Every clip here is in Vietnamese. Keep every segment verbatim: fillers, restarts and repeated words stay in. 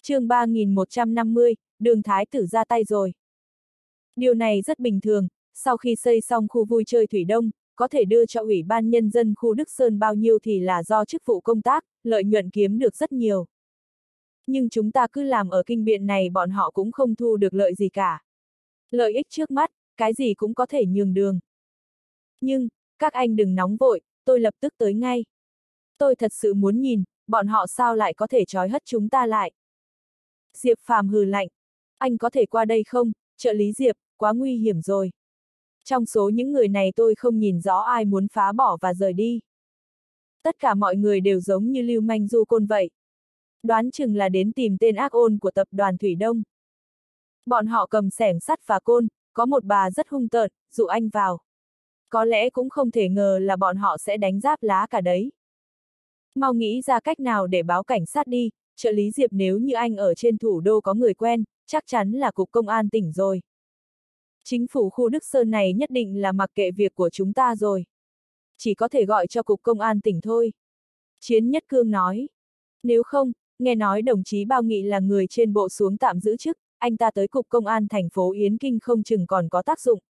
chương ba nghìn một trăm năm mươi, Đường Thái tử ra tay rồi. Điều này rất bình thường, sau khi xây xong khu vui chơi Thủy Đông, có thể đưa cho Ủy ban Nhân dân khu Đức Sơn bao nhiêu thì là do chức vụ công tác, lợi nhuận kiếm được rất nhiều. Nhưng chúng ta cứ làm ở kinh biện này bọn họ cũng không thu được lợi gì cả. Lợi ích trước mắt, cái gì cũng có thể nhường đường. Nhưng, các anh đừng nóng vội, tôi lập tức tới ngay. Tôi thật sự muốn nhìn, bọn họ sao lại có thể trói hất chúng ta lại. Diệp Phàm hừ lạnh. Anh có thể qua đây không, trợ lý Diệp, quá nguy hiểm rồi. Trong số những người này tôi không nhìn rõ ai muốn phá bỏ và rời đi. Tất cả mọi người đều giống như lưu manh du côn vậy. Đoán chừng là đến tìm tên ác ôn của tập đoàn Thủy Đông. Bọn họ cầm xẻng sắt và côn, có một bà rất hung tợn, dụ anh vào. Có lẽ cũng không thể ngờ là bọn họ sẽ đánh giáp lá cả đấy. Mau nghĩ ra cách nào để báo cảnh sát đi, trợ lý Diệp, nếu như anh ở trên thủ đô có người quen, chắc chắn là cục công an tỉnh rồi. Chính phủ khu Đức Sơn này nhất định là mặc kệ việc của chúng ta rồi. Chỉ có thể gọi cho cục công an tỉnh thôi. Chiến Nhất Cương nói. Nếu không, nghe nói đồng chí Bao Nghị là người trên bộ xuống tạm giữ chức, anh ta tới cục công an thành phố Yến Kinh không chừng còn có tác dụng.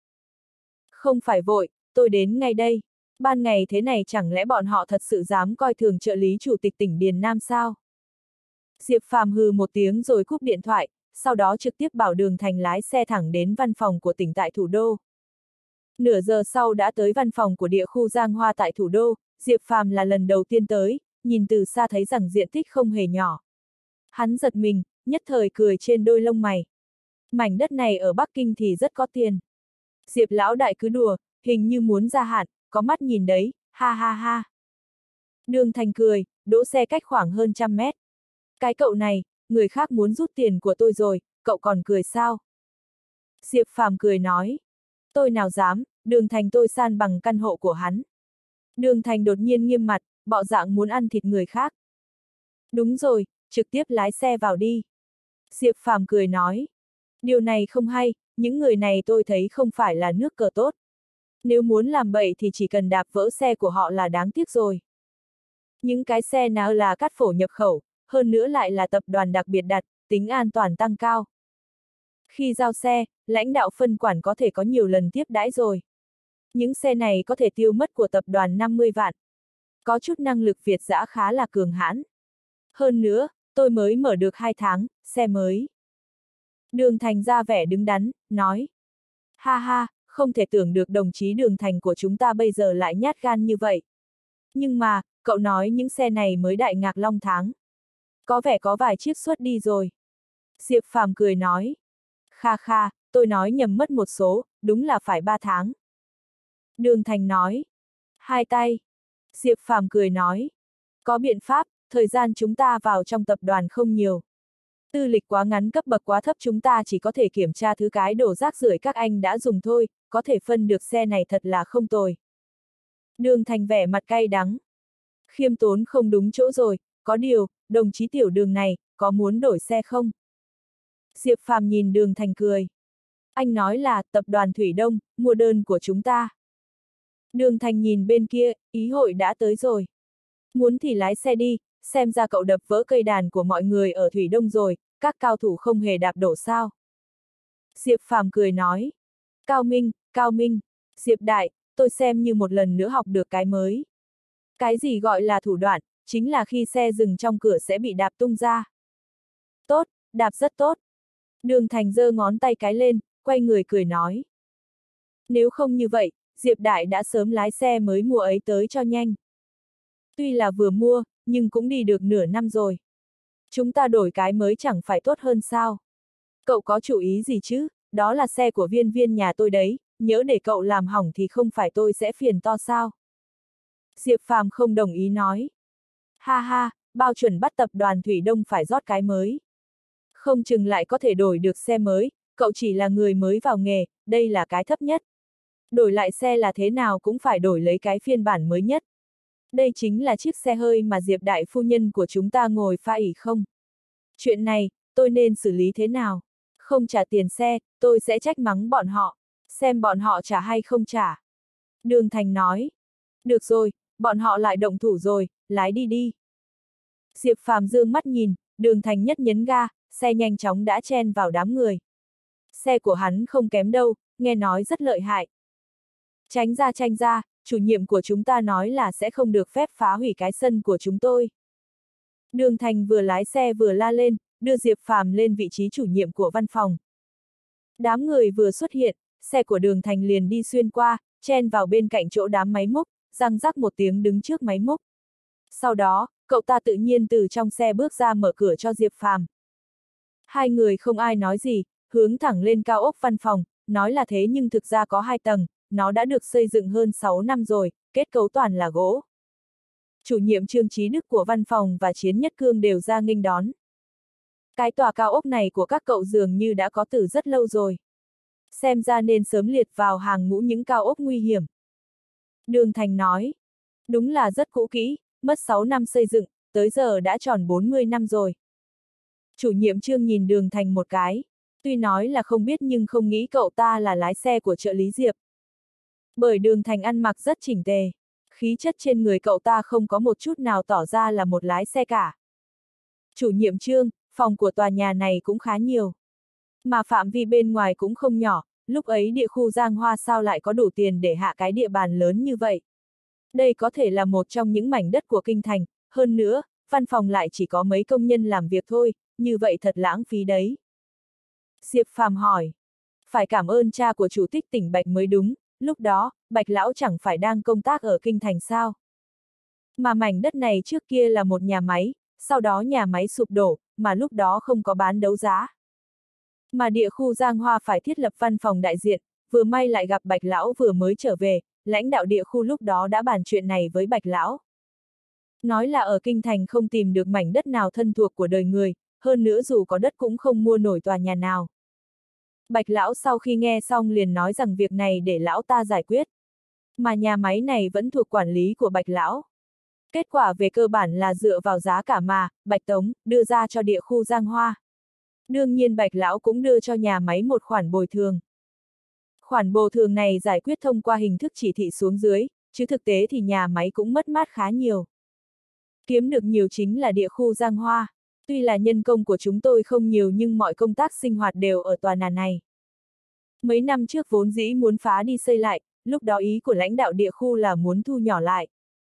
Không phải vội, tôi đến ngay đây. Ban ngày thế này chẳng lẽ bọn họ thật sự dám coi thường trợ lý chủ tịch tỉnh Điền Nam sao? Diệp Phàm hừ một tiếng rồi cúp điện thoại, sau đó trực tiếp bảo Đường Thành lái xe thẳng đến văn phòng của tỉnh tại thủ đô. Nửa giờ sau đã tới văn phòng của địa khu Giang Hoa tại thủ đô, Diệp Phàm là lần đầu tiên tới, nhìn từ xa thấy rằng diện tích không hề nhỏ. Hắn giật mình, nhất thời cười trên đôi lông mày. Mảnh đất này ở Bắc Kinh thì rất có tiền. Diệp lão đại cứ đùa, hình như muốn gia hạn, có mắt nhìn đấy, ha ha ha. Đường Thành cười, đỗ xe cách khoảng hơn trăm mét. Cái cậu này, người khác muốn rút tiền của tôi rồi, cậu còn cười sao? Diệp Phàm cười nói. Tôi nào dám, Đường Thành tôi san bằng căn hộ của hắn. Đường Thành đột nhiên nghiêm mặt, bọ dạng muốn ăn thịt người khác. Đúng rồi, trực tiếp lái xe vào đi. Diệp Phàm cười nói. Điều này không hay, những người này tôi thấy không phải là nước cờ tốt. Nếu muốn làm bậy thì chỉ cần đạp vỡ xe của họ là đáng tiếc rồi. Những cái xe nào là cắt phổ nhập khẩu, hơn nữa lại là tập đoàn đặc biệt đặt, tính an toàn tăng cao. Khi giao xe, lãnh đạo phân quản có thể có nhiều lần tiếp đãi rồi. Những xe này có thể tiêu mất của tập đoàn năm mươi vạn. Có chút năng lực Việt dã khá là cường hãn. Hơn nữa, tôi mới mở được hai tháng, xe mới. Đường Thành ra vẻ đứng đắn, nói. Ha ha, không thể tưởng được đồng chí Đường Thành của chúng ta bây giờ lại nhát gan như vậy. Nhưng mà, cậu nói những xe này mới Đại Ngạc Long tháng. Có vẻ có vài chiếc xuất đi rồi. Diệp Phàm cười nói. Kha kha, tôi nói nhầm mất một số, đúng là phải ba tháng. Đường Thành nói. Hai tay. Diệp Phàm cười nói. Có biện pháp, thời gian chúng ta vào trong tập đoàn không nhiều. Tư lịch quá ngắn, cấp bậc quá thấp, chúng ta chỉ có thể kiểm tra thứ cái đồ rác rưởi các anh đã dùng thôi, có thể phân được xe này thật là không tồi. Đường Thành vẻ mặt cay đắng. Khiêm tốn không đúng chỗ rồi, có điều, đồng chí tiểu Đường này, có muốn đổi xe không? Diệp Phàm nhìn Đường Thành cười. Anh nói là, tập đoàn Thủy Đông, mua đơn của chúng ta. Đường Thành nhìn bên kia, ý hội đã tới rồi. Muốn thì lái xe đi, xem ra cậu đập vỡ cây đàn của mọi người ở Thủy Đông rồi, các cao thủ không hề đạp đổ sao. Diệp Phàm cười nói. Cao minh, cao minh, Diệp đại, tôi xem như một lần nữa học được cái mới. Cái gì gọi là thủ đoạn, chính là khi xe dừng trong cửa sẽ bị đạp tung ra. Tốt, đạp rất tốt. Đường Thành giơ ngón tay cái lên, quay người cười nói. Nếu không như vậy, Diệp đại đã sớm lái xe mới mua ấy tới cho nhanh. Tuy là vừa mua, nhưng cũng đi được nửa năm rồi. Chúng ta đổi cái mới chẳng phải tốt hơn sao? Cậu có chủ ý gì chứ, đó là xe của Viên Viên nhà tôi đấy, nhớ để cậu làm hỏng thì không phải tôi sẽ phiền to sao? Diệp Phàm không đồng ý nói. Ha ha, bao chuẩn bắt tập đoàn Thủy Đông phải rót cái mới. Không chừng lại có thể đổi được xe mới, cậu chỉ là người mới vào nghề, đây là cái thấp nhất. Đổi lại xe là thế nào cũng phải đổi lấy cái phiên bản mới nhất. Đây chính là chiếc xe hơi mà Diệp đại phu nhân của chúng ta ngồi pha ỉ không? Chuyện này, tôi nên xử lý thế nào? Không trả tiền xe, tôi sẽ trách mắng bọn họ, xem bọn họ trả hay không trả. Đường Thành nói. Được rồi, bọn họ lại động thủ rồi, lái đi đi. Diệp Phàm dương mắt nhìn, Đường Thành nhất nhấn ga, xe nhanh chóng đã chen vào đám người. Xe của hắn không kém đâu, nghe nói rất lợi hại. Tránh ra tránh ra, chủ nhiệm của chúng ta nói là sẽ không được phép phá hủy cái sân của chúng tôi. Đường Thành vừa lái xe vừa la lên, đưa Diệp Phàm lên vị trí chủ nhiệm của văn phòng. Đám người vừa xuất hiện, xe của Đường Thành liền đi xuyên qua, chen vào bên cạnh chỗ đám máy múc, răng rắc một tiếng đứng trước máy múc. Sau đó, cậu ta tự nhiên từ trong xe bước ra mở cửa cho Diệp Phàm. Hai người không ai nói gì, hướng thẳng lên cao ốc văn phòng, nói là thế nhưng thực ra có hai tầng, nó đã được xây dựng hơn sáu năm rồi, kết cấu toàn là gỗ. Chủ nhiệm Trương Chí Đức của văn phòng và Chiến Nhất Cương đều ra nghênh đón. Cái tòa cao ốc này của các cậu dường như đã có từ rất lâu rồi. Xem ra nên sớm liệt vào hàng ngũ những cao ốc nguy hiểm. Đường Thành nói, đúng là rất cũ kỹ, mất sáu năm xây dựng, tới giờ đã tròn bốn mươi năm rồi. Chủ nhiệm Trương nhìn Đường Thành một cái, tuy nói là không biết nhưng không nghĩ cậu ta là lái xe của trợ lý Diệp. Bởi Đường Thành ăn mặc rất chỉnh tề, khí chất trên người cậu ta không có một chút nào tỏ ra là một lái xe cả. Chủ nhiệm Trương, phòng của tòa nhà này cũng khá nhiều. Mà phạm vi bên ngoài cũng không nhỏ, lúc ấy địa khu Giang Hoa sao lại có đủ tiền để hạ cái địa bàn lớn như vậy. Đây có thể là một trong những mảnh đất của kinh thành, hơn nữa, văn phòng lại chỉ có mấy công nhân làm việc thôi, như vậy thật lãng phí đấy. Diệp Phàm hỏi, phải cảm ơn cha của chủ tịch tỉnh Bạch mới đúng, lúc đó, Bạch lão chẳng phải đang công tác ở kinh thành sao. Mà mảnh đất này trước kia là một nhà máy, sau đó nhà máy sụp đổ, mà lúc đó không có bán đấu giá. Mà địa khu Giang Hoa phải thiết lập văn phòng đại diện, vừa may lại gặp Bạch lão vừa mới trở về, lãnh đạo địa khu lúc đó đã bàn chuyện này với Bạch lão. Nói là ở kinh thành không tìm được mảnh đất nào thân thuộc của đời người, hơn nữa dù có đất cũng không mua nổi tòa nhà nào. Bạch lão sau khi nghe xong liền nói rằng việc này để lão ta giải quyết. Mà nhà máy này vẫn thuộc quản lý của Bạch lão. Kết quả về cơ bản là dựa vào giá cả mà Bạch Tống đưa ra cho địa khu Giang Hoa. Đương nhiên Bạch lão cũng đưa cho nhà máy một khoản bồi thường. Khoản bồi thường này giải quyết thông qua hình thức chỉ thị xuống dưới, chứ thực tế thì nhà máy cũng mất mát khá nhiều. Kiếm được nhiều chính là địa khu Giang Hoa. Tuy là nhân công của chúng tôi không nhiều nhưng mọi công tác sinh hoạt đều ở tòa nhà này. Mấy năm trước vốn dĩ muốn phá đi xây lại, lúc đó ý của lãnh đạo địa khu là muốn thu nhỏ lại.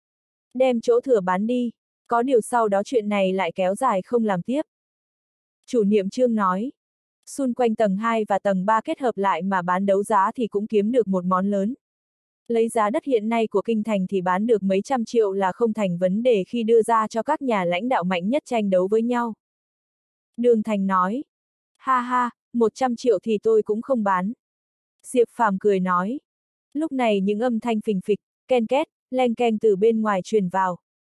Đem chỗ thừa bán đi, có điều sau đó chuyện này lại kéo dài không làm tiếp. Chủ nhiệm Trương nói, xung quanh tầng hai và tầng ba kết hợp lại mà bán đấu giá thì cũng kiếm được một món lớn. Lấy giá đất hiện nay của kinh thành thì bán được mấy trăm triệu là không thành vấn đề khi đưa ra cho các nhà lãnh đạo mạnh nhất tranh đấu với nhau. Đường Thành nói, ha ha, một trăm triệu thì tôi cũng không bán. Diệp Phàm cười nói, lúc này những âm thanh phình phịch, ken két, leng keng từ bên ngoài truyền vào.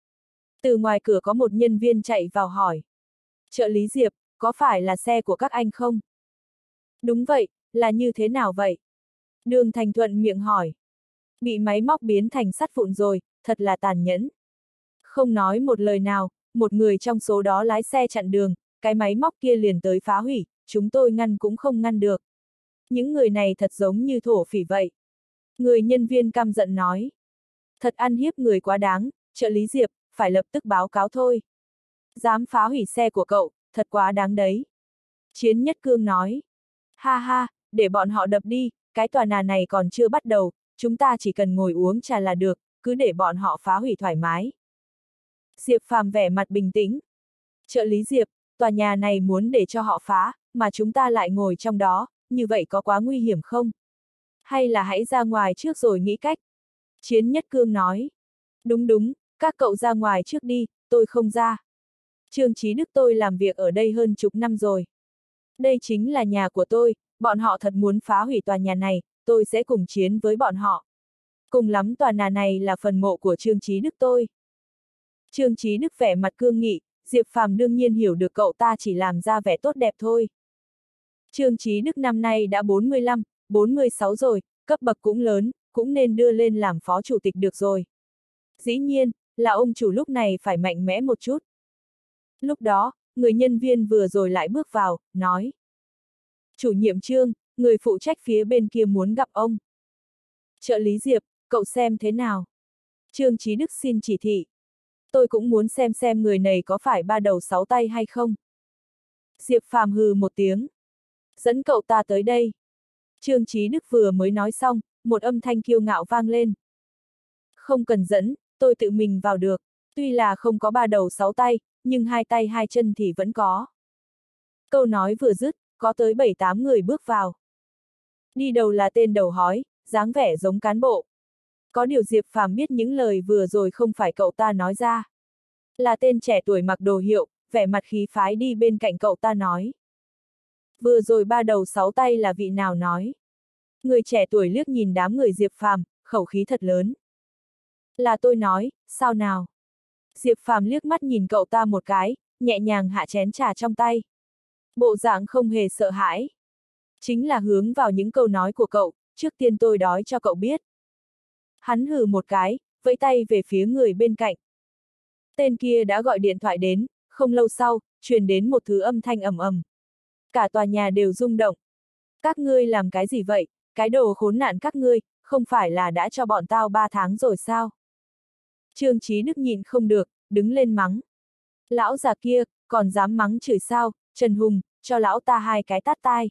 Từ ngoài cửa có một nhân viên chạy vào hỏi, trợ lý Diệp, có phải là xe của các anh không? Đúng vậy, là như thế nào vậy? Đường Thành thuận miệng hỏi. Bị máy móc biến thành sắt vụn rồi, thật là tàn nhẫn. Không nói một lời nào, một người trong số đó lái xe chặn đường, cái máy móc kia liền tới phá hủy, chúng tôi ngăn cũng không ngăn được. Những người này thật giống như thổ phỉ vậy. Người nhân viên căm giận nói. Thật ăn hiếp người quá đáng, trợ lý Diệp, phải lập tức báo cáo thôi. Dám phá hủy xe của cậu, thật quá đáng đấy. Chiến Nhất Cương nói. Ha ha, để bọn họ đập đi, cái tòa nhà này còn chưa bắt đầu, chúng ta chỉ cần ngồi uống trà là được, cứ để bọn họ phá hủy thoải mái. Diệp Phàm vẻ mặt bình tĩnh. Trợ lý Diệp, tòa nhà này muốn để cho họ phá, mà chúng ta lại ngồi trong đó, như vậy có quá nguy hiểm không? Hay là hãy ra ngoài trước rồi nghĩ cách? Chiến Nhất Cương nói. Đúng đúng, các cậu ra ngoài trước đi, tôi không ra. Trương Chí Đức tôi làm việc ở đây hơn chục năm rồi. Đây chính là nhà của tôi, bọn họ thật muốn phá hủy tòa nhà này, tôi sẽ cùng chiến với bọn họ. Cùng lắm tòa nhà này là phần mộ của Trương Chí Đức tôi. Trương Chí Đức vẻ mặt cương nghị, Diệp Phàm đương nhiên hiểu được cậu ta chỉ làm ra vẻ tốt đẹp thôi. Trương Chí Đức năm nay đã bốn mươi lăm, bốn mươi sáu rồi, cấp bậc cũng lớn, cũng nên đưa lên làm phó chủ tịch được rồi. Dĩ nhiên, là ông chủ lúc này phải mạnh mẽ một chút. Lúc đó, người nhân viên vừa rồi lại bước vào, nói. Chủ nhiệm Trương, người phụ trách phía bên kia muốn gặp ông. Trợ lý Diệp, cậu xem thế nào? Trương Chí Đức xin chỉ thị. Tôi cũng muốn xem xem người này có phải ba đầu sáu tay hay không. Diệp Phàm hừ một tiếng. Dẫn cậu ta tới đây. Trương Chí Đức vừa mới nói xong, một âm thanh kiêu ngạo vang lên. Không cần dẫn, tôi tự mình vào được. Tuy là không có ba đầu sáu tay, nhưng hai tay hai chân thì vẫn có. Câu nói vừa dứt, có tới bảy tám người bước vào. Đi đầu là tên đầu hói, dáng vẻ giống cán bộ. Có điều Diệp Phàm biết những lời vừa rồi không phải cậu ta nói ra. Là tên trẻ tuổi mặc đồ hiệu, vẻ mặt khí phái đi bên cạnh cậu ta nói. Vừa rồi ba đầu sáu tay là vị nào nói? Người trẻ tuổi liếc nhìn đám người Diệp Phàm, khẩu khí thật lớn. Là tôi nói, sao nào? Diệp Phàm liếc mắt nhìn cậu ta một cái, nhẹ nhàng hạ chén trà trong tay. Bộ dạng không hề sợ hãi. Chính là hướng vào những câu nói của cậu, trước tiên tôi đói cho cậu biết. Hắn hừ một cái, vẫy tay về phía người bên cạnh. Tên kia đã gọi điện thoại đến, không lâu sau, truyền đến một thứ âm thanh ầm ầm. Cả tòa nhà đều rung động. Các ngươi làm cái gì vậy, cái đồ khốn nạn các ngươi, không phải là đã cho bọn tao ba tháng rồi sao? Trương Chí Đức nhịn không được, đứng lên mắng. Lão già kia, còn dám mắng chửi sao, Trần Hùng, cho lão ta hai cái tát tai.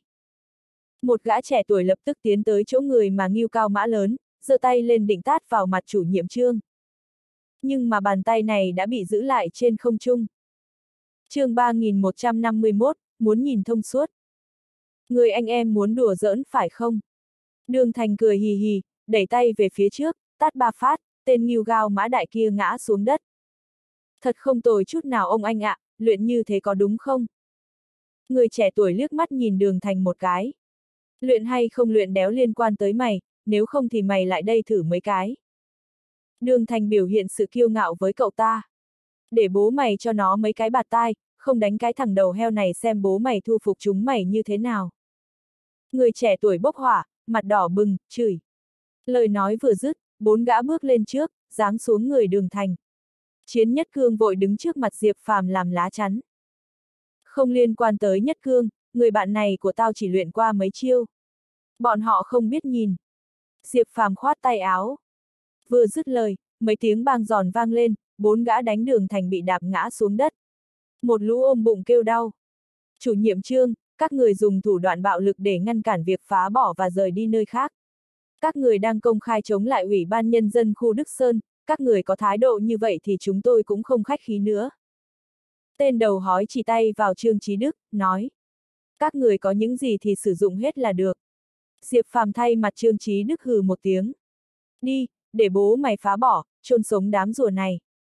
Một gã trẻ tuổi lập tức tiến tới chỗ người mà Ngưu cao mã lớn, giơ tay lên định tát vào mặt chủ nhiệm Trương. Nhưng mà bàn tay này đã bị giữ lại trên không trung. Chương ba nghìn một trăm năm mươi mốt, muốn nhìn thông suốt. Người anh em muốn đùa giỡn phải không? Đường Thành cười hì hì, đẩy tay về phía trước, tát ba phát, tên Ngưu cao mã đại kia ngã xuống đất. Thật không tồi chút nào ông anh ạ, luyện như thế có đúng không? Người trẻ tuổi liếc mắt nhìn Đường Thành một cái. Luyện hay không luyện đéo liên quan tới mày, nếu không thì mày lại đây thử mấy cái. Đường Thành biểu hiện sự kiêu ngạo với cậu ta. Để bố mày cho nó mấy cái bạt tai, không đánh cái thằng đầu heo này xem bố mày thu phục chúng mày như thế nào. Người trẻ tuổi bốc hỏa, mặt đỏ bừng, chửi. Lời nói vừa dứt, bốn gã bước lên trước, giáng xuống người Đường Thành. Chiến Nhất Cương vội đứng trước mặt Diệp Phàm làm lá chắn. Không liên quan tới Nhất Cương, người bạn này của tao chỉ luyện qua mấy chiêu. Bọn họ không biết nhìn. Diệp Phàm khoát tay áo. Vừa dứt lời, mấy tiếng bang giòn vang lên, bốn gã đánh Đường Thành bị đạp ngã xuống đất. Một lũ ôm bụng kêu đau. Chủ nhiệm Trương, các người dùng thủ đoạn bạo lực để ngăn cản việc phá bỏ và rời đi nơi khác. Các người đang công khai chống lại Ủy ban Nhân dân khu Đức Sơn, các người có thái độ như vậy thì chúng tôi cũng không khách khí nữa. Tên đầu hói chỉ tay vào Trương Chí Đức, nói. Các người có những gì thì sử dụng hết là được. Diệp Phàm thay mặt Trương Chí Đức hừ một tiếng. Đi, để bố mày phá bỏ, chôn sống đám rùa này.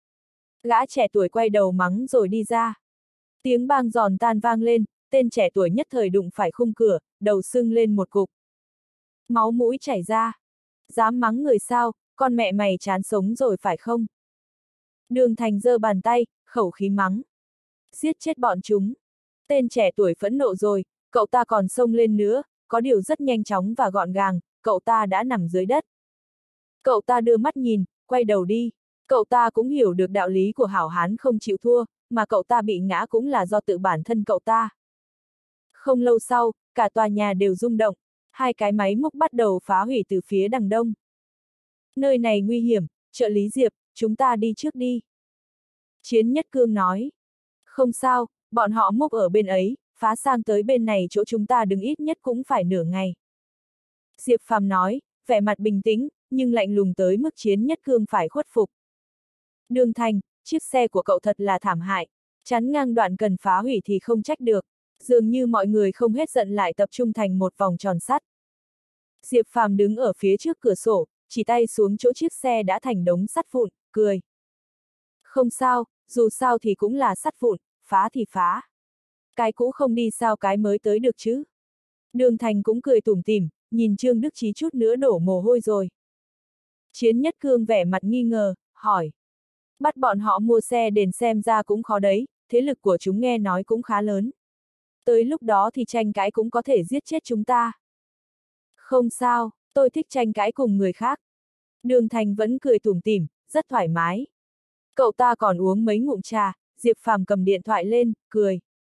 Gã trẻ tuổi quay đầu mắng rồi đi ra. Tiếng bang giòn tan vang lên, tên trẻ tuổi nhất thời đụng phải khung cửa, đầu sưng lên một cục. Máu mũi chảy ra. Dám mắng người sao, con mẹ mày chán sống rồi phải không? Đường Thành giơ bàn tay, khẩu khí mắng. Giết chết bọn chúng. Tên trẻ tuổi phẫn nộ rồi, cậu ta còn xông lên nữa, có điều rất nhanh chóng và gọn gàng, cậu ta đã nằm dưới đất. Cậu ta đưa mắt nhìn, quay đầu đi. Cậu ta cũng hiểu được đạo lý của hảo hán không chịu thua, mà cậu ta bị ngã cũng là do tự bản thân cậu ta. Không lâu sau, cả tòa nhà đều rung động, hai cái máy múc bắt đầu phá hủy từ phía đằng đông. Nơi này nguy hiểm, trợ lý Diệp, chúng ta đi trước đi. Chiến Nhất Cương nói. Không sao, bọn họ múc ở bên ấy, phá sang tới bên này chỗ chúng ta đứng ít nhất cũng phải nửa ngày. Diệp Phàm nói, vẻ mặt bình tĩnh, nhưng lạnh lùng tới mức Chiến Nhất Cương phải khuất phục. Đường Thành, chiếc xe của cậu thật là thảm hại, chắn ngang đoạn cần phá hủy thì không trách được, dường như mọi người không hết giận lại tập trung thành một vòng tròn sắt. Diệp Phàm đứng ở phía trước cửa sổ, chỉ tay xuống chỗ chiếc xe đã thành đống sắt vụn, cười. Không sao, dù sao thì cũng là sắt vụn, phá thì phá. Cái cũ không đi sao cái mới tới được chứ. Đường Thành cũng cười tủm tỉm, nhìn Trương Đức Chí chút nữa đổ mồ hôi rồi. Chiến Nhất Cương vẻ mặt nghi ngờ, hỏi. Bắt bọn họ mua xe đền xem ra cũng khó đấy, thế lực của chúng nghe nói cũng khá lớn. Tới lúc đó thì tranh cãi cũng có thể giết chết chúng ta. Không sao, tôi thích tranh cãi cùng người khác. Đường Thành vẫn cười tủm tỉm, rất thoải mái. Cậu ta còn uống mấy ngụm trà, Diệp Phàm cầm điện thoại lên, cười.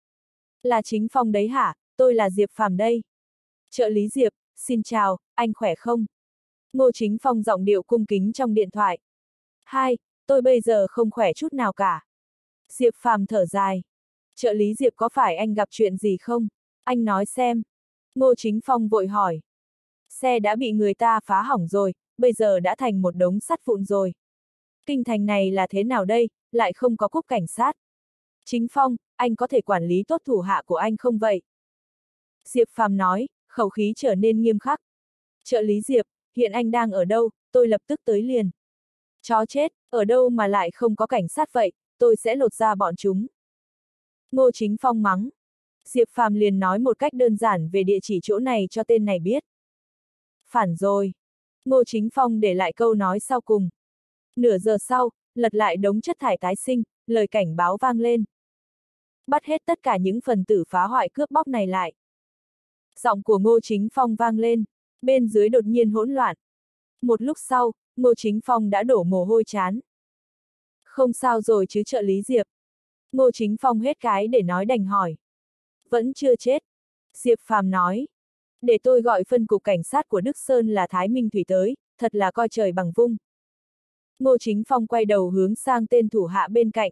Là Chính Phong đấy hả, tôi là Diệp Phàm đây. Trợ lý Diệp, xin chào, anh khỏe không? Ngô Chính Phong giọng điệu cung kính trong điện thoại. Hai, tôi bây giờ không khỏe chút nào cả. Diệp Phàm thở dài. Trợ lý Diệp có phải anh gặp chuyện gì không? Anh nói xem. Ngô Chính Phong vội hỏi. Xe đã bị người ta phá hỏng rồi, bây giờ đã thành một đống sắt vụn rồi. Kinh thành này là thế nào đây, lại không có cúp cảnh sát. Chính Phong, anh có thể quản lý tốt thủ hạ của anh không vậy? Diệp Phàm nói, khẩu khí trở nên nghiêm khắc. Trợ lý Diệp, hiện anh đang ở đâu, tôi lập tức tới liền. Chó chết, ở đâu mà lại không có cảnh sát vậy, tôi sẽ lột ra bọn chúng. Ngô Chính Phong mắng. Diệp Phàm liền nói một cách đơn giản về địa chỉ chỗ này cho tên này biết. Phản rồi. Ngô Chính Phong để lại câu nói sau cùng. Nửa giờ sau, lật lại đống chất thải tái sinh, lời cảnh báo vang lên. Bắt hết tất cả những phần tử phá hoại cướp bóc này lại. Giọng của Ngô Chính Phong vang lên, bên dưới đột nhiên hỗn loạn. Một lúc sau, Ngô Chính Phong đã đổ mồ hôi chán. Không sao rồi chứ trợ lý Diệp. Ngô Chính Phong hết cái để nói đành hỏi. Vẫn chưa chết. Diệp Phàm nói. Để tôi gọi phân cục cảnh sát của Đức Sơn là Thái Minh Thủy tới, thật là coi trời bằng vung. Ngô Chính Phong quay đầu hướng sang tên thủ hạ bên cạnh.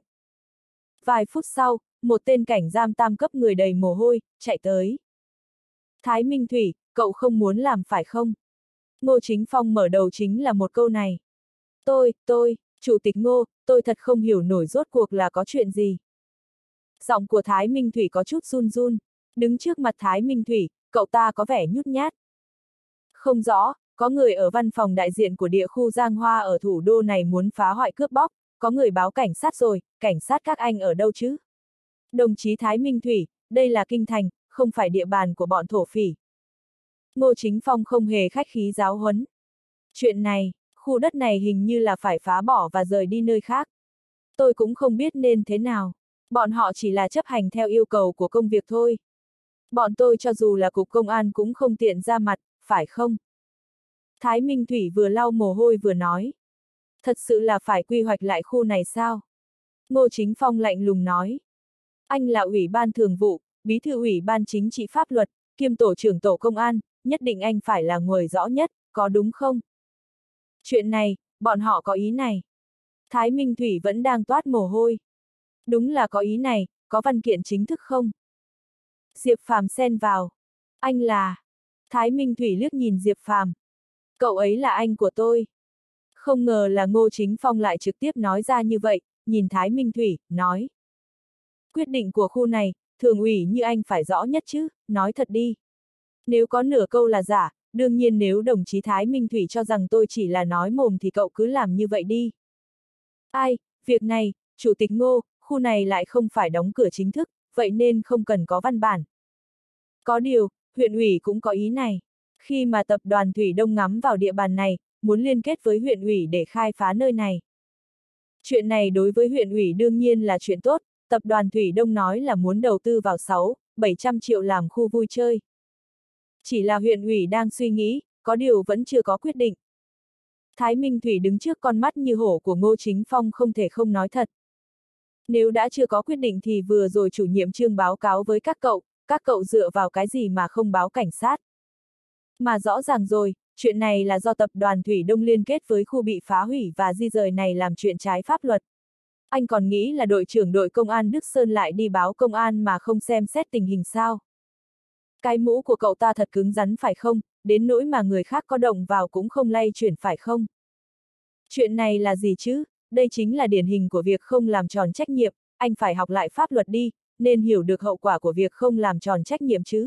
Vài phút sau, một tên cảnh giam tam cấp người đầy mồ hôi, chạy tới. Thái Minh Thủy, cậu không muốn làm phải không? Ngô Chính Phong mở đầu chính là một câu này. Tôi, tôi, Chủ tịch Ngô, tôi thật không hiểu nổi rốt cuộc là có chuyện gì. Giọng của Thái Minh Thủy có chút run run, đứng trước mặt Thái Minh Thủy, cậu ta có vẻ nhút nhát. Không rõ, có người ở văn phòng đại diện của địa khu Giang Hoa ở thủ đô này muốn phá hoại cướp bóc, có người báo cảnh sát rồi, cảnh sát các anh ở đâu chứ? Đồng chí Thái Minh Thủy, đây là kinh thành, không phải địa bàn của bọn thổ phỉ. Ngô Chính Phong không hề khách khí giáo huấn. Chuyện này, khu đất này hình như là phải phá bỏ và rời đi nơi khác. Tôi cũng không biết nên thế nào. Bọn họ chỉ là chấp hành theo yêu cầu của công việc thôi. Bọn tôi cho dù là cục công an cũng không tiện ra mặt, phải không? Thái Minh Thủy vừa lau mồ hôi vừa nói. Thật sự là phải quy hoạch lại khu này sao? Ngô Chính Phong lạnh lùng nói. Anh là ủy ban thường vụ, bí thư ủy ban chính trị pháp luật, kiêm tổ trưởng tổ công an, nhất định anh phải là người rõ nhất, có đúng không? Chuyện này, bọn họ có ý này. Thái Minh Thủy vẫn đang toát mồ hôi. Đúng là có ý này, có văn kiện chính thức không? Diệp Phàm xen vào. Anh là... Thái Minh Thủy liếc nhìn Diệp Phàm. Cậu ấy là anh của tôi. Không ngờ là Ngô Chính Phong lại trực tiếp nói ra như vậy, nhìn Thái Minh Thủy, nói. Quyết định của khu này, thường ủy như anh phải rõ nhất chứ, nói thật đi. Nếu có nửa câu là giả, đương nhiên nếu đồng chí Thái Minh Thủy cho rằng tôi chỉ là nói mồm thì cậu cứ làm như vậy đi. Ai, việc này, Chủ tịch Ngô, khu này lại không phải đóng cửa chính thức, vậy nên không cần có văn bản. Có điều, huyện ủy cũng có ý này. Khi mà tập đoàn Thủy Đông ngắm vào địa bàn này, muốn liên kết với huyện ủy để khai phá nơi này. Chuyện này đối với huyện ủy đương nhiên là chuyện tốt, tập đoàn Thủy Đông nói là muốn đầu tư vào sáu, bảy trăm triệu làm khu vui chơi. Chỉ là huyện ủy đang suy nghĩ, có điều vẫn chưa có quyết định. Thái Minh Thủy đứng trước con mắt như hổ của Ngô Chính Phong không thể không nói thật. Nếu đã chưa có quyết định thì vừa rồi chủ nhiệm Trương báo cáo với các cậu, các cậu dựa vào cái gì mà không báo cảnh sát. Mà rõ ràng rồi, chuyện này là do tập đoàn Thủy Đông liên kết với khu bị phá hủy và di rời này làm chuyện trái pháp luật. Anh còn nghĩ là đội trưởng đội công an Đức Sơn lại đi báo công an mà không xem xét tình hình sao? Cái mũ của cậu ta thật cứng rắn phải không, đến nỗi mà người khác có động vào cũng không lay chuyển phải không? Chuyện này là gì chứ? Đây chính là điển hình của việc không làm tròn trách nhiệm, anh phải học lại pháp luật đi, nên hiểu được hậu quả của việc không làm tròn trách nhiệm chứ.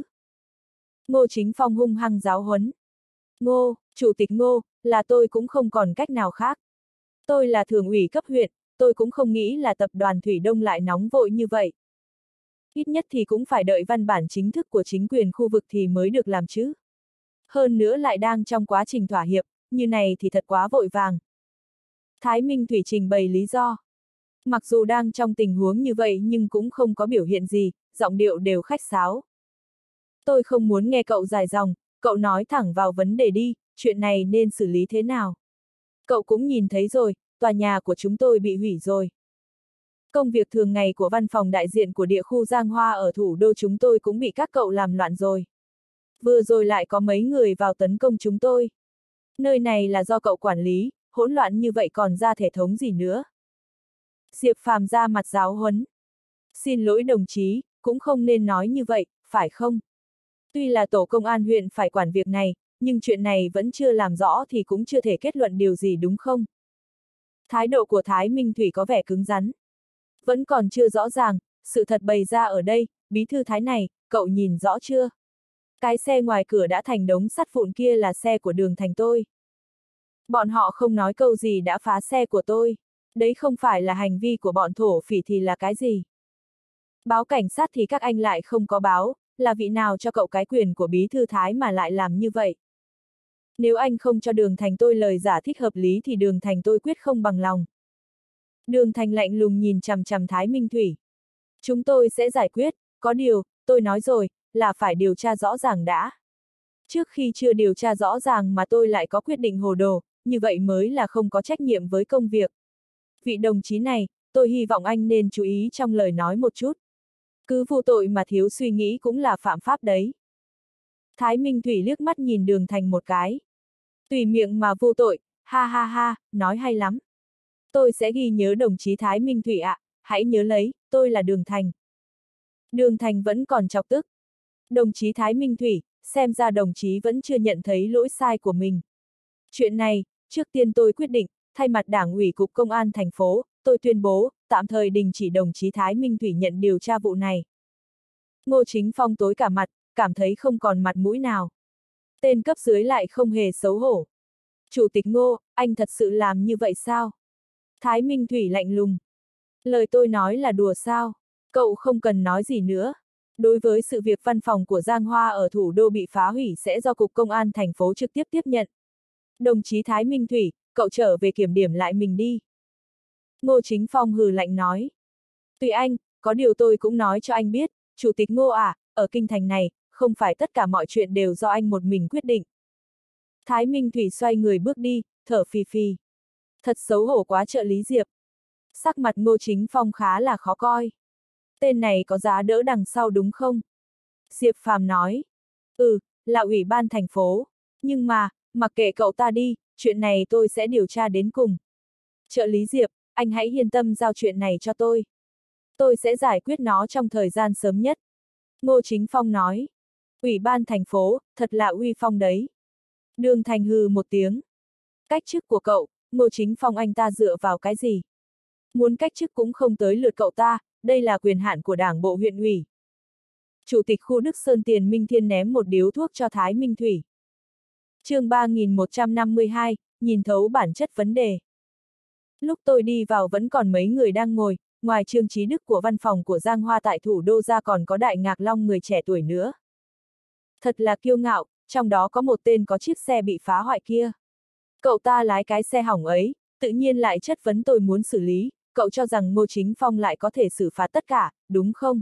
Ngô Chính Phong hung hăng giáo huấn. Ngô, Chủ tịch Ngô, là tôi cũng không còn cách nào khác. Tôi là thường ủy cấp huyện, tôi cũng không nghĩ là tập đoàn Thủy Đông lại nóng vội như vậy. Ít nhất thì cũng phải đợi văn bản chính thức của chính quyền khu vực thì mới được làm chứ. Hơn nữa lại đang trong quá trình thỏa hiệp, như này thì thật quá vội vàng. Thái Minh Thủy trình bày lý do. Mặc dù đang trong tình huống như vậy nhưng cũng không có biểu hiện gì, giọng điệu đều khách sáo. Tôi không muốn nghe cậu dài dòng, cậu nói thẳng vào vấn đề đi, chuyện này nên xử lý thế nào. Cậu cũng nhìn thấy rồi, tòa nhà của chúng tôi bị hủy rồi. Công việc thường ngày của văn phòng đại diện của địa khu Giang Hoa ở thủ đô chúng tôi cũng bị các cậu làm loạn rồi. Vừa rồi lại có mấy người vào tấn công chúng tôi. Nơi này là do cậu quản lý, hỗn loạn như vậy còn ra thể thống gì nữa. Diệp Phàm ra mặt giáo huấn. Xin lỗi đồng chí, cũng không nên nói như vậy, phải không? Tuy là tổ công an huyện phải quản việc này, nhưng chuyện này vẫn chưa làm rõ thì cũng chưa thể kết luận điều gì đúng không? Thái độ của Thái Minh Thủy có vẻ cứng rắn. Vẫn còn chưa rõ ràng, sự thật bày ra ở đây, bí thư Thái này, cậu nhìn rõ chưa? Cái xe ngoài cửa đã thành đống sắt vụn kia là xe của Đường Thành tôi. Bọn họ không nói câu gì đã phá xe của tôi. Đấy không phải là hành vi của bọn thổ phỉ thì là cái gì? Báo cảnh sát thì các anh lại không có báo, là vị nào cho cậu cái quyền của bí thư Thái mà lại làm như vậy? Nếu anh không cho Đường Thành tôi lời giải thích hợp lý thì Đường Thành tôi quyết không bằng lòng. Đường Thành lạnh lùng nhìn chằm chằm Thái Minh Thủy. Chúng tôi sẽ giải quyết, có điều, tôi nói rồi, là phải điều tra rõ ràng đã. Trước khi chưa điều tra rõ ràng mà tôi lại có quyết định hồ đồ, như vậy mới là không có trách nhiệm với công việc. Vị đồng chí này, tôi hy vọng anh nên chú ý trong lời nói một chút. Cứ vô tội mà thiếu suy nghĩ cũng là phạm pháp đấy. Thái Minh Thủy liếc mắt nhìn Đường Thành một cái. Tùy miệng mà vô tội, ha ha ha, nói hay lắm. Tôi sẽ ghi nhớ đồng chí Thái Minh Thủy ạ, à, hãy nhớ lấy, tôi là Đường Thành. Đường Thành vẫn còn chọc tức. Đồng chí Thái Minh Thủy, xem ra đồng chí vẫn chưa nhận thấy lỗi sai của mình. Chuyện này, trước tiên tôi quyết định, thay mặt Đảng ủy Cục Công an thành phố, tôi tuyên bố, tạm thời đình chỉ đồng chí Thái Minh Thủy nhận điều tra vụ này. Ngô Chính Phong tối cả mặt, cảm thấy không còn mặt mũi nào. Tên cấp dưới lại không hề xấu hổ. Chủ tịch Ngô, anh thật sự làm như vậy sao? Thái Minh Thủy lạnh lùng. Lời tôi nói là đùa sao? Cậu không cần nói gì nữa. Đối với sự việc văn phòng của Giang Hoa ở thủ đô bị phá hủy sẽ do Cục Công an thành phố trực tiếp tiếp nhận. Đồng chí Thái Minh Thủy, cậu trở về kiểm điểm lại mình đi. Ngô Chính Phong hừ lạnh nói. Tùy anh, có điều tôi cũng nói cho anh biết, Chủ tịch Ngô à, ở kinh thành này, không phải tất cả mọi chuyện đều do anh một mình quyết định. Thái Minh Thủy xoay người bước đi, thở phì phì. Thật xấu hổ quá trợ lý Diệp. Sắc mặt Ngô Chính Phong khá là khó coi. Tên này có giá đỡ đằng sau đúng không? Diệp Phàm nói. Ừ, là ủy ban thành phố. Nhưng mà, mặc kệ cậu ta đi, chuyện này tôi sẽ điều tra đến cùng. Trợ lý Diệp, anh hãy yên tâm giao chuyện này cho tôi. Tôi sẽ giải quyết nó trong thời gian sớm nhất. Ngô Chính Phong nói. Ủy ban thành phố, thật là uy phong đấy. Đường Thành hừ một tiếng. Cách chức của cậu, Ngô Chính Phong anh ta dựa vào cái gì? Muốn cách chức cũng không tới lượt cậu ta, đây là quyền hạn của Đảng bộ huyện ủy. Chủ tịch khu Đức Sơn Tiền Minh Thiên ném một điếu thuốc cho Thái Minh Thủy. chương ba nghìn một trăm năm mươi hai, nhìn thấu bản chất vấn đề. Lúc tôi đi vào vẫn còn mấy người đang ngồi, ngoài Trương Chí Đức của văn phòng của Giang Hoa tại thủ đô ra còn có Đại Ngạc Long người trẻ tuổi nữa. Thật là kiêu ngạo, trong đó có một tên có chiếc xe bị phá hoại kia. Cậu ta lái cái xe hỏng ấy, tự nhiên lại chất vấn tôi muốn xử lý, cậu cho rằng Ngô Chính Phong lại có thể xử phạt tất cả, đúng không?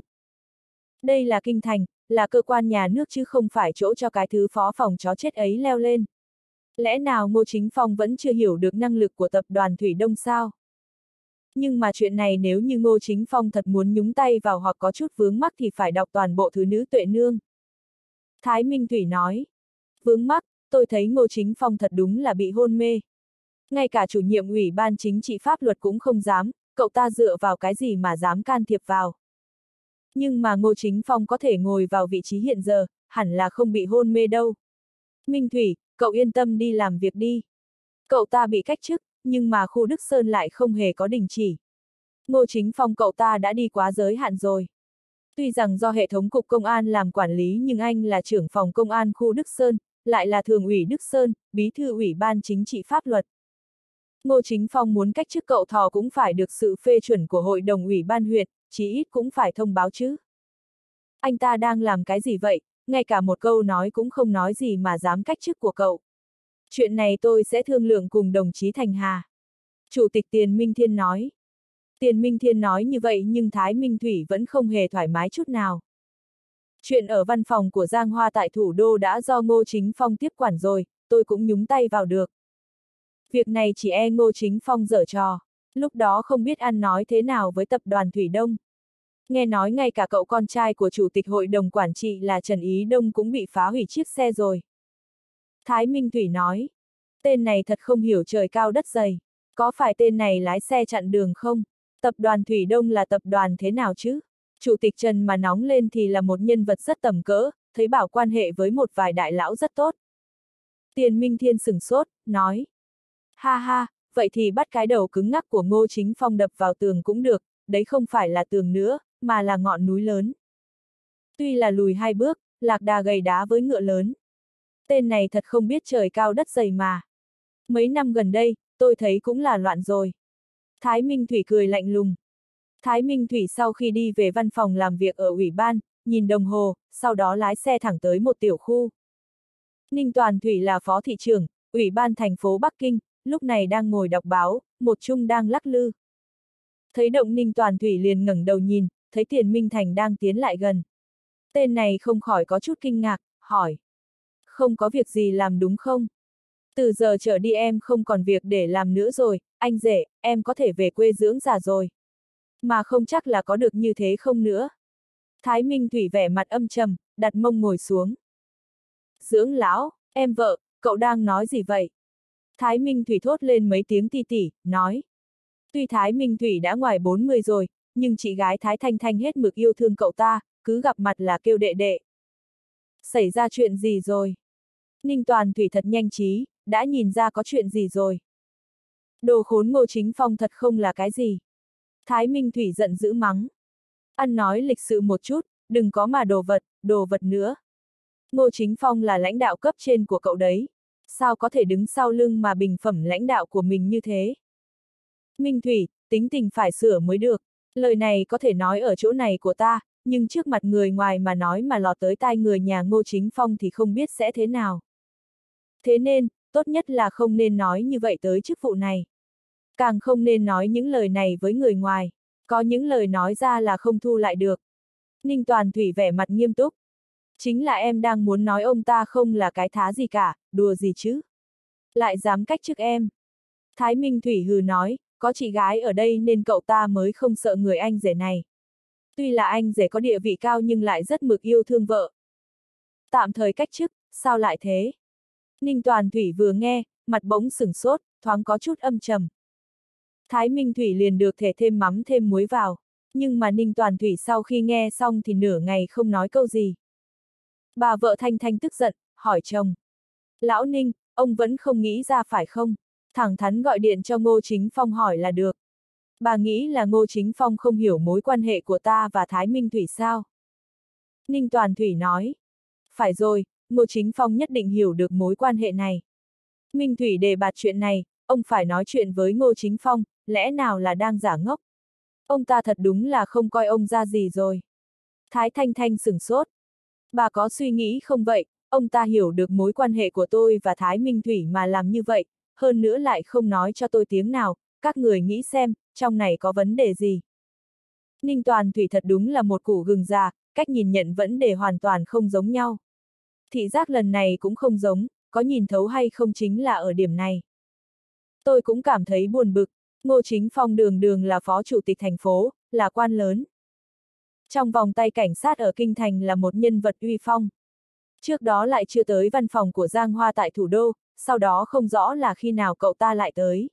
Đây là kinh thành, là cơ quan nhà nước chứ không phải chỗ cho cái thứ phó phòng chó chết ấy leo lên. Lẽ nào Ngô Chính Phong vẫn chưa hiểu được năng lực của tập đoàn Thủy Đông sao? Nhưng mà chuyện này nếu như Ngô Chính Phong thật muốn nhúng tay vào hoặc có chút vướng mắc thì phải đọc toàn bộ Thứ Nữ Tuệ Nương. Thái Minh Thủy nói. Vướng mắc, tôi thấy Ngô Chính Phong thật đúng là bị hôn mê. Ngay cả chủ nhiệm ủy ban chính trị pháp luật cũng không dám, cậu ta dựa vào cái gì mà dám can thiệp vào. Nhưng mà Ngô Chính Phong có thể ngồi vào vị trí hiện giờ, hẳn là không bị hôn mê đâu. Minh Thủy, cậu yên tâm đi làm việc đi. Cậu ta bị cách chức, nhưng mà khu Đức Sơn lại không hề có đình chỉ. Ngô Chính Phong cậu ta đã đi quá giới hạn rồi. Tuy rằng do hệ thống cục công an làm quản lý nhưng anh là trưởng phòng công an khu Đức Sơn, lại là thường ủy Đức Sơn, bí thư ủy ban chính trị pháp luật. Ngô Chính Phong muốn cách chức cậu thò cũng phải được sự phê chuẩn của hội đồng ủy ban huyện, chí ít cũng phải thông báo chứ. Anh ta đang làm cái gì vậy, ngay cả một câu nói cũng không nói gì mà dám cách chức của cậu. Chuyện này tôi sẽ thương lượng cùng đồng chí Thành Hà. Chủ tịch Tiền Minh Thiên nói. Tiền Minh Thiên nói như vậy nhưng Thái Minh Thủy vẫn không hề thoải mái chút nào. Chuyện ở văn phòng của Giang Hoa tại thủ đô đã do Ngô Chính Phong tiếp quản rồi, tôi cũng nhúng tay vào được. Việc này chỉ e Ngô Chính Phong giở trò, lúc đó không biết ăn nói thế nào với tập đoàn Thủy Đông. Nghe nói ngay cả cậu con trai của chủ tịch hội đồng quản trị là Trần Ý Đông cũng bị phá hủy chiếc xe rồi. Thái Minh Thủy nói, tên này thật không hiểu trời cao đất dày, có phải tên này lái xe chặn đường không? Tập đoàn Thủy Đông là tập đoàn thế nào chứ? Chủ tịch Trần mà nóng lên thì là một nhân vật rất tầm cỡ, thấy bảo quan hệ với một vài đại lão rất tốt. Tiền Minh Thiên sửng sốt, nói. Ha ha, vậy thì bắt cái đầu cứng ngắc của Ngô Chính Phong đập vào tường cũng được, đấy không phải là tường nữa, mà là ngọn núi lớn. Tuy là lùi hai bước, lạc đà gầy đá với ngựa lớn. Tên này thật không biết trời cao đất dày mà. Mấy năm gần đây, tôi thấy cũng là loạn rồi. Thái Minh Thủy cười lạnh lùng. Thái Minh Thủy sau khi đi về văn phòng làm việc ở ủy ban, nhìn đồng hồ, sau đó lái xe thẳng tới một tiểu khu. Ninh Toàn Thủy là phó thị trưởng, ủy ban thành phố Bắc Kinh, lúc này đang ngồi đọc báo, một chung đang lắc lư. Thấy động Ninh Toàn Thủy liền ngẩng đầu nhìn, thấy Tiền Minh Thành đang tiến lại gần. Tên này không khỏi có chút kinh ngạc, hỏi. Không có việc gì làm đúng không? Từ giờ trở đi em không còn việc để làm nữa rồi, anh rể, em có thể về quê dưỡng già rồi. Mà không chắc là có được như thế không nữa. Thái Minh Thủy vẻ mặt âm trầm, đặt mông ngồi xuống. Dưỡng lão, em vợ, cậu đang nói gì vậy? Thái Minh Thủy thốt lên mấy tiếng ti tỉ, nói. Tuy Thái Minh Thủy đã ngoài bốn mươi rồi, nhưng chị gái Thái Thanh Thanh hết mực yêu thương cậu ta, cứ gặp mặt là kêu đệ đệ. Xảy ra chuyện gì rồi? Ninh Toàn Thủy thật nhanh trí, đã nhìn ra có chuyện gì rồi. Đồ khốn Ngô Chính Phong thật không là cái gì. Thái Minh Thủy giận dữ mắng. Ăn nói lịch sự một chút, đừng có mà đồ vật, đồ vật nữa. Ngô Chính Phong là lãnh đạo cấp trên của cậu đấy. Sao có thể đứng sau lưng mà bình phẩm lãnh đạo của mình như thế? Minh Thủy, tính tình phải sửa mới được. Lời này có thể nói ở chỗ này của ta, nhưng trước mặt người ngoài mà nói mà lọt tới tai người nhà Ngô Chính Phong thì không biết sẽ thế nào. Thế nên, tốt nhất là không nên nói như vậy tới chức vụ này. Càng không nên nói những lời này với người ngoài. Có những lời nói ra là không thu lại được. Ninh Toàn Thủy vẻ mặt nghiêm túc. Chính là em đang muốn nói ông ta không là cái thá gì cả, đùa gì chứ. Lại dám cách chức em. Thái Minh Thủy hừ nói, có chị gái ở đây nên cậu ta mới không sợ người anh rể này. Tuy là anh rể có địa vị cao nhưng lại rất mực yêu thương vợ. Tạm thời cách chức, sao lại thế? Ninh Toàn Thủy vừa nghe, mặt bỗng sửng sốt, thoáng có chút âm trầm. Thái Minh Thủy liền được thể thêm mắm thêm muối vào, nhưng mà Ninh Toàn Thủy sau khi nghe xong thì nửa ngày không nói câu gì. Bà vợ Thanh Thanh tức giận, hỏi chồng. Lão Ninh, ông vẫn không nghĩ ra phải không? Thẳng thắn gọi điện cho Ngô Chính Phong hỏi là được. Bà nghĩ là Ngô Chính Phong không hiểu mối quan hệ của ta và Thái Minh Thủy sao? Ninh Toàn Thủy nói. Phải rồi, Ngô Chính Phong nhất định hiểu được mối quan hệ này. Minh Thủy đề bạt chuyện này, ông phải nói chuyện với Ngô Chính Phong, lẽ nào là đang giả ngốc? Ông ta thật đúng là không coi ông ra gì rồi. Thái Thanh Thanh sửng sốt. Bà có suy nghĩ không vậy, ông ta hiểu được mối quan hệ của tôi và Thái Minh Thủy mà làm như vậy, hơn nữa lại không nói cho tôi tiếng nào, các người nghĩ xem, trong này có vấn đề gì? Ninh Toàn Thủy thật đúng là một củ gừng già, cách nhìn nhận vấn đề hoàn toàn không giống nhau. Thị giác lần này cũng không giống, có nhìn thấu hay không chính là ở điểm này. Tôi cũng cảm thấy buồn bực, Ngô Chính Phong đường đường là phó chủ tịch thành phố, là quan lớn. Trong vòng tay cảnh sát ở Kinh Thành là một nhân vật uy phong. Trước đó lại chưa tới văn phòng của Giang Hoa tại thủ đô, sau đó không rõ là khi nào cậu ta lại tới.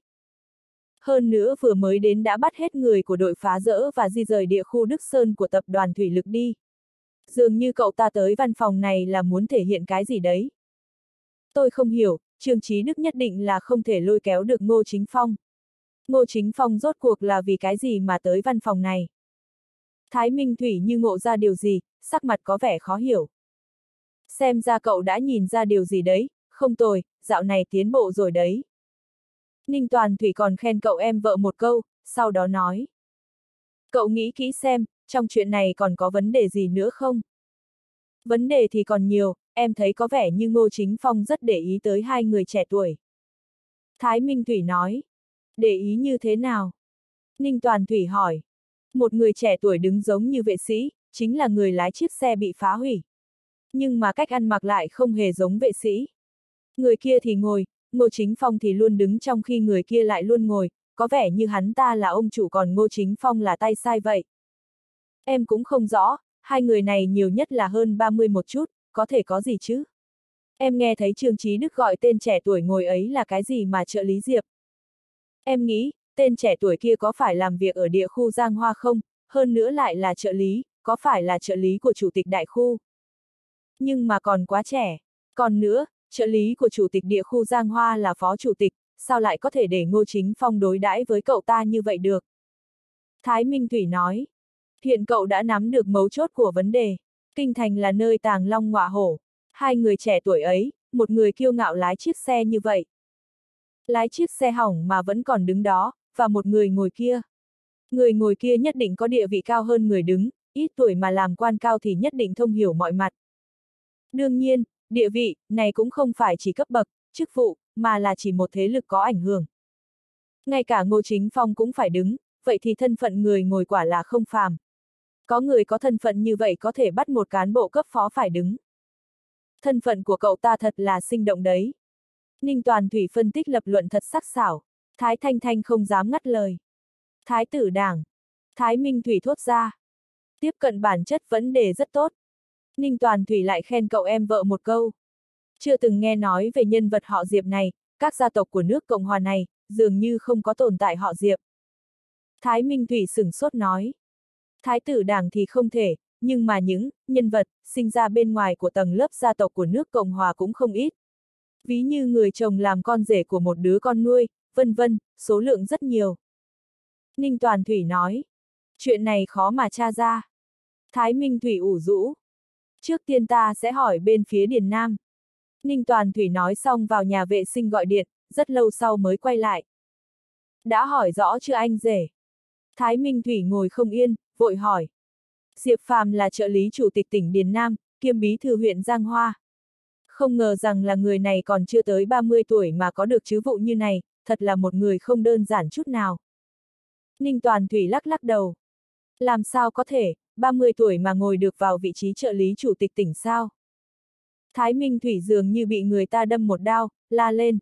Hơn nữa vừa mới đến đã bắt hết người của đội phá rỡ và di rời địa khu Đức Sơn của tập đoàn Thủy Lực đi. Dường như cậu ta tới văn phòng này là muốn thể hiện cái gì đấy. Tôi không hiểu, Trương Chí Đức nhất định là không thể lôi kéo được Ngô Chính Phong. Ngô Chính Phong rốt cuộc là vì cái gì mà tới văn phòng này? Thái Minh Thủy như ngộ ra điều gì, sắc mặt có vẻ khó hiểu. Xem ra cậu đã nhìn ra điều gì đấy, không tồi, dạo này tiến bộ rồi đấy. Ninh Toàn Thủy còn khen cậu em vợ một câu, sau đó nói. Cậu nghĩ kỹ xem, trong chuyện này còn có vấn đề gì nữa không? Vấn đề thì còn nhiều, em thấy có vẻ như Ngô Chính Phong rất để ý tới hai người trẻ tuổi. Thái Minh Thủy nói. Để ý như thế nào? Ninh Toàn Thủy hỏi. Một người trẻ tuổi đứng giống như vệ sĩ, chính là người lái chiếc xe bị phá hủy. Nhưng mà cách ăn mặc lại không hề giống vệ sĩ. Người kia thì ngồi, Ngô Chính Phong thì luôn đứng trong khi người kia lại luôn ngồi, có vẻ như hắn ta là ông chủ còn Ngô Chính Phong là tay sai vậy. Em cũng không rõ, hai người này nhiều nhất là hơn ba mươi một chút, có thể có gì chứ? Em nghe thấy Trương Chí Đức gọi tên trẻ tuổi ngồi ấy là cái gì mà trợ lý Diệp. Em nghĩ, tên trẻ tuổi kia có phải làm việc ở địa khu Giang Hoa không, hơn nữa lại là trợ lý, có phải là trợ lý của chủ tịch đại khu. Nhưng mà còn quá trẻ. Còn nữa, trợ lý của chủ tịch địa khu Giang Hoa là phó chủ tịch, sao lại có thể để Ngô Chính Phong đối đãi với cậu ta như vậy được? Thái Minh Thủy nói. Hiện cậu đã nắm được mấu chốt của vấn đề. Kinh thành là nơi tàng long ngọa hổ. Hai người trẻ tuổi ấy, một người kiêu ngạo lái chiếc xe như vậy. Lái chiếc xe hỏng mà vẫn còn đứng đó, và một người ngồi kia. Người ngồi kia nhất định có địa vị cao hơn người đứng, ít tuổi mà làm quan cao thì nhất định thông hiểu mọi mặt. Đương nhiên, địa vị này cũng không phải chỉ cấp bậc, chức vụ, mà là chỉ một thế lực có ảnh hưởng. Ngay cả Ngô Chính Phong cũng phải đứng, vậy thì thân phận người ngồi quả là không phàm. Có người có thân phận như vậy có thể bắt một cán bộ cấp phó phải đứng. Thân phận của cậu ta thật là sinh động đấy. Ninh Toàn Thủy phân tích lập luận thật sắc sảo. Thái Thanh Thanh không dám ngắt lời. Thái tử Đảng. Thái Minh Thủy thốt ra. Tiếp cận bản chất vấn đề rất tốt. Ninh Toàn Thủy lại khen cậu em vợ một câu. Chưa từng nghe nói về nhân vật họ Diệp này, các gia tộc của nước Cộng hòa này, dường như không có tồn tại họ Diệp. Thái Minh Thủy sửng sốt nói. Thái tử Đảng thì không thể, nhưng mà những nhân vật sinh ra bên ngoài của tầng lớp gia tộc của nước Cộng hòa cũng không ít. Ví như người chồng làm con rể của một đứa con nuôi, vân vân, số lượng rất nhiều. Ninh Toàn Thủy nói. Chuyện này khó mà tra ra. Thái Minh Thủy ủ rũ. Trước tiên ta sẽ hỏi bên phía Điền Nam. Ninh Toàn Thủy nói xong vào nhà vệ sinh gọi điện, rất lâu sau mới quay lại. Đã hỏi rõ chưa anh rể? Thái Minh Thủy ngồi không yên, vội hỏi. Diệp Phàm là trợ lý chủ tịch tỉnh Điền Nam, kiêm bí thư huyện Giang Hoa. Không ngờ rằng là người này còn chưa tới ba mươi tuổi mà có được chức vụ như này, thật là một người không đơn giản chút nào. Ninh Toàn Thủy lắc lắc đầu. Làm sao có thể, ba mươi tuổi mà ngồi được vào vị trí trợ lý chủ tịch tỉnh sao? Thái Minh Thủy dường như bị người ta đâm một đao, la lên.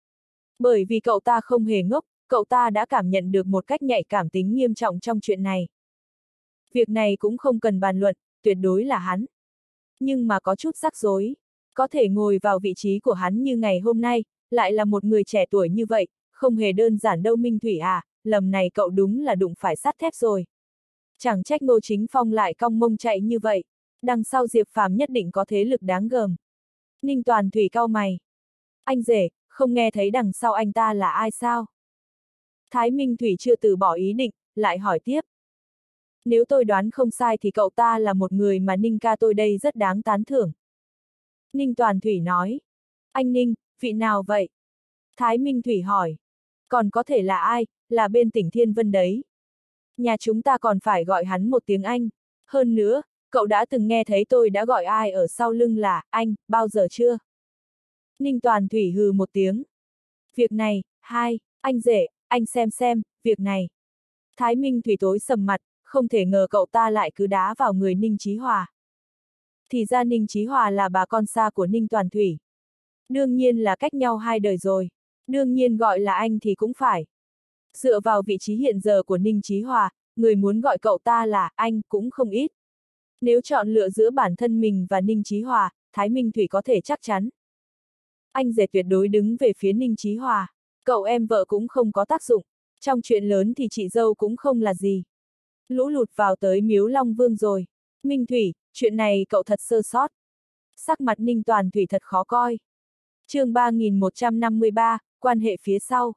Bởi vì cậu ta không hề ngốc, cậu ta đã cảm nhận được một cách nhạy cảm tính nghiêm trọng trong chuyện này. Việc này cũng không cần bàn luận, tuyệt đối là hắn. Nhưng mà có chút rắc rối. Có thể ngồi vào vị trí của hắn như ngày hôm nay, lại là một người trẻ tuổi như vậy, không hề đơn giản đâu Minh Thủy à, lầm này cậu đúng là đụng phải sắt thép rồi. Chẳng trách Ngô Chính Phong lại cong mông chạy như vậy, đằng sau Diệp Phàm nhất định có thế lực đáng gờm. Ninh Toàn Thủy cau mày. Anh rể, không nghe thấy đằng sau anh ta là ai sao? Thái Minh Thủy chưa từ bỏ ý định, lại hỏi tiếp. Nếu tôi đoán không sai thì cậu ta là một người mà Ninh ca tôi đây rất đáng tán thưởng. Ninh Toàn Thủy nói. Anh Ninh, vị nào vậy? Thái Minh Thủy hỏi. Còn có thể là ai, là bên tỉnh Thiên Vân đấy. Nhà chúng ta còn phải gọi hắn một tiếng anh. Hơn nữa, cậu đã từng nghe thấy tôi đã gọi ai ở sau lưng là anh, bao giờ chưa? Ninh Toàn Thủy hừ một tiếng. Việc này, hai, anh rể, anh xem xem, việc này. Thái Minh Thủy tối sầm mặt, không thể ngờ cậu ta lại cứ đá vào người Ninh Chí Hòa. Thì ra Ninh Chí Hòa là bà con xa của Ninh Toàn Thủy. Đương nhiên là cách nhau hai đời rồi. Đương nhiên gọi là anh thì cũng phải. Dựa vào vị trí hiện giờ của Ninh Chí Hòa, người muốn gọi cậu ta là anh cũng không ít. Nếu chọn lựa giữa bản thân mình và Ninh Chí Hòa, Thái Minh Thủy có thể chắc chắn. Anh rể tuyệt đối đứng về phía Ninh Chí Hòa. Cậu em vợ cũng không có tác dụng. Trong chuyện lớn thì chị dâu cũng không là gì. Lũ lụt vào tới Miếu Long Vương rồi. Minh Thủy, chuyện này cậu thật sơ sót. Sắc mặt Ninh Toàn Thủy thật khó coi. chương ba nghìn một trăm năm mươi ba, quan hệ phía sau.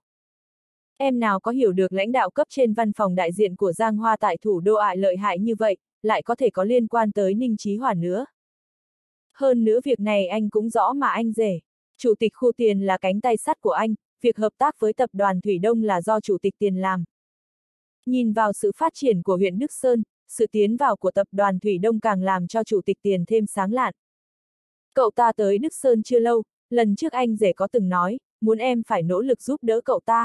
Em nào có hiểu được lãnh đạo cấp trên văn phòng đại diện của Giang Hoa tại thủ đô Ải lợi hại như vậy, lại có thể có liên quan tới Ninh Chí Hòa nữa. Hơn nữa việc này anh cũng rõ mà anh rể. Chủ tịch khu Tiền là cánh tay sắt của anh, việc hợp tác với tập đoàn Thủy Đông là do chủ tịch Tiền làm. Nhìn vào sự phát triển của huyện Đức Sơn, sự tiến vào của tập đoàn Thủy Đông càng làm cho chủ tịch Tiền thêm sáng lạn. Cậu ta tới Đức Sơn chưa lâu, lần trước anh rể có từng nói, muốn em phải nỗ lực giúp đỡ cậu ta.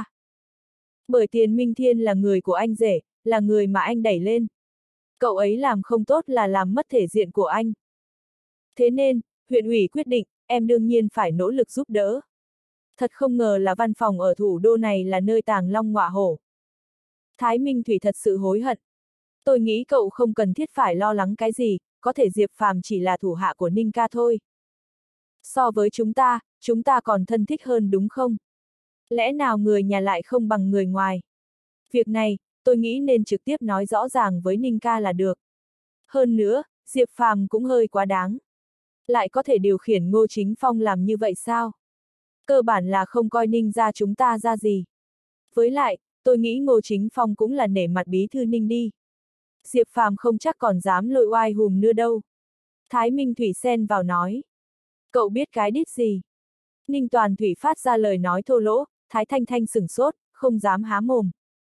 Bởi Tiền Minh Thiên là người của anh rể, là người mà anh đẩy lên. Cậu ấy làm không tốt là làm mất thể diện của anh. Thế nên, huyện ủy quyết định, em đương nhiên phải nỗ lực giúp đỡ. Thật không ngờ là văn phòng ở thủ đô này là nơi tàng long ngọa hổ. Thái Minh Thủy thật sự hối hận. Tôi nghĩ cậu không cần thiết phải lo lắng cái gì, có thể Diệp Phàm chỉ là thủ hạ của Ninh ca thôi. So với chúng ta, chúng ta còn thân thích hơn đúng không? Lẽ nào người nhà lại không bằng người ngoài? Việc này, tôi nghĩ nên trực tiếp nói rõ ràng với Ninh ca là được. Hơn nữa, Diệp Phàm cũng hơi quá đáng. Lại có thể điều khiển Ngô Chính Phong làm như vậy sao? Cơ bản là không coi Ninh gia chúng ta ra gì. Với lại, tôi nghĩ Ngô Chính Phong cũng là nể mặt bí thư Ninh đi. Diệp Phàm không chắc còn dám lội oai hùm nữa đâu. Thái Minh Thủy xen vào nói. Cậu biết cái đít gì? Ninh Toàn Thủy phát ra lời nói thô lỗ, Thái Thanh Thanh sửng sốt, không dám há mồm.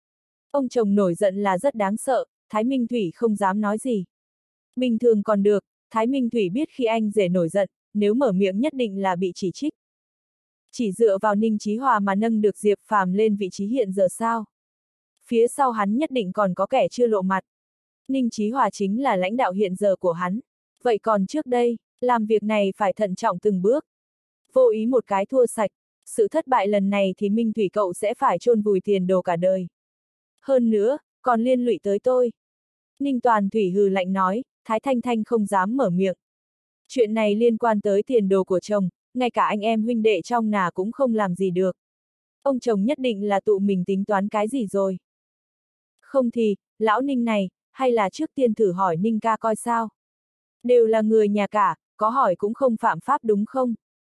Ông chồng nổi giận là rất đáng sợ, Thái Minh Thủy không dám nói gì. Bình thường còn được, Thái Minh Thủy biết khi anh rể nổi giận, nếu mở miệng nhất định là bị chỉ trích. Chỉ dựa vào Ninh Chí Hòa mà nâng được Diệp Phàm lên vị trí hiện giờ sao? Phía sau hắn nhất định còn có kẻ chưa lộ mặt. Ninh Chí Hòa chính là lãnh đạo hiện giờ của hắn. Vậy còn trước đây, làm việc này phải thận trọng từng bước. Vô ý một cái thua sạch, sự thất bại lần này thì Minh Thủy cậu sẽ phải chôn vùi tiền đồ cả đời. Hơn nữa, còn liên lụy tới tôi. Ninh Toàn Thủy hừ lạnh nói, Thái Thanh Thanh không dám mở miệng. Chuyện này liên quan tới tiền đồ của chồng, ngay cả anh em huynh đệ trong nhà cũng không làm gì được. Ông chồng nhất định là tụi mình tính toán cái gì rồi. Không thì, lão Ninh này, hay là trước tiên thử hỏi Ninh ca coi sao. Đều là người nhà cả, có hỏi cũng không phạm pháp đúng không?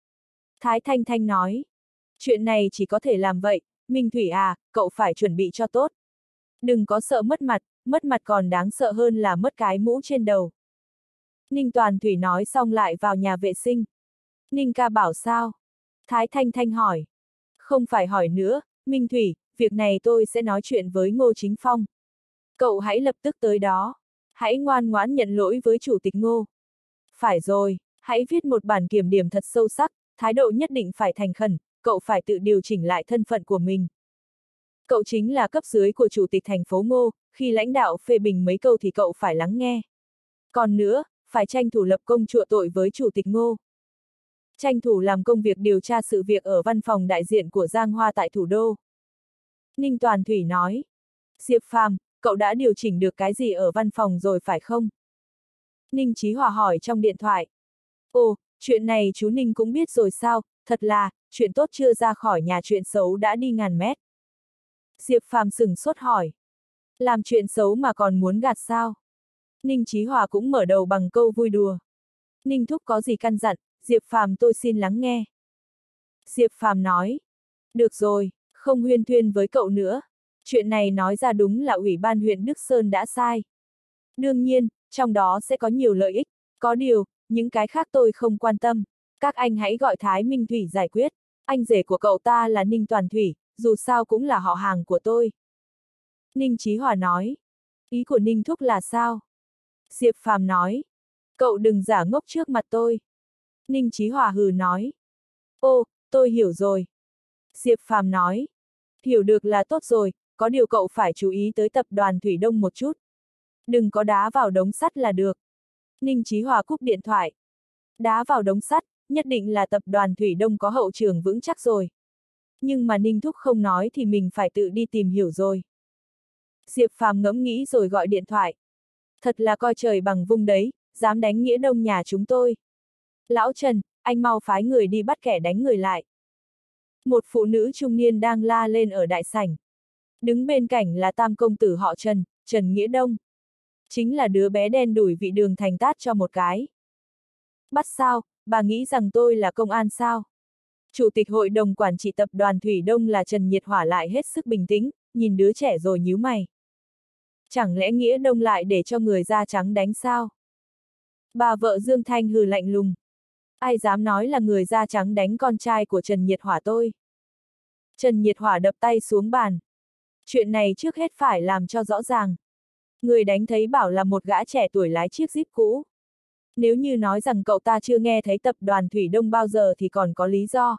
Thái Thanh Thanh nói, chuyện này chỉ có thể làm vậy, Minh Thủy à, cậu phải chuẩn bị cho tốt. Đừng có sợ mất mặt, mất mặt còn đáng sợ hơn là mất cái mũ trên đầu. Ninh Toàn Thủy nói xong lại vào nhà vệ sinh. Ninh ca bảo sao? Thái Thanh Thanh hỏi. Không phải hỏi nữa, Minh Thủy, việc này tôi sẽ nói chuyện với Ngô Chính Phong. Cậu hãy lập tức tới đó. Hãy ngoan ngoãn nhận lỗi với Chủ tịch Ngô. Phải rồi, hãy viết một bản kiểm điểm thật sâu sắc, thái độ nhất định phải thành khẩn, cậu phải tự điều chỉnh lại thân phận của mình. Cậu chính là cấp dưới của Chủ tịch thành phố Ngô, khi lãnh đạo phê bình mấy câu thì cậu phải lắng nghe. Còn nữa, phải tranh thủ lập công chuộc tội với Chủ tịch Ngô. Tranh thủ làm công việc điều tra sự việc ở văn phòng đại diện của Giang Hoa tại thủ đô. Ninh Toàn Thủy nói. Diệp Phàm, cậu đã điều chỉnh được cái gì ở văn phòng rồi phải không? Ninh Chí Hòa hỏi trong điện thoại. Ồ, chuyện này chú Ninh cũng biết rồi sao, thật là, chuyện tốt chưa ra khỏi nhà chuyện xấu đã đi ngàn mét. Diệp Phàm sửng sốt hỏi. Làm chuyện xấu mà còn muốn gạt sao? Ninh Chí Hòa cũng mở đầu bằng câu vui đùa. Ninh thúc có gì căn dặn, Diệp Phàm tôi xin lắng nghe. Diệp Phàm nói. Được rồi, không huyên thuyên với cậu nữa. Chuyện này nói ra đúng là Ủy ban huyện Đức Sơn đã sai. Đương nhiên, trong đó sẽ có nhiều lợi ích, có điều, những cái khác tôi không quan tâm. Các anh hãy gọi Thái Minh Thủy giải quyết. Anh rể của cậu ta là Ninh Toàn Thủy, dù sao cũng là họ hàng của tôi. Ninh Chí Hòa nói. Ý của Ninh thúc là sao? Diệp Phàm nói. Cậu đừng giả ngốc trước mặt tôi. Ninh Chí Hòa hừ nói. Ô, tôi hiểu rồi. Diệp Phàm nói. Hiểu được là tốt rồi, có điều cậu phải chú ý tới tập đoàn Thủy Đông một chút. Đừng có đá vào đống sắt là được. Ninh Chí Hòa cúp điện thoại. Đá vào đống sắt, nhất định là tập đoàn Thủy Đông có hậu trường vững chắc rồi. Nhưng mà Ninh thúc không nói thì mình phải tự đi tìm hiểu rồi. Diệp Phàm ngẫm nghĩ rồi gọi điện thoại. Thật là coi trời bằng vung đấy, dám đánh Nghĩa Đông nhà chúng tôi. Lão Trần, anh mau phái người đi bắt kẻ đánh người lại. Một phụ nữ trung niên đang la lên ở đại sảnh. Đứng bên cạnh là tam công tử họ Trần, Trần Nghĩa Đông. Chính là đứa bé đen đủi vị Đường Thành tát cho một cái. Bắt sao, bà nghĩ rằng tôi là công an sao? Chủ tịch hội đồng quản trị tập đoàn Thủy Đông là Trần Nhiệt Hỏa lại hết sức bình tĩnh, nhìn đứa trẻ rồi nhíu mày. Chẳng lẽ Nghĩa Đông lại để cho người da trắng đánh sao? Bà vợ Dương Thanh hừ lạnh lùng. Ai dám nói là người da trắng đánh con trai của Trần Nhiệt Hỏa tôi? Trần Nhiệt Hỏa đập tay xuống bàn. Chuyện này trước hết phải làm cho rõ ràng. Người đánh thấy bảo là một gã trẻ tuổi lái chiếc Jeep cũ. Nếu như nói rằng cậu ta chưa nghe thấy tập đoàn Thủy Đông bao giờ thì còn có lý do.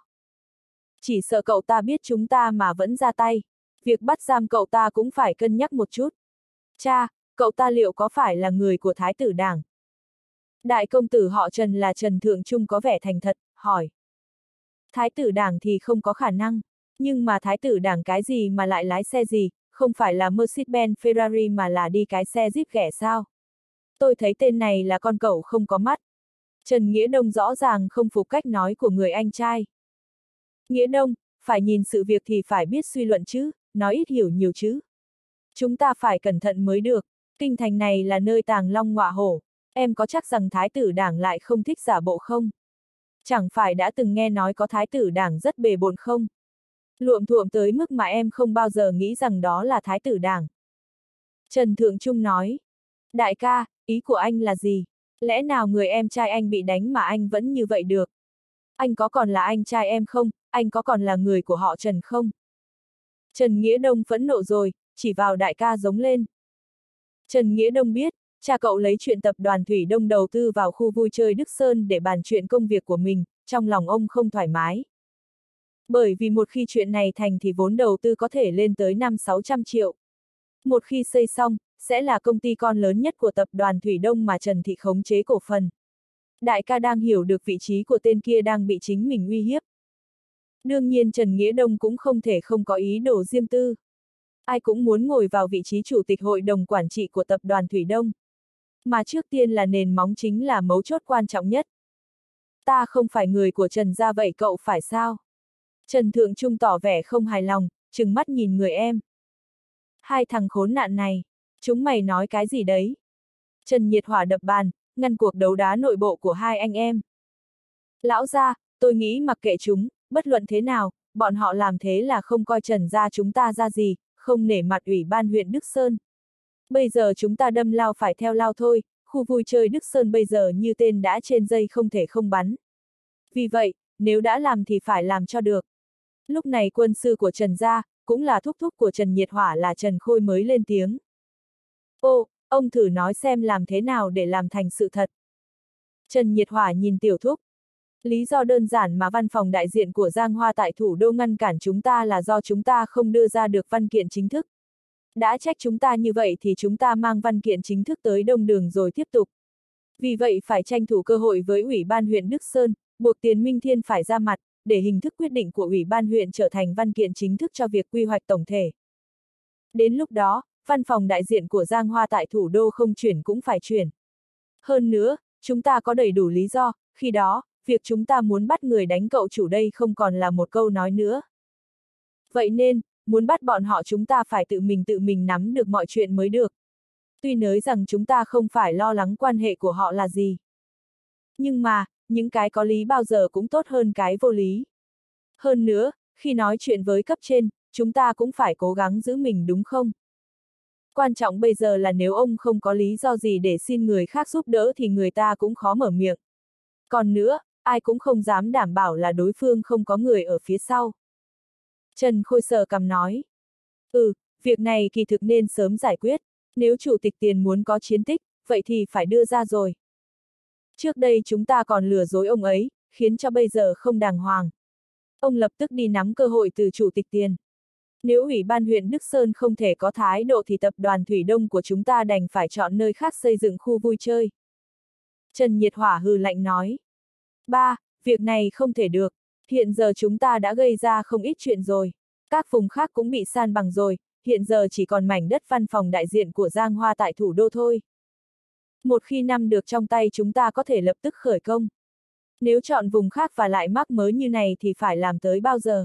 Chỉ sợ cậu ta biết chúng ta mà vẫn ra tay. Việc bắt giam cậu ta cũng phải cân nhắc một chút. Cha, cậu ta liệu có phải là người của Thái tử Đảng? Đại công tử họ Trần là Trần Thượng Trung có vẻ thành thật, hỏi. Thái tử Đảng thì không có khả năng. Nhưng mà Thái tử Đảng cái gì mà lại lái xe gì, không phải là Mercedes-Benz Ferrari mà là đi cái xe Jeep ghẻ sao? Tôi thấy tên này là con cẩu không có mắt. Trần Nghĩa Đông rõ ràng không phục cách nói của người anh trai. Nghĩa Đông, phải nhìn sự việc thì phải biết suy luận chứ, nói ít hiểu nhiều chứ. Chúng ta phải cẩn thận mới được. Kinh thành này là nơi tàng long ngọa hổ, em có chắc rằng thái tử đảng lại không thích giả bộ không? Chẳng phải đã từng nghe nói có thái tử đảng rất bề bộn không? Luộm thuộm tới mức mà em không bao giờ nghĩ rằng đó là thái tử đảng. Trần Thượng Trung nói, đại ca, ý của anh là gì? Lẽ nào người em trai anh bị đánh mà anh vẫn như vậy được? Anh có còn là anh trai em không? Anh có còn là người của họ Trần không? Trần Nghĩa Đông phẫn nộ rồi, chỉ vào đại ca giống lên. Trần Nghĩa Đông biết, cha cậu lấy chuyện tập đoàn Thủy Đông đầu tư vào khu vui chơi Đức Sơn để bàn chuyện công việc của mình, trong lòng ông không thoải mái. Bởi vì một khi chuyện này thành thì vốn đầu tư có thể lên tới năm sáu trăm triệu. Một khi xây xong, sẽ là công ty con lớn nhất của tập đoàn Thủy Đông mà Trần Thị khống chế cổ phần. Đại ca đang hiểu được vị trí của tên kia đang bị chính mình uy hiếp. Đương nhiên Trần Nghĩa Đông cũng không thể không có ý đồ riêng tư. Ai cũng muốn ngồi vào vị trí chủ tịch hội đồng quản trị của tập đoàn Thủy Đông. Mà trước tiên là nền móng chính là mấu chốt quan trọng nhất. Ta không phải người của Trần gia vậy cậu phải sao? Trần Thượng Trung tỏ vẻ không hài lòng, trừng mắt nhìn người em. Hai thằng khốn nạn này, chúng mày nói cái gì đấy? Trần Nhiệt Hỏa đập bàn, ngăn cuộc đấu đá nội bộ của hai anh em. Lão gia, tôi nghĩ mặc kệ chúng, bất luận thế nào, bọn họ làm thế là không coi Trần gia chúng ta ra gì, không nể mặt ủy ban huyện Đức Sơn. Bây giờ chúng ta đâm lao phải theo lao thôi, khu vui chơi Đức Sơn bây giờ như tên đã trên dây không thể không bắn. Vì vậy, nếu đã làm thì phải làm cho được. Lúc này quân sư của Trần gia, cũng là thúc thúc của Trần Nhiệt Hỏa là Trần Khôi mới lên tiếng. Ô, ông thử nói xem làm thế nào để làm thành sự thật. Trần Nhiệt Hỏa nhìn tiểu thúc. Lý do đơn giản mà văn phòng đại diện của Giang Hoa tại thủ đô ngăn cản chúng ta là do chúng ta không đưa ra được văn kiện chính thức. Đã trách chúng ta như vậy thì chúng ta mang văn kiện chính thức tới Đông Đường rồi tiếp tục. Vì vậy phải tranh thủ cơ hội với Ủy ban huyện Đức Sơn, buộc Tiền Minh Thiên phải ra mặt, để hình thức quyết định của Ủy ban huyện trở thành văn kiện chính thức cho việc quy hoạch tổng thể. Đến lúc đó, văn phòng đại diện của Giang Hoa tại thủ đô không chuyển cũng phải chuyển. Hơn nữa, chúng ta có đầy đủ lý do, khi đó, việc chúng ta muốn bắt người đánh cậu chủ đây không còn là một câu nói nữa. Vậy nên, muốn bắt bọn họ chúng ta phải tự mình tự mình nắm được mọi chuyện mới được. Tuy nói rằng chúng ta không phải lo lắng quan hệ của họ là gì. Nhưng mà, những cái có lý bao giờ cũng tốt hơn cái vô lý. Hơn nữa, khi nói chuyện với cấp trên, chúng ta cũng phải cố gắng giữ mình đúng không? Quan trọng bây giờ là nếu ông không có lý do gì để xin người khác giúp đỡ thì người ta cũng khó mở miệng. Còn nữa, ai cũng không dám đảm bảo là đối phương không có người ở phía sau. Trần Khôi sờ cằm nói. Ừ, việc này kỳ thực nên sớm giải quyết. Nếu chủ tịch Tiền muốn có chiến tích, vậy thì phải đưa ra rồi. Trước đây chúng ta còn lừa dối ông ấy, khiến cho bây giờ không đàng hoàng. Ông lập tức đi nắm cơ hội từ chủ tịch Tiền. Nếu Ủy ban huyện Đức Sơn không thể có thái độ thì tập đoàn Thủy Đông của chúng ta đành phải chọn nơi khác xây dựng khu vui chơi. Trần Nhiệt Hỏa hừ lạnh nói. Ba, việc này không thể được. Hiện giờ chúng ta đã gây ra không ít chuyện rồi. Các vùng khác cũng bị san bằng rồi, hiện giờ chỉ còn mảnh đất văn phòng đại diện của Giang Hoa tại thủ đô thôi. Một khi nắm được trong tay chúng ta có thể lập tức khởi công. Nếu chọn vùng khác và lại mắc mới như này thì phải làm tới bao giờ?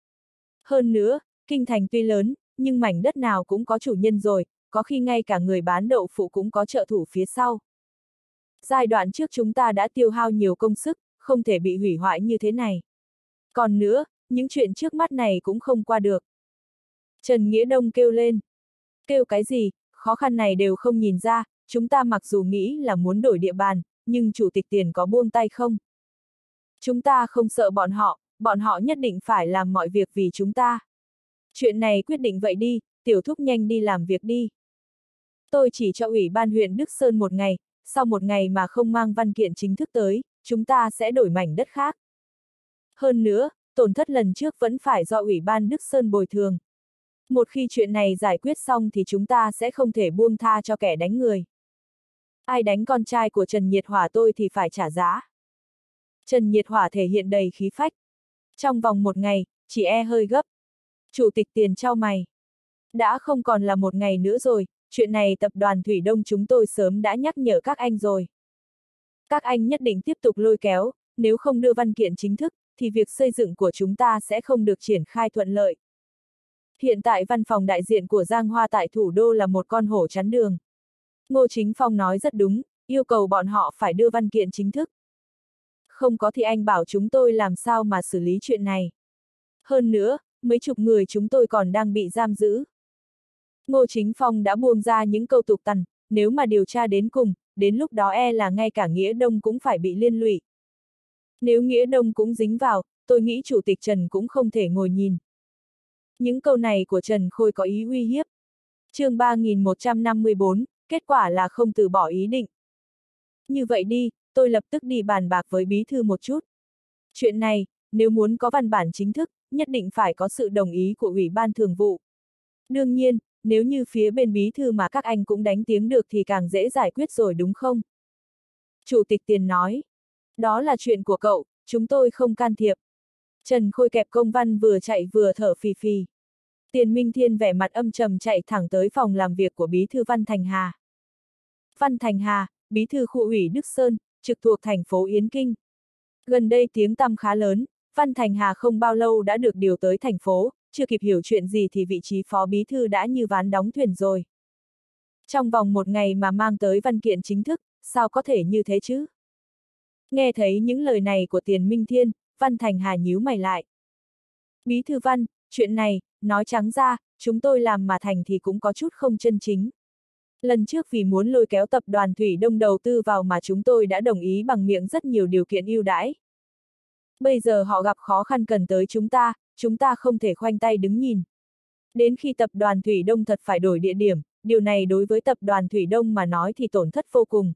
Hơn nữa, kinh thành tuy lớn, nhưng mảnh đất nào cũng có chủ nhân rồi, có khi ngay cả người bán đậu phụ cũng có trợ thủ phía sau. Giai đoạn trước chúng ta đã tiêu hao nhiều công sức, không thể bị hủy hoại như thế này. Còn nữa, những chuyện trước mắt này cũng không qua được. Trần Nghĩa Đông kêu lên. Kêu cái gì, khó khăn này đều không nhìn ra, chúng ta mặc dù nghĩ là muốn đổi địa bàn, nhưng chủ tịch Tiền có buông tay không? Chúng ta không sợ bọn họ, bọn họ nhất định phải làm mọi việc vì chúng ta. Chuyện này quyết định vậy đi, tiểu thúc nhanh đi làm việc đi. Tôi chỉ cho Ủy ban huyện Đức Sơn một ngày, sau một ngày mà không mang văn kiện chính thức tới, chúng ta sẽ đổi mảnh đất khác. Hơn nữa, tổn thất lần trước vẫn phải do Ủy ban Đức Sơn bồi thường. Một khi chuyện này giải quyết xong thì chúng ta sẽ không thể buông tha cho kẻ đánh người. Ai đánh con trai của Trần Nhiệt Hỏa tôi thì phải trả giá. Trần Nhiệt Hỏa thể hiện đầy khí phách. Trong vòng một ngày, chỉ e hơi gấp. Chủ tịch Tiền chau mày. Đã không còn là một ngày nữa rồi, chuyện này tập đoàn Thủy Đông chúng tôi sớm đã nhắc nhở các anh rồi. Các anh nhất định tiếp tục lôi kéo, nếu không đưa văn kiện chính thức, thì việc xây dựng của chúng ta sẽ không được triển khai thuận lợi. Hiện tại văn phòng đại diện của Giang Hoa tại thủ đô là một con hổ chắn đường. Ngô Chính Phong nói rất đúng, yêu cầu bọn họ phải đưa văn kiện chính thức. Không có thì anh bảo chúng tôi làm sao mà xử lý chuyện này. Hơn nữa, mấy chục người chúng tôi còn đang bị giam giữ. Ngô Chính Phong đã buông ra những câu tục tằn, nếu mà điều tra đến cùng, đến lúc đó e là ngay cả Nghĩa Đông cũng phải bị liên lụy. Nếu Nghĩa Đông cũng dính vào, tôi nghĩ Chủ tịch Trần cũng không thể ngồi nhìn. Những câu này của Trần Khôi có ý uy hiếp. chương ba nghìn một trăm năm mươi bốn, kết quả là không từ bỏ ý định. Như vậy đi, tôi lập tức đi bàn bạc với bí thư một chút. Chuyện này, nếu muốn có văn bản chính thức, nhất định phải có sự đồng ý của Ủy ban Thường vụ. Đương nhiên, nếu như phía bên bí thư mà các anh cũng đánh tiếng được thì càng dễ giải quyết rồi đúng không? Chủ tịch Tiền nói. Đó là chuyện của cậu, chúng tôi không can thiệp. Trần Khôi kẹp công văn vừa chạy vừa thở phì phì. Tiền Minh Thiên vẻ mặt âm trầm chạy thẳng tới phòng làm việc của bí thư Văn Thành Hà. Văn Thành Hà, bí thư khu ủy Đức Sơn, trực thuộc thành phố Yến Kinh. Gần đây tiếng tăm khá lớn, Văn Thành Hà không bao lâu đã được điều tới thành phố, chưa kịp hiểu chuyện gì thì vị trí phó bí thư đã như ván đóng thuyền rồi. Trong vòng một ngày mà mang tới văn kiện chính thức, sao có thể như thế chứ? Nghe thấy những lời này của Tiền Minh Thiên, Văn Thành Hà nhíu mày lại. Bí thư Văn, chuyện này, nói trắng ra, chúng tôi làm mà thành thì cũng có chút không chân chính. Lần trước vì muốn lôi kéo tập đoàn Thủy Đông đầu tư vào mà chúng tôi đã đồng ý bằng miệng rất nhiều điều kiện ưu đãi. Bây giờ họ gặp khó khăn cần tới chúng ta, chúng ta không thể khoanh tay đứng nhìn. Đến khi tập đoàn Thủy Đông thật phải đổi địa điểm, điều này đối với tập đoàn Thủy Đông mà nói thì tổn thất vô cùng.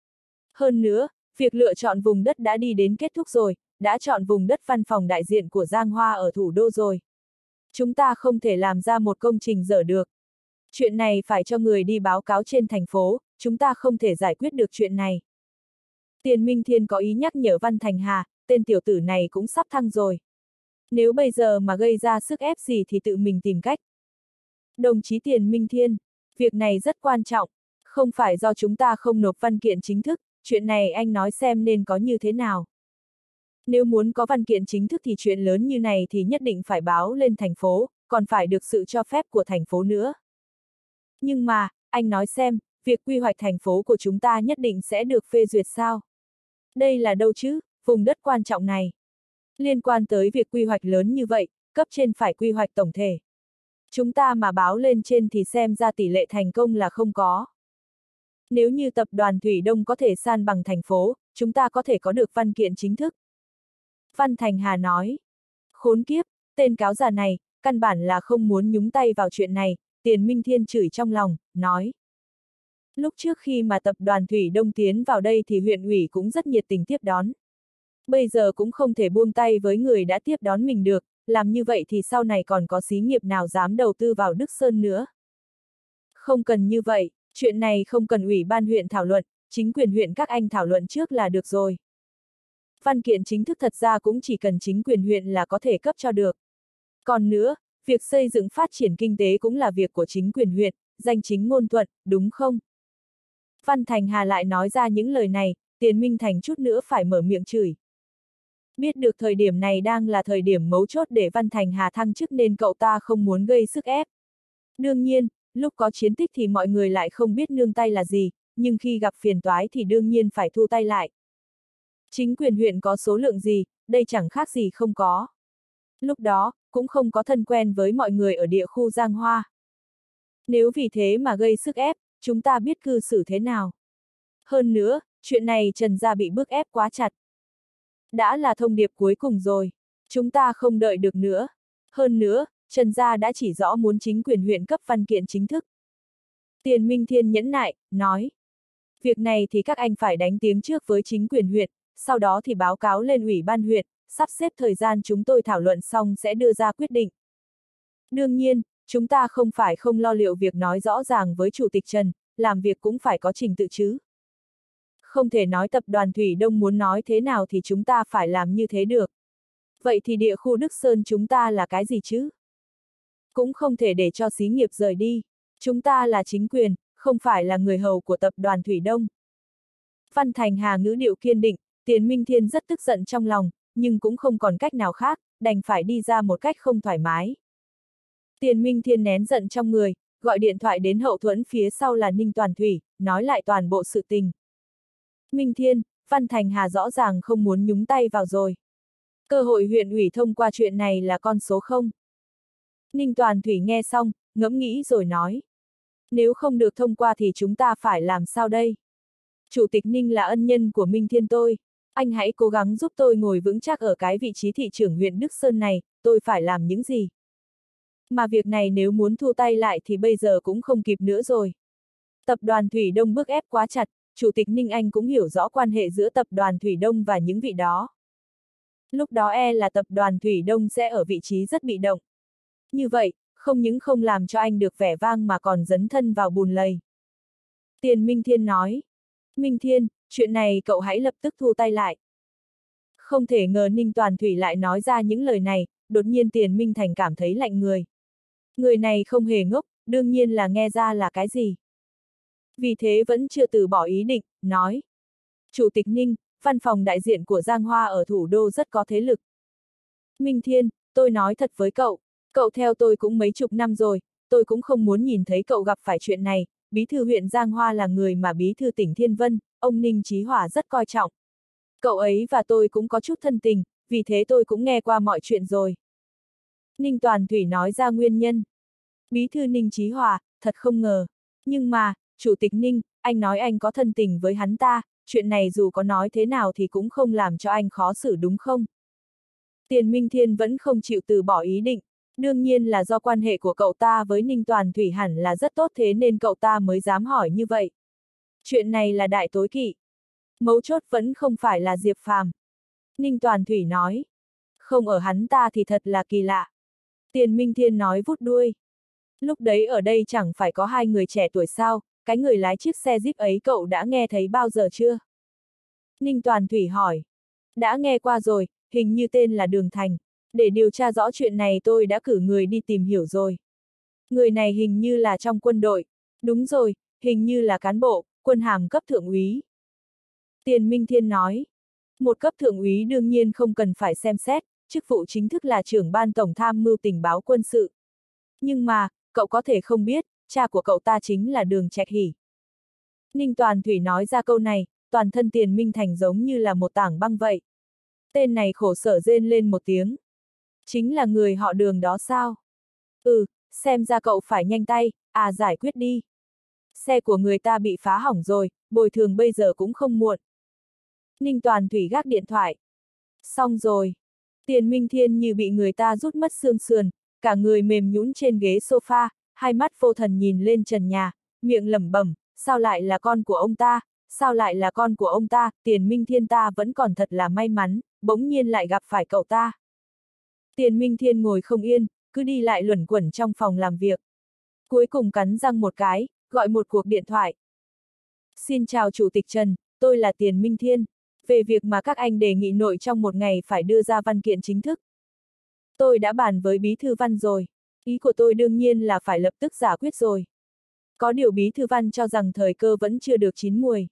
Hơn nữa, việc lựa chọn vùng đất đã đi đến kết thúc rồi, đã chọn vùng đất văn phòng đại diện của Giang Hoa ở thủ đô rồi. Chúng ta không thể làm ra một công trình dở được. Chuyện này phải cho người đi báo cáo trên thành phố, chúng ta không thể giải quyết được chuyện này. Tiền Minh Thiên có ý nhắc nhở Văn Thành Hà, tên tiểu tử này cũng sắp thăng rồi. Nếu bây giờ mà gây ra sức ép gì thì tự mình tìm cách. Đồng chí Tiền Minh Thiên, việc này rất quan trọng, không phải do chúng ta không nộp văn kiện chính thức, chuyện này anh nói xem nên có như thế nào. Nếu muốn có văn kiện chính thức thì chuyện lớn như này thì nhất định phải báo lên thành phố, còn phải được sự cho phép của thành phố nữa. Nhưng mà, anh nói xem, việc quy hoạch thành phố của chúng ta nhất định sẽ được phê duyệt sao? Đây là đâu chứ, vùng đất quan trọng này. Liên quan tới việc quy hoạch lớn như vậy, cấp trên phải quy hoạch tổng thể. Chúng ta mà báo lên trên thì xem ra tỷ lệ thành công là không có. Nếu như tập đoàn Thủy Đông có thể san bằng thành phố, chúng ta có thể có được văn kiện chính thức. Văn Thành Hà nói. Khốn kiếp, tên cáo già này, căn bản là không muốn nhúng tay vào chuyện này, Tiền Minh Thiên chửi trong lòng, nói. Lúc trước khi mà tập đoàn Thủy Đông tiến vào đây thì huyện ủy cũng rất nhiệt tình tiếp đón. Bây giờ cũng không thể buông tay với người đã tiếp đón mình được, làm như vậy thì sau này còn có xí nghiệp nào dám đầu tư vào Đức Sơn nữa. Không cần như vậy, chuyện này không cần ủy ban huyện thảo luận, chính quyền huyện các anh thảo luận trước là được rồi. Văn kiện chính thức thật ra cũng chỉ cần chính quyền huyện là có thể cấp cho được. Còn nữa, việc xây dựng phát triển kinh tế cũng là việc của chính quyền huyện, danh chính ngôn thuận, đúng không? Văn Thành Hà lại nói ra những lời này, Tiền Minh Thành chút nữa phải mở miệng chửi. Biết được thời điểm này đang là thời điểm mấu chốt để Văn Thành Hà thăng chức nên cậu ta không muốn gây sức ép. Đương nhiên, lúc có chiến tích thì mọi người lại không biết nương tay là gì, nhưng khi gặp phiền toái thì đương nhiên phải thu tay lại. Chính quyền huyện có số lượng gì, đây chẳng khác gì không có. Lúc đó, cũng không có thân quen với mọi người ở địa khu Giang Hoa. Nếu vì thế mà gây sức ép, chúng ta biết cư xử thế nào. Hơn nữa, chuyện này Trần gia bị bức ép quá chặt. Đã là thông điệp cuối cùng rồi, chúng ta không đợi được nữa. Hơn nữa, Trần gia đã chỉ rõ muốn chính quyền huyện cấp văn kiện chính thức. Tiền Minh Thiên nhẫn nại, nói. Việc này thì các anh phải đánh tiếng trước với chính quyền huyện, sau đó thì báo cáo lên ủy ban huyện, sắp xếp thời gian chúng tôi thảo luận xong sẽ đưa ra quyết định. Đương nhiên, chúng ta không phải không lo liệu việc nói rõ ràng với Chủ tịch Trần, làm việc cũng phải có trình tự chứ. Không thể nói tập đoàn Thủy Đông muốn nói thế nào thì chúng ta phải làm như thế được. Vậy thì địa khu Đức Sơn chúng ta là cái gì chứ? Cũng không thể để cho xí nghiệp rời đi. Chúng ta là chính quyền, không phải là người hầu của tập đoàn Thủy Đông. Văn Thành Hà ngữ điệu kiên định, Tiền Minh Thiên rất tức giận trong lòng, nhưng cũng không còn cách nào khác, đành phải đi ra một cách không thoải mái. Tiền Minh Thiên nén giận trong người, gọi điện thoại đến hậu thuẫn phía sau là Ninh Toàn Thủy, nói lại toàn bộ sự tình. Minh Thiên, Văn Thành Hà rõ ràng không muốn nhúng tay vào rồi. Cơ hội huyện ủy thông qua chuyện này là con số không. Ninh Toàn Thủy nghe xong, ngẫm nghĩ rồi nói. Nếu không được thông qua thì chúng ta phải làm sao đây? Chủ tịch Ninh là ân nhân của Minh Thiên tôi. Anh hãy cố gắng giúp tôi ngồi vững chắc ở cái vị trí thị trưởng huyện Đức Sơn này, tôi phải làm những gì? Mà việc này nếu muốn thu tay lại thì bây giờ cũng không kịp nữa rồi. Tập đoàn Thủy Đông bức ép quá chặt, Chủ tịch Ninh Anh cũng hiểu rõ quan hệ giữa tập đoàn Thủy Đông và những vị đó. Lúc đó e là tập đoàn Thủy Đông sẽ ở vị trí rất bị động. Như vậy, không những không làm cho anh được vẻ vang mà còn dấn thân vào bùn lầy. Tiền Minh Thiên nói. Minh Thiên, chuyện này cậu hãy lập tức thu tay lại. Không thể ngờ Ninh Toàn Thủy lại nói ra những lời này, đột nhiên Tiền Minh Thành cảm thấy lạnh người. Người này không hề ngốc, đương nhiên là nghe ra là cái gì. Vì thế vẫn chưa từ bỏ ý định, nói. Chủ tịch Ninh, văn phòng đại diện của Giang Hoa ở thủ đô rất có thế lực. Minh Thiên, tôi nói thật với cậu, cậu theo tôi cũng mấy chục năm rồi, tôi cũng không muốn nhìn thấy cậu gặp phải chuyện này. Bí thư huyện Giang Hoa là người mà bí thư tỉnh Thiên Vân, ông Ninh Chí Hòa rất coi trọng. Cậu ấy và tôi cũng có chút thân tình, vì thế tôi cũng nghe qua mọi chuyện rồi. Ninh Toàn Thủy nói ra nguyên nhân. Bí thư Ninh Chí Hòa, thật không ngờ. Nhưng mà, Chủ tịch Ninh, anh nói anh có thân tình với hắn ta, chuyện này dù có nói thế nào thì cũng không làm cho anh khó xử đúng không? Tiền Minh Thiên vẫn không chịu từ bỏ ý định. Đương nhiên là do quan hệ của cậu ta với Ninh Toàn Thủy hẳn là rất tốt thế nên cậu ta mới dám hỏi như vậy. Chuyện này là đại tối kỵ. Mấu chốt vẫn không phải là Diệp Phàm. Ninh Toàn Thủy nói. Không ở hắn ta thì thật là kỳ lạ. Tiền Minh Thiên nói vút đuôi. Lúc đấy ở đây chẳng phải có hai người trẻ tuổi sao, cái người lái chiếc xe Jeep ấy cậu đã nghe thấy bao giờ chưa? Ninh Toàn Thủy hỏi. Đã nghe qua rồi, hình như tên là Đường Thành. Để điều tra rõ chuyện này tôi đã cử người đi tìm hiểu rồi. Người này hình như là trong quân đội. Đúng rồi, hình như là cán bộ, quân hàm cấp thượng úy. Tiền Minh Thiên nói. Một cấp thượng úy đương nhiên không cần phải xem xét, chức vụ chính thức là trưởng ban tổng tham mưu tình báo quân sự. Nhưng mà, cậu có thể không biết, cha của cậu ta chính là Đường Trạch Hỷ. Ninh Toàn Thủy nói ra câu này, toàn thân Tiền Minh Thành giống như là một tảng băng vậy. Tên này khổ sở rên lên một tiếng. Chính là người họ Đường đó sao? Ừ, xem ra cậu phải nhanh tay, à giải quyết đi. Xe của người ta bị phá hỏng rồi, bồi thường bây giờ cũng không muộn. Ninh Toàn Thủy gác điện thoại. Xong rồi. Tiền Minh Thiên như bị người ta rút mất xương sườn, cả người mềm nhũn trên ghế sofa, hai mắt vô thần nhìn lên trần nhà, miệng lẩm bẩm, sao lại là con của ông ta, sao lại là con của ông ta, Tiền Minh Thiên ta vẫn còn thật là may mắn, bỗng nhiên lại gặp phải cậu ta. Tiền Minh Thiên ngồi không yên, cứ đi lại luẩn quẩn trong phòng làm việc. Cuối cùng cắn răng một cái, gọi một cuộc điện thoại. Xin chào Chủ tịch Trần, tôi là Tiền Minh Thiên. Về việc mà các anh đề nghị nội trong một ngày phải đưa ra văn kiện chính thức. Tôi đã bàn với Bí thư Văn rồi. Ý của tôi đương nhiên là phải lập tức giải quyết rồi. Có điều Bí thư Văn cho rằng thời cơ vẫn chưa được chín muồi.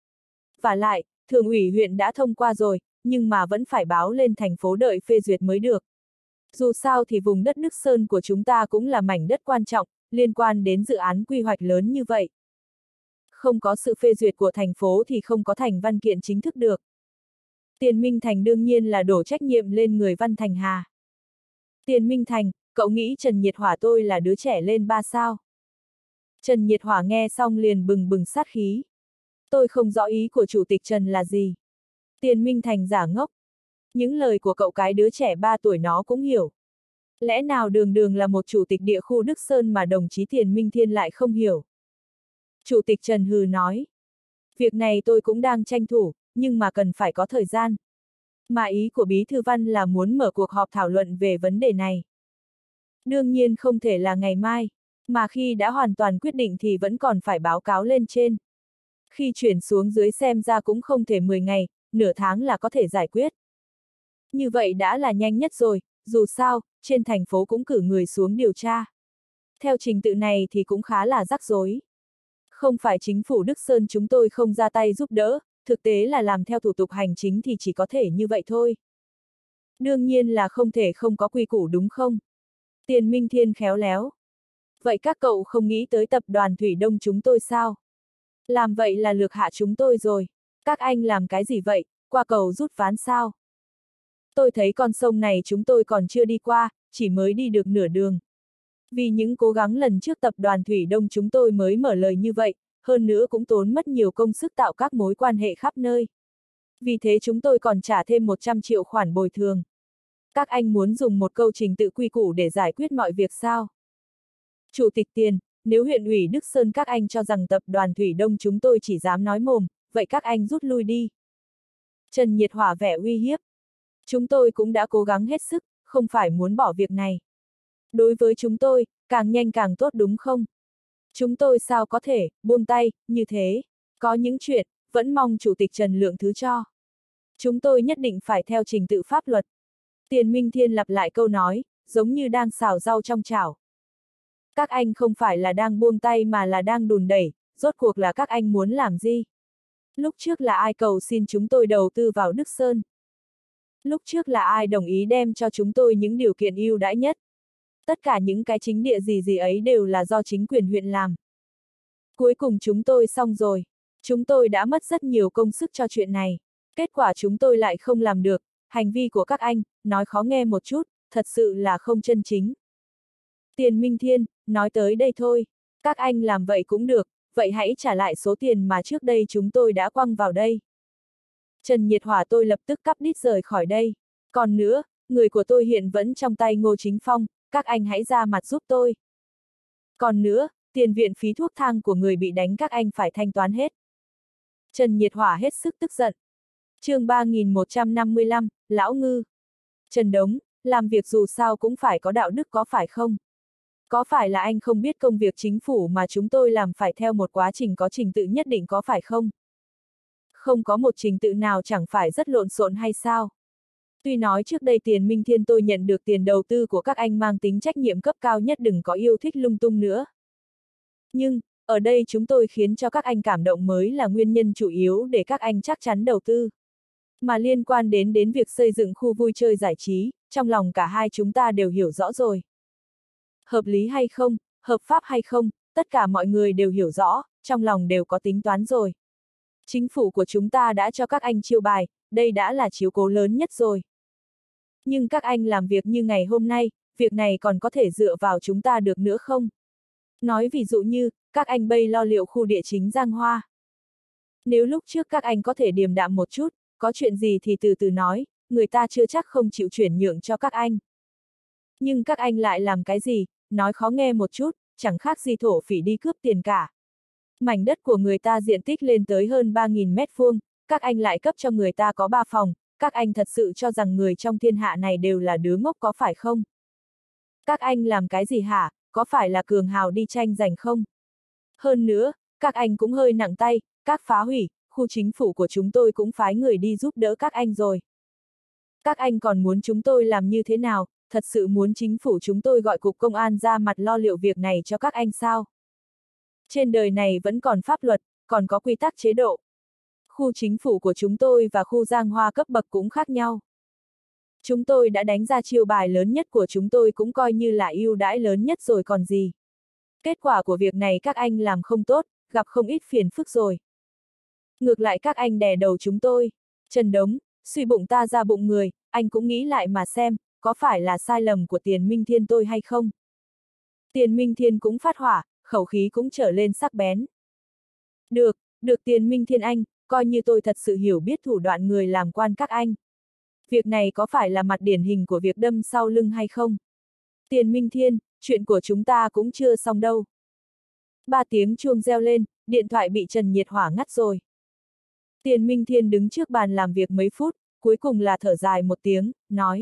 Và lại, Thường ủy huyện đã thông qua rồi, nhưng mà vẫn phải báo lên thành phố đợi phê duyệt mới được. Dù sao thì vùng đất Đức Sơn của chúng ta cũng là mảnh đất quan trọng, liên quan đến dự án quy hoạch lớn như vậy. Không có sự phê duyệt của thành phố thì không có thành văn kiện chính thức được. Tiền Minh Thành đương nhiên là đổ trách nhiệm lên người Văn Thành Hà. Tiền Minh Thành, cậu nghĩ Trần Nhiệt Hỏa tôi là đứa trẻ lên ba sao? Trần Nhiệt Hỏa nghe xong liền bừng bừng sát khí. Tôi không rõ ý của Chủ tịch Trần là gì. Tiền Minh Thành giả ngốc. Những lời của cậu cái đứa trẻ ba tuổi nó cũng hiểu. Lẽ nào đường đường là một chủ tịch địa khu Đức Sơn mà đồng chí Tiền Minh Thiên lại không hiểu? Chủ tịch Trần hừ nói. Việc này tôi cũng đang tranh thủ, nhưng mà cần phải có thời gian. Mà ý của Bí thư Văn là muốn mở cuộc họp thảo luận về vấn đề này. Đương nhiên không thể là ngày mai, mà khi đã hoàn toàn quyết định thì vẫn còn phải báo cáo lên trên. Khi chuyển xuống dưới xem ra cũng không thể mười ngày, nửa tháng là có thể giải quyết. Như vậy đã là nhanh nhất rồi, dù sao, trên thành phố cũng cử người xuống điều tra. Theo trình tự này thì cũng khá là rắc rối. Không phải chính phủ Đức Sơn chúng tôi không ra tay giúp đỡ, thực tế là làm theo thủ tục hành chính thì chỉ có thể như vậy thôi. Đương nhiên là không thể không có quy củ đúng không? Tiền Minh Thiên khéo léo. Vậy các cậu không nghĩ tới tập đoàn Thủy Đông chúng tôi sao? Làm vậy là lược hạ chúng tôi rồi. Các anh làm cái gì vậy, qua cầu rút ván sao? Tôi thấy con sông này chúng tôi còn chưa đi qua, chỉ mới đi được nửa đường. Vì những cố gắng lần trước tập đoàn Thủy Đông chúng tôi mới mở lời như vậy, hơn nữa cũng tốn mất nhiều công sức tạo các mối quan hệ khắp nơi. Vì thế chúng tôi còn trả thêm một trăm triệu khoản bồi thường. Các anh muốn dùng một câu trình tự quy củ để giải quyết mọi việc sao? Chủ tịch Tiền, nếu huyện ủy Đức Sơn các anh cho rằng tập đoàn Thủy Đông chúng tôi chỉ dám nói mồm, vậy các anh rút lui đi. Trần Nhiệt Hỏa vẻ uy hiếp. Chúng tôi cũng đã cố gắng hết sức, không phải muốn bỏ việc này. Đối với chúng tôi, càng nhanh càng tốt đúng không? Chúng tôi sao có thể, buông tay, như thế. Có những chuyện, vẫn mong Chủ tịch Trần lượng thứ cho. Chúng tôi nhất định phải theo trình tự pháp luật. Tiền Minh Thiên lặp lại câu nói, giống như đang xào rau trong chảo. Các anh không phải là đang buông tay mà là đang đùn đẩy, rốt cuộc là các anh muốn làm gì? Lúc trước là ai cầu xin chúng tôi đầu tư vào Đức Sơn? Lúc trước là ai đồng ý đem cho chúng tôi những điều kiện ưu đãi nhất? Tất cả những cái chính địa gì gì ấy đều là do chính quyền huyện làm. Cuối cùng chúng tôi xong rồi. Chúng tôi đã mất rất nhiều công sức cho chuyện này. Kết quả chúng tôi lại không làm được. Hành vi của các anh, nói khó nghe một chút, thật sự là không chân chính. Tiền Minh Thiên, nói tới đây thôi. Các anh làm vậy cũng được, vậy hãy trả lại số tiền mà trước đây chúng tôi đã quăng vào đây. Trần Nhiệt Hỏa tôi lập tức cắp đít rời khỏi đây. Còn nữa, người của tôi hiện vẫn trong tay Ngô Chính Phong, các anh hãy ra mặt giúp tôi. Còn nữa, tiền viện phí thuốc thang của người bị đánh các anh phải thanh toán hết. Trần Nhiệt Hỏa hết sức tức giận. chương ba nghìn một trăm năm mươi lăm, Lão Ngư. Trần Đống, làm việc dù sao cũng phải có đạo đức có phải không? Có phải là anh không biết công việc chính phủ mà chúng tôi làm phải theo một quá trình có trình tự nhất định có phải không? Không có một trình tự nào chẳng phải rất lộn xộn hay sao? Tuy nói trước đây Tiền Minh Thiên tôi nhận được tiền đầu tư của các anh mang tính trách nhiệm cấp cao nhất, đừng có yêu thích lung tung nữa. Nhưng, ở đây chúng tôi khiến cho các anh cảm động mới là nguyên nhân chủ yếu để các anh chắc chắn đầu tư. Mà liên quan đến đến việc xây dựng khu vui chơi giải trí, trong lòng cả hai chúng ta đều hiểu rõ rồi. Hợp lý hay không, hợp pháp hay không, tất cả mọi người đều hiểu rõ, trong lòng đều có tính toán rồi. Chính phủ của chúng ta đã cho các anh chiêu bài, đây đã là chiếu cố lớn nhất rồi. Nhưng các anh làm việc như ngày hôm nay, việc này còn có thể dựa vào chúng ta được nữa không? Nói ví dụ như, các anh bây lo liệu khu địa chính Giang Hoa. Nếu lúc trước các anh có thể điềm đạm một chút, có chuyện gì thì từ từ nói, người ta chưa chắc không chịu chuyển nhượng cho các anh. Nhưng các anh lại làm cái gì, nói khó nghe một chút, chẳng khác gì thổ phỉ đi cướp tiền cả. Mảnh đất của người ta diện tích lên tới hơn ba nghìn mét vuông, các anh lại cấp cho người ta có ba phòng, các anh thật sự cho rằng người trong thiên hạ này đều là đứa ngốc có phải không? Các anh làm cái gì hả, có phải là cường hào đi tranh giành không? Hơn nữa, các anh cũng hơi nặng tay, các phá hủy, khu chính phủ của chúng tôi cũng phái người đi giúp đỡ các anh rồi. Các anh còn muốn chúng tôi làm như thế nào, thật sự muốn chính phủ chúng tôi gọi cục công an ra mặt lo liệu việc này cho các anh sao? Trên đời này vẫn còn pháp luật, còn có quy tắc chế độ. Khu chính phủ của chúng tôi và khu Giang Hoa cấp bậc cũng khác nhau. Chúng tôi đã đánh ra chiêu bài lớn nhất của chúng tôi cũng coi như là ưu đãi lớn nhất rồi còn gì. Kết quả của việc này các anh làm không tốt, gặp không ít phiền phức rồi. Ngược lại các anh đè đầu chúng tôi. Trần Đống, suy bụng ta ra bụng người, anh cũng nghĩ lại mà xem, có phải là sai lầm của Tiền Minh Thiên tôi hay không? Tiền Minh Thiên cũng phát hỏa, khẩu khí cũng trở lên sắc bén. Được, được Tiền Minh Thiên anh, coi như tôi thật sự hiểu biết thủ đoạn người làm quan các anh. Việc này có phải là mặt điển hình của việc đâm sau lưng hay không? Tiền Minh Thiên, chuyện của chúng ta cũng chưa xong đâu. Ba tiếng chuông reo lên, điện thoại bị Trần Nhiệt Hỏa ngắt rồi. Tiền Minh Thiên đứng trước bàn làm việc mấy phút, cuối cùng là thở dài một tiếng, nói.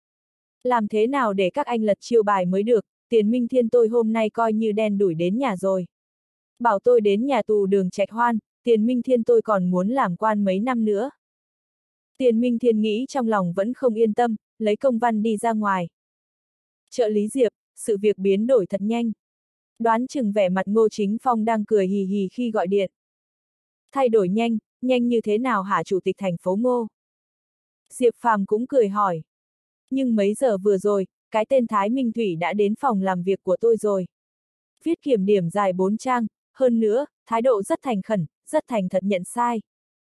Làm thế nào để các anh lật chiêu bài mới được, Tiền Minh Thiên tôi hôm nay coi như đen đủi đến nhà rồi. Bảo tôi đến nhà tù Đường Trạch Hoan, Tiền Minh Thiên tôi còn muốn làm quan mấy năm nữa. Tiền Minh Thiên nghĩ trong lòng vẫn không yên tâm, lấy công văn đi ra ngoài. Trợ lý Diệp, sự việc biến đổi thật nhanh. Đoán chừng vẻ mặt Ngô Chính Phong đang cười hì hì khi gọi điện. Thay đổi nhanh, nhanh như thế nào hả chủ tịch thành phố Ngô? Diệp Phàm cũng cười hỏi. Nhưng mấy giờ vừa rồi, cái tên Thái Minh Thủy đã đến phòng làm việc của tôi rồi. Viết kiểm điểm dài bốn trang, hơn nữa, thái độ rất thành khẩn, rất thành thật nhận sai.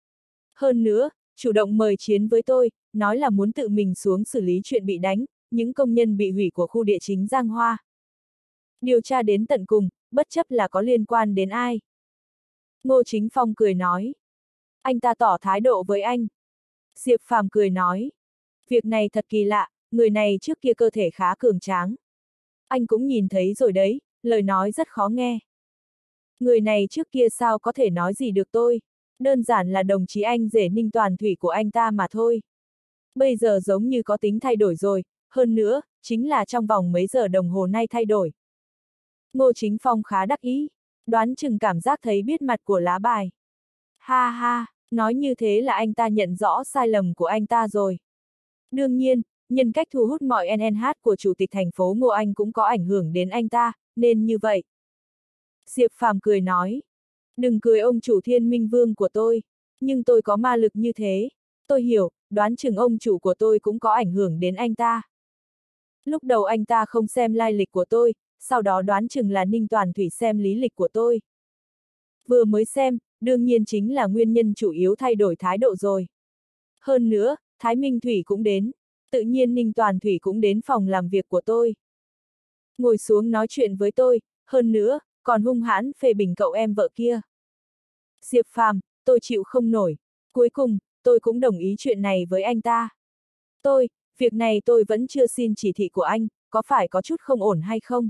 Hơn nữa, chủ động mời chiến với tôi, nói là muốn tự mình xuống xử lý chuyện bị đánh, những công nhân bị hủy của khu địa chính Giang Hoa. Điều tra đến tận cùng, bất chấp là có liên quan đến ai. Ngô Chính Phong cười nói. Anh ta tỏ thái độ với anh. Diệp Phàm cười nói. Việc này thật kỳ lạ, người này trước kia cơ thể khá cường tráng. Anh cũng nhìn thấy rồi đấy, lời nói rất khó nghe. Người này trước kia sao có thể nói gì được tôi, đơn giản là đồng chí anh rể Ninh Toàn Thủy của anh ta mà thôi. Bây giờ giống như có tính thay đổi rồi, hơn nữa, chính là trong vòng mấy giờ đồng hồ nay thay đổi. Ngô Chính Phong khá đắc ý, đoán chừng cảm giác thấy biết mặt của lá bài. Ha ha, nói như thế là anh ta nhận rõ sai lầm của anh ta rồi. Đương nhiên, nhân cách thu hút mọi en en hát của chủ tịch thành phố Ngô Anh cũng có ảnh hưởng đến anh ta, nên như vậy. Diệp Phàm cười nói, đừng cười ông chủ Thiên Minh Vương của tôi, nhưng tôi có ma lực như thế, tôi hiểu, đoán chừng ông chủ của tôi cũng có ảnh hưởng đến anh ta. Lúc đầu anh ta không xem lai lịch của tôi, sau đó đoán chừng là Ninh Toàn Thủy xem lý lịch của tôi. Vừa mới xem, đương nhiên chính là nguyên nhân chủ yếu thay đổi thái độ rồi. Hơn nữa, Thái Minh Thủy cũng đến, tự nhiên Ninh Toàn Thủy cũng đến phòng làm việc của tôi. Ngồi xuống nói chuyện với tôi, hơn nữa, còn hung hãn phê bình cậu em vợ kia. Diệp Phàm, tôi chịu không nổi, cuối cùng, tôi cũng đồng ý chuyện này với anh ta. Tôi, việc này tôi vẫn chưa xin chỉ thị của anh, có phải có chút không ổn hay không?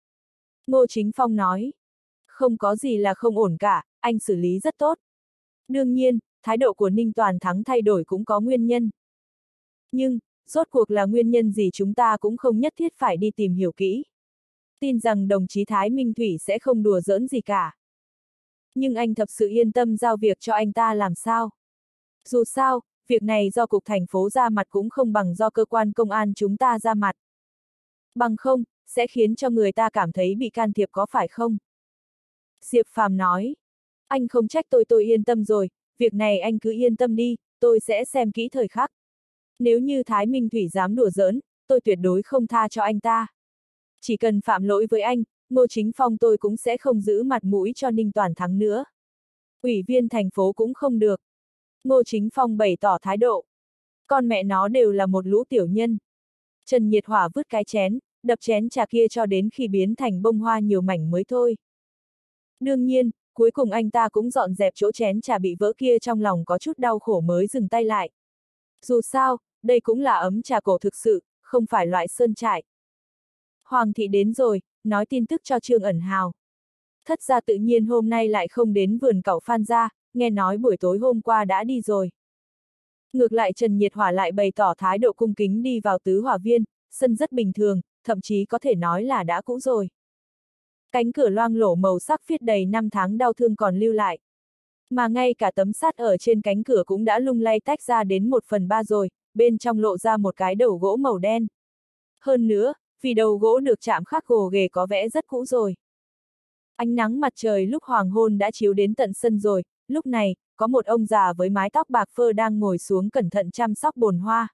Ngô Chính Phong nói, không có gì là không ổn cả, anh xử lý rất tốt. Đương nhiên, thái độ của Ninh Toàn Thắng thay đổi cũng có nguyên nhân. Nhưng, rốt cuộc là nguyên nhân gì chúng ta cũng không nhất thiết phải đi tìm hiểu kỹ. Tin rằng đồng chí Thái Minh Thủy sẽ không đùa giỡn gì cả. Nhưng anh thật sự yên tâm giao việc cho anh ta làm sao? Dù sao, việc này do cục thành phố ra mặt cũng không bằng do cơ quan công an chúng ta ra mặt. Bằng không, sẽ khiến cho người ta cảm thấy bị can thiệp có phải không? Diệp Phàm nói, anh không trách tôi tôi yên tâm rồi, việc này anh cứ yên tâm đi, tôi sẽ xem kỹ thời khắc. Nếu như Thái Minh Thủy dám đùa giỡn, tôi tuyệt đối không tha cho anh ta. Chỉ cần phạm lỗi với anh, Ngô Chính Phong tôi cũng sẽ không giữ mặt mũi cho Ninh Toàn Thắng nữa. Ủy viên thành phố cũng không được. Ngô Chính Phong bày tỏ thái độ. Con mẹ nó đều là một lũ tiểu nhân. Trần Nhiệt Hỏa vứt cái chén, đập chén trà kia cho đến khi biến thành bông hoa nhiều mảnh mới thôi. Đương nhiên, cuối cùng anh ta cũng dọn dẹp chỗ chén trà bị vỡ kia, trong lòng có chút đau khổ mới dừng tay lại. Dù sao, đây cũng là ấm trà cổ thực sự, không phải loại sơn trại. Hoàng thị đến rồi, nói tin tức cho Trương Ẩn Hào. Thất gia tự nhiên hôm nay lại không đến vườn cẩu Phan gia, nghe nói buổi tối hôm qua đã đi rồi. Ngược lại Trần Nhiệt Hỏa lại bày tỏ thái độ cung kính đi vào tứ hỏa viên, sân rất bình thường, thậm chí có thể nói là đã cũ rồi. Cánh cửa loang lổ màu sắc viết đầy năm tháng đau thương còn lưu lại. Mà ngay cả tấm sắt ở trên cánh cửa cũng đã lung lay tách ra đến một phần ba rồi, bên trong lộ ra một cái đầu gỗ màu đen. Hơn nữa, vì đầu gỗ được chạm khắc gồ ghề có vẻ rất cũ rồi. Ánh nắng mặt trời lúc hoàng hôn đã chiếu đến tận sân rồi, lúc này, có một ông già với mái tóc bạc phơ đang ngồi xuống cẩn thận chăm sóc bồn hoa.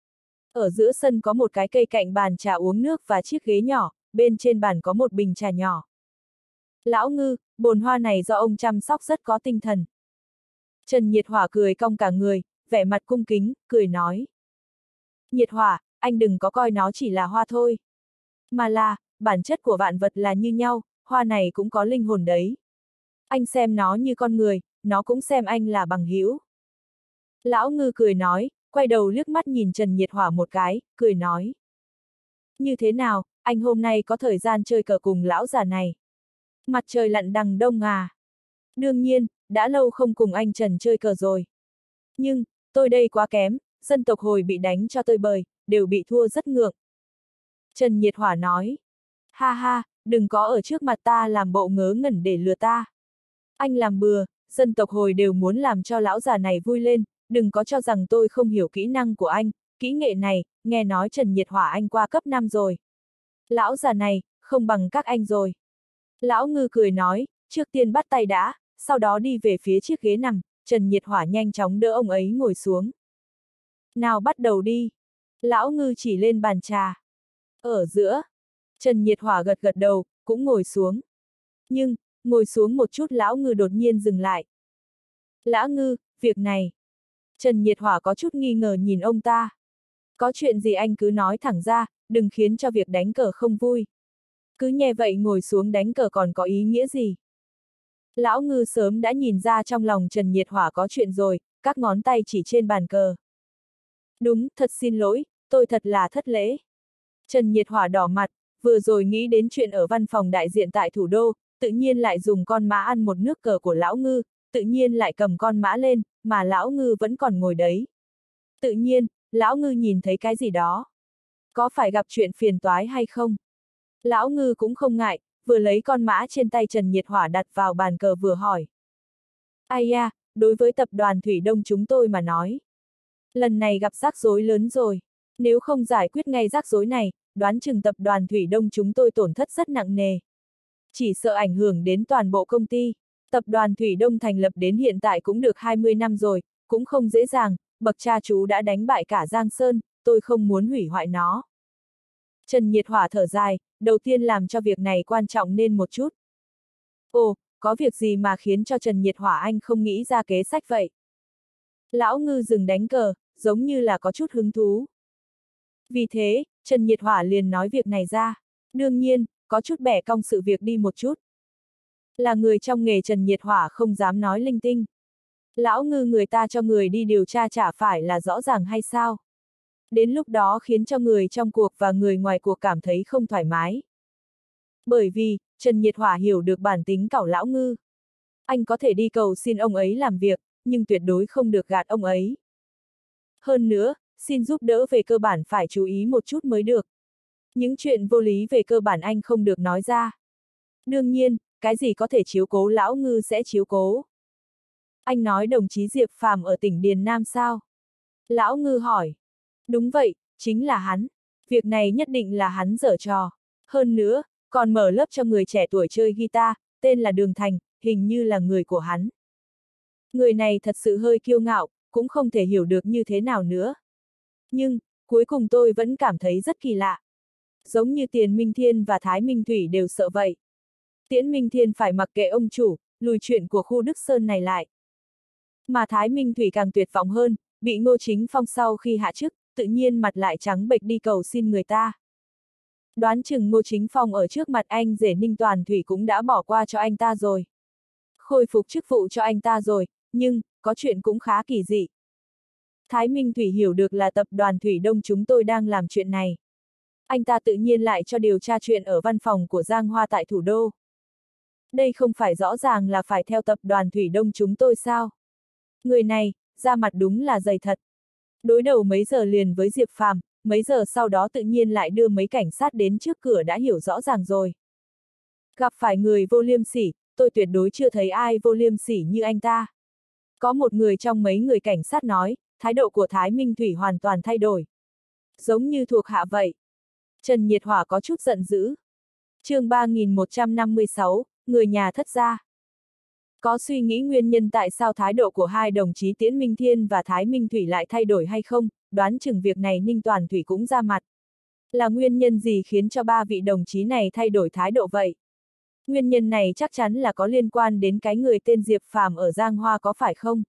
Ở giữa sân có một cái cây cạnh bàn trà uống nước và chiếc ghế nhỏ, bên trên bàn có một bình trà nhỏ. Lão Ngư, bồn hoa này do ông chăm sóc rất có tinh thần. Trần Nhiệt Hỏa cười cong cả người, vẻ mặt cung kính, cười nói. Nhiệt Hỏa, anh đừng có coi nó chỉ là hoa thôi. Mà là, bản chất của vạn vật là như nhau, hoa này cũng có linh hồn đấy. Anh xem nó như con người, nó cũng xem anh là bằng hữu. Lão Ngư cười nói, quay đầu liếc mắt nhìn Trần Nhiệt Hỏa một cái, cười nói. Như thế nào, anh hôm nay có thời gian chơi cờ cùng lão già này? Mặt trời lặn đằng đông à? Đương nhiên, đã lâu không cùng anh Trần chơi cờ rồi. Nhưng, tôi đây quá kém, dân tộc Hồi bị đánh cho tơi bời, đều bị thua rất ngược. Trần Nhiệt Hỏa nói. Ha ha, đừng có ở trước mặt ta làm bộ ngớ ngẩn để lừa ta. Anh làm bừa, dân tộc Hồi đều muốn làm cho lão già này vui lên, đừng có cho rằng tôi không hiểu kỹ năng của anh, kỹ nghệ này, nghe nói Trần Nhiệt Hỏa anh qua cấp năm rồi. Lão già này, không bằng các anh rồi. Lão Ngư cười nói, trước tiên bắt tay đã, sau đó đi về phía chiếc ghế nằm, Trần Nhiệt Hỏa nhanh chóng đỡ ông ấy ngồi xuống. Nào bắt đầu đi. Lão Ngư chỉ lên bàn trà. Ở giữa, Trần Nhiệt Hỏa gật gật đầu, cũng ngồi xuống. Nhưng, ngồi xuống một chút Lão Ngư đột nhiên dừng lại. Lã Ngư, việc này. Trần Nhiệt Hỏa có chút nghi ngờ nhìn ông ta. Có chuyện gì anh cứ nói thẳng ra, đừng khiến cho việc đánh cờ không vui. Cứ nhè vậy ngồi xuống đánh cờ còn có ý nghĩa gì? Lão Ngư sớm đã nhìn ra trong lòng Trần Nhiệt Hỏa có chuyện rồi, các ngón tay chỉ trên bàn cờ. Đúng, thật xin lỗi, tôi thật là thất lễ. Trần Nhiệt Hỏa đỏ mặt, vừa rồi nghĩ đến chuyện ở văn phòng đại diện tại thủ đô, tự nhiên lại dùng con mã ăn một nước cờ của Lão Ngư, tự nhiên lại cầm con mã lên, mà Lão Ngư vẫn còn ngồi đấy. Tự nhiên, Lão Ngư nhìn thấy cái gì đó. Có phải gặp chuyện phiền toái hay không? Lão Ngư cũng không ngại, vừa lấy con mã trên tay Trần Nhiệt Hỏa đặt vào bàn cờ vừa hỏi. Ai da, đối với tập đoàn Thủy Đông chúng tôi mà nói. Lần này gặp rắc rối lớn rồi. Nếu không giải quyết ngay rắc rối này, đoán chừng tập đoàn Thủy Đông chúng tôi tổn thất rất nặng nề. Chỉ sợ ảnh hưởng đến toàn bộ công ty. Tập đoàn Thủy Đông thành lập đến hiện tại cũng được hai mươi năm rồi, cũng không dễ dàng, bậc cha chú đã đánh bại cả Giang Sơn, tôi không muốn hủy hoại nó. Trần Nhiệt Hỏa thở dài, đầu tiên làm cho việc này quan trọng nên một chút. Ồ, có việc gì mà khiến cho Trần Nhiệt Hỏa anh không nghĩ ra kế sách vậy? Lão Ngư dừng đánh cờ, giống như là có chút hứng thú. Vì thế, Trần Nhiệt Hỏa liền nói việc này ra. Đương nhiên, có chút bẻ cong sự việc đi một chút. Là người trong nghề Trần Nhiệt Hỏa không dám nói linh tinh. Lão Ngư người ta cho người đi điều tra chả phải là rõ ràng hay sao? Đến lúc đó khiến cho người trong cuộc và người ngoài cuộc cảm thấy không thoải mái. Bởi vì, Trần Nhiệt Hỏa hiểu được bản tính cẩu Lão Ngư. Anh có thể đi cầu xin ông ấy làm việc, nhưng tuyệt đối không được gạt ông ấy. Hơn nữa, xin giúp đỡ về cơ bản phải chú ý một chút mới được. Những chuyện vô lý về cơ bản anh không được nói ra. Đương nhiên, cái gì có thể chiếu cố Lão Ngư sẽ chiếu cố. Anh nói đồng chí Diệp Phàm ở tỉnh Điền Nam sao? Lão Ngư hỏi. Đúng vậy, chính là hắn. Việc này nhất định là hắn giở trò. Hơn nữa, còn mở lớp cho người trẻ tuổi chơi guitar, tên là Đường Thành, hình như là người của hắn. Người này thật sự hơi kiêu ngạo, cũng không thể hiểu được như thế nào nữa. Nhưng, cuối cùng tôi vẫn cảm thấy rất kỳ lạ. Giống như Tiền Minh Thiên và Thái Minh Thủy đều sợ vậy. Tiễn Minh Thiên phải mặc kệ ông chủ, lùi chuyện của khu Đức Sơn này lại. Mà Thái Minh Thủy càng tuyệt vọng hơn, bị Ngô Chính Phong sau khi hạ chức, tự nhiên mặt lại trắng bệch đi cầu xin người ta. Đoán chừng Ngô Chính Phong ở trước mặt anh rể Ninh Toàn Thủy cũng đã bỏ qua cho anh ta rồi. Khôi phục chức vụ cho anh ta rồi, nhưng, có chuyện cũng khá kỳ dị. Thái Minh Thủy hiểu được là tập đoàn Thủy Đông chúng tôi đang làm chuyện này. Anh ta tự nhiên lại cho điều tra chuyện ở văn phòng của Giang Hoa tại thủ đô. Đây không phải rõ ràng là phải theo tập đoàn Thủy Đông chúng tôi sao? Người này, ra mặt đúng là dày thật. Đối đầu mấy giờ liền với Diệp Phàm, mấy giờ sau đó tự nhiên lại đưa mấy cảnh sát đến trước cửa đã hiểu rõ ràng rồi. Gặp phải người vô liêm sỉ, tôi tuyệt đối chưa thấy ai vô liêm sỉ như anh ta. Có một người trong mấy người cảnh sát nói, thái độ của Thái Minh Thủy hoàn toàn thay đổi. Giống như thuộc hạ vậy. Trần Nhiệt Hỏa có chút giận dữ. Chương ba nghìn một trăm năm mươi sáu, người nhà thất gia. Có suy nghĩ nguyên nhân tại sao thái độ của hai đồng chí Tiễn Minh Thiên và Thái Minh Thủy lại thay đổi hay không, đoán chừng việc này Ninh Toàn Thủy cũng ra mặt. Là nguyên nhân gì khiến cho ba vị đồng chí này thay đổi thái độ vậy? Nguyên nhân này chắc chắn là có liên quan đến cái người tên Diệp Phàm ở Giang Hoa có phải không?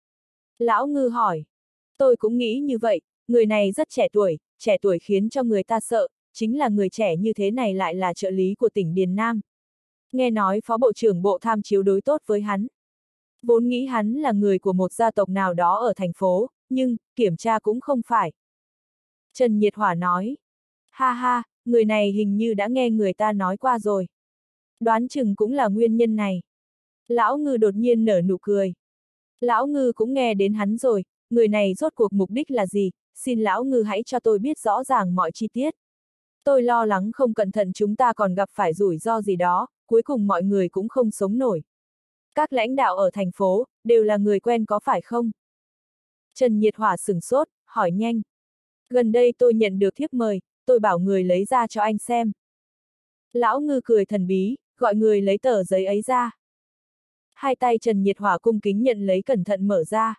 Lão Ngư hỏi. Tôi cũng nghĩ như vậy, người này rất trẻ tuổi, trẻ tuổi khiến cho người ta sợ, chính là người trẻ như thế này lại là trợ lý của tỉnh Điền Nam. Nghe nói Phó Bộ trưởng Bộ Tham chiếu đối tốt với hắn. Vốn nghĩ hắn là người của một gia tộc nào đó ở thành phố, nhưng, kiểm tra cũng không phải. Trần Nhiệt Hỏa nói. Ha ha, người này hình như đã nghe người ta nói qua rồi. Đoán chừng cũng là nguyên nhân này. Lão Ngư đột nhiên nở nụ cười. Lão Ngư cũng nghe đến hắn rồi, người này rốt cuộc mục đích là gì, xin Lão Ngư hãy cho tôi biết rõ ràng mọi chi tiết. Tôi lo lắng không cẩn thận chúng ta còn gặp phải rủi ro gì đó, cuối cùng mọi người cũng không sống nổi. Các lãnh đạo ở thành phố, đều là người quen có phải không? Trần Nhiệt Hỏa sửng sốt, hỏi nhanh. Gần đây tôi nhận được thiếp mời, tôi bảo người lấy ra cho anh xem. Lão Ngư cười thần bí, gọi người lấy tờ giấy ấy ra. Hai tay Trần Nhiệt Hỏa cung kính nhận lấy cẩn thận mở ra.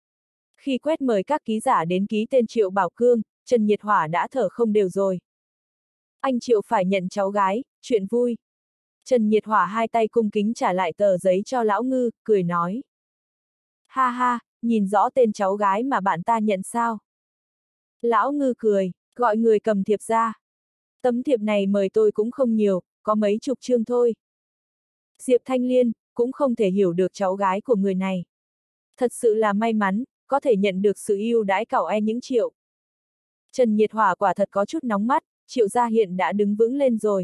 Khi quét mời các ký giả đến ký tên Triệu Bảo Cương, Trần Nhiệt Hỏa đã thở không đều rồi. Anh Triệu phải nhận cháu gái, chuyện vui. Trần Nhiệt Hỏa hai tay cung kính trả lại tờ giấy cho Lão Ngư, cười nói. Ha ha, nhìn rõ tên cháu gái mà bạn ta nhận sao? Lão Ngư cười, gọi người cầm thiệp ra. Tấm thiệp này mời tôi cũng không nhiều, có mấy chục chương thôi. Diệp Thanh Liên cũng không thể hiểu được cháu gái của người này. Thật sự là may mắn, có thể nhận được sự ưu đãi cẩu e những Triệu. Trần Nhiệt Hỏa quả thật có chút nóng mắt, Triệu gia hiện đã đứng vững lên rồi.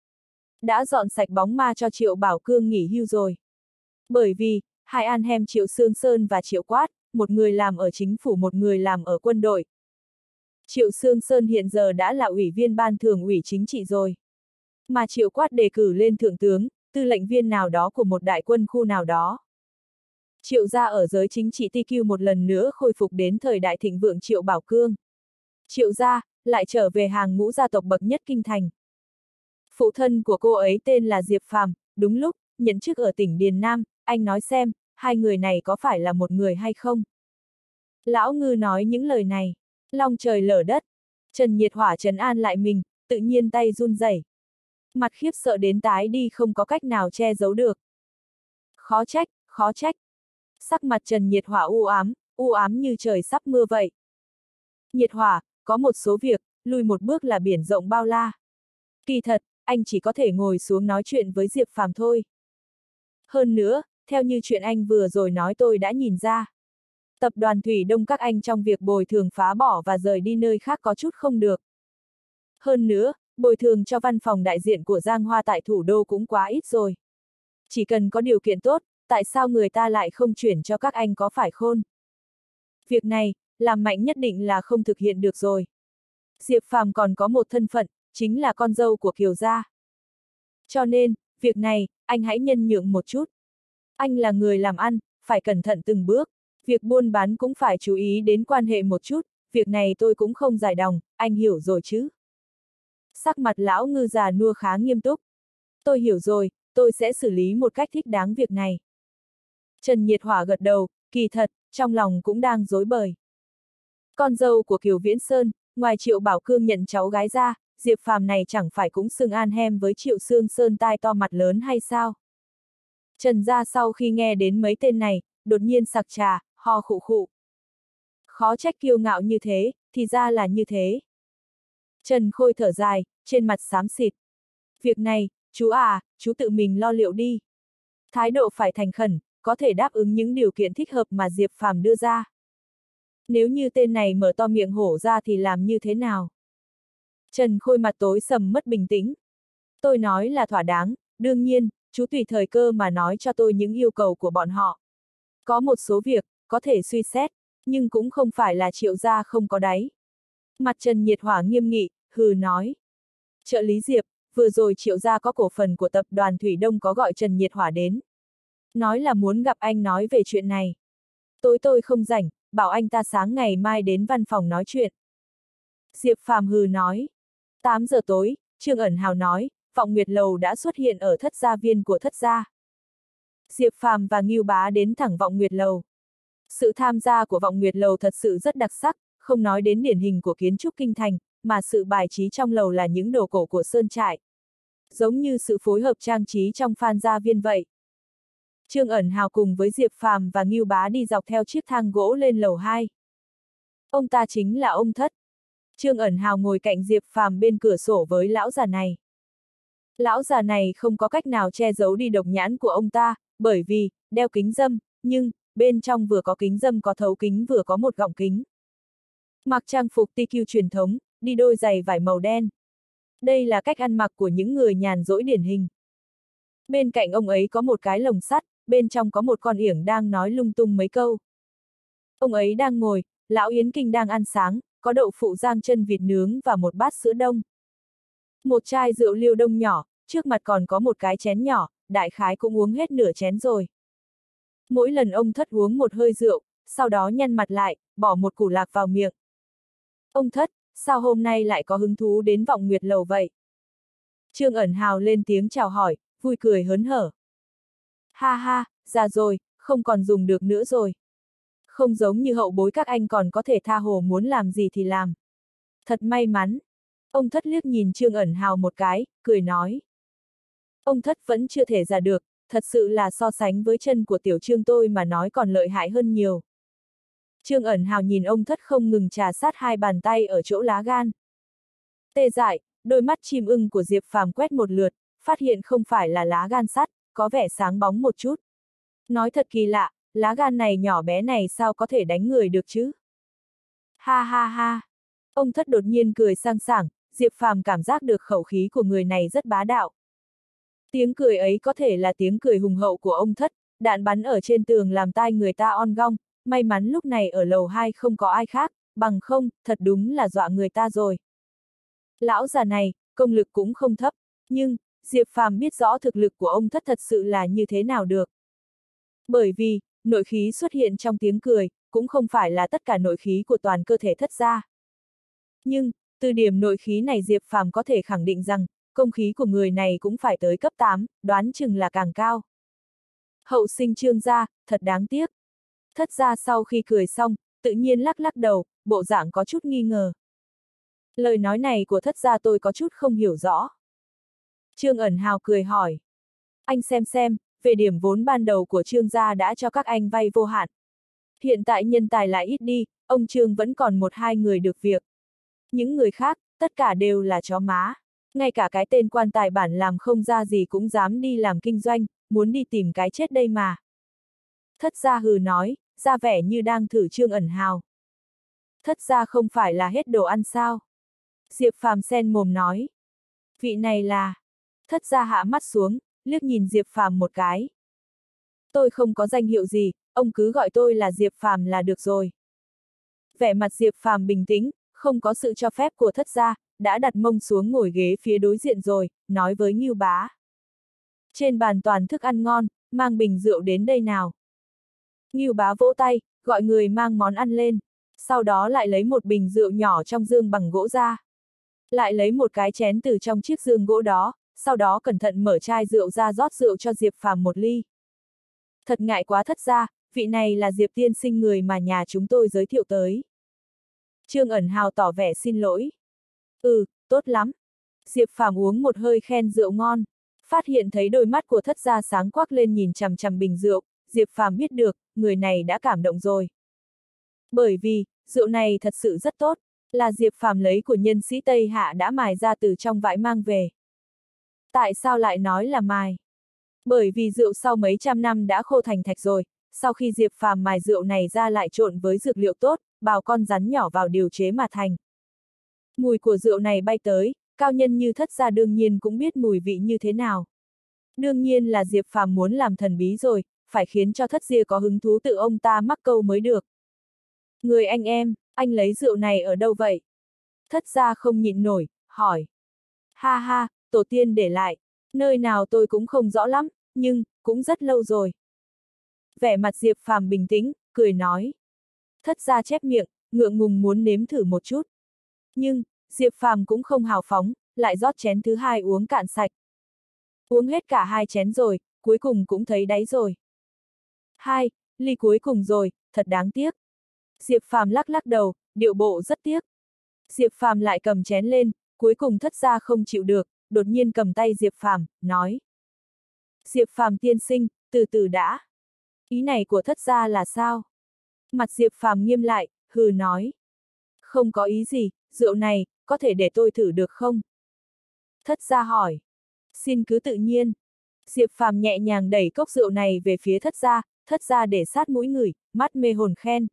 Đã dọn sạch bóng ma cho Triệu Bảo Cương nghỉ hưu rồi. Bởi vì, hai anh em Triệu Sương Sơn và Triệu Quát, một người làm ở chính phủ một người làm ở quân đội. Triệu Sương Sơn hiện giờ đã là ủy viên ban thường ủy chính trị rồi. Mà Triệu Quát đề cử lên thượng tướng, tư lệnh viên nào đó của một đại quân khu nào đó. Triệu gia ở giới chính trị tê quy một lần nữa khôi phục đến thời đại thịnh vượng Triệu Bảo Cương. Triệu gia lại trở về hàng ngũ gia tộc bậc nhất kinh thành. Phụ thân của cô ấy tên là Diệp Phàm, đúng lúc, nhận chức ở tỉnh Điền Nam, anh nói xem, hai người này có phải là một người hay không? Lão Ngư nói những lời này, long trời lở đất. Trần Nhiệt Hỏa trấn an lại mình, tự nhiên tay run rẩy. Mặt khiếp sợ đến tái đi không có cách nào che giấu được. Khó trách, khó trách. Sắc mặt Trần Nhiệt Hỏa u ám, u ám như trời sắp mưa vậy. Nhiệt Hỏa, có một số việc, lùi một bước là biển rộng bao la. Kỳ thật, anh chỉ có thể ngồi xuống nói chuyện với Diệp Phàm thôi. Hơn nữa, theo như chuyện anh vừa rồi nói tôi đã nhìn ra. Tập đoàn Thủy Đông các anh trong việc bồi thường phá bỏ và rời đi nơi khác có chút không được. Hơn nữa, bồi thường cho văn phòng đại diện của Giang Hoa tại thủ đô cũng quá ít rồi. Chỉ cần có điều kiện tốt, tại sao người ta lại không chuyển cho các anh có phải khôn? Việc này, làm mạnh nhất định là không thực hiện được rồi. Diệp Phàm còn có một thân phận, chính là con dâu của Kiều gia. Cho nên, việc này, anh hãy nhân nhượng một chút. Anh là người làm ăn, phải cẩn thận từng bước. Việc buôn bán cũng phải chú ý đến quan hệ một chút, việc này tôi cũng không giải đòng, anh hiểu rồi chứ? Sắc mặt Lão Ngư già nua khá nghiêm túc. Tôi hiểu rồi, tôi sẽ xử lý một cách thích đáng việc này. Trần Nhiệt Hỏa gật đầu, kỳ thật, trong lòng cũng đang rối bời. Con dâu của Kiều Viễn Sơn, ngoài Triệu Bảo Cương nhận cháu gái ra, Diệp Phàm này chẳng phải cũng xưng an hem với Triệu Sương Sơn tai to mặt lớn hay sao? Trần gia sau khi nghe đến mấy tên này, đột nhiên sặc trà, ho khụ khụ. Khó trách kiêu ngạo như thế, thì ra là như thế. Trần Khôi thở dài, trên mặt xám xịt. Việc này, chú à, chú tự mình lo liệu đi. Thái độ phải thành khẩn, có thể đáp ứng những điều kiện thích hợp mà Diệp Phàm đưa ra. Nếu như tên này mở to miệng hổ ra thì làm như thế nào? Trần Khôi mặt tối sầm mất bình tĩnh. Tôi nói là thỏa đáng, đương nhiên, chú tùy thời cơ mà nói cho tôi những yêu cầu của bọn họ. Có một số việc, có thể suy xét, nhưng cũng không phải là Triệu gia không có đáy. Mặt Trần Nhiệt Hỏa nghiêm nghị, hừ nói. Trợ lý Diệp, vừa rồi Triệu gia có cổ phần của tập đoàn Thủy Đông có gọi Trần Nhiệt Hỏa đến. Nói là muốn gặp anh nói về chuyện này. Tối tôi không rảnh, bảo anh ta sáng ngày mai đến văn phòng nói chuyện. Diệp Phàm hừ nói. tám giờ tối, Trương Ẩn Hào nói, Vọng Nguyệt Lầu đã xuất hiện ở thất gia viên của thất gia. Diệp Phàm và Ngưu Bá đến thẳng Vọng Nguyệt Lầu. Sự tham gia của Vọng Nguyệt Lầu thật sự rất đặc sắc, không nói đến điển hình của kiến trúc kinh thành, mà sự bài trí trong lầu là những đồ cổ của sơn trại. Giống như sự phối hợp trang trí trong Phan gia viên vậy. Trương Ẩn Hào cùng với Diệp Phàm và Ngưu Bá đi dọc theo chiếc thang gỗ lên lầu hai. Ông ta chính là ông Thất. Trương Ẩn Hào ngồi cạnh Diệp Phàm bên cửa sổ với lão già này. Lão già này không có cách nào che giấu đi độc nhãn của ông ta, bởi vì, đeo kính râm, nhưng, bên trong vừa có kính râm có thấu kính vừa có một gọng kính. Mặc trang phục tê quy truyền thống, đi đôi giày vải màu đen. Đây là cách ăn mặc của những người nhàn rỗi điển hình. Bên cạnh ông ấy có một cái lồng sắt, bên trong có một con yểng đang nói lung tung mấy câu. Ông ấy đang ngồi, lão Yến Kinh đang ăn sáng, có đậu phụ rang chân vịt nướng và một bát sữa đông. Một chai rượu liêu đông nhỏ, trước mặt còn có một cái chén nhỏ, đại khái cũng uống hết nửa chén rồi. Mỗi lần ông Thất uống một hơi rượu, sau đó nhăn mặt lại, bỏ một củ lạc vào miệng. Ông Thất, sao hôm nay lại có hứng thú đến Vọng Nguyệt Lầu vậy? Trương Ẩn Hào lên tiếng chào hỏi, vui cười hớn hở. Ha ha, già rồi, không còn dùng được nữa rồi. Không giống như hậu bối các anh còn có thể tha hồ muốn làm gì thì làm. Thật may mắn. Ông Thất liếc nhìn Trương Ẩn Hào một cái, cười nói. Ông thất vẫn chưa thể ra được, thật sự là so sánh với chân của tiểu Trương tôi mà nói còn lợi hại hơn nhiều. Trương ẩn hào nhìn ông thất không ngừng trà sát hai bàn tay ở chỗ lá gan. Tê dại, đôi mắt chim ưng của Diệp Phàm quét một lượt, phát hiện không phải là lá gan sắt, có vẻ sáng bóng một chút. Nói thật kỳ lạ, lá gan này nhỏ bé này sao có thể đánh người được chứ? Ha ha ha! Ông thất đột nhiên cười sang sảng, Diệp Phàm cảm giác được khẩu khí của người này rất bá đạo. Tiếng cười ấy có thể là tiếng cười hùng hậu của ông thất, đạn bắn ở trên tường làm tai người ta on gong, may mắn lúc này ở lầu hai không có ai khác, bằng không, thật đúng là dọa người ta rồi. Lão già này, công lực cũng không thấp, nhưng, Diệp Phàm biết rõ thực lực của ông thất thật sự là như thế nào được. Bởi vì, nội khí xuất hiện trong tiếng cười, cũng không phải là tất cả nội khí của toàn cơ thể thất gia. Nhưng, từ điểm nội khí này Diệp Phàm có thể khẳng định rằng, công khí của người này cũng phải tới cấp tám, đoán chừng là càng cao. Hậu sinh Trương gia, thật đáng tiếc. Thất gia sau khi cười xong, tự nhiên lắc lắc đầu, bộ dạng có chút nghi ngờ. Lời nói này của thất gia tôi có chút không hiểu rõ. Trương ẩn hào cười hỏi. Anh xem xem, về điểm vốn ban đầu của Trương gia đã cho các anh vay vô hạn. Hiện tại nhân tài lại ít đi, ông Trương vẫn còn một hai người được việc. Những người khác, tất cả đều là chó má. Ngay cả cái tên quan tài bản làm không ra gì cũng dám đi làm kinh doanh, muốn đi tìm cái chết đây mà. Thất gia hừ nói, ra vẻ như đang thử Trương ẩn hào. Thất gia không phải là hết đồ ăn sao? Diệp Phàm sen mồm nói. Vị này là... Thất gia hạ mắt xuống, liếc nhìn Diệp Phàm một cái. Tôi không có danh hiệu gì, ông cứ gọi tôi là Diệp Phàm là được rồi. Vẻ mặt Diệp Phàm bình tĩnh, không có sự cho phép của thất gia, đã đặt mông xuống ngồi ghế phía đối diện rồi, nói với Ngưu Bá. Trên bàn toàn thức ăn ngon, mang bình rượu đến đây nào. Ngưu Bá vỗ tay, gọi người mang món ăn lên, sau đó lại lấy một bình rượu nhỏ trong dương bằng gỗ ra. Lại lấy một cái chén từ trong chiếc dương gỗ đó, sau đó cẩn thận mở chai rượu ra rót rượu cho Diệp Phàm một ly. Thật ngại quá thất gia, vị này là Diệp tiên sinh người mà nhà chúng tôi giới thiệu tới. Trương ẩn hào tỏ vẻ xin lỗi. Ừ, tốt lắm. Diệp Phàm uống một hơi khen rượu ngon, phát hiện thấy đôi mắt của thất gia sáng quắc lên nhìn chằm chằm bình rượu, Diệp Phàm biết được, người này đã cảm động rồi. Bởi vì, rượu này thật sự rất tốt, là Diệp Phàm lấy của nhân sĩ Tây Hạ đã mài ra từ trong vải mang về. Tại sao lại nói là mài? Bởi vì rượu sau mấy trăm năm đã khô thành thạch rồi, sau khi Diệp Phàm mài rượu này ra lại trộn với dược liệu tốt, bào con rắn nhỏ vào điều chế mà thành. Mùi của rượu này bay tới, cao nhân như thất gia đương nhiên cũng biết mùi vị như thế nào. Đương nhiên là Diệp Phàm muốn làm thần bí rồi, phải khiến cho thất gia có hứng thú tự ông ta mắc câu mới được. Người anh em, anh lấy rượu này ở đâu vậy? Thất gia không nhịn nổi, hỏi. Ha ha, tổ tiên để lại, nơi nào tôi cũng không rõ lắm, nhưng, cũng rất lâu rồi. Vẻ mặt Diệp Phàm bình tĩnh, cười nói. Thất gia chép miệng, ngượng ngùng muốn nếm thử một chút. Nhưng, Diệp Phàm cũng không hào phóng, lại rót chén thứ hai uống cạn sạch. Uống hết cả hai chén rồi, cuối cùng cũng thấy đáy rồi. Hai, ly cuối cùng rồi, thật đáng tiếc. Diệp Phàm lắc lắc đầu, điệu bộ rất tiếc. Diệp Phàm lại cầm chén lên, cuối cùng thất gia không chịu được, đột nhiên cầm tay Diệp Phàm, nói. Diệp Phàm tiên sinh, từ từ đã. Ý này của thất gia là sao? Mặt Diệp Phàm nghiêm lại, hừ nói. Không có ý gì, rượu này, có thể để tôi thử được không? Thất gia hỏi. Xin cứ tự nhiên. Diệp Phàm nhẹ nhàng đẩy cốc rượu này về phía thất gia, thất gia để sát mũi ngửi, mắt mê hồn khen.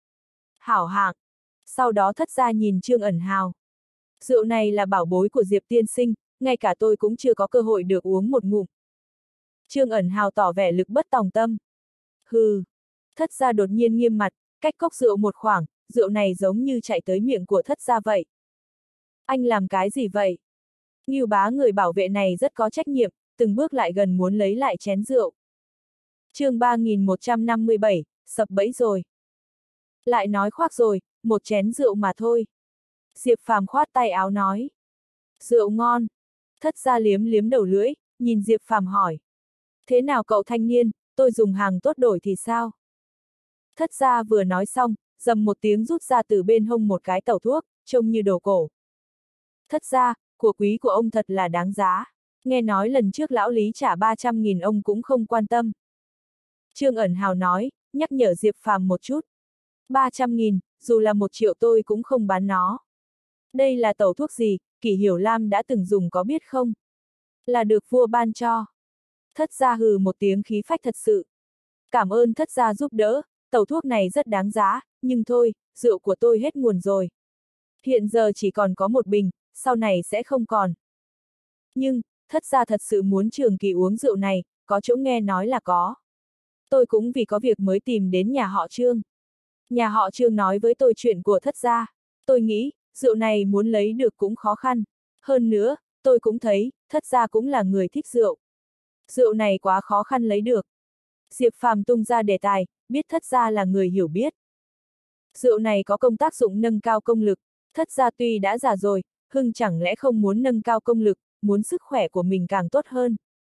Hảo hạng. Sau đó thất gia nhìn Trương ẩn hào. Rượu này là bảo bối của Diệp tiên sinh, ngay cả tôi cũng chưa có cơ hội được uống một ngụm. Trương ẩn hào tỏ vẻ lực bất tòng tâm. Hừ. Thất gia đột nhiên nghiêm mặt, cách cốc rượu một khoảng, rượu này giống như chạy tới miệng của thất gia vậy. Anh làm cái gì vậy? Ngưu Bá người bảo vệ này rất có trách nhiệm, từng bước lại gần muốn lấy lại chén rượu. Chương ba nghìn một trăm năm mươi bảy, sập bẫy rồi. Lại nói khoác rồi, một chén rượu mà thôi. Diệp Phàm khoát tay áo nói. Rượu ngon. Thất gia liếm liếm đầu lưỡi, nhìn Diệp Phàm hỏi. Thế nào cậu thanh niên, tôi dùng hàng tốt đổi thì sao? Thất gia vừa nói xong, dầm một tiếng rút ra từ bên hông một cái tẩu thuốc, trông như đồ cổ. Thất gia, của quý của ông thật là đáng giá. Nghe nói lần trước lão Lý trả ba trăm nghìn ông cũng không quan tâm. Trương Ẩn Hào nói, nhắc nhở Diệp Phàm một chút. ba trăm nghìn, dù là một triệu tôi cũng không bán nó. Đây là tẩu thuốc gì, Kỷ Hiểu Lam đã từng dùng có biết không? Là được vua ban cho. Thất gia hừ một tiếng khí phách thật sự. Cảm ơn thất gia giúp đỡ, tẩu thuốc này rất đáng giá, nhưng thôi, rượu của tôi hết nguồn rồi. Hiện giờ chỉ còn có một bình, sau này sẽ không còn. Nhưng, thất gia thật sự muốn trường kỳ uống rượu này, có chỗ nghe nói là có. Tôi cũng vì có việc mới tìm đến nhà họ Trương. Nhà họ Trương nói với tôi chuyện của thất gia. Tôi nghĩ, rượu này muốn lấy được cũng khó khăn. Hơn nữa, tôi cũng thấy, thất gia cũng là người thích rượu. Rượu này quá khó khăn lấy được. Diệp Phàm tung ra đề tài, biết thất gia là người hiểu biết. Rượu này có công tác dụng nâng cao công lực, thất gia tuy đã già rồi, Hưng chẳng lẽ không muốn nâng cao công lực, muốn sức khỏe của mình càng tốt hơn.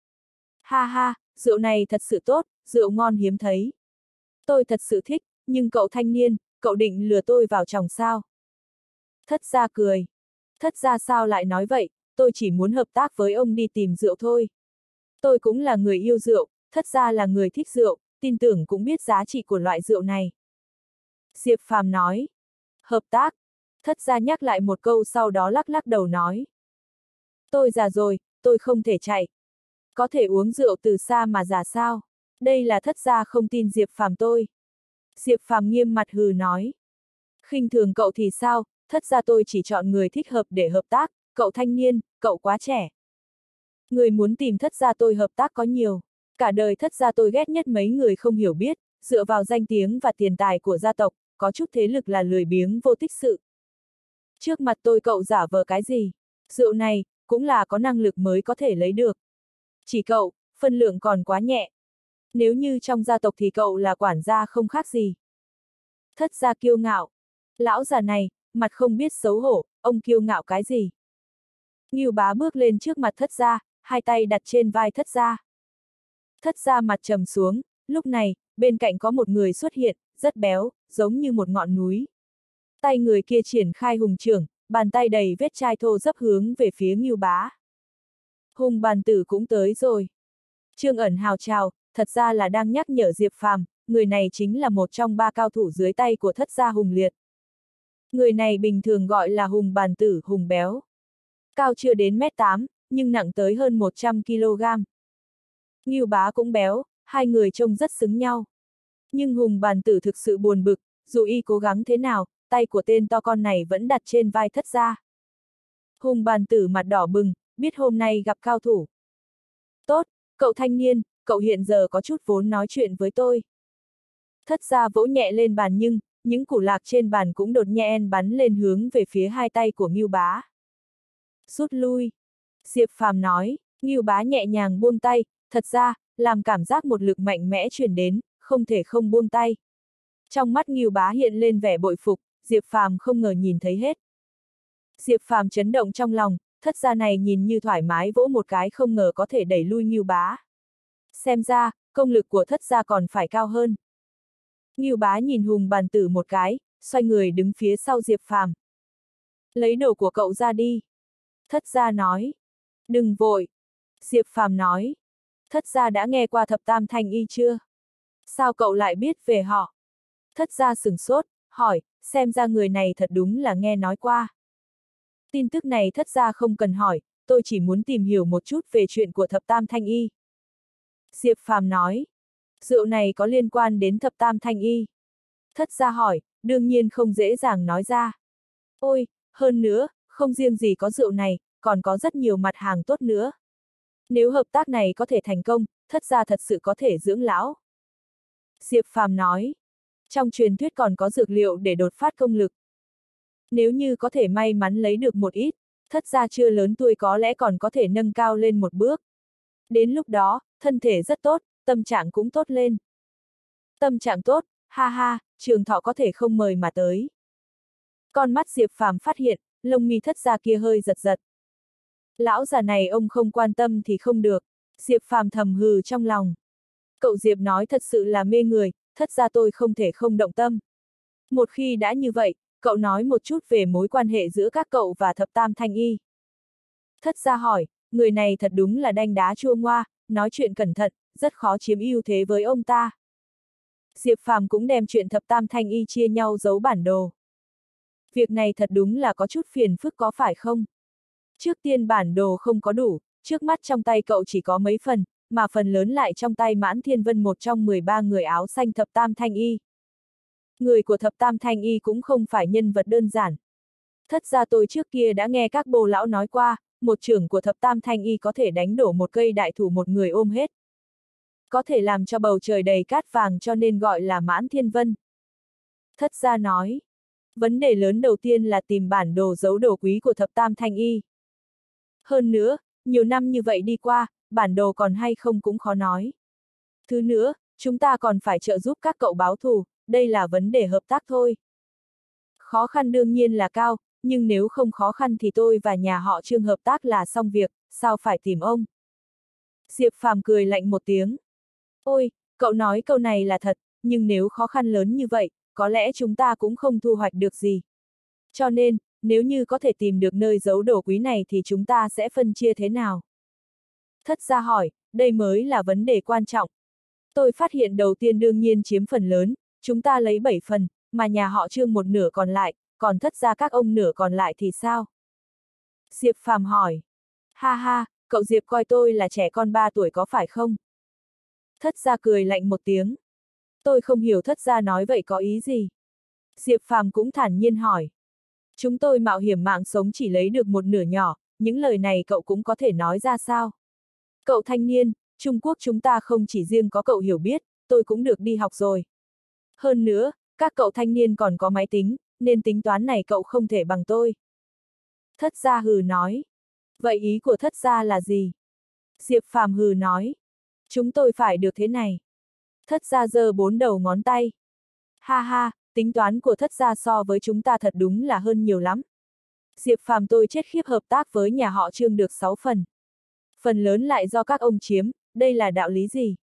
Ha ha, rượu này thật sự tốt, rượu ngon hiếm thấy. Tôi thật sự thích, nhưng cậu thanh niên, cậu định lừa tôi vào chồng sao? Thất gia cười. Thất gia sao lại nói vậy, tôi chỉ muốn hợp tác với ông đi tìm rượu thôi. Tôi cũng là người yêu rượu, thất gia là người thích rượu, tin tưởng cũng biết giá trị của loại rượu này. Diệp Phàm nói. Hợp tác. Thất gia nhắc lại một câu sau đó lắc lắc đầu nói. Tôi già rồi, tôi không thể chạy. Có thể uống rượu từ xa mà già sao? Đây là thất gia không tin Diệp Phàm tôi. Diệp Phàm nghiêm mặt hừ nói. Khinh thường cậu thì sao, thất gia tôi chỉ chọn người thích hợp để hợp tác, cậu thanh niên, cậu quá trẻ. Người muốn tìm thất gia tôi hợp tác có nhiều. Cả đời thất gia tôi ghét nhất mấy người không hiểu biết, dựa vào danh tiếng và tiền tài của gia tộc, có chút thế lực là lười biếng vô tích sự. Trước mặt tôi cậu giả vờ cái gì? Rượu này, cũng là có năng lực mới có thể lấy được. Chỉ cậu, phân lượng còn quá nhẹ. Nếu như trong gia tộc thì cậu là quản gia không khác gì. Thất gia kiêu ngạo. Lão già này, mặt không biết xấu hổ, ông kiêu ngạo cái gì? Ngưu Bá bước lên trước mặt thất gia, hai tay đặt trên vai thất gia. Thất gia mặt trầm xuống, lúc này, bên cạnh có một người xuất hiện, rất béo, giống như một ngọn núi. Tay người kia triển khai hùng trưởng, bàn tay đầy vết chai thô dấp hướng về phía Ngưu Bá. Hùng bàn tử cũng tới rồi. Trương Ẩn Hào chào, thật ra là đang nhắc nhở Diệp Phàm, người này chính là một trong ba cao thủ dưới tay của thất gia Hùng Liệt. Người này bình thường gọi là Hùng bàn tử, Hùng béo. Cao chưa đến mét tám, nhưng nặng tới hơn một trăm ki lô gam. Ngưu Bá cũng béo, hai người trông rất xứng nhau. Nhưng Hùng bàn tử thực sự buồn bực, dù y cố gắng thế nào, tay của tên to con này vẫn đặt trên vai thất gia. Hùng bàn tử mặt đỏ bừng, biết hôm nay gặp cao thủ. Tốt, cậu thanh niên, cậu hiện giờ có chút vốn nói chuyện với tôi. Thất gia vỗ nhẹ lên bàn nhưng, những củ lạc trên bàn cũng đột nhiên bắn lên hướng về phía hai tay của Ngưu Bá. Rút lui. Diệp Phàm nói, Ngưu Bá nhẹ nhàng buông tay, thật ra, làm cảm giác một lực mạnh mẽ truyền đến, không thể không buông tay. Trong mắt Ngưu Bá hiện lên vẻ bội phục, Diệp Phàm không ngờ nhìn thấy hết. Diệp Phàm chấn động trong lòng, thất gia này nhìn như thoải mái vỗ một cái không ngờ có thể đẩy lui Ngưu Bá. Xem ra, công lực của thất gia còn phải cao hơn. Ngưu Bá nhìn Hùng bàn tử một cái, xoay người đứng phía sau Diệp Phàm. Lấy đồ của cậu ra đi. Thất gia nói. Đừng vội. Diệp Phàm nói. Thất gia đã nghe qua thập tam thanh y chưa? Sao cậu lại biết về họ? Thất gia sửng sốt, hỏi, xem ra người này thật đúng là nghe nói qua. Tin tức này thất gia không cần hỏi, tôi chỉ muốn tìm hiểu một chút về chuyện của thập tam thanh y. Diệp Phàm nói. Rượu này có liên quan đến thập tam thanh y. Thất gia hỏi, đương nhiên không dễ dàng nói ra. Ôi, hơn nữa, không riêng gì có rượu này, còn có rất nhiều mặt hàng tốt nữa. Nếu hợp tác này có thể thành công, thất gia thật sự có thể dưỡng lão. Diệp Phàm nói. Trong truyền thuyết còn có dược liệu để đột phát công lực. Nếu như có thể may mắn lấy được một ít, thất gia chưa lớn tuổi có lẽ còn có thể nâng cao lên một bước. Đến lúc đó, thân thể rất tốt, tâm trạng cũng tốt lên. Tâm trạng tốt, ha ha, Trường Thọ có thể không mời mà tới. Con mắt Diệp Phàm phát hiện, lông mi thất gia kia hơi giật giật. Lão già này ông không quan tâm thì không được, Diệp Phàm thầm hừ trong lòng. Cậu Diệp nói thật sự là mê người, thất gia tôi không thể không động tâm. Một khi đã như vậy, cậu nói một chút về mối quan hệ giữa các cậu và thập tam thanh y. Thất gia hỏi, người này thật đúng là đanh đá chua ngoa, nói chuyện cẩn thận, rất khó chiếm ưu thế với ông ta. Diệp Phàm cũng đem chuyện thập tam thanh y chia nhau giấu bản đồ. Việc này thật đúng là có chút phiền phức có phải không? Trước tiên bản đồ không có đủ, trước mắt trong tay cậu chỉ có mấy phần, mà phần lớn lại trong tay Mãn Thiên Vân, một trong mười ba người áo xanh thập tam thanh y. Người của thập tam thanh y cũng không phải nhân vật đơn giản. Thất ra tôi trước kia đã nghe các bồ lão nói qua, một trưởng của thập tam thanh y có thể đánh đổ một cây đại thụ một người ôm hết. Có thể làm cho bầu trời đầy cát vàng cho nên gọi là Mãn Thiên Vân. Thất gia nói, vấn đề lớn đầu tiên là tìm bản đồ giấu đồ quý của thập tam thanh y. Hơn nữa, nhiều năm như vậy đi qua, bản đồ còn hay không cũng khó nói. Thứ nữa, chúng ta còn phải trợ giúp các cậu báo thù, đây là vấn đề hợp tác thôi. Khó khăn đương nhiên là cao, nhưng nếu không khó khăn thì tôi và nhà họ Trương hợp tác là xong việc, sao phải tìm ông? Diệp Phàm cười lạnh một tiếng. Ôi, cậu nói câu này là thật, nhưng nếu khó khăn lớn như vậy, có lẽ chúng ta cũng không thu hoạch được gì. Cho nên, nếu như có thể tìm được nơi giấu đồ quý này thì chúng ta sẽ phân chia thế nào? Thất gia hỏi, đây mới là vấn đề quan trọng. Tôi phát hiện đầu tiên đương nhiên chiếm phần lớn, chúng ta lấy bảy phần, mà nhà họ Trương một nửa còn lại, còn thất gia các ông nửa còn lại thì sao? Diệp Phàm hỏi. Ha ha, cậu Diệp coi tôi là trẻ con ba tuổi có phải không? Thất gia cười lạnh một tiếng. Tôi không hiểu thất gia nói vậy có ý gì? Diệp Phàm cũng thản nhiên hỏi. Chúng tôi mạo hiểm mạng sống chỉ lấy được một nửa nhỏ, những lời này cậu cũng có thể nói ra sao? Cậu thanh niên, Trung Quốc chúng ta không chỉ riêng có cậu hiểu biết, tôi cũng được đi học rồi. Hơn nữa, các cậu thanh niên còn có máy tính, nên tính toán này cậu không thể bằng tôi. Thất gia hừ nói. Vậy ý của thất gia là gì? Diệp Phàm hừ nói. Chúng tôi phải được thế này. Thất gia giơ bốn đầu ngón tay. Ha ha, tính toán của thất gia so với chúng ta thật đúng là hơn nhiều lắm. Diệp Phàm tôi chết khiếp hợp tác với nhà họ Trương được sáu phần. Phần lớn lại do các ông chiếm, đây là đạo lý gì?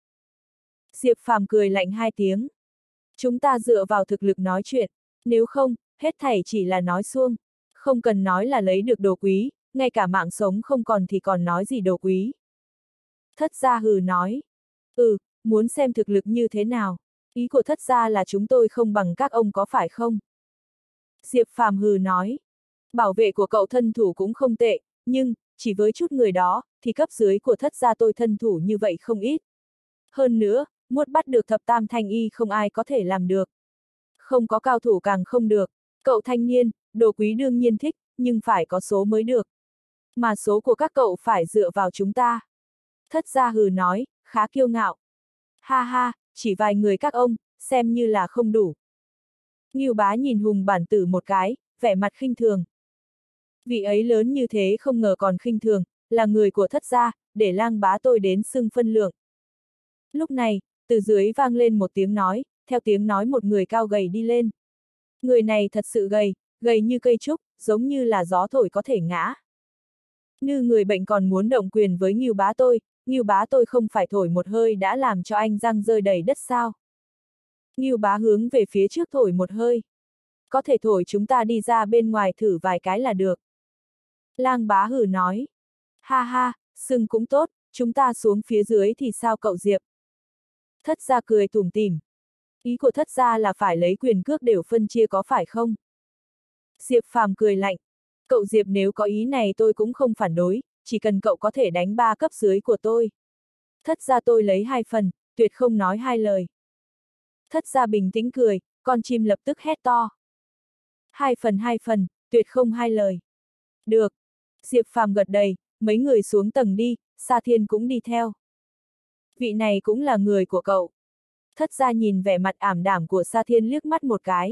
Diệp Phàm cười lạnh hai tiếng. Chúng ta dựa vào thực lực nói chuyện, nếu không, hết thảy chỉ là nói suông. Không cần nói là lấy được đồ quý, ngay cả mạng sống không còn thì còn nói gì đồ quý. Thất gia hừ nói. Ừ, muốn xem thực lực như thế nào. Ý của thất gia là chúng tôi không bằng các ông có phải không? Diệp Phàm hừ nói. Bảo vệ của cậu thân thủ cũng không tệ, nhưng, chỉ với chút người đó, thì cấp dưới của thất gia tôi thân thủ như vậy không ít. Hơn nữa, muốn bắt được thập tam thanh y không ai có thể làm được. Không có cao thủ càng không được. Cậu thanh niên, đồ quý đương nhiên thích, nhưng phải có số mới được. Mà số của các cậu phải dựa vào chúng ta. Thất gia hừ nói, khá kiêu ngạo. Ha ha, chỉ vài người các ông, xem như là không đủ. Ngưu Bá nhìn Hùng Bản Tử một cái, vẻ mặt khinh thường. Vị ấy lớn như thế không ngờ còn khinh thường, là người của thất gia, để Lang bá tôi đến xưng phân lượng. Lúc này, từ dưới vang lên một tiếng nói, theo tiếng nói một người cao gầy đi lên. Người này thật sự gầy, gầy như cây trúc, giống như là gió thổi có thể ngã. Như người bệnh còn muốn động quyền với Ngưu bá tôi, Ngưu bá tôi không phải thổi một hơi đã làm cho anh răng rơi đầy đất sao? Ngưu bá hướng về phía trước thổi một hơi. Có thể thổi chúng ta đi ra bên ngoài thử vài cái là được. Lang bá hử nói. Ha ha, sưng cũng tốt, chúng ta xuống phía dưới thì sao cậu Diệp? Thất gia cười tủm tỉm. Ý của thất gia là phải lấy quyền cước đều phân chia có phải không? Diệp Phàm cười lạnh. Cậu Diệp nếu có ý này tôi cũng không phản đối, chỉ cần cậu có thể đánh ba cấp dưới của tôi. Thất gia tôi lấy hai phần, tuyệt không nói hai lời. Thất gia bình tĩnh cười, con chim lập tức hét to. Hai phần hai phần, tuyệt không hai lời. Được. Diệp Phàm gật đầy, mấy người xuống tầng đi, Sa Thiên cũng đi theo. Vị này cũng là người của cậu. Thất gia nhìn vẻ mặt ảm đảm của Sa Thiên liếc mắt một cái.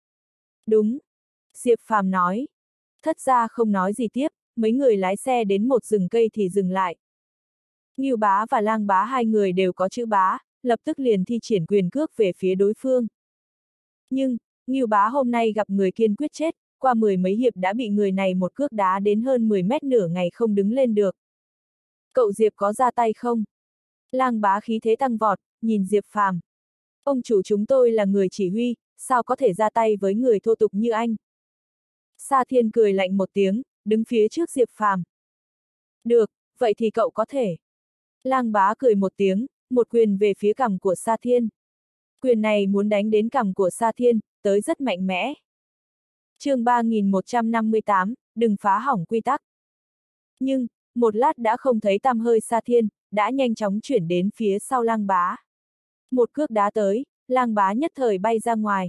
Đúng. Diệp Phàm nói. Thất gia không nói gì tiếp, mấy người lái xe đến một rừng cây thì dừng lại. Ngưu bá và Lang bá hai người đều có chữ bá, lập tức liền thi triển quyền cước về phía đối phương. Nhưng, Ngưu bá hôm nay gặp người kiên quyết chết, qua mười mấy hiệp đã bị người này một cước đá đến hơn mười mét nửa ngày không đứng lên được. Cậu Diệp có ra tay không? Lang bá khí thế tăng vọt, nhìn Diệp Phàm. Ông chủ chúng tôi là người chỉ huy, sao có thể ra tay với người thô tục như anh? Sa Thiên cười lạnh một tiếng, đứng phía trước Diệp Phàm. Được, vậy thì cậu có thể. Lang Bá cười một tiếng, một quyền về phía cằm của Sa Thiên. Quyền này muốn đánh đến cằm của Sa Thiên, tới rất mạnh mẽ. chương ba nghìn một trăm năm mươi tám, đừng phá hỏng quy tắc. Nhưng, một lát đã không thấy tăm hơi Sa Thiên, đã nhanh chóng chuyển đến phía sau Lang Bá. Một cước đá tới, Lang Bá nhất thời bay ra ngoài.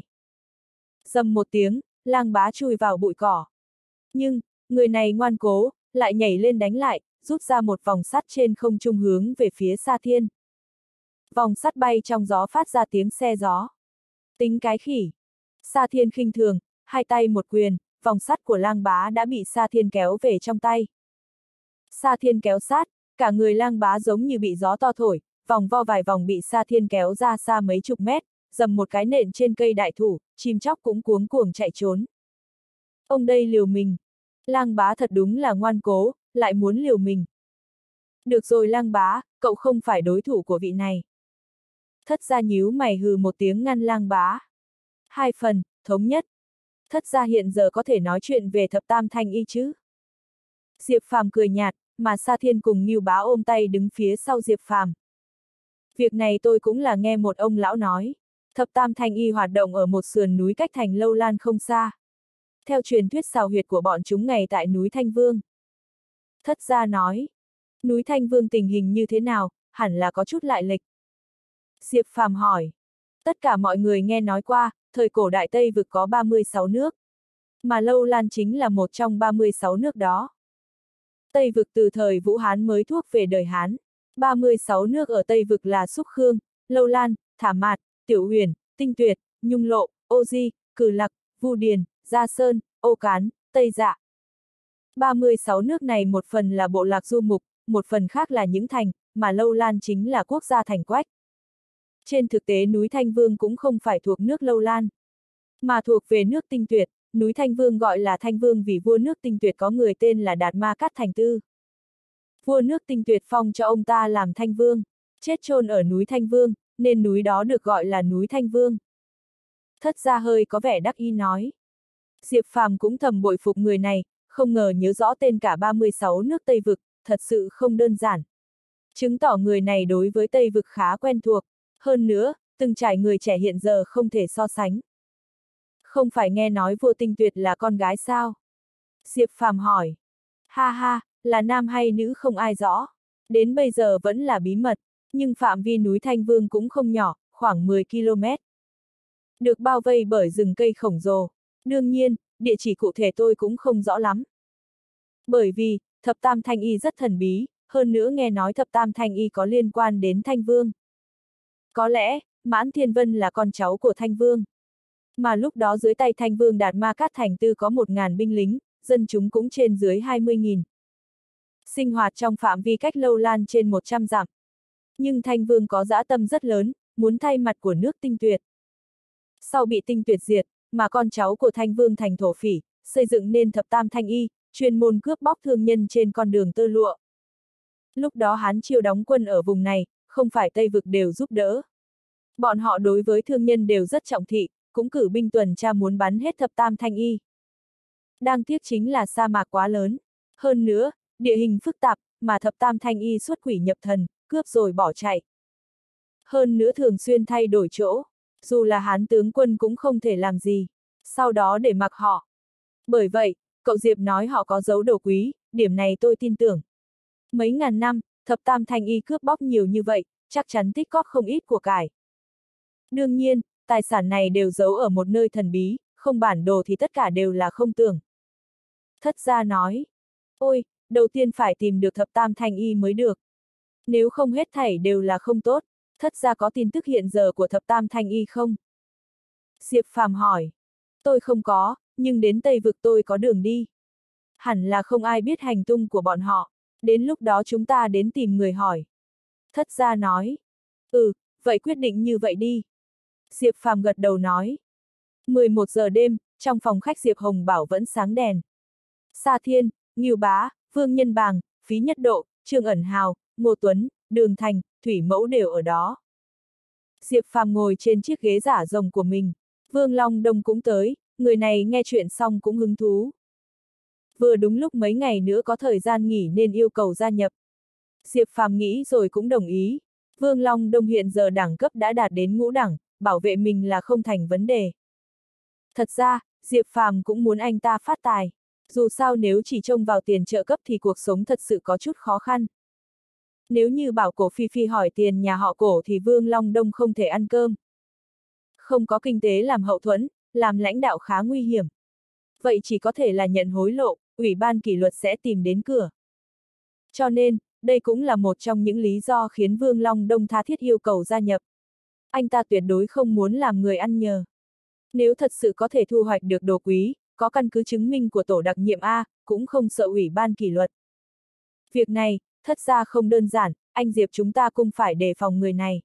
Dầm một tiếng, Lang Bá chui vào bụi cỏ. Nhưng, người này ngoan cố, lại nhảy lên đánh lại, rút ra một vòng sắt trên không trung hướng về phía Sa Thiên. Vòng sắt bay trong gió phát ra tiếng xe gió. Tính cái khỉ. Sa Thiên khinh thường, hai tay một quyền, vòng sắt của Lang Bá đã bị Sa Thiên kéo về trong tay. Sa Thiên kéo sát, cả người Lang Bá giống như bị gió to thổi, vòng vo vài vòng bị Sa Thiên kéo ra xa mấy chục mét, dầm một cái nện trên cây đại thụ, chim chóc cũng cuống cuồng chạy trốn. Ông đây liều mình. Lang Bá thật đúng là ngoan cố, lại muốn liều mình. Được rồi Lang Bá, cậu không phải đối thủ của vị này. Thất gia nhíu mày hừ một tiếng ngăn Lang Bá. Hai phần, thống nhất. Thất gia hiện giờ có thể nói chuyện về thập tam thanh y chứ? Diệp Phàm cười nhạt, mà Sa Thiên cùng Ngưu Bá ôm tay đứng phía sau Diệp Phàm. Việc này tôi cũng là nghe một ông lão nói. Thập tam thanh y hoạt động ở một sườn núi cách thành Lâu Lan không xa. Theo truyền thuyết xào huyệt của bọn chúng ngày tại núi Thanh Vương. Thất gia nói, núi Thanh Vương tình hình như thế nào, hẳn là có chút lại lệch. Diệp Phàm hỏi, tất cả mọi người nghe nói qua, thời cổ đại Tây Vực có ba mươi sáu nước. Mà Lâu Lan chính là một trong ba mươi sáu nước đó. Tây Vực từ thời Vũ Hán mới thuốc về đời Hán. ba mươi sáu nước ở Tây Vực là Xúc Khương, Lâu Lan, Thả Mạt, Tiểu Huyền, Tinh Tuyệt, Nhung Lộ, Ô Di, Cử Lạc, Vu Điền, Gia Sơn, Ô Cán, Tây Dạ. ba mươi sáu nước này một phần là bộ lạc du mục, một phần khác là những thành, mà Lâu Lan chính là quốc gia thành quách. Trên thực tế núi Thanh Vương cũng không phải thuộc nước Lâu Lan, mà thuộc về nước Tinh Tuyệt. Núi Thanh Vương gọi là Thanh Vương vì vua nước Tinh Tuyệt có người tên là Đạt Ma Cát Thành Tư. Vua nước Tinh Tuyệt phong cho ông ta làm Thanh Vương, chết chôn ở núi Thanh Vương, nên núi đó được gọi là núi Thanh Vương. Thất gia hơi có vẻ đắc ý nói. Diệp Phàm cũng thầm bội phục người này, không ngờ nhớ rõ tên cả ba mươi sáu nước Tây Vực, thật sự không đơn giản. Chứng tỏ người này đối với Tây Vực khá quen thuộc, hơn nữa, từng trải người trẻ hiện giờ không thể so sánh. Không phải nghe nói vua Tinh Tuyệt là con gái sao? Diệp Phàm hỏi. Ha ha, là nam hay nữ không ai rõ. Đến bây giờ vẫn là bí mật, nhưng phạm vi núi Thanh Vương cũng không nhỏ, khoảng mười ki lô mét. Được bao vây bởi rừng cây khổng lồ. Đương nhiên, địa chỉ cụ thể tôi cũng không rõ lắm. Bởi vì, thập tam thanh y rất thần bí, hơn nữa nghe nói thập tam thanh y có liên quan đến Thanh Vương. Có lẽ, Mãn Thiên Vân là con cháu của Thanh Vương. Mà lúc đó dưới tay Thanh Vương Đạt Ma Cát Thành Tư có một ngàn binh lính, dân chúng cũng trên dưới hai mươi nghìn. Sinh hoạt trong phạm vi cách Lâu Lan trên một trăm dặm. Nhưng Thanh Vương có dã tâm rất lớn, muốn thay mặt của nước Tinh Tuyệt. Sau bị Tinh Tuyệt diệt, mà con cháu của Thanh Vương thành thổ phỉ, xây dựng nên thập tam thanh y, chuyên môn cướp bóc thương nhân trên con đường tơ lụa. Lúc đó Hán Triều đóng quân ở vùng này, không phải Tây Vực đều giúp đỡ. Bọn họ đối với thương nhân đều rất trọng thị, cũng cử binh tuần tra muốn bắn hết thập tam thanh y. Đáng tiếc chính là sa mạc quá lớn. Hơn nữa, địa hình phức tạp, mà thập tam thanh y xuất quỷ nhập thần, cướp rồi bỏ chạy. Hơn nữa thường xuyên thay đổi chỗ, dù là Hán tướng quân cũng không thể làm gì, sau đó để mặc họ. Bởi vậy, cậu Diệp nói họ có dấu đồ quý, điểm này tôi tin tưởng. Mấy ngàn năm, thập tam thanh y cướp bóc nhiều như vậy, chắc chắn tích góp không ít của cải. Đương nhiên, tài sản này đều giấu ở một nơi thần bí, không bản đồ thì tất cả đều là không tưởng. Thất gia nói, ôi, đầu tiên phải tìm được thập tam thanh y mới được. Nếu không hết thảy đều là không tốt, thất gia có tin tức hiện giờ của thập tam thanh y không? Diệp Phàm hỏi, tôi không có, nhưng đến Tây Vực tôi có đường đi. Hẳn là không ai biết hành tung của bọn họ, đến lúc đó chúng ta đến tìm người hỏi. Thất gia nói, ừ, vậy quyết định như vậy đi. Diệp Phàm gật đầu nói. mười một giờ đêm, trong phòng khách Diệp Hồng Bảo vẫn sáng đèn. Sa Thiên, Ngưu Bá, Vương Nhân Bàng, Phí Nhất Độ, Trương Ẩn Hào, Ngô Tuấn, Đường Thành, Thủy Mẫu đều ở đó. Diệp Phàm ngồi trên chiếc ghế giả rồng của mình. Vương Long Đông cũng tới, người này nghe chuyện xong cũng hứng thú. Vừa đúng lúc mấy ngày nữa có thời gian nghỉ nên yêu cầu gia nhập. Diệp Phàm nghĩ rồi cũng đồng ý. Vương Long Đông hiện giờ đẳng cấp đã đạt đến ngũ đẳng, bảo vệ mình là không thành vấn đề. Thật ra, Diệp Phàm cũng muốn anh ta phát tài. Dù sao nếu chỉ trông vào tiền trợ cấp thì cuộc sống thật sự có chút khó khăn. Nếu như bảo cổ Phi Phi hỏi tiền nhà họ cổ thì Vương Long Đông không thể ăn cơm. Không có kinh tế làm hậu thuẫn, làm lãnh đạo khá nguy hiểm. Vậy chỉ có thể là nhận hối lộ, ủy ban kỷ luật sẽ tìm đến cửa. Cho nên, đây cũng là một trong những lý do khiến Vương Long Đông tha thiết yêu cầu gia nhập. Anh ta tuyệt đối không muốn làm người ăn nhờ. Nếu thật sự có thể thu hoạch được đồ quý, có căn cứ chứng minh của tổ đặc nhiệm A, cũng không sợ ủy ban kỷ luật. Việc này, thật ra không đơn giản, anh Diệp chúng ta cũng phải đề phòng người này.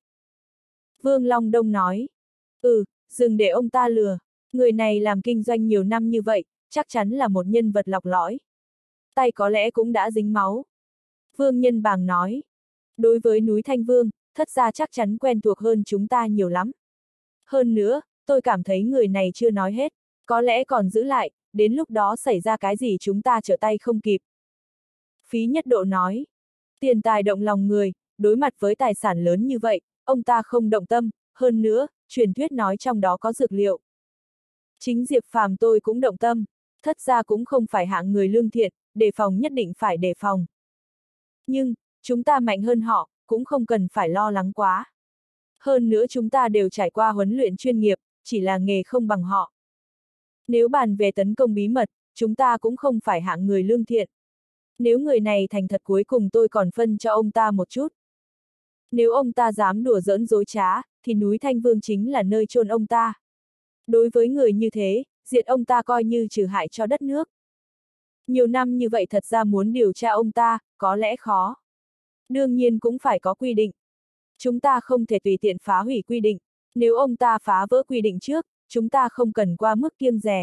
Vương Long Đông nói. Ừ, đừng để ông ta lừa. Người này làm kinh doanh nhiều năm như vậy, chắc chắn là một nhân vật lọc lõi. Tay có lẽ cũng đã dính máu. Vương Nhân Bàng nói. Đối với núi Thanh Vương, thất gia chắc chắn quen thuộc hơn chúng ta nhiều lắm. Hơn nữa, tôi cảm thấy người này chưa nói hết, có lẽ còn giữ lại, đến lúc đó xảy ra cái gì chúng ta trở tay không kịp. Phí Nhất Độ nói. Tiền tài động lòng người, đối mặt với tài sản lớn như vậy, ông ta không động tâm, hơn nữa, truyền thuyết nói trong đó có dược liệu. Chính Diệp Phàm tôi cũng động tâm, thất gia cũng không phải hạng người lương thiện, đề phòng nhất định phải đề phòng. Nhưng, chúng ta mạnh hơn họ, cũng không cần phải lo lắng quá. Hơn nữa chúng ta đều trải qua huấn luyện chuyên nghiệp, chỉ là nghề không bằng họ. Nếu bàn về tấn công bí mật, chúng ta cũng không phải hạng người lương thiện. Nếu người này thành thật cuối cùng tôi còn phân cho ông ta một chút. Nếu ông ta dám đùa giỡn dối trá, thì núi Thanh Vương chính là nơi chôn ông ta. Đối với người như thế, diệt ông ta coi như trừ hại cho đất nước. Nhiều năm như vậy thật ra muốn điều tra ông ta, có lẽ khó. Đương nhiên cũng phải có quy định. Chúng ta không thể tùy tiện phá hủy quy định. Nếu ông ta phá vỡ quy định trước, chúng ta không cần qua mức kiêng dè.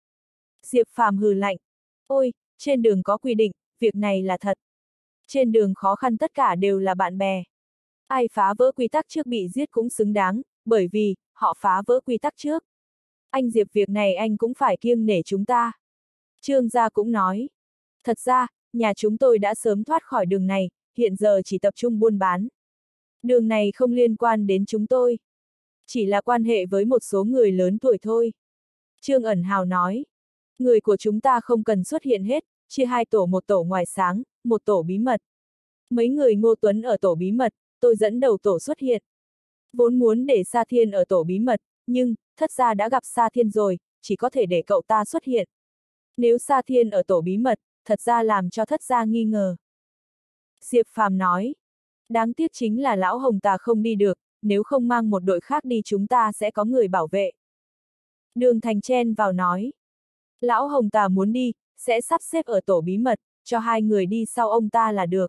Diệp Phàm hừ lạnh. Ôi, trên đường có quy định, việc này là thật. Trên đường khó khăn tất cả đều là bạn bè. Ai phá vỡ quy tắc trước bị giết cũng xứng đáng, bởi vì, họ phá vỡ quy tắc trước. Anh Diệp việc này anh cũng phải kiêng nể chúng ta. Trương gia cũng nói. Thật ra, nhà chúng tôi đã sớm thoát khỏi đường này, hiện giờ chỉ tập trung buôn bán. Đường này không liên quan đến chúng tôi. Chỉ là quan hệ với một số người lớn tuổi thôi. Trương Ẩn Hào nói. Người của chúng ta không cần xuất hiện hết, chia hai tổ, một tổ ngoài sáng, một tổ bí mật. Mấy người Ngô Tuấn ở tổ bí mật, tôi dẫn đầu tổ xuất hiện. Vốn muốn để Sa Thiên ở tổ bí mật, nhưng, thất gia đã gặp Sa Thiên rồi, chỉ có thể để cậu ta xuất hiện. Nếu Sa Thiên ở tổ bí mật, thật ra làm cho thất gia nghi ngờ. Diệp Phàm nói. Đáng tiếc chính là lão Hồng Tà không đi được, nếu không mang một đội khác đi chúng ta sẽ có người bảo vệ. Đường Thành chen vào nói. Lão Hồng Tà muốn đi, sẽ sắp xếp ở tổ bí mật, cho hai người đi sau ông ta là được.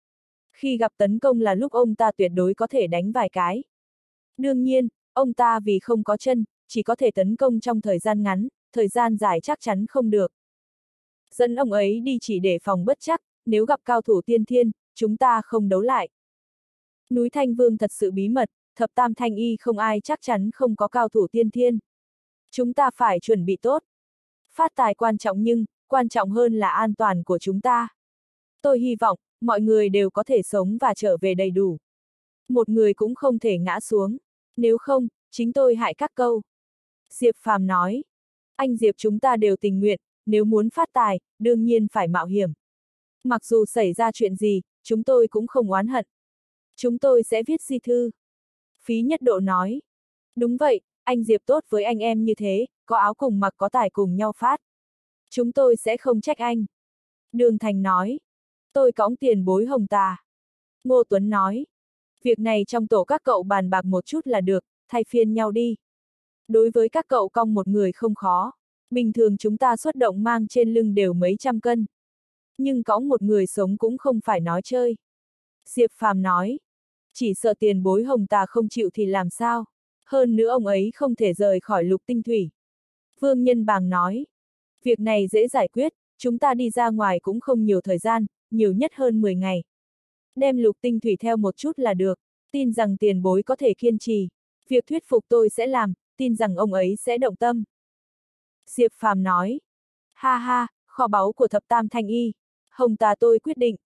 Khi gặp tấn công là lúc ông ta tuyệt đối có thể đánh vài cái. Đương nhiên, ông ta vì không có chân, chỉ có thể tấn công trong thời gian ngắn, thời gian dài chắc chắn không được. Dẫn ông ấy đi chỉ để phòng bất chắc, nếu gặp cao thủ tiên thiên, chúng ta không đấu lại. Núi Thanh Vương thật sự bí mật, thập tam thanh y không ai chắc chắn không có cao thủ tiên thiên. Chúng ta phải chuẩn bị tốt. Phát tài quan trọng nhưng, quan trọng hơn là an toàn của chúng ta. Tôi hy vọng, mọi người đều có thể sống và trở về đầy đủ. Một người cũng không thể ngã xuống. Nếu không, chính tôi hại các câu. Diệp Phàm nói. Anh Diệp chúng ta đều tình nguyện, nếu muốn phát tài, đương nhiên phải mạo hiểm. Mặc dù xảy ra chuyện gì, chúng tôi cũng không oán hận. Chúng tôi sẽ viết di thư. Phí Nhất Độ nói. Đúng vậy, anh Diệp tốt với anh em như thế, có áo cùng mặc có tài cùng nhau phát. Chúng tôi sẽ không trách anh. Đường Thành nói. Tôi cõng tiền bối Hồng Tà. Ngô Tuấn nói. Việc này trong tổ các cậu bàn bạc một chút là được, thay phiên nhau đi. Đối với các cậu cong một người không khó. Bình thường chúng ta xuất động mang trên lưng đều mấy trăm cân. Nhưng cõng một người sống cũng không phải nói chơi. Diệp Phàm nói. Chỉ sợ tiền bối Hồng Tà không chịu thì làm sao. Hơn nữa ông ấy không thể rời khỏi Lục Tinh Thủy. Vương Nhân Bàng nói. Việc này dễ giải quyết, chúng ta đi ra ngoài cũng không nhiều thời gian, nhiều nhất hơn mười ngày. Đem Lục Tinh Thủy theo một chút là được, tin rằng tiền bối có thể kiên trì. Việc thuyết phục tôi sẽ làm, tin rằng ông ấy sẽ động tâm. Diệp Phàm nói. Ha ha, kho báu của thập tam thanh y. Hồng Tà tôi quyết định.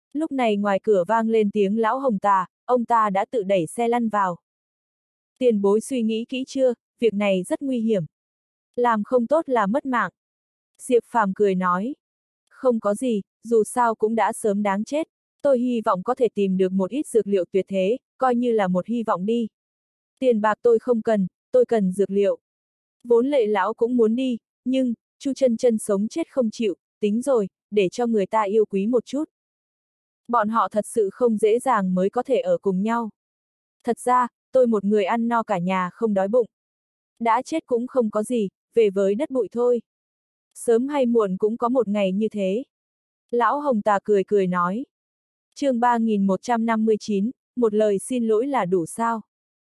Lúc này ngoài cửa vang lên tiếng lão Hồng Tà, ông ta đã tự đẩy xe lăn vào. Tiền bối suy nghĩ kỹ chưa, việc này rất nguy hiểm. Làm không tốt là mất mạng. Diệp Phàm cười nói. Không có gì, dù sao cũng đã sớm đáng chết. Tôi hy vọng có thể tìm được một ít dược liệu tuyệt thế, coi như là một hy vọng đi. Tiền bạc tôi không cần, tôi cần dược liệu. Vốn Lệ lão cũng muốn đi, nhưng, Chu Chân Chân sống chết không chịu, tính rồi, để cho người ta yêu quý một chút. Bọn họ thật sự không dễ dàng mới có thể ở cùng nhau. Thật ra, tôi một người ăn no cả nhà không đói bụng. Đã chết cũng không có gì, về với đất bụi thôi. Sớm hay muộn cũng có một ngày như thế. Lão Hồng Tà cười cười nói. chương ba nghìn một trăm năm mươi chín, một lời xin lỗi là đủ sao?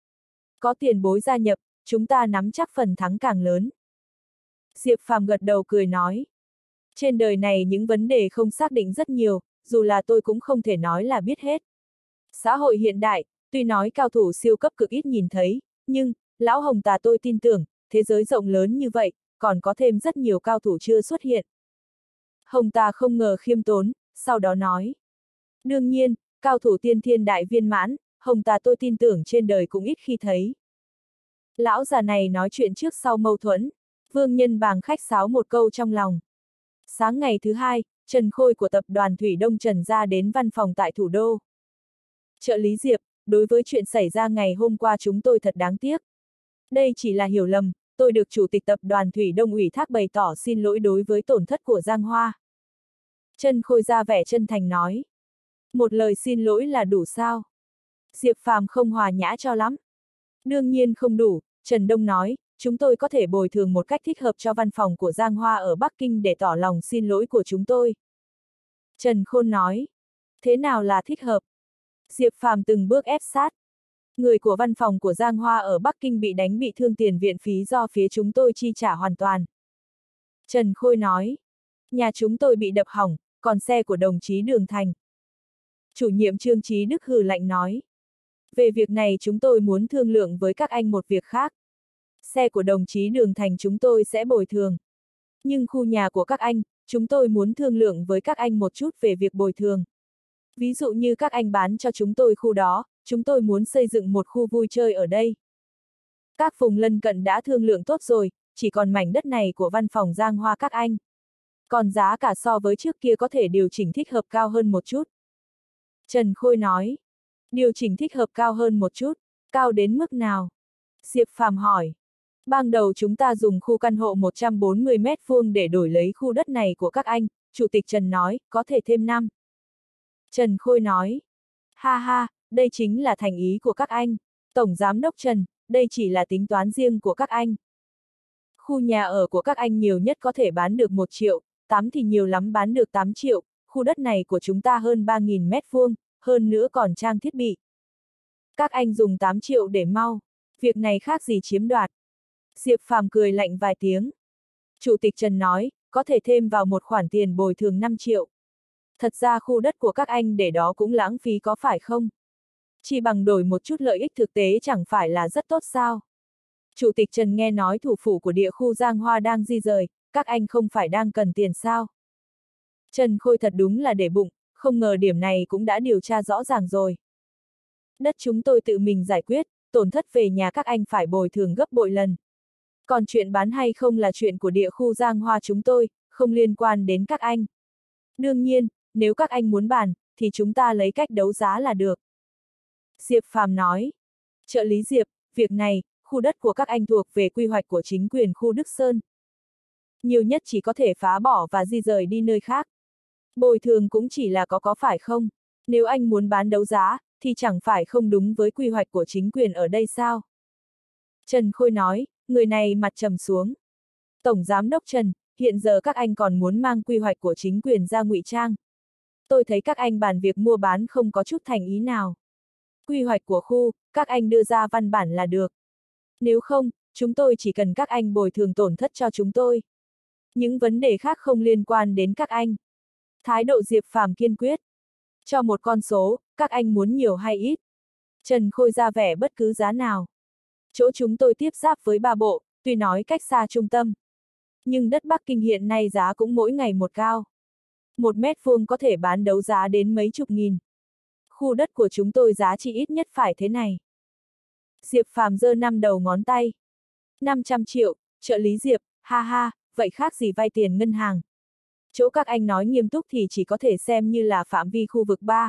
Có tiền bối gia nhập, chúng ta nắm chắc phần thắng càng lớn. Diệp Phàm gật đầu cười nói. Trên đời này những vấn đề không xác định rất nhiều, dù là tôi cũng không thể nói là biết hết. Xã hội hiện đại, tuy nói cao thủ siêu cấp cực ít nhìn thấy, nhưng, lão Hồng Tà tôi tin tưởng, thế giới rộng lớn như vậy, còn có thêm rất nhiều cao thủ chưa xuất hiện. Hồng Tà không ngờ khiêm tốn, sau đó nói. Đương nhiên, cao thủ tiên thiên đại viên mãn, Hồng Tà tôi tin tưởng trên đời cũng ít khi thấy. Lão già này nói chuyện trước sau mâu thuẫn, Vương Nhân Bàng khách sáo một câu trong lòng. Sáng ngày thứ hai, Trần Khôi của tập đoàn Thủy Đông Trần ra đến văn phòng tại thủ đô. Trợ lý Diệp, đối với chuyện xảy ra ngày hôm qua chúng tôi thật đáng tiếc. Đây chỉ là hiểu lầm, tôi được Chủ tịch tập đoàn Thủy Đông ủy thác bày tỏ xin lỗi đối với tổn thất của Giang Hoa. Trần Khôi ra vẻ chân thành nói. Một lời xin lỗi là đủ sao? Diệp Phàm không hòa nhã cho lắm. Đương nhiên không đủ, Trần Đông nói, chúng tôi có thể bồi thường một cách thích hợp cho văn phòng của Giang Hoa ở Bắc Kinh để tỏ lòng xin lỗi của chúng tôi. Trần Khôn nói, thế nào là thích hợp? Diệp Phàm từng bước ép sát. Người của văn phòng của Giang Hoa ở Bắc Kinh bị đánh bị thương, tiền viện phí do phía chúng tôi chi trả hoàn toàn. Trần Khôi nói, nhà chúng tôi bị đập hỏng, còn xe của đồng chí Đường Thành. Chủ nhiệm Trương Chí Đức hừ lạnh nói, về việc này chúng tôi muốn thương lượng với các anh một việc khác. Xe của đồng chí Đường Thành chúng tôi sẽ bồi thường. Nhưng khu nhà của các anh, chúng tôi muốn thương lượng với các anh một chút về việc bồi thường. Ví dụ như các anh bán cho chúng tôi khu đó, chúng tôi muốn xây dựng một khu vui chơi ở đây. Các vùng lân cận đã thương lượng tốt rồi, chỉ còn mảnh đất này của văn phòng Giang Hoa các anh. Còn giá cả so với trước kia có thể điều chỉnh thích hợp cao hơn một chút. Trần Khôi nói, điều chỉnh thích hợp cao hơn một chút, cao đến mức nào? Diệp Phàm hỏi. Ban đầu chúng ta dùng khu căn hộ một trăm bốn mươi mét vuông để đổi lấy khu đất này của các anh, Chủ tịch Trần nói, có thể thêm năm. Trần Khôi nói, ha ha, đây chính là thành ý của các anh. Tổng Giám đốc Trần, đây chỉ là tính toán riêng của các anh. Khu nhà ở của các anh nhiều nhất có thể bán được một triệu, tám thì nhiều lắm bán được tám triệu, khu đất này của chúng ta hơn ba nghìn mét vuông, hơn nữa còn trang thiết bị. Các anh dùng tám triệu để mau, việc này khác gì chiếm đoạt. Diệp Phàm cười lạnh vài tiếng. Chủ tịch Trần nói, có thể thêm vào một khoản tiền bồi thường năm triệu. Thật ra khu đất của các anh để đó cũng lãng phí có phải không? Chỉ bằng đổi một chút lợi ích thực tế chẳng phải là rất tốt sao? Chủ tịch Trần nghe nói thủ phủ của địa khu Giang Hoa đang di rời, các anh không phải đang cần tiền sao? Trần Khôi thật đúng là để bụng, không ngờ điểm này cũng đã điều tra rõ ràng rồi. Đất chúng tôi tự mình giải quyết, tổn thất về nhà các anh phải bồi thường gấp bội lần. Còn chuyện bán hay không là chuyện của địa khu Giang Hoa chúng tôi, không liên quan đến các anh. Đương nhiên, nếu các anh muốn bàn, thì chúng ta lấy cách đấu giá là được. Diệp Phàm nói. Trợ lý Diệp, việc này, khu đất của các anh thuộc về quy hoạch của chính quyền khu Đức Sơn. Nhiều nhất chỉ có thể phá bỏ và di rời đi nơi khác. Bồi thường cũng chỉ là có có phải không? Nếu anh muốn bán đấu giá, thì chẳng phải không đúng với quy hoạch của chính quyền ở đây sao? Trần Khôi nói, người này mặt trầm xuống. Tổng Giám đốc Trần, hiện giờ các anh còn muốn mang quy hoạch của chính quyền ra ngụy trang. Tôi thấy các anh bàn việc mua bán không có chút thành ý nào. Quy hoạch của khu, các anh đưa ra văn bản là được. Nếu không, chúng tôi chỉ cần các anh bồi thường tổn thất cho chúng tôi. Những vấn đề khác không liên quan đến các anh. Thái độ Diệp Phàm kiên quyết. Cho một con số, các anh muốn nhiều hay ít. Trần Khôi ra vẻ bất cứ giá nào. Chỗ chúng tôi tiếp giáp với ba bộ, tuy nói cách xa trung tâm. Nhưng đất Bắc Kinh hiện nay giá cũng mỗi ngày một cao. Một mét vuông có thể bán đấu giá đến mấy chục nghìn. Khu đất của chúng tôi giá trị ít nhất phải thế này. Diệp Phàm giơ năm đầu ngón tay. năm trăm triệu, trợ lý Diệp, ha ha, vậy khác gì vay tiền ngân hàng. Chỗ các anh nói nghiêm túc thì chỉ có thể xem như là phạm vi khu vực ba.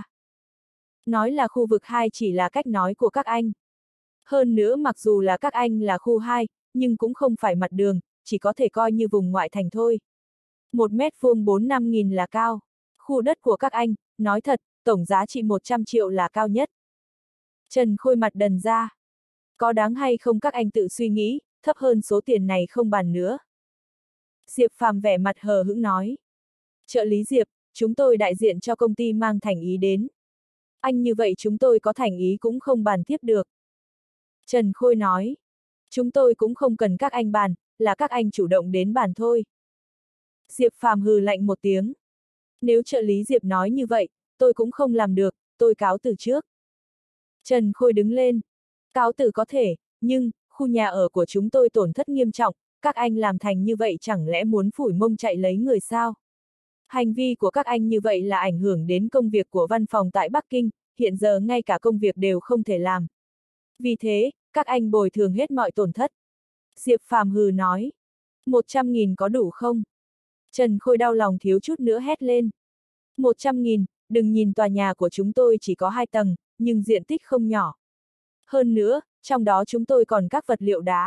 Nói là khu vực hai chỉ là cách nói của các anh. Hơn nữa mặc dù là các anh là khu hai, nhưng cũng không phải mặt đường, chỉ có thể coi như vùng ngoại thành thôi. Một mét vuông bốn năm nghìn là cao. Khu đất của các anh, nói thật, tổng giá trị một trăm triệu là cao nhất. Trần Khôi mặt đần ra. Có đáng hay không các anh tự suy nghĩ, thấp hơn số tiền này không bàn nữa. Diệp Phàm vẻ mặt hờ hững nói. Trợ lý Diệp, chúng tôi đại diện cho công ty mang thành ý đến. Anh như vậy chúng tôi có thành ý cũng không bàn tiếp được. Trần Khôi nói. Chúng tôi cũng không cần các anh bàn, là các anh chủ động đến bàn thôi. Diệp Phàm hừ lạnh một tiếng. Nếu trợ lý Diệp nói như vậy, tôi cũng không làm được, tôi cáo từ trước. Trần Khôi đứng lên. Cáo từ có thể, nhưng, khu nhà ở của chúng tôi tổn thất nghiêm trọng, các anh làm thành như vậy chẳng lẽ muốn phủi mông chạy lấy người sao? Hành vi của các anh như vậy là ảnh hưởng đến công việc của văn phòng tại Bắc Kinh, hiện giờ ngay cả công việc đều không thể làm. Vì thế, các anh bồi thường hết mọi tổn thất. Diệp Phàm hừ nói. Một trăm nghìn có đủ không? Trần Khôi đau lòng thiếu chút nữa hét lên. Một trăm nghìn, đừng nhìn tòa nhà của chúng tôi chỉ có hai tầng, nhưng diện tích không nhỏ. Hơn nữa, trong đó chúng tôi còn các vật liệu đá.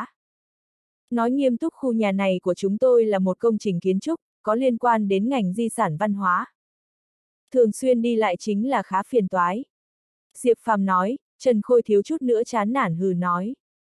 Nói nghiêm túc khu nhà này của chúng tôi là một công trình kiến trúc, có liên quan đến ngành di sản văn hóa. Thường xuyên đi lại chính là khá phiền toái. Diệp Phàm nói, Trần Khôi thiếu chút nữa chán nản hừ nói.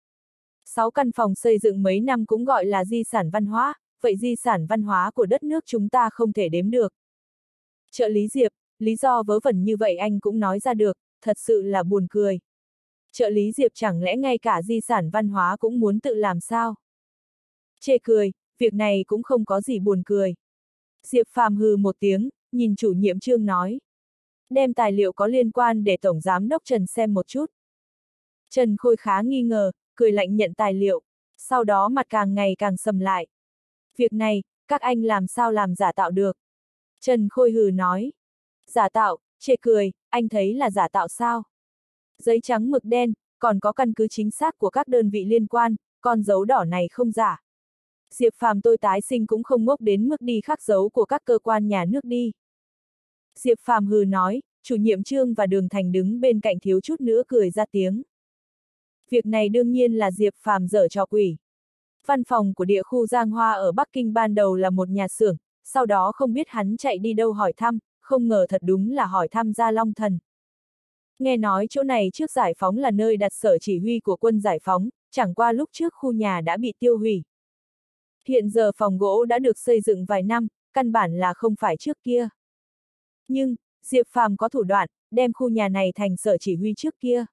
Sáu căn phòng xây dựng mấy năm cũng gọi là di sản văn hóa, vậy di sản văn hóa của đất nước chúng ta không thể đếm được. Trợ lý Diệp, lý do vớ vẩn như vậy anh cũng nói ra được, thật sự là buồn cười. Trợ lý Diệp chẳng lẽ ngay cả di sản văn hóa cũng muốn tự làm sao? Chê cười, việc này cũng không có gì buồn cười. Diệp Phàm hừ một tiếng, nhìn chủ nhiệm Trương nói. Đem tài liệu có liên quan để Tổng Giám đốc Trần xem một chút. Trần Khôi khá nghi ngờ, cười lạnh nhận tài liệu, sau đó mặt càng ngày càng sầm lại. Việc này, các anh làm sao làm giả tạo được? Trần Khôi hừ nói. Giả tạo, chê cười, anh thấy là giả tạo sao? Giấy trắng mực đen, còn có căn cứ chính xác của các đơn vị liên quan, con dấu đỏ này không giả. Diệp Phàm tôi tái sinh cũng không ngốc đến mức đi khắc dấu của các cơ quan nhà nước đi. Diệp Phàm hừ nói, chủ nhiệm Trương và Đường Thành đứng bên cạnh thiếu chút nữa cười ra tiếng. Việc này đương nhiên là Diệp Phàm dở trò quỷ. Văn phòng của địa khu Giang Hoa ở Bắc Kinh ban đầu là một nhà xưởng, sau đó không biết hắn chạy đi đâu hỏi thăm, không ngờ thật đúng là hỏi thăm Gia Long Thần. Nghe nói chỗ này trước giải phóng là nơi đặt sở chỉ huy của quân giải phóng, chẳng qua lúc trước khu nhà đã bị tiêu hủy. Hiện giờ phòng gỗ đã được xây dựng vài năm, căn bản là không phải trước kia. Nhưng, Diệp Phàm có thủ đoạn, đem khu nhà này thành sở chỉ huy trước kia.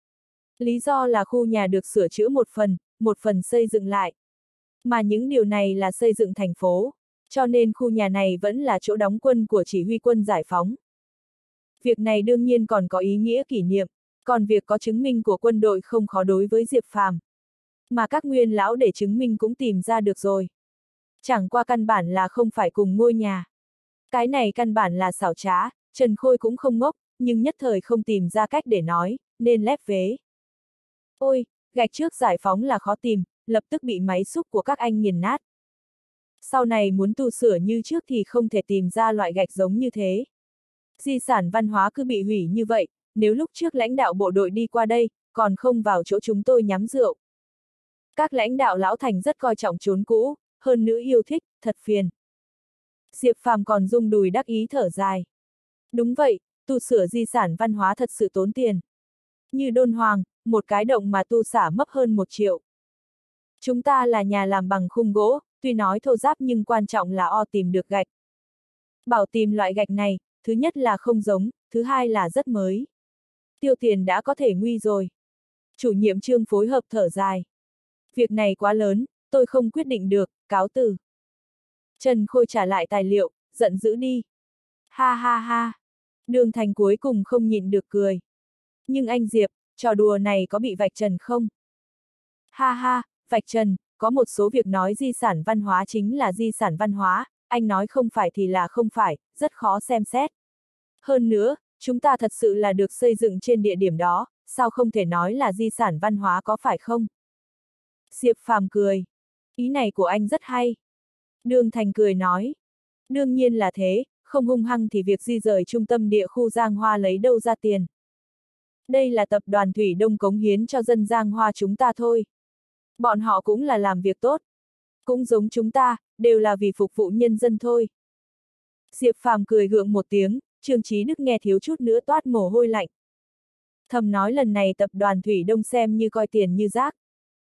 Lý do là khu nhà được sửa chữa một phần, một phần xây dựng lại. Mà những điều này là xây dựng thành phố, cho nên khu nhà này vẫn là chỗ đóng quân của chỉ huy quân giải phóng. Việc này đương nhiên còn có ý nghĩa kỷ niệm, còn việc có chứng minh của quân đội không khó đối với Diệp Phàm. Mà các nguyên lão để chứng minh cũng tìm ra được rồi. Chẳng qua căn bản là không phải cùng ngôi nhà. Cái này căn bản là xảo trá, Trần Khôi cũng không ngốc, nhưng nhất thời không tìm ra cách để nói, nên lép vế. Ôi, gạch trước giải phóng là khó tìm, lập tức bị máy xúc của các anh nghiền nát. Sau này muốn tu sửa như trước thì không thể tìm ra loại gạch giống như thế. Di sản văn hóa cứ bị hủy như vậy, nếu lúc trước lãnh đạo bộ đội đi qua đây, còn không vào chỗ chúng tôi nhắm rượu. Các lãnh đạo lão thành rất coi trọng chốn cũ, hơn nữa yêu thích, thật phiền. Diệp Phàm còn rung đùi đắc ý thở dài. Đúng vậy, tu sửa di sản văn hóa thật sự tốn tiền. Như Đôn Hoàng, một cái động mà tu xả mất hơn một triệu. Chúng ta là nhà làm bằng khung gỗ, tuy nói thô ráp nhưng quan trọng là o tìm được gạch. Bảo tìm loại gạch này, thứ nhất là không giống, thứ hai là rất mới. Tiêu tiền đã có thể nguy rồi. Chủ nhiệm Trương phối hợp thở dài. Việc này quá lớn, tôi không quyết định được, cáo từ. Trần Khôi trả lại tài liệu, giận dữ đi. Ha ha ha. Đường Thành cuối cùng không nhịn được cười. Nhưng anh Diệp, trò đùa này có bị vạch trần không? Ha ha, vạch trần, có một số việc nói di sản văn hóa chính là di sản văn hóa, anh nói không phải thì là không phải, rất khó xem xét. Hơn nữa, chúng ta thật sự là được xây dựng trên địa điểm đó, sao không thể nói là di sản văn hóa có phải không? Diệp Phàm cười. Ý này của anh rất hay. Đường Thành cười nói. Đương nhiên là thế, không hung hăng thì việc di rời trung tâm địa khu Giang Hoa lấy đâu ra tiền. Đây là tập đoàn Thủy Đông cống hiến cho dân Giang Hoa chúng ta thôi. Bọn họ cũng là làm việc tốt. Cũng giống chúng ta, đều là vì phục vụ nhân dân thôi. Diệp Phàm cười gượng một tiếng, Trương Chí Đức nghe thiếu chút nữa toát mồ hôi lạnh. Thầm nói lần này tập đoàn Thủy Đông xem như coi tiền như rác.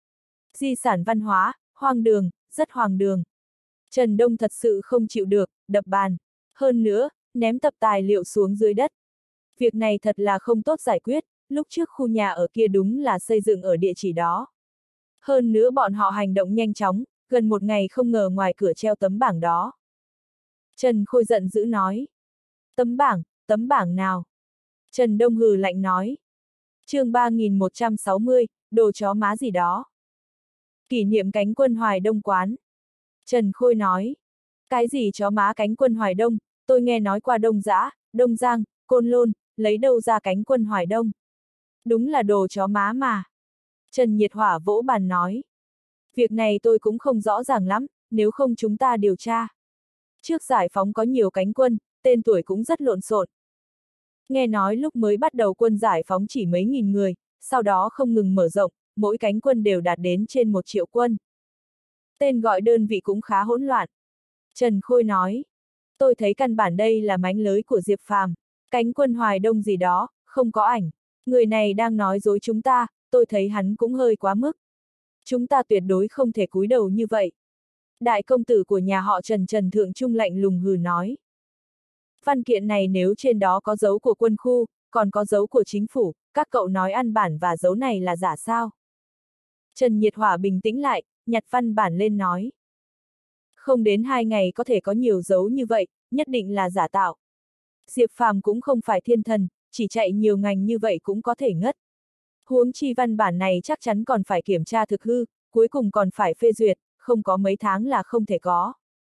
Di sản văn hóa, hoang đường, rất hoang đường. Trần Đông thật sự không chịu được, đập bàn. Hơn nữa, ném tập tài liệu xuống dưới đất. Việc này thật là không tốt giải quyết, lúc trước khu nhà ở kia đúng là xây dựng ở địa chỉ đó. Hơn nữa bọn họ hành động nhanh chóng, gần một ngày không ngờ ngoài cửa treo tấm bảng đó. Trần Khôi giận dữ nói. Tấm bảng, tấm bảng nào? Trần Đông hừ lạnh nói. Chương ba nghìn một trăm sáu mươi, đồ chó má gì đó. Kỷ niệm cánh quân Hoài Đông quán. Trần Khôi nói. Cái gì chó má cánh quân Hoài Đông, tôi nghe nói qua Đông Giã, Đông Giang, Côn Lôn, lấy đâu ra cánh quân Hoài Đông. Đúng là đồ chó má mà. Trần Nhiệt Hỏa vỗ bàn nói. Việc này tôi cũng không rõ ràng lắm, nếu không chúng ta điều tra. Trước giải phóng có nhiều cánh quân, tên tuổi cũng rất lộn xộn. Nghe nói lúc mới bắt đầu quân giải phóng chỉ mấy nghìn người, sau đó không ngừng mở rộng, mỗi cánh quân đều đạt đến trên một triệu quân. Tên gọi đơn vị cũng khá hỗn loạn. Trần Khôi nói. Tôi thấy căn bản đây là mánh lới của Diệp Phàm, cánh quân Hoài Đông gì đó, không có ảnh. Người này đang nói dối chúng ta, tôi thấy hắn cũng hơi quá mức. Chúng ta tuyệt đối không thể cúi đầu như vậy. Đại công tử của nhà họ Trần Trần Thượng Trung lạnh lùng hừ nói. Văn kiện này nếu trên đó có dấu của quân khu, còn có dấu của chính phủ, các cậu nói ăn bản và dấu này là giả sao? Trần Nhiệt Hỏa bình tĩnh lại, nhặt văn bản lên nói. Không đến hai ngày có thể có nhiều dấu như vậy, nhất định là giả tạo. Diệp Phàm cũng không phải thiên thần, chỉ chạy nhiều ngành như vậy cũng có thể ngất. Huống chi văn bản này chắc chắn còn phải kiểm tra thực hư, cuối cùng còn phải phê duyệt, không có mấy tháng là không thể có.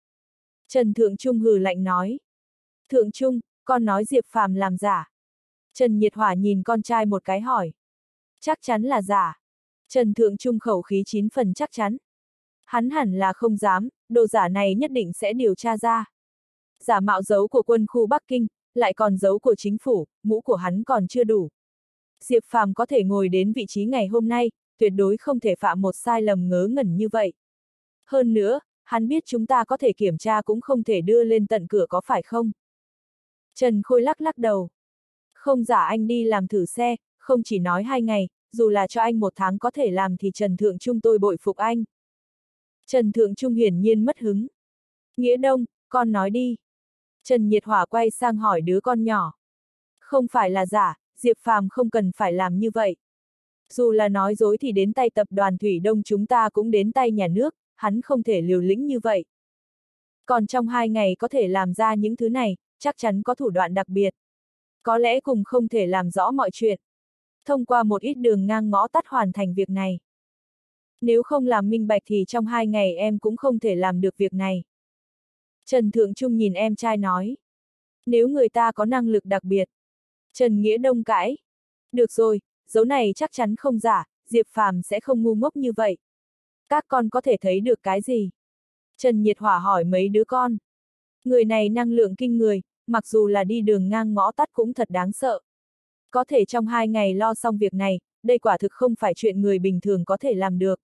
Trần Thượng Trung hừ lạnh nói. Thượng Trung, con nói Diệp Phàm làm giả. Trần Nhiệt Hỏa nhìn con trai một cái hỏi. Chắc chắn là giả. Trần Thượng Trung khẩu khí chín phần chắc chắn. Hắn hẳn là không dám, đồ giả này nhất định sẽ điều tra ra. Giả mạo dấu của quân khu Bắc Kinh, lại còn dấu của chính phủ, mũ của hắn còn chưa đủ. Diệp Phàm có thể ngồi đến vị trí ngày hôm nay, tuyệt đối không thể phạm một sai lầm ngớ ngẩn như vậy. Hơn nữa, hắn biết chúng ta có thể kiểm tra cũng không thể đưa lên tận cửa có phải không? Trần Khôi lắc lắc đầu. Không giả anh đi làm thử xe, không chỉ nói hai ngày, dù là cho anh một tháng có thể làm thì Trần Thượng Trung tôi bội phục anh. Trần Thượng Trung hiển nhiên mất hứng. Nghĩa Đông, con nói đi. Trần Nhiệt Hỏa quay sang hỏi đứa con nhỏ. Không phải là giả, Diệp Phàm không cần phải làm như vậy. Dù là nói dối thì đến tay tập đoàn Thủy Đông chúng ta cũng đến tay nhà nước, hắn không thể liều lĩnh như vậy. Còn trong hai ngày có thể làm ra những thứ này, chắc chắn có thủ đoạn đặc biệt. Có lẽ cùng không thể làm rõ mọi chuyện. Thông qua một ít đường ngang ngõ tắt hoàn thành việc này. Nếu không làm minh bạch thì trong hai ngày em cũng không thể làm được việc này. Trần Thượng Trung nhìn em trai nói. Nếu người ta có năng lực đặc biệt. Trần Nghĩa Đông cãi. Được rồi, dấu này chắc chắn không giả, Diệp Phàm sẽ không ngu ngốc như vậy. Các con có thể thấy được cái gì? Trần Nhiệt Hỏa hỏi mấy đứa con. Người này năng lượng kinh người, mặc dù là đi đường ngang ngõ tắt cũng thật đáng sợ. Có thể trong hai ngày lo xong việc này, đây quả thực không phải chuyện người bình thường có thể làm được.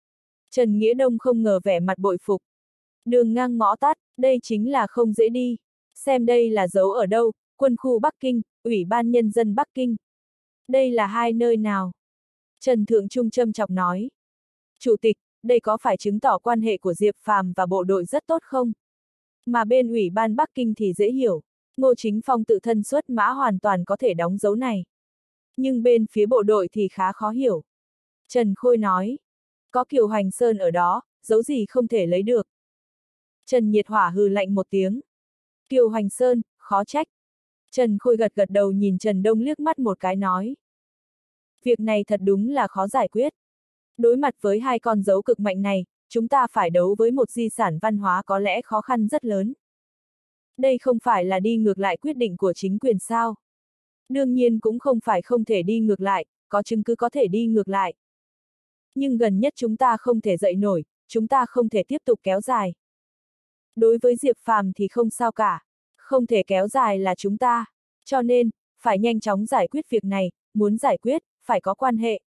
Trần Nghĩa Đông không ngờ vẻ mặt bội phục. Đường ngang ngõ tắt, đây chính là không dễ đi. Xem đây là dấu ở đâu, quân khu Bắc Kinh, Ủy ban Nhân dân Bắc Kinh. Đây là hai nơi nào? Trần Thượng Trung châm chọc nói. Chủ tịch, đây có phải chứng tỏ quan hệ của Diệp Phàm và bộ đội rất tốt không? Mà bên Ủy ban Bắc Kinh thì dễ hiểu. Ngô Chính Phong tự thân xuất mã hoàn toàn có thể đóng dấu này. Nhưng bên phía bộ đội thì khá khó hiểu. Trần Khôi nói. Có Kiều Hoành Sơn ở đó, dấu gì không thể lấy được. Trần Nhiệt Hỏa hừ lạnh một tiếng. Kiều Hoành Sơn, khó trách. Trần Khôi gật gật đầu nhìn Trần Đông liếc mắt một cái nói. Việc này thật đúng là khó giải quyết. Đối mặt với hai con dấu cực mạnh này, chúng ta phải đấu với một di sản văn hóa có lẽ khó khăn rất lớn. Đây không phải là đi ngược lại quyết định của chính quyền sao? Đương nhiên cũng không phải không thể đi ngược lại, có chứng cứ có thể đi ngược lại. Nhưng gần nhất chúng ta không thể dậy nổi, chúng ta không thể tiếp tục kéo dài. Đối với Diệp Phàm thì không sao cả, không thể kéo dài là chúng ta, cho nên, phải nhanh chóng giải quyết việc này, muốn giải quyết, phải có quan hệ.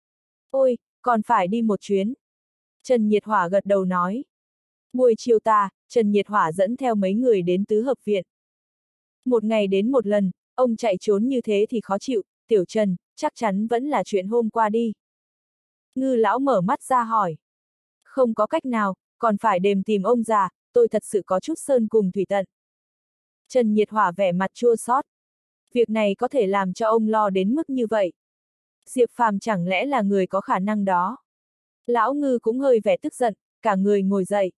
Ôi, còn phải đi một chuyến. Trần Nhiệt Hỏa gật đầu nói. Buổi chiều tà, Trần Nhiệt Hỏa dẫn theo mấy người đến tứ hợp viện. Một ngày đến một lần, ông chạy trốn như thế thì khó chịu, Tiểu Trần, chắc chắn vẫn là chuyện hôm qua đi. Ngư lão mở mắt ra hỏi. Không có cách nào, còn phải đềm tìm ông già, tôi thật sự có chút sơn cùng thủy tận. Trần Nhiệt Hỏa vẻ mặt chua xót. Việc này có thể làm cho ông lo đến mức như vậy. Diệp Phàm chẳng lẽ là người có khả năng đó? Lão Ngư cũng hơi vẻ tức giận, cả người ngồi dậy.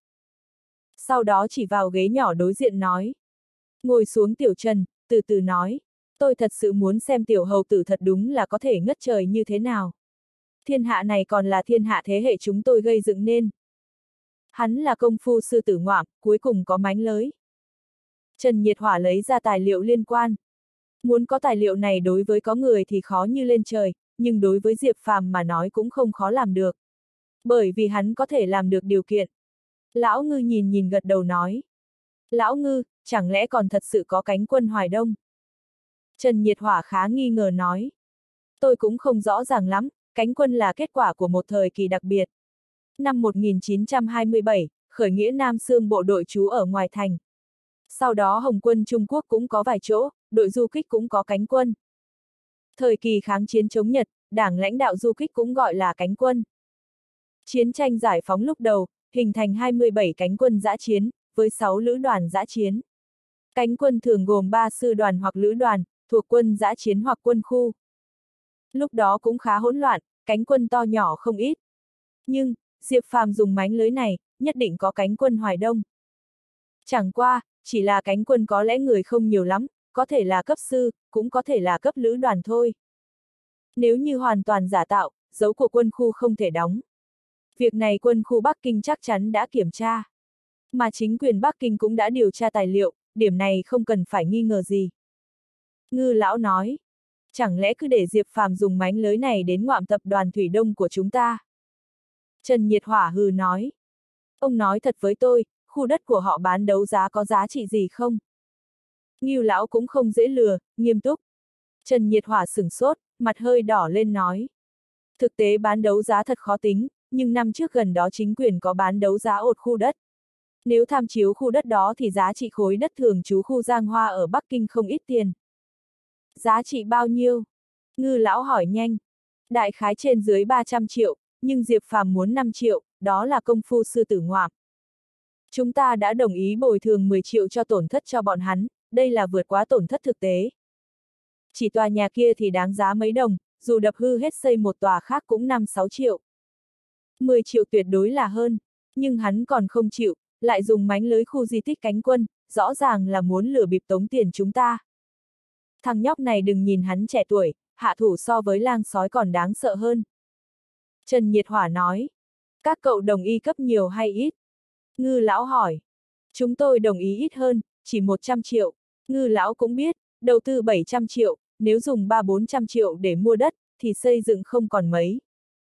Sau đó chỉ vào ghế nhỏ đối diện nói. Ngồi xuống Tiểu Trần, từ từ nói. Tôi thật sự muốn xem tiểu hầu tử thật đúng là có thể ngất trời như thế nào. Thiên hạ này còn là thiên hạ thế hệ chúng tôi gây dựng nên. Hắn là công phu sư tử ngoạm, cuối cùng có mánh lới. Trần Nhiệt Hỏa lấy ra tài liệu liên quan. Muốn có tài liệu này đối với có người thì khó như lên trời, nhưng đối với Diệp Phàm mà nói cũng không khó làm được. Bởi vì hắn có thể làm được điều kiện. Lão Ngư nhìn nhìn gật đầu nói. Lão Ngư, chẳng lẽ còn thật sự có cánh quân Hoài Đông? Trần Nhiệt Hỏa khá nghi ngờ nói. Tôi cũng không rõ ràng lắm, cánh quân là kết quả của một thời kỳ đặc biệt. Năm một nghìn chín trăm hai mươi bảy, khởi nghĩa Nam Xương bộ đội trú ở ngoài thành. Sau đó Hồng quân Trung Quốc cũng có vài chỗ, đội du kích cũng có cánh quân. Thời kỳ kháng chiến chống Nhật, đảng lãnh đạo du kích cũng gọi là cánh quân. Chiến tranh giải phóng lúc đầu, hình thành hai mươi bảy cánh quân dã chiến, với sáu lữ đoàn dã chiến. Cánh quân thường gồm ba sư đoàn hoặc lữ đoàn, thuộc quân dã chiến hoặc quân khu. Lúc đó cũng khá hỗn loạn, cánh quân to nhỏ không ít. Nhưng, Diệp Phàm dùng mánh lưới này, nhất định có cánh quân Hoài Đông. Chẳng qua, chỉ là cánh quân có lẽ người không nhiều lắm, có thể là cấp sư, cũng có thể là cấp lữ đoàn thôi. Nếu như hoàn toàn giả tạo, dấu của quân khu không thể đóng. Việc này quân khu Bắc Kinh chắc chắn đã kiểm tra. Mà chính quyền Bắc Kinh cũng đã điều tra tài liệu, điểm này không cần phải nghi ngờ gì. Ngư lão nói, chẳng lẽ cứ để Diệp Phàm dùng mánh lới này đến ngoạm tập đoàn Thủy Đông của chúng ta? Trần Nhiệt Hỏa hừ nói. Ông nói thật với tôi, khu đất của họ bán đấu giá có giá trị gì không? Ngưu lão cũng không dễ lừa, nghiêm túc. Trần Nhiệt Hỏa sửng sốt, mặt hơi đỏ lên nói. Thực tế bán đấu giá thật khó tính, nhưng năm trước gần đó chính quyền có bán đấu giá ột khu đất. Nếu tham chiếu khu đất đó thì giá trị khối đất thường trú khu Giang Hoa ở Bắc Kinh không ít tiền. Giá trị bao nhiêu? Ngư lão hỏi nhanh. Đại khái trên dưới ba trăm triệu, nhưng Diệp Phàm muốn năm triệu, đó là công phu sư tử ngoạm. Chúng ta đã đồng ý bồi thường mười triệu cho tổn thất cho bọn hắn, đây là vượt quá tổn thất thực tế. Chỉ tòa nhà kia thì đáng giá mấy đồng, dù đập hư hết xây một tòa khác cũng năm sáu triệu. mười triệu tuyệt đối là hơn, nhưng hắn còn không chịu, lại dùng mánh lưới khu di tích cánh quân, rõ ràng là muốn lừa bịp tống tiền chúng ta. Thằng nhóc này đừng nhìn hắn trẻ tuổi, hạ thủ so với lang sói còn đáng sợ hơn. Trần Nhiệt Hỏa nói, các cậu đồng ý cấp nhiều hay ít? Ngư lão hỏi, chúng tôi đồng ý ít hơn, chỉ một trăm triệu. Ngư lão cũng biết, đầu tư bảy trăm triệu, nếu dùng ba bốn trăm triệu để mua đất, thì xây dựng không còn mấy.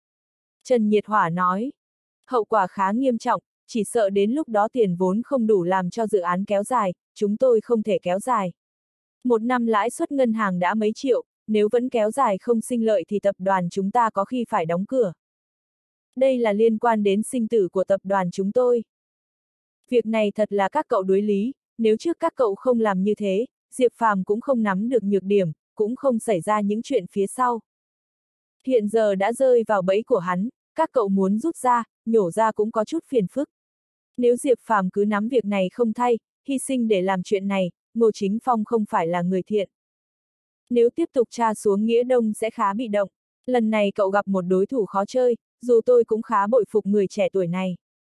Trần Nhiệt Hỏa nói, hậu quả khá nghiêm trọng, chỉ sợ đến lúc đó tiền vốn không đủ làm cho dự án kéo dài, chúng tôi không thể kéo dài. Một năm lãi suất ngân hàng đã mấy triệu, nếu vẫn kéo dài không sinh lợi thì tập đoàn chúng ta có khi phải đóng cửa. Đây là liên quan đến sinh tử của tập đoàn chúng tôi. Việc này thật là các cậu đối lý, nếu trước các cậu không làm như thế, Diệp Phàm cũng không nắm được nhược điểm, cũng không xảy ra những chuyện phía sau. Hiện giờ đã rơi vào bẫy của hắn, các cậu muốn rút ra, nhổ ra cũng có chút phiền phức. Nếu Diệp Phàm cứ nắm việc này không thay, hy sinh để làm chuyện này, Ngô Chính Phong không phải là người thiện. Nếu tiếp tục tra xuống Nghĩa Đông sẽ khá bị động. Lần này cậu gặp một đối thủ khó chơi, dù tôi cũng khá bội phục người trẻ tuổi này.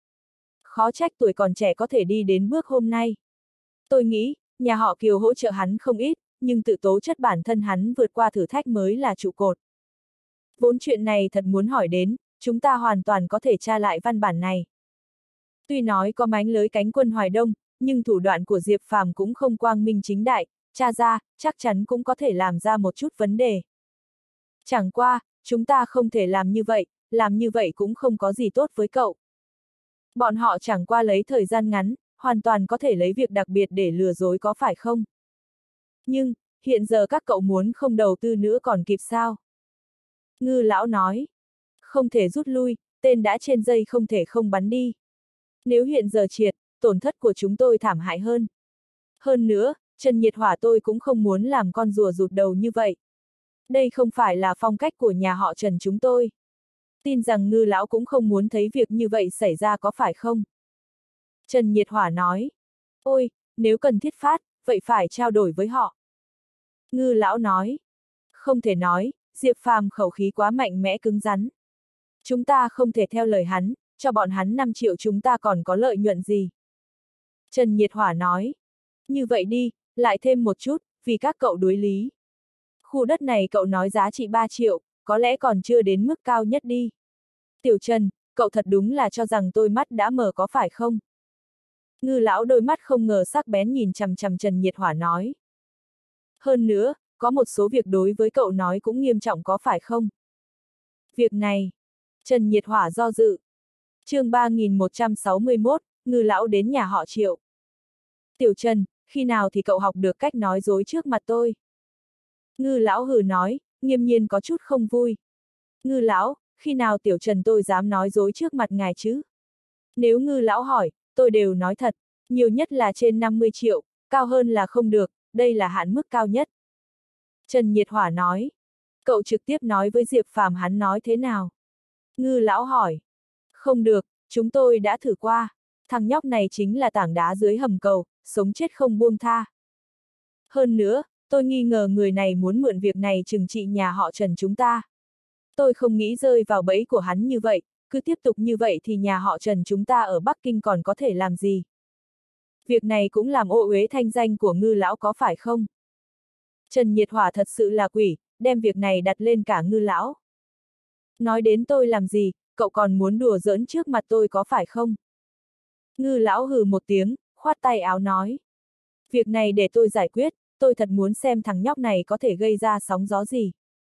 Khó trách tuổi còn trẻ có thể đi đến bước hôm nay. Tôi nghĩ, nhà họ Kiều hỗ trợ hắn không ít, nhưng tự tố chất bản thân hắn vượt qua thử thách mới là trụ cột. Vốn chuyện này thật muốn hỏi đến, chúng ta hoàn toàn có thể tra lại văn bản này. Tuy nói có mánh lới cánh quân Hoài Đông, nhưng thủ đoạn của Diệp Phàm cũng không quang minh chính đại, tra ra, chắc chắn cũng có thể làm ra một chút vấn đề. Chẳng qua, chúng ta không thể làm như vậy, làm như vậy cũng không có gì tốt với cậu. Bọn họ chẳng qua lấy thời gian ngắn, hoàn toàn có thể lấy việc đặc biệt để lừa dối có phải không? Nhưng, hiện giờ các cậu muốn không đầu tư nữa còn kịp sao? Ngư lão nói, không thể rút lui, tên đã trên dây không thể không bắn đi. Nếu hiện giờ triệt, tổn thất của chúng tôi thảm hại hơn. Hơn nữa, Trần Nhiệt Hỏa tôi cũng không muốn làm con rùa rụt đầu như vậy. Đây không phải là phong cách của nhà họ Trần chúng tôi. Tin rằng Ngư lão cũng không muốn thấy việc như vậy xảy ra có phải không? Trần Nhiệt Hỏa nói, ôi, nếu cần thiết phát, vậy phải trao đổi với họ. Ngư lão nói, không thể nói, Diệp Phàm khẩu khí quá mạnh mẽ cứng rắn. Chúng ta không thể theo lời hắn, cho bọn hắn năm triệu chúng ta còn có lợi nhuận gì. Trần Nhiệt Hỏa nói, như vậy đi, lại thêm một chút, vì các cậu đối lý. Khu đất này cậu nói giá trị ba triệu, có lẽ còn chưa đến mức cao nhất đi. Tiểu Trần, cậu thật đúng là cho rằng tôi mắt đã mờ có phải không? Ngư lão đôi mắt không ngờ sắc bén nhìn chằm chằm Trần Nhiệt Hỏa nói. Hơn nữa, có một số việc đối với cậu nói cũng nghiêm trọng có phải không? Việc này, Trần Nhiệt Hỏa do dự. Chương ba nghìn một trăm sáu mươi mốt, Ngư lão đến nhà họ Triệu. Tiểu Trần, khi nào thì cậu học được cách nói dối trước mặt tôi? Ngư lão hừ nói, nghiêm nhiên có chút không vui. Ngư lão, khi nào Tiểu Trần tôi dám nói dối trước mặt ngài chứ? Nếu Ngư lão hỏi, tôi đều nói thật, nhiều nhất là trên năm mươi triệu, cao hơn là không được, đây là hạn mức cao nhất. Trần Nhiệt Hỏa nói, cậu trực tiếp nói với Diệp Phàm hắn nói thế nào? Ngư lão hỏi, không được, chúng tôi đã thử qua, thằng nhóc này chính là tảng đá dưới hầm cầu, sống chết không buông tha. Hơn nữa, tôi nghi ngờ người này muốn mượn việc này trừng trị nhà họ Trần chúng ta. Tôi không nghĩ rơi vào bẫy của hắn như vậy, cứ tiếp tục như vậy thì nhà họ Trần chúng ta ở Bắc Kinh còn có thể làm gì? Việc này cũng làm ô uế thanh danh của Ngư lão có phải không? Trần Nhiệt Hỏa thật sự là quỷ, đem việc này đặt lên cả Ngư lão. Nói đến tôi làm gì, cậu còn muốn đùa giỡn trước mặt tôi có phải không? Ngư lão hừ một tiếng, khoát tay áo nói. Việc này để tôi giải quyết, tôi thật muốn xem thằng nhóc này có thể gây ra sóng gió gì.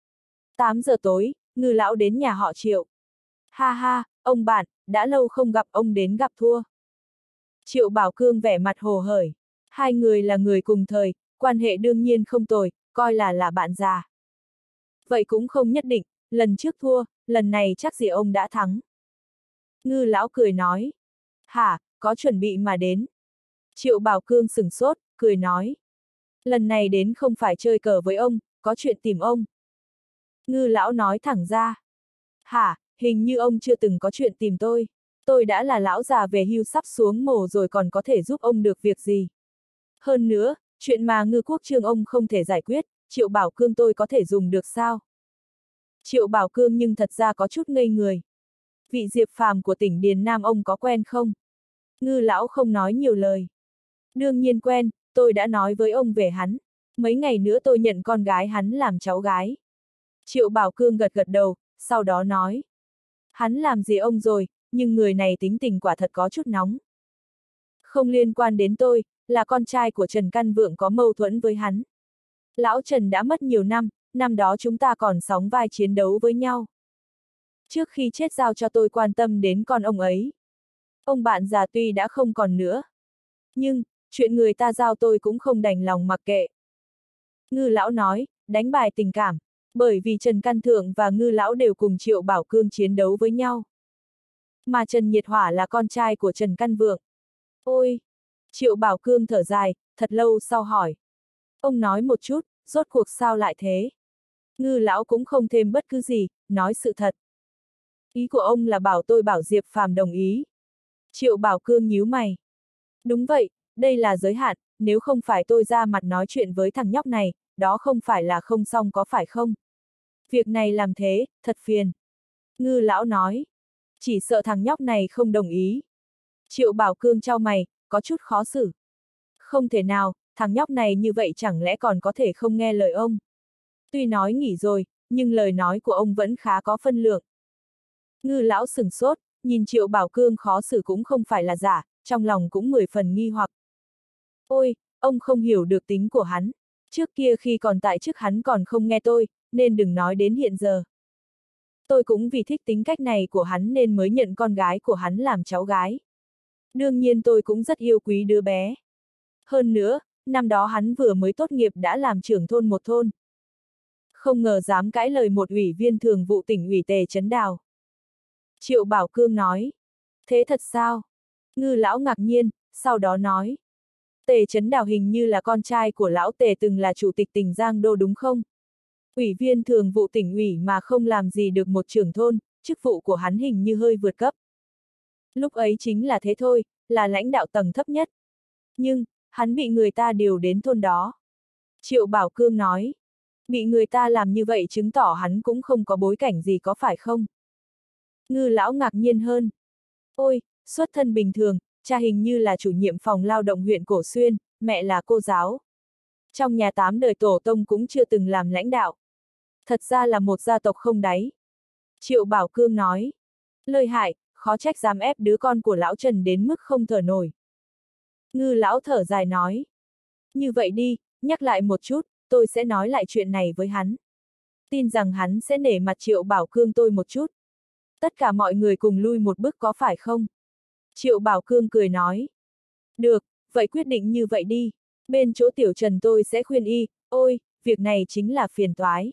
tám giờ tối, Ngư lão đến nhà họ Triệu. Ha ha, ông bạn, đã lâu không gặp ông đến gặp thua. Triệu Bảo Cương vẻ mặt hồ hởi. Hai người là người cùng thời, quan hệ đương nhiên không tồi, coi là là bạn già. Vậy cũng không nhất định, lần trước thua, lần này chắc gì ông đã thắng. Ngư lão cười nói. Hả, có chuẩn bị mà đến. Triệu Bảo Cương sửng sốt, cười nói. Lần này đến không phải chơi cờ với ông, có chuyện tìm ông. Ngư lão nói thẳng ra. Hả, hình như ông chưa từng có chuyện tìm tôi. Tôi đã là lão già về hưu sắp xuống mồ rồi còn có thể giúp ông được việc gì. Hơn nữa, chuyện mà Ngư Quốc Trương ông không thể giải quyết, Triệu Bảo Cương tôi có thể dùng được sao? Triệu Bảo Cương nhưng thật ra có chút ngây người. Vị Diệp Phàm của tỉnh Điền Nam ông có quen không? Ngư lão không nói nhiều lời. Đương nhiên quen, tôi đã nói với ông về hắn. Mấy ngày nữa tôi nhận con gái hắn làm cháu gái. Triệu Bảo Cương gật gật đầu, sau đó nói. Hắn làm gì ông rồi, nhưng người này tính tình quả thật có chút nóng. Không liên quan đến tôi, là con trai của Trần Căn Vượng có mâu thuẫn với hắn. Lão Trần đã mất nhiều năm, năm đó chúng ta còn sóng vai chiến đấu với nhau. Trước khi chết giao cho tôi quan tâm đến con ông ấy. Ông bạn già tuy đã không còn nữa. Nhưng, chuyện người ta giao tôi cũng không đành lòng mặc kệ. Ngư lão nói, đánh bài tình cảm, bởi vì Trần Căn Thượng và Ngư lão đều cùng Triệu Bảo Cương chiến đấu với nhau. Mà Trần Nhiệt Hỏa là con trai của Trần Căn Vượng. Ôi! Triệu Bảo Cương thở dài, thật lâu sau hỏi. Ông nói một chút, rốt cuộc sao lại thế? Ngư lão cũng không thêm bất cứ gì, nói sự thật. Ý của ông là bảo tôi bảo Diệp Phàm đồng ý. Triệu Bảo Cương nhíu mày. Đúng vậy, đây là giới hạn, nếu không phải tôi ra mặt nói chuyện với thằng nhóc này, đó không phải là không xong có phải không? Việc này làm thế, thật phiền. Ngư lão nói. Chỉ sợ thằng nhóc này không đồng ý. Triệu Bảo Cương chau mày, có chút khó xử. Không thể nào, thằng nhóc này như vậy chẳng lẽ còn có thể không nghe lời ông. Tuy nói nghỉ rồi, nhưng lời nói của ông vẫn khá có phân lượng. Ngư lão sửng sốt, nhìn Triệu Bảo Cương khó xử cũng không phải là giả, trong lòng cũng mười phần nghi hoặc. Ôi, ông không hiểu được tính của hắn. Trước kia khi còn tại chức hắn còn không nghe tôi, nên đừng nói đến hiện giờ. Tôi cũng vì thích tính cách này của hắn nên mới nhận con gái của hắn làm cháu gái. Đương nhiên tôi cũng rất yêu quý đứa bé. Hơn nữa, năm đó hắn vừa mới tốt nghiệp đã làm trưởng thôn một thôn. Không ngờ dám cãi lời một ủy viên thường vụ tỉnh ủy Tề Chấn Đào. Triệu Bảo Cương nói. Thế thật sao? Ngư lão ngạc nhiên, sau đó nói. Tề Chấn Đào hình như là con trai của lão Tề từng là chủ tịch tỉnh Giang Đô đúng không? Ủy viên thường vụ tỉnh ủy mà không làm gì được một trưởng thôn, chức vụ của hắn hình như hơi vượt cấp. Lúc ấy chính là thế thôi, là lãnh đạo tầng thấp nhất. Nhưng, hắn bị người ta điều đến thôn đó. Triệu Bảo Cương nói. Bị người ta làm như vậy chứng tỏ hắn cũng không có bối cảnh gì có phải không? Ngư lão ngạc nhiên hơn. Ôi, xuất thân bình thường, cha hình như là chủ nhiệm phòng lao động huyện Cổ Xuyên, mẹ là cô giáo. Trong nhà tám đời tổ tông cũng chưa từng làm lãnh đạo. Thật ra là một gia tộc không đáy. Triệu Bảo Cương nói. Lợi hại, khó trách dám ép đứa con của lão Trần đến mức không thở nổi. Ngư lão thở dài nói. Như vậy đi, nhắc lại một chút, tôi sẽ nói lại chuyện này với hắn. Tin rằng hắn sẽ nể mặt Triệu Bảo Cương tôi một chút. Tất cả mọi người cùng lui một bước có phải không? Triệu Bảo Cương cười nói. Được, vậy quyết định như vậy đi. Bên chỗ Tiểu Trần tôi sẽ khuyên y, ôi, việc này chính là phiền toái.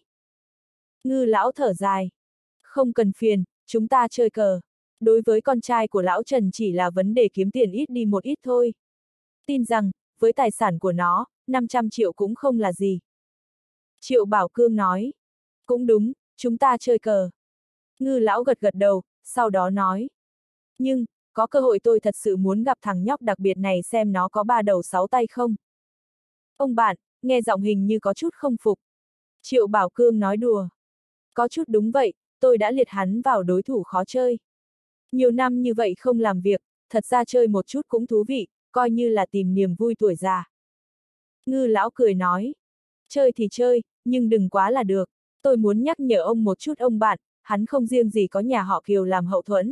Ngư lão thở dài. Không cần phiền, chúng ta chơi cờ. Đối với con trai của lão Trần chỉ là vấn đề kiếm tiền ít đi một ít thôi. Tin rằng, với tài sản của nó, năm trăm triệu cũng không là gì. Triệu Bảo Cương nói. Cũng đúng, chúng ta chơi cờ. Ngư lão gật gật đầu, sau đó nói. Nhưng, có cơ hội tôi thật sự muốn gặp thằng nhóc đặc biệt này xem nó có ba đầu sáu tay không. Ông bạn, nghe giọng hình như có chút không phục. Triệu Bảo Cương nói đùa. Có chút đúng vậy, tôi đã liệt hắn vào đối thủ khó chơi. Nhiều năm như vậy không làm việc, thật ra chơi một chút cũng thú vị, coi như là tìm niềm vui tuổi già. Ngư lão cười nói. Chơi thì chơi, nhưng đừng quá là được. Tôi muốn nhắc nhở ông một chút ông bạn, hắn không riêng gì có nhà họ Kiều làm hậu thuẫn.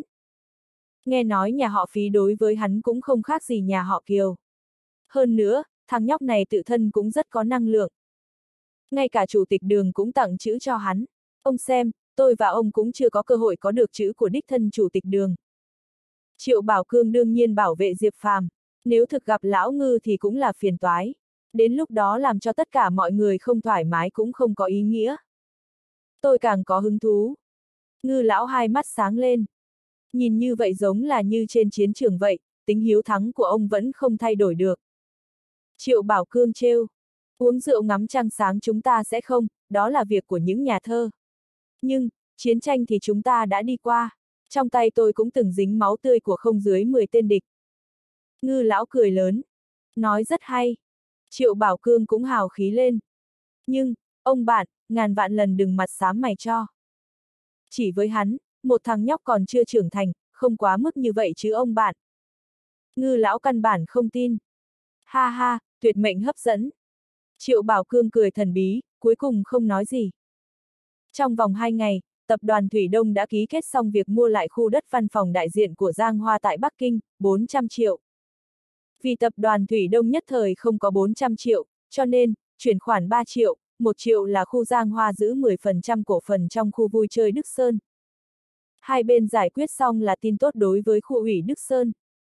Nghe nói nhà họ Phí đối với hắn cũng không khác gì nhà họ Kiều. Hơn nữa, thằng nhóc này tự thân cũng rất có năng lượng. Ngay cả chủ tịch đường cũng tặng chữ cho hắn. Ông xem, tôi và ông cũng chưa có cơ hội có được chữ của đích thân chủ tịch đường. Triệu Bảo Cương đương nhiên bảo vệ Diệp Phàm, nếu thực gặp lão Ngư thì cũng là phiền toái. Đến lúc đó làm cho tất cả mọi người không thoải mái cũng không có ý nghĩa. Tôi càng có hứng thú. Ngư lão hai mắt sáng lên. Nhìn như vậy giống là như trên chiến trường vậy, tính hiếu thắng của ông vẫn không thay đổi được. Triệu Bảo Cương trêu. Uống rượu ngắm trăng sáng chúng ta sẽ không, đó là việc của những nhà thơ. Nhưng, chiến tranh thì chúng ta đã đi qua. Trong tay tôi cũng từng dính máu tươi của không dưới mười tên địch. Ngư lão cười lớn. Nói rất hay. Triệu Bảo Cương cũng hào khí lên. Nhưng, ông bạn, ngàn vạn lần đừng mặt xám mày cho. Chỉ với hắn, một thằng nhóc còn chưa trưởng thành, không quá mức như vậy chứ ông bạn. Ngư lão căn bản không tin. Ha ha, tuyệt mệnh hấp dẫn. Triệu Bảo Cương cười thần bí, cuối cùng không nói gì. Trong vòng hai ngày, tập đoàn Thủy Đông đã ký kết xong việc mua lại khu đất văn phòng đại diện của Giang Hoa tại Bắc Kinh, bốn trăm triệu. Vì tập đoàn Thủy Đông nhất thời không có bốn trăm triệu, cho nên, chuyển khoản ba triệu, một triệu là khu Giang Hoa giữ mười phần trăm cổ phần trong khu vui chơi Đức Sơn. Hai bên giải quyết xong là tin tốt đối với khu ủy Đức Sơn.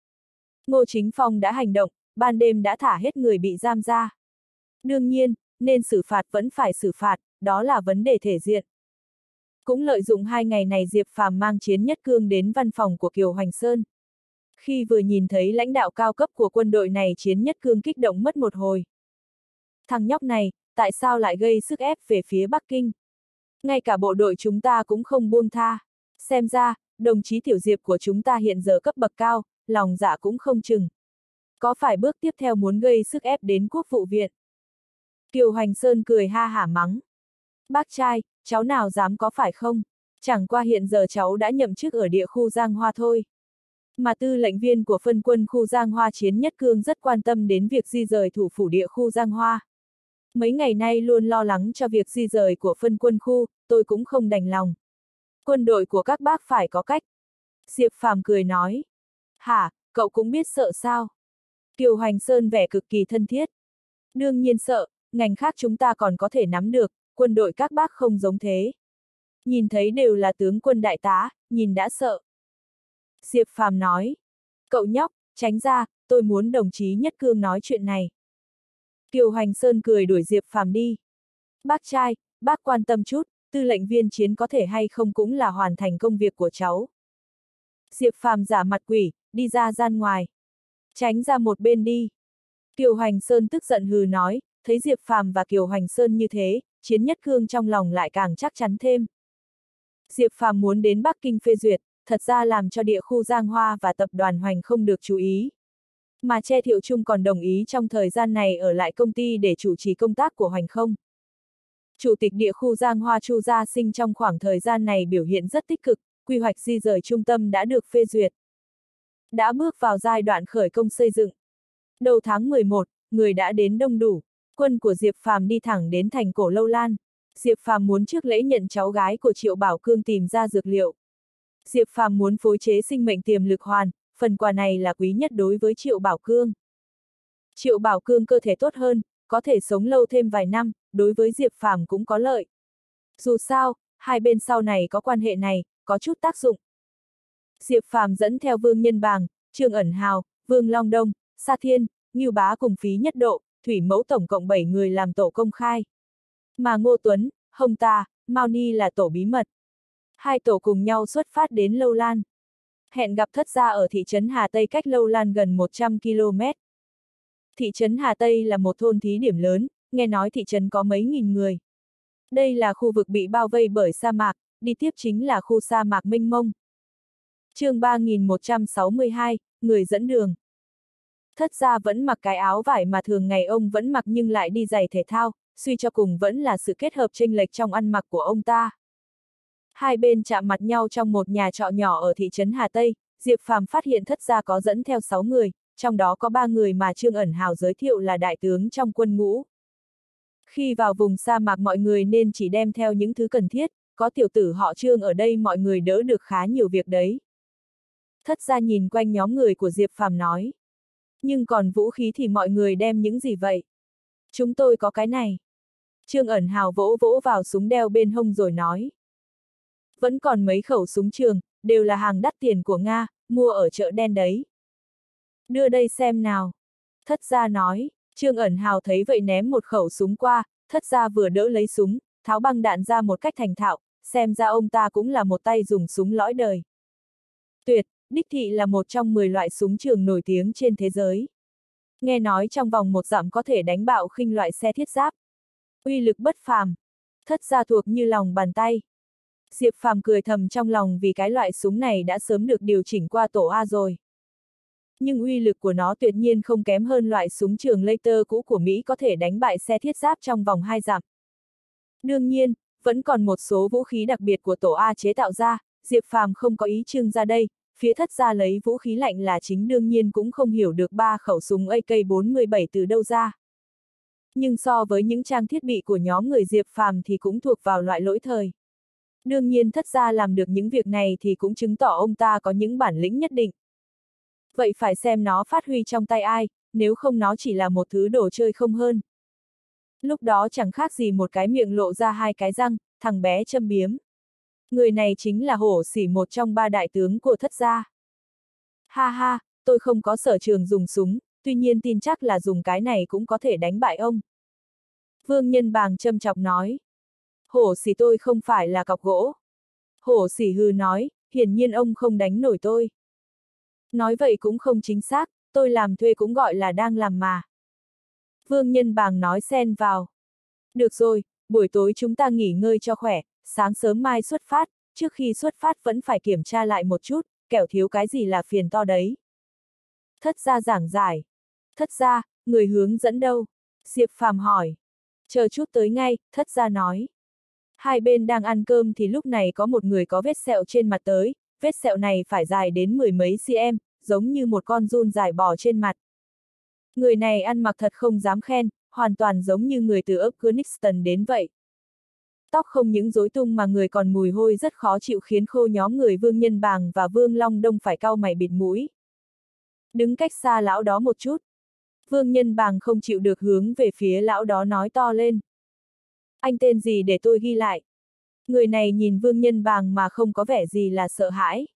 Ngô Chính Phong đã hành động, ban đêm đã thả hết người bị giam ra. Đương nhiên, nên xử phạt vẫn phải xử phạt, đó là vấn đề thể diện. Cũng lợi dụng hai ngày này Diệp Phàm mang Chiến Nhất Cương đến văn phòng của Kiều Hoành Sơn. Khi vừa nhìn thấy lãnh đạo cao cấp của quân đội này Chiến Nhất Cương kích động mất một hồi. Thằng nhóc này, tại sao lại gây sức ép về phía Bắc Kinh? Ngay cả bộ đội chúng ta cũng không buông tha. Xem ra, đồng chí Tiểu Diệp của chúng ta hiện giờ cấp bậc cao, lòng dạ cũng không chừng. Có phải bước tiếp theo muốn gây sức ép đến Quốc vụ viện? Kiều Hoành Sơn cười ha hả mắng. Bác trai, cháu nào dám có phải không? Chẳng qua hiện giờ cháu đã nhậm chức ở địa khu Giang Hoa thôi. Mà tư lệnh viên của phân quân khu Giang Hoa Chiến Nhất Cương rất quan tâm đến việc di rời thủ phủ địa khu Giang Hoa. Mấy ngày nay luôn lo lắng cho việc di rời của phân quân khu, tôi cũng không đành lòng. Quân đội của các bác phải có cách. Diệp Phàm cười nói. Hả, cậu cũng biết sợ sao? Kiều Hoành Sơn vẻ cực kỳ thân thiết. Đương nhiên sợ, ngành khác chúng ta còn có thể nắm được, quân đội các bác không giống thế. Nhìn thấy đều là tướng quân đại tá, nhìn đã sợ. Diệp Phàm nói. Cậu nhóc, tránh ra, tôi muốn đồng chí Nhất Cương nói chuyện này. Kiều Hoành Sơn cười đuổi Diệp Phàm đi. Bác trai, bác quan tâm chút, tư lệnh viên chiến có thể hay không cũng là hoàn thành công việc của cháu. Diệp Phàm giả mặt quỷ, đi ra gian ngoài. Tránh ra một bên đi. Kiều Hoành Sơn tức giận hừ nói, thấy Diệp Phàm và Kiều Hoành Sơn như thế, Chiến Nhất Cương trong lòng lại càng chắc chắn thêm. Diệp Phàm muốn đến Bắc Kinh phê duyệt, thật ra làm cho địa khu Giang Hoa và tập đoàn Hoành không được chú ý. Mà Che Thiệu Trung còn đồng ý trong thời gian này ở lại công ty để chủ trì công tác của Hoành không. Chủ tịch địa khu Giang Hoa Chu Gia Sinh trong khoảng thời gian này biểu hiện rất tích cực, quy hoạch di rời trung tâm đã được phê duyệt. Đã bước vào giai đoạn khởi công xây dựng. Đầu tháng mười một, người đã đến đông đủ, quân của Diệp Phàm đi thẳng đến thành cổ Lâu Lan. Diệp Phàm muốn trước lễ nhận cháu gái của Triệu Bảo Cương tìm ra dược liệu. Diệp Phàm muốn phối chế sinh mệnh tiềm lực hoàn, phần quà này là quý nhất đối với Triệu Bảo Cương. Triệu Bảo Cương cơ thể tốt hơn, có thể sống lâu thêm vài năm, đối với Diệp Phàm cũng có lợi. Dù sao, hai bên sau này có quan hệ này, có chút tác dụng. Diệp Phàm dẫn theo Vương Nhân Bàng, Trương Ẩn Hào, Vương Long Đông, Sa Thiên, Ngưu Bá cùng Phí Nhất Độ, Thủy Mẫu tổng cộng bảy người làm tổ công khai. Mà Ngô Tuấn, Hồng Ta, Mao Ni là tổ bí mật. Hai tổ cùng nhau xuất phát đến Lâu Lan. Hẹn gặp Thất Gia ở thị trấn Hà Tây cách Lâu Lan gần một trăm ki lô mét. Thị trấn Hà Tây là một thôn thí điểm lớn, nghe nói thị trấn có mấy nghìn người. Đây là khu vực bị bao vây bởi sa mạc, đi tiếp chính là khu sa mạc mênh mông. chương ba nghìn một trăm sáu mươi hai, người dẫn đường. Thất Gia vẫn mặc cái áo vải mà thường ngày ông vẫn mặc nhưng lại đi giày thể thao, suy cho cùng vẫn là sự kết hợp chênh lệch trong ăn mặc của ông ta. Hai bên chạm mặt nhau trong một nhà trọ nhỏ ở thị trấn Hà Tây, Diệp Phàm phát hiện Thất Gia có dẫn theo sáu người, trong đó có ba người mà Trương Ẩn Hào giới thiệu là đại tướng trong quân ngũ. Khi vào vùng sa mạc mọi người nên chỉ đem theo những thứ cần thiết, có tiểu tử họ Trương ở đây mọi người đỡ được khá nhiều việc đấy. Thất Gia nhìn quanh nhóm người của Diệp Phàm nói. Nhưng còn vũ khí thì mọi người đem những gì vậy? Chúng tôi có cái này. Trương Ẩn Hào vỗ vỗ vào súng đeo bên hông rồi nói. Vẫn còn mấy khẩu súng trường, đều là hàng đắt tiền của Nga, mua ở chợ đen đấy. Đưa đây xem nào. Thất Gia nói. Trương Ẩn Hào thấy vậy ném một khẩu súng qua, Thất Gia vừa đỡ lấy súng, tháo băng đạn ra một cách thành thạo, xem ra ông ta cũng là một tay dùng súng lõi đời. Tuyệt, đích thị là một trong mười loại súng trường nổi tiếng trên thế giới. Nghe nói trong vòng một dặm có thể đánh bạo khinh loại xe thiết giáp. Uy lực bất phàm. Thất Gia thuộc như lòng bàn tay. Diệp Phàm cười thầm trong lòng vì cái loại súng này đã sớm được điều chỉnh qua tổ A rồi. Nhưng uy lực của nó tuyệt nhiên không kém hơn loại súng trường laser cũ của Mỹ có thể đánh bại xe thiết giáp trong vòng hai dặm. Đương nhiên, vẫn còn một số vũ khí đặc biệt của tổ A chế tạo ra, Diệp Phàm không có ý trưng ra đây, phía Thất Gia lấy vũ khí lạnh là chính đương nhiên cũng không hiểu được ba khẩu súng A K bốn mươi bảy từ đâu ra. Nhưng so với những trang thiết bị của nhóm người Diệp Phàm thì cũng thuộc vào loại lỗi thời. Đương nhiên Thất Gia làm được những việc này thì cũng chứng tỏ ông ta có những bản lĩnh nhất định. Vậy phải xem nó phát huy trong tay ai, nếu không nó chỉ là một thứ đồ chơi không hơn. Lúc đó chẳng khác gì một cái miệng lộ ra hai cái răng, thằng bé châm biếm. Người này chính là Hổ Sỉ, một trong ba đại tướng của Thất Gia. Ha ha, tôi không có sở trường dùng súng, tuy nhiên tin chắc là dùng cái này cũng có thể đánh bại ông. Vương Nhân Bàng châm chọc nói. Hổ Sỉ tôi không phải là cọc gỗ. Hổ Sỉ hừ nói, hiển nhiên ông không đánh nổi tôi. Nói vậy cũng không chính xác, tôi làm thuê cũng gọi là đang làm mà. Vương Nhân Bàng nói xen vào. Được rồi, buổi tối chúng ta nghỉ ngơi cho khỏe, sáng sớm mai xuất phát, trước khi xuất phát vẫn phải kiểm tra lại một chút, kẻo thiếu cái gì là phiền to đấy. Thất Gia giảng giải. Thất Gia, người hướng dẫn đâu? Diệp Phàm hỏi. Chờ chút tới ngay, Thất Gia nói. Hai bên đang ăn cơm thì lúc này có một người có vết sẹo trên mặt tới, vết sẹo này phải dài đến mười mấy cm, giống như một con giun dài bò trên mặt. Người này ăn mặc thật không dám khen, hoàn toàn giống như người từ Afghanistan đến vậy. Tóc không những rối tung mà người còn mùi hôi rất khó chịu khiến khô nhóm người Vương Nhân Bàng và Vương Long Đông phải cau mày bịt mũi. Đứng cách xa lão đó một chút. Vương Nhân Bàng không chịu được hướng về phía lão đó nói to lên. Anh tên gì để tôi ghi lại? Người này nhìn Vương Nhân Bàng mà không có vẻ gì là sợ hãi.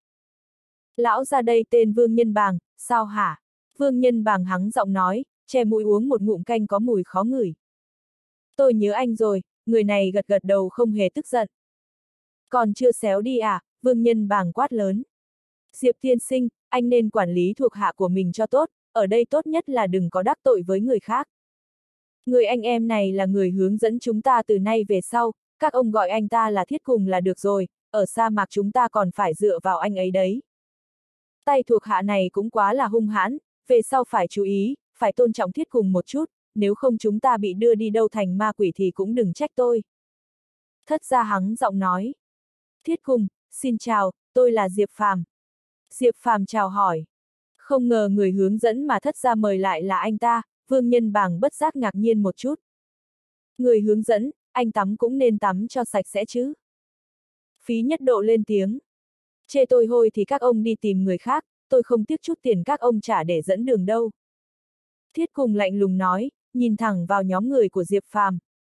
Lão ra đây tên Vương Nhân Bàng, sao hả? Vương Nhân Bàng hắng giọng nói, che mũi uống một ngụm canh có mùi khó ngửi. Tôi nhớ anh rồi, người này gật gật đầu không hề tức giận. Còn chưa xéo đi à, Vương Nhân Bàng quát lớn. Diệp tiên sinh, anh nên quản lý thuộc hạ của mình cho tốt, ở đây tốt nhất là đừng có đắc tội với người khác. Người anh em này là người hướng dẫn chúng ta từ nay về sau, các ông gọi anh ta là Thiết Cùng là được rồi, ở sa mạc chúng ta còn phải dựa vào anh ấy đấy. Tay thuộc hạ này cũng quá là hung hãn, về sau phải chú ý, phải tôn trọng Thiết Cùng một chút, nếu không chúng ta bị đưa đi đâu thành ma quỷ thì cũng đừng trách tôi. Thất gia hắng giọng nói. Thiết Cùng, xin chào, tôi là Diệp Phàm. Diệp Phàm chào hỏi. Không ngờ người hướng dẫn mà thất gia mời lại là anh ta, Vương Nhân Bàng bất giác ngạc nhiên một chút. Người hướng dẫn, anh tắm cũng nên tắm cho sạch sẽ chứ. Phí Nhất Độ lên tiếng. Chê tôi hôi thì các ông đi tìm người khác, tôi không tiếc chút tiền các ông trả để dẫn đường đâu. Thiết Cùng lạnh lùng nói, nhìn thẳng vào nhóm người của Diệp Phàm.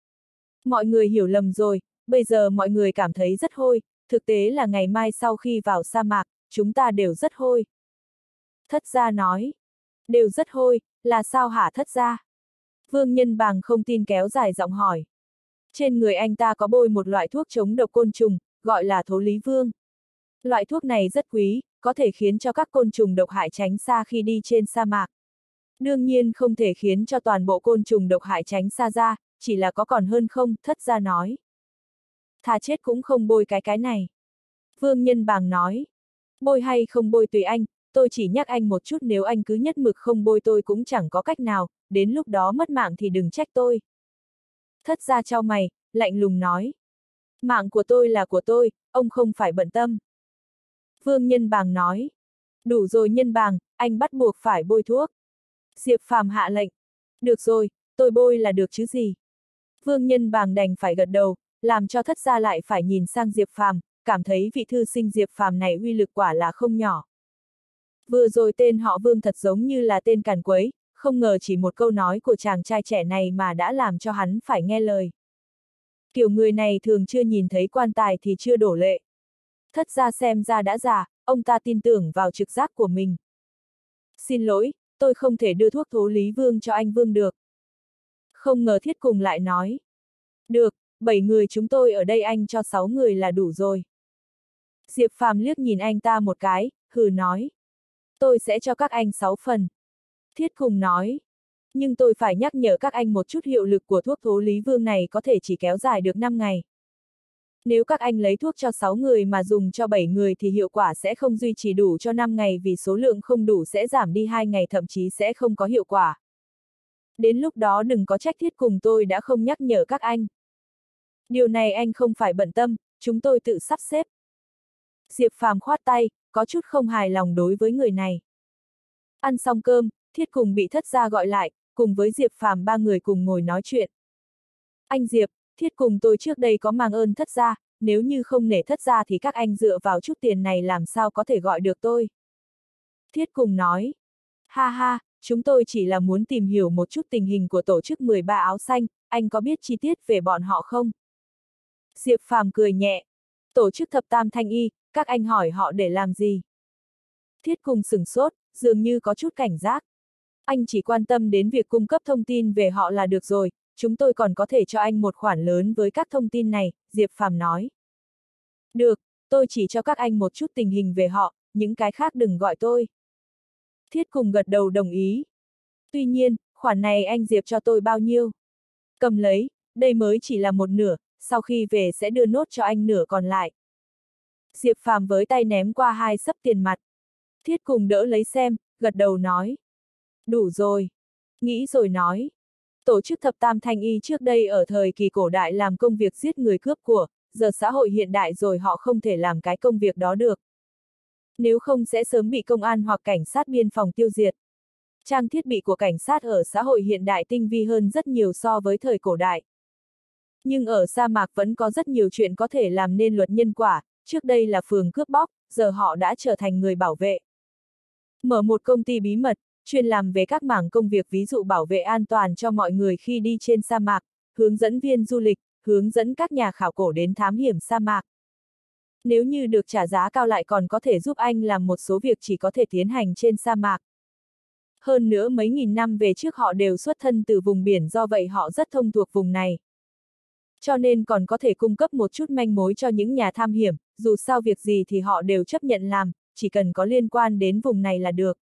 Mọi người hiểu lầm rồi, bây giờ mọi người cảm thấy rất hôi, thực tế là ngày mai sau khi vào sa mạc, chúng ta đều rất hôi. Thất gia nói. Đều rất hôi, là sao hả thất gia? Vương Nhân Bàng không tin kéo dài giọng hỏi. Trên người anh ta có bôi một loại thuốc chống độc côn trùng, gọi là Thố Lý Vương. Loại thuốc này rất quý, có thể khiến cho các côn trùng độc hại tránh xa khi đi trên sa mạc. Đương nhiên không thể khiến cho toàn bộ côn trùng độc hại tránh xa ra, chỉ là có còn hơn không, thất gia nói. Thà chết cũng không bôi cái cái này. Vương Nhân Bàng nói. Bôi hay không bôi tùy anh, tôi chỉ nhắc anh một chút nếu anh cứ nhất mực không bôi tôi cũng chẳng có cách nào, đến lúc đó mất mạng thì đừng trách tôi. Thất gia chau mày, lạnh lùng nói. Mạng của tôi là của tôi, ông không phải bận tâm. Vương Nhân Bàng nói. Đủ rồi Nhân Bàng, anh bắt buộc phải bôi thuốc. Diệp Phàm hạ lệnh. Được rồi, tôi bôi là được chứ gì. Vương Nhân Bàng đành phải gật đầu, làm cho thất gia lại phải nhìn sang Diệp Phàm, cảm thấy vị thư sinh Diệp Phàm này uy lực quả là không nhỏ. Vừa rồi tên họ Vương thật giống như là tên càn quấy, không ngờ chỉ một câu nói của chàng trai trẻ này mà đã làm cho hắn phải nghe lời. Kiểu người này thường chưa nhìn thấy quan tài thì chưa đổ lệ. Thất gia xem ra đã già, ông ta tin tưởng vào trực giác của mình. Xin lỗi, tôi không thể đưa thuốc Thố Lý Vương cho anh Vương được. Không ngờ Thiết Cùng lại nói. Được, bảy người chúng tôi ở đây anh cho sáu người là đủ rồi. Diệp Phàm liếc nhìn anh ta một cái, hừ nói. Tôi sẽ cho các anh sáu phần. Thiết Cùng nói. Nhưng tôi phải nhắc nhở các anh một chút hiệu lực của thuốc Thố Lý Vương này có thể chỉ kéo dài được năm ngày. Nếu các anh lấy thuốc cho sáu người mà dùng cho bảy người thì hiệu quả sẽ không duy trì đủ cho năm ngày vì số lượng không đủ sẽ giảm đi hai ngày thậm chí sẽ không có hiệu quả. Đến lúc đó đừng có trách Thiết Cùng tôi đã không nhắc nhở các anh. Điều này anh không phải bận tâm, chúng tôi tự sắp xếp. Diệp Phàm khoát tay, có chút không hài lòng đối với người này. Ăn xong cơm, Thiết Cùng bị thất gia gọi lại, cùng với Diệp Phàm ba người cùng ngồi nói chuyện. Anh Diệp, Thiết Cùng tôi trước đây có mang ơn thất gia, nếu như không nể thất gia thì các anh dựa vào chút tiền này làm sao có thể gọi được tôi. Thiết Cùng nói. Ha ha, chúng tôi chỉ là muốn tìm hiểu một chút tình hình của tổ chức mười ba áo xanh, anh có biết chi tiết về bọn họ không? Diệp Phàm cười nhẹ. Tổ chức thập tam thanh y, các anh hỏi họ để làm gì? Thiết Cùng sửng sốt, dường như có chút cảnh giác. Anh chỉ quan tâm đến việc cung cấp thông tin về họ là được rồi, chúng tôi còn có thể cho anh một khoản lớn với các thông tin này, Diệp Phàm nói. Được, tôi chỉ cho các anh một chút tình hình về họ, những cái khác đừng gọi tôi. Thiết Cùng gật đầu đồng ý. Tuy nhiên, khoản này anh Diệp cho tôi bao nhiêu? Cầm lấy, đây mới chỉ là một nửa, sau khi về sẽ đưa nốt cho anh nửa còn lại. Diệp Phàm với tay ném qua hai xấp tiền mặt. Thiết Cùng đỡ lấy xem, gật đầu nói. Đủ rồi. Nghĩ rồi nói. Tổ chức thập tam thanh y trước đây ở thời kỳ cổ đại làm công việc giết người cướp của, giờ xã hội hiện đại rồi họ không thể làm cái công việc đó được. Nếu không sẽ sớm bị công an hoặc cảnh sát biên phòng tiêu diệt. Trang thiết bị của cảnh sát ở xã hội hiện đại tinh vi hơn rất nhiều so với thời cổ đại. Nhưng ở sa mạc vẫn có rất nhiều chuyện có thể làm nên luật nhân quả, trước đây là phường cướp bóc, giờ họ đã trở thành người bảo vệ. Mở một công ty bí mật, chuyên làm về các mảng công việc ví dụ bảo vệ an toàn cho mọi người khi đi trên sa mạc, hướng dẫn viên du lịch, hướng dẫn các nhà khảo cổ đến thám hiểm sa mạc. Nếu như được trả giá cao lại còn có thể giúp anh làm một số việc chỉ có thể tiến hành trên sa mạc. Hơn nữa mấy nghìn năm về trước họ đều xuất thân từ vùng biển, do vậy họ rất thông thuộc vùng này. Cho nên còn có thể cung cấp một chút manh mối cho những nhà tham hiểm, dù sao việc gì thì họ đều chấp nhận làm, chỉ cần có liên quan đến vùng này là được.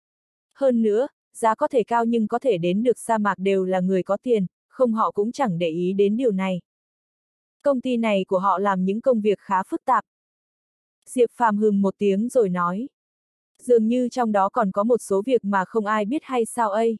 Hơn nữa, giá có thể cao nhưng có thể đến được sa mạc đều là người có tiền, không họ cũng chẳng để ý đến điều này. Công ty này của họ làm những công việc khá phức tạp. Diệp Phàm hừm một tiếng rồi nói. Dường như trong đó còn có một số việc mà không ai biết hay sao ấy.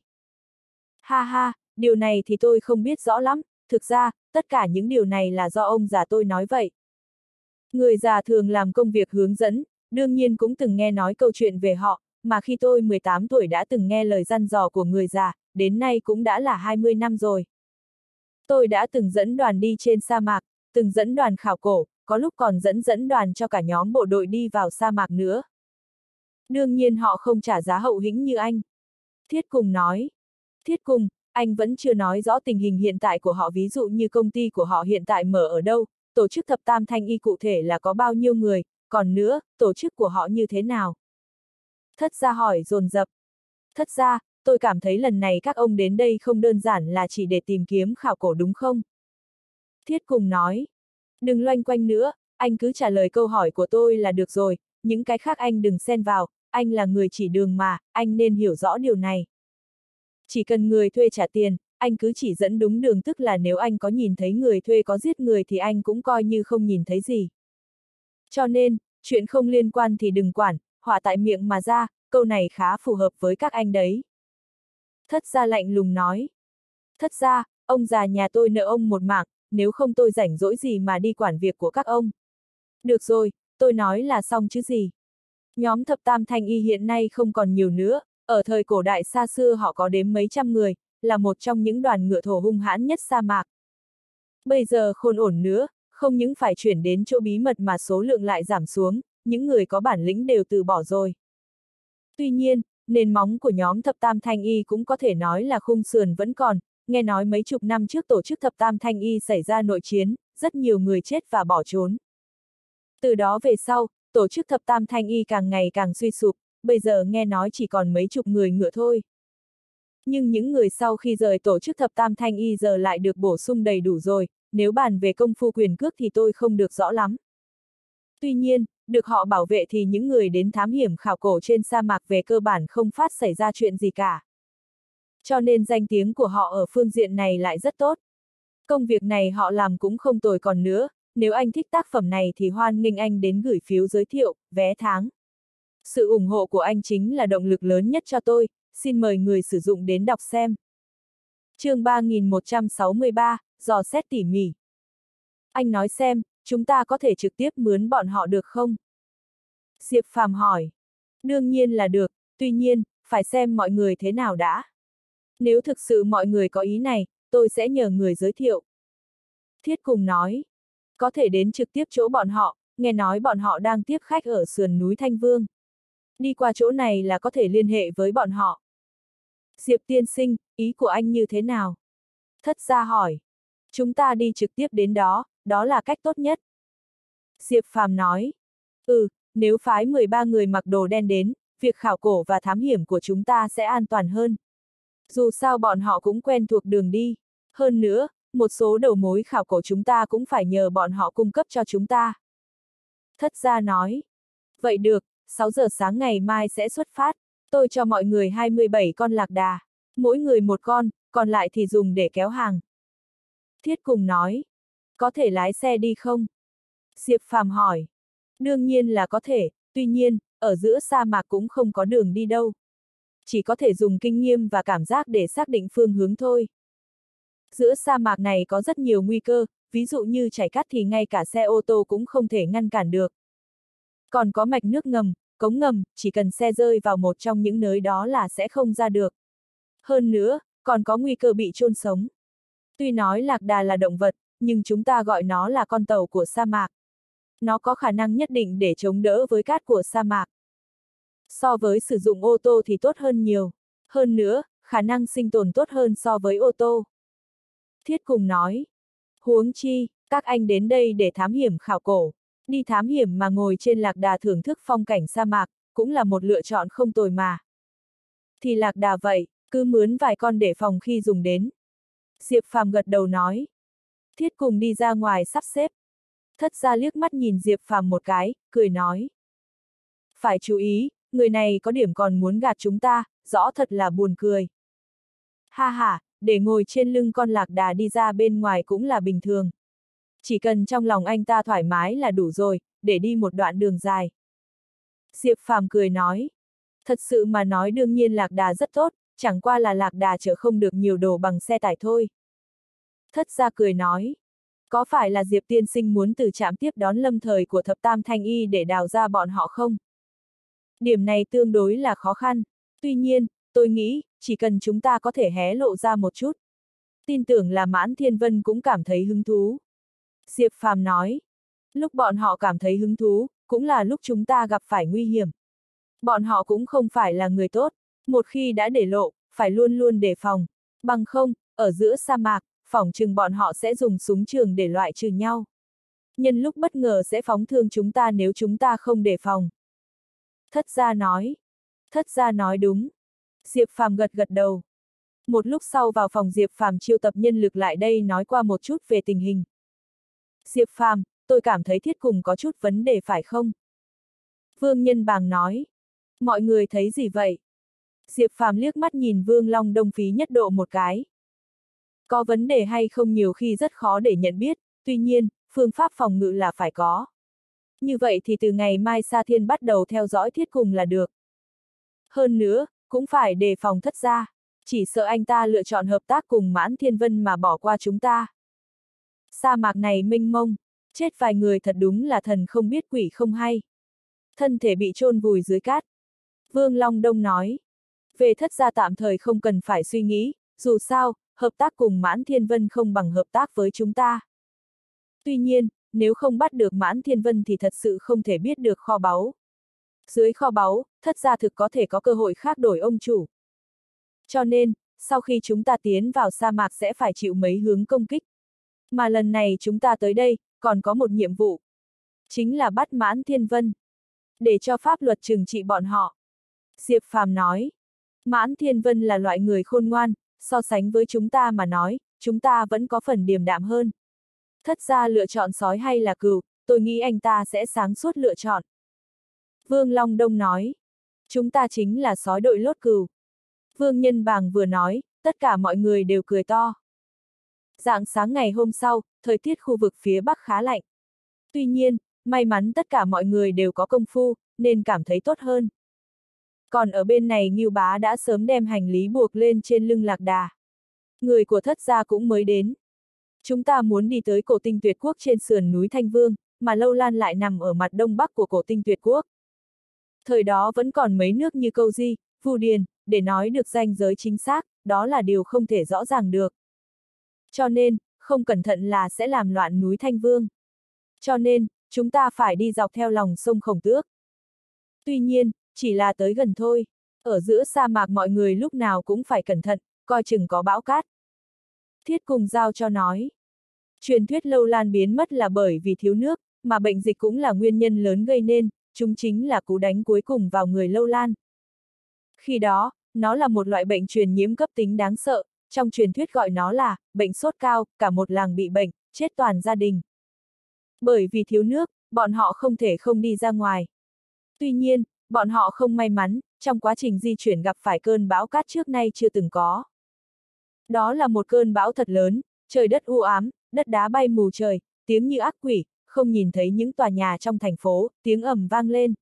Ha ha, điều này thì tôi không biết rõ lắm, thực ra, tất cả những điều này là do ông già tôi nói vậy. Người già thường làm công việc hướng dẫn, đương nhiên cũng từng nghe nói câu chuyện về họ, mà khi tôi mười tám tuổi đã từng nghe lời dặn dò của người già, đến nay cũng đã là hai mươi năm rồi. Tôi đã từng dẫn đoàn đi trên sa mạc, từng dẫn đoàn khảo cổ, có lúc còn dẫn dẫn đoàn cho cả nhóm bộ đội đi vào sa mạc nữa. Đương nhiên họ không trả giá hậu hĩnh như anh. Thiết Cùng nói. Thiết Cùng, anh vẫn chưa nói rõ tình hình hiện tại của họ, ví dụ như công ty của họ hiện tại mở ở đâu, tổ chức thập tam thanh y cụ thể là có bao nhiêu người, còn nữa, tổ chức của họ như thế nào? Thất gia hỏi dồn dập. Thất gia, tôi cảm thấy lần này các ông đến đây không đơn giản là chỉ để tìm kiếm khảo cổ đúng không? Thiết Cùng nói. Đừng loanh quanh nữa, anh cứ trả lời câu hỏi của tôi là được rồi, những cái khác anh đừng xen vào, anh là người chỉ đường mà, anh nên hiểu rõ điều này. Chỉ cần người thuê trả tiền, anh cứ chỉ dẫn đúng đường, tức là nếu anh có nhìn thấy người thuê có giết người thì anh cũng coi như không nhìn thấy gì. Cho nên, chuyện không liên quan thì đừng quản, họa tại miệng mà ra, câu này khá phù hợp với các anh đấy. Thất gia lạnh lùng nói. Thất gia, ông già nhà tôi nợ ông một mạng, nếu không tôi rảnh rỗi gì mà đi quản việc của các ông. Được rồi, tôi nói là xong chứ gì. Nhóm thập tam thanh y hiện nay không còn nhiều nữa, ở thời cổ đại xa xưa họ có đến mấy trăm người, là một trong những đoàn ngựa thổ hung hãn nhất sa mạc. Bây giờ khôn ổn nữa, không những phải chuyển đến chỗ bí mật mà số lượng lại giảm xuống, những người có bản lĩnh đều từ bỏ rồi. Tuy nhiên, nền móng của nhóm thập tam thanh y cũng có thể nói là khung sườn vẫn còn, nghe nói mấy chục năm trước tổ chức thập tam thanh y xảy ra nội chiến, rất nhiều người chết và bỏ trốn. Từ đó về sau, tổ chức thập tam thanh y càng ngày càng suy sụp, bây giờ nghe nói chỉ còn mấy chục người ngựa thôi. Nhưng những người sau khi rời tổ chức thập tam thanh y giờ lại được bổ sung đầy đủ rồi, nếu bàn về công phu quyền cước thì tôi không được rõ lắm. Tuy nhiên, được họ bảo vệ thì những người đến thám hiểm khảo cổ trên sa mạc về cơ bản không phát xảy ra chuyện gì cả. Cho nên danh tiếng của họ ở phương diện này lại rất tốt. Công việc này họ làm cũng không tồi, còn nữa, nếu anh thích tác phẩm này thì hoan nghênh anh đến gửi phiếu giới thiệu, vé tháng. Sự ủng hộ của anh chính là động lực lớn nhất cho tôi, xin mời người sử dụng đến đọc xem. Chương ba nghìn một trăm sáu mươi ba, dò xét tỉ mỉ. Anh nói xem, chúng ta có thể trực tiếp mướn bọn họ được không? Diệp Phàm hỏi. Đương nhiên là được, tuy nhiên, phải xem mọi người thế nào đã. Nếu thực sự mọi người có ý này, tôi sẽ nhờ người giới thiệu. Thiết Cùng nói. Có thể đến trực tiếp chỗ bọn họ, nghe nói bọn họ đang tiếp khách ở sườn núi Thanh Vương. Đi qua chỗ này là có thể liên hệ với bọn họ. Diệp tiên sinh, ý của anh như thế nào? Thất gia hỏi. Chúng ta đi trực tiếp đến đó, đó là cách tốt nhất. Diệp Phàm nói. Ừ, nếu phái mười ba người mặc đồ đen đến, việc khảo cổ và thám hiểm của chúng ta sẽ an toàn hơn. Dù sao bọn họ cũng quen thuộc đường đi. Hơn nữa, một số đầu mối khảo cổ chúng ta cũng phải nhờ bọn họ cung cấp cho chúng ta. Thất gia nói. Vậy được, sáu giờ sáng ngày mai sẽ xuất phát. Tôi cho mọi người hai mươi bảy con lạc đà. Mỗi người một con, còn lại thì dùng để kéo hàng. Thiết Cùng nói. Có thể lái xe đi không? Diệp Phàm hỏi. Đương nhiên là có thể, tuy nhiên, ở giữa sa mạc cũng không có đường đi đâu. Chỉ có thể dùng kinh nghiệm và cảm giác để xác định phương hướng thôi. Giữa sa mạc này có rất nhiều nguy cơ, ví dụ như chảy cát thì ngay cả xe ô tô cũng không thể ngăn cản được. Còn có mạch nước ngầm, cống ngầm, chỉ cần xe rơi vào một trong những nơi đó là sẽ không ra được. Hơn nữa, còn có nguy cơ bị chôn sống. Tuy nói lạc đà là động vật, nhưng chúng ta gọi nó là con tàu của sa mạc. Nó có khả năng nhất định để chống đỡ với cát của sa mạc. So với sử dụng ô tô thì tốt hơn nhiều. Hơn nữa, khả năng sinh tồn tốt hơn so với ô tô. Thiết Cùng nói. Huống chi, các anh đến đây để thám hiểm khảo cổ. Đi thám hiểm mà ngồi trên lạc đà thưởng thức phong cảnh sa mạc, cũng là một lựa chọn không tồi mà. Thì lạc đà vậy, cứ mướn vài con để phòng khi dùng đến. Diệp Phàm gật đầu nói. Thiết Cùng đi ra ngoài sắp xếp. Thất gia liếc mắt nhìn Diệp Phàm một cái, cười nói. Phải chú ý, người này có điểm còn muốn gạt chúng ta, rõ thật là buồn cười. Ha ha, để ngồi trên lưng con lạc đà đi ra bên ngoài cũng là bình thường. Chỉ cần trong lòng anh ta thoải mái là đủ rồi, để đi một đoạn đường dài. Diệp Phàm cười nói. Thật sự mà nói đương nhiên lạc đà rất tốt, chẳng qua là lạc đà chở không được nhiều đồ bằng xe tải thôi. Thất gia cười nói. Có phải là Diệp tiên sinh muốn từ trạm tiếp đón lâm thời của thập tam thanh y để đào ra bọn họ không? Điểm này tương đối là khó khăn. Tuy nhiên, tôi nghĩ, chỉ cần chúng ta có thể hé lộ ra một chút. Tin tưởng là Mãn Thiên Vân cũng cảm thấy hứng thú. Diệp Phàm nói. Lúc bọn họ cảm thấy hứng thú, cũng là lúc chúng ta gặp phải nguy hiểm. Bọn họ cũng không phải là người tốt. Một khi đã để lộ, phải luôn luôn đề phòng. Bằng không, ở giữa sa mạc, phỏng chừng bọn họ sẽ dùng súng trường để loại trừ nhau. Nhân lúc bất ngờ sẽ phóng thương chúng ta nếu chúng ta không đề phòng. Thất gia nói. Thất gia nói đúng. Diệp Phàm gật gật đầu. Một lúc sau vào phòng Diệp Phàm chiêu tập nhân lực lại đây nói qua một chút về tình hình. Diệp Phàm, tôi cảm thấy Thiết Cùng có chút vấn đề phải không? Vương Nhân Bàng nói. Mọi người thấy gì vậy? Diệp Phàm liếc mắt nhìn Vương Long Đông Phí Nhất Độ một cái. Có vấn đề hay không nhiều khi rất khó để nhận biết, tuy nhiên, phương pháp phòng ngự là phải có. Như vậy thì từ ngày mai Sa Thiên bắt đầu theo dõi Thiết Cùng là được. Hơn nữa, cũng phải đề phòng thất gia, chỉ sợ anh ta lựa chọn hợp tác cùng Mãn Thiên Vân mà bỏ qua chúng ta. Sa mạc này mênh mông, chết vài người thật đúng là thần không biết quỷ không hay. Thân thể bị chôn vùi dưới cát. Vương Long Đông nói. Về thất gia tạm thời không cần phải suy nghĩ, dù sao, hợp tác cùng Mãn Thiên Vân không bằng hợp tác với chúng ta. Tuy nhiên, nếu không bắt được Mãn Thiên Vân thì thật sự không thể biết được kho báu. Dưới kho báu, thất gia thực có thể có cơ hội khác đổi ông chủ. Cho nên, sau khi chúng ta tiến vào sa mạc sẽ phải chịu mấy hướng công kích. Mà lần này chúng ta tới đây, còn có một nhiệm vụ. Chính là bắt Mãn Thiên Vân. Để cho pháp luật trừng trị bọn họ. Diệp Phàm nói. Mãn Thiên Vân là loại người khôn ngoan, so sánh với chúng ta mà nói, chúng ta vẫn có phần điềm đạm hơn. Thất gia lựa chọn sói hay là cừu, tôi nghĩ anh ta sẽ sáng suốt lựa chọn. Vương Long Đông nói. Chúng ta chính là sói đội lốt cừu. Vương Nhân Bàng vừa nói, tất cả mọi người đều cười to. Rạng sáng ngày hôm sau, thời tiết khu vực phía Bắc khá lạnh. Tuy nhiên, may mắn tất cả mọi người đều có công phu, nên cảm thấy tốt hơn. Còn ở bên này Ngưu Bá đã sớm đem hành lý buộc lên trên lưng lạc đà. Người của thất gia cũng mới đến. Chúng ta muốn đi tới cổ tinh tuyệt quốc trên sườn núi Thanh Vương, mà Lâu Lan lại nằm ở mặt đông bắc của cổ tinh tuyệt quốc. Thời đó vẫn còn mấy nước như Câu Di, Vu Điền, để nói được ranh giới chính xác, đó là điều không thể rõ ràng được. Cho nên, không cẩn thận là sẽ làm loạn núi Thanh Vương. Cho nên, chúng ta phải đi dọc theo lòng sông Khổng Tước. Tuy nhiên, chỉ là tới gần thôi. Ở giữa sa mạc mọi người lúc nào cũng phải cẩn thận, coi chừng có bão cát. Thiết Cùng giao cho nói. Truyền thuyết Lâu Lan biến mất là bởi vì thiếu nước, mà bệnh dịch cũng là nguyên nhân lớn gây nên, chúng chính là cú đánh cuối cùng vào người Lâu Lan. Khi đó, nó là một loại bệnh truyền nhiễm cấp tính đáng sợ, trong truyền thuyết gọi nó là bệnh sốt cao, cả một làng bị bệnh, chết toàn gia đình. Bởi vì thiếu nước, bọn họ không thể không đi ra ngoài. Tuy nhiên, bọn họ không may mắn, trong quá trình di chuyển gặp phải cơn bão cát trước nay chưa từng có. Đó là một cơn bão thật lớn, trời đất u ám, đất đá bay mù trời, tiếng như ác quỷ, không nhìn thấy những tòa nhà trong thành phố, tiếng ầm vang lên.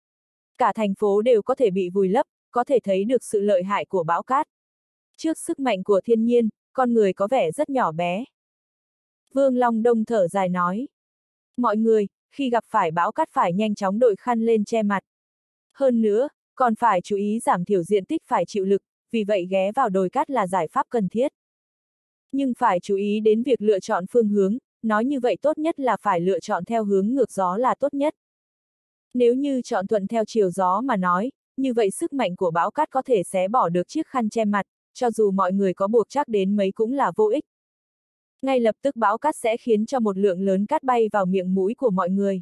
Cả thành phố đều có thể bị vùi lấp, có thể thấy được sự lợi hại của bão cát. Trước sức mạnh của thiên nhiên, con người có vẻ rất nhỏ bé. Vương Long Đông thở dài nói. Mọi người, khi gặp phải bão cát phải nhanh chóng đội khăn lên che mặt. Hơn nữa, còn phải chú ý giảm thiểu diện tích phải chịu lực, vì vậy ghé vào đồi cát là giải pháp cần thiết. Nhưng phải chú ý đến việc lựa chọn phương hướng, nói như vậy tốt nhất là phải lựa chọn theo hướng ngược gió là tốt nhất. Nếu như chọn thuận theo chiều gió mà nói, như vậy sức mạnh của bão cát có thể xé bỏ được chiếc khăn che mặt, cho dù mọi người có buộc chắc đến mấy cũng là vô ích. Ngay lập tức bão cát sẽ khiến cho một lượng lớn cát bay vào miệng mũi của mọi người.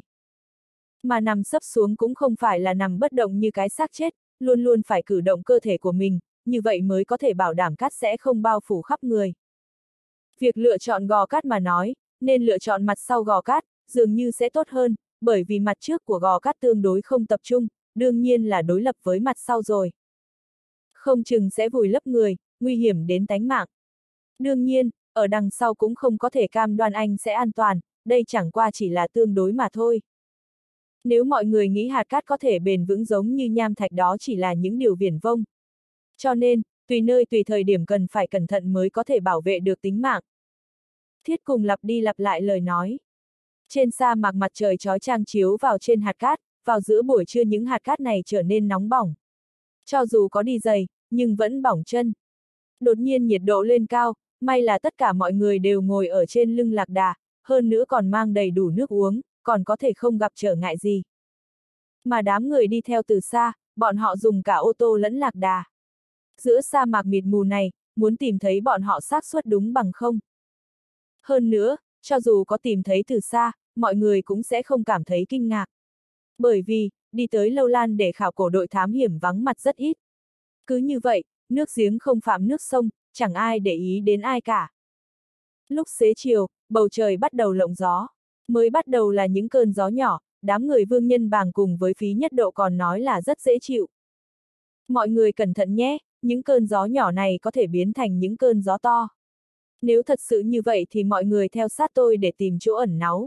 Mà nằm sấp xuống cũng không phải là nằm bất động như cái xác chết, luôn luôn phải cử động cơ thể của mình, như vậy mới có thể bảo đảm cát sẽ không bao phủ khắp người. Việc lựa chọn gò cát mà nói, nên lựa chọn mặt sau gò cát, dường như sẽ tốt hơn, bởi vì mặt trước của gò cát tương đối không tập trung, đương nhiên là đối lập với mặt sau rồi. Không chừng sẽ vùi lấp người, nguy hiểm đến tánh mạng. Đương nhiên, ở đằng sau cũng không có thể cam đoan anh sẽ an toàn, đây chẳng qua chỉ là tương đối mà thôi. Nếu mọi người nghĩ hạt cát có thể bền vững giống như nham thạch đó chỉ là những điều viển vông. Cho nên, tùy nơi tùy thời điểm cần phải cẩn thận mới có thể bảo vệ được tính mạng. Thiết cùng lặp đi lặp lại lời nói. Trên sa mạc mặt trời chói chang chiếu vào trên hạt cát, vào giữa buổi trưa những hạt cát này trở nên nóng bỏng. Cho dù có đi giày, nhưng vẫn bỏng chân. Đột nhiên nhiệt độ lên cao, may là tất cả mọi người đều ngồi ở trên lưng lạc đà, hơn nữa còn mang đầy đủ nước uống, còn có thể không gặp trở ngại gì. Mà đám người đi theo từ xa, bọn họ dùng cả ô tô lẫn lạc đà. Giữa sa mạc mịt mù này, muốn tìm thấy bọn họ xác suất đúng bằng không. Hơn nữa, cho dù có tìm thấy từ xa, mọi người cũng sẽ không cảm thấy kinh ngạc. Bởi vì, đi tới Lâu Lan để khảo cổ đội thám hiểm vắng mặt rất ít. Cứ như vậy, nước giếng không phạm nước sông, chẳng ai để ý đến ai cả. Lúc xế chiều, bầu trời bắt đầu lộng gió. Mới bắt đầu là những cơn gió nhỏ, đám người Vương Nhân Bàng cùng với Phí Nhất Độ còn nói là rất dễ chịu. Mọi người cẩn thận nhé, những cơn gió nhỏ này có thể biến thành những cơn gió to. Nếu thật sự như vậy thì mọi người theo sát tôi để tìm chỗ ẩn náu.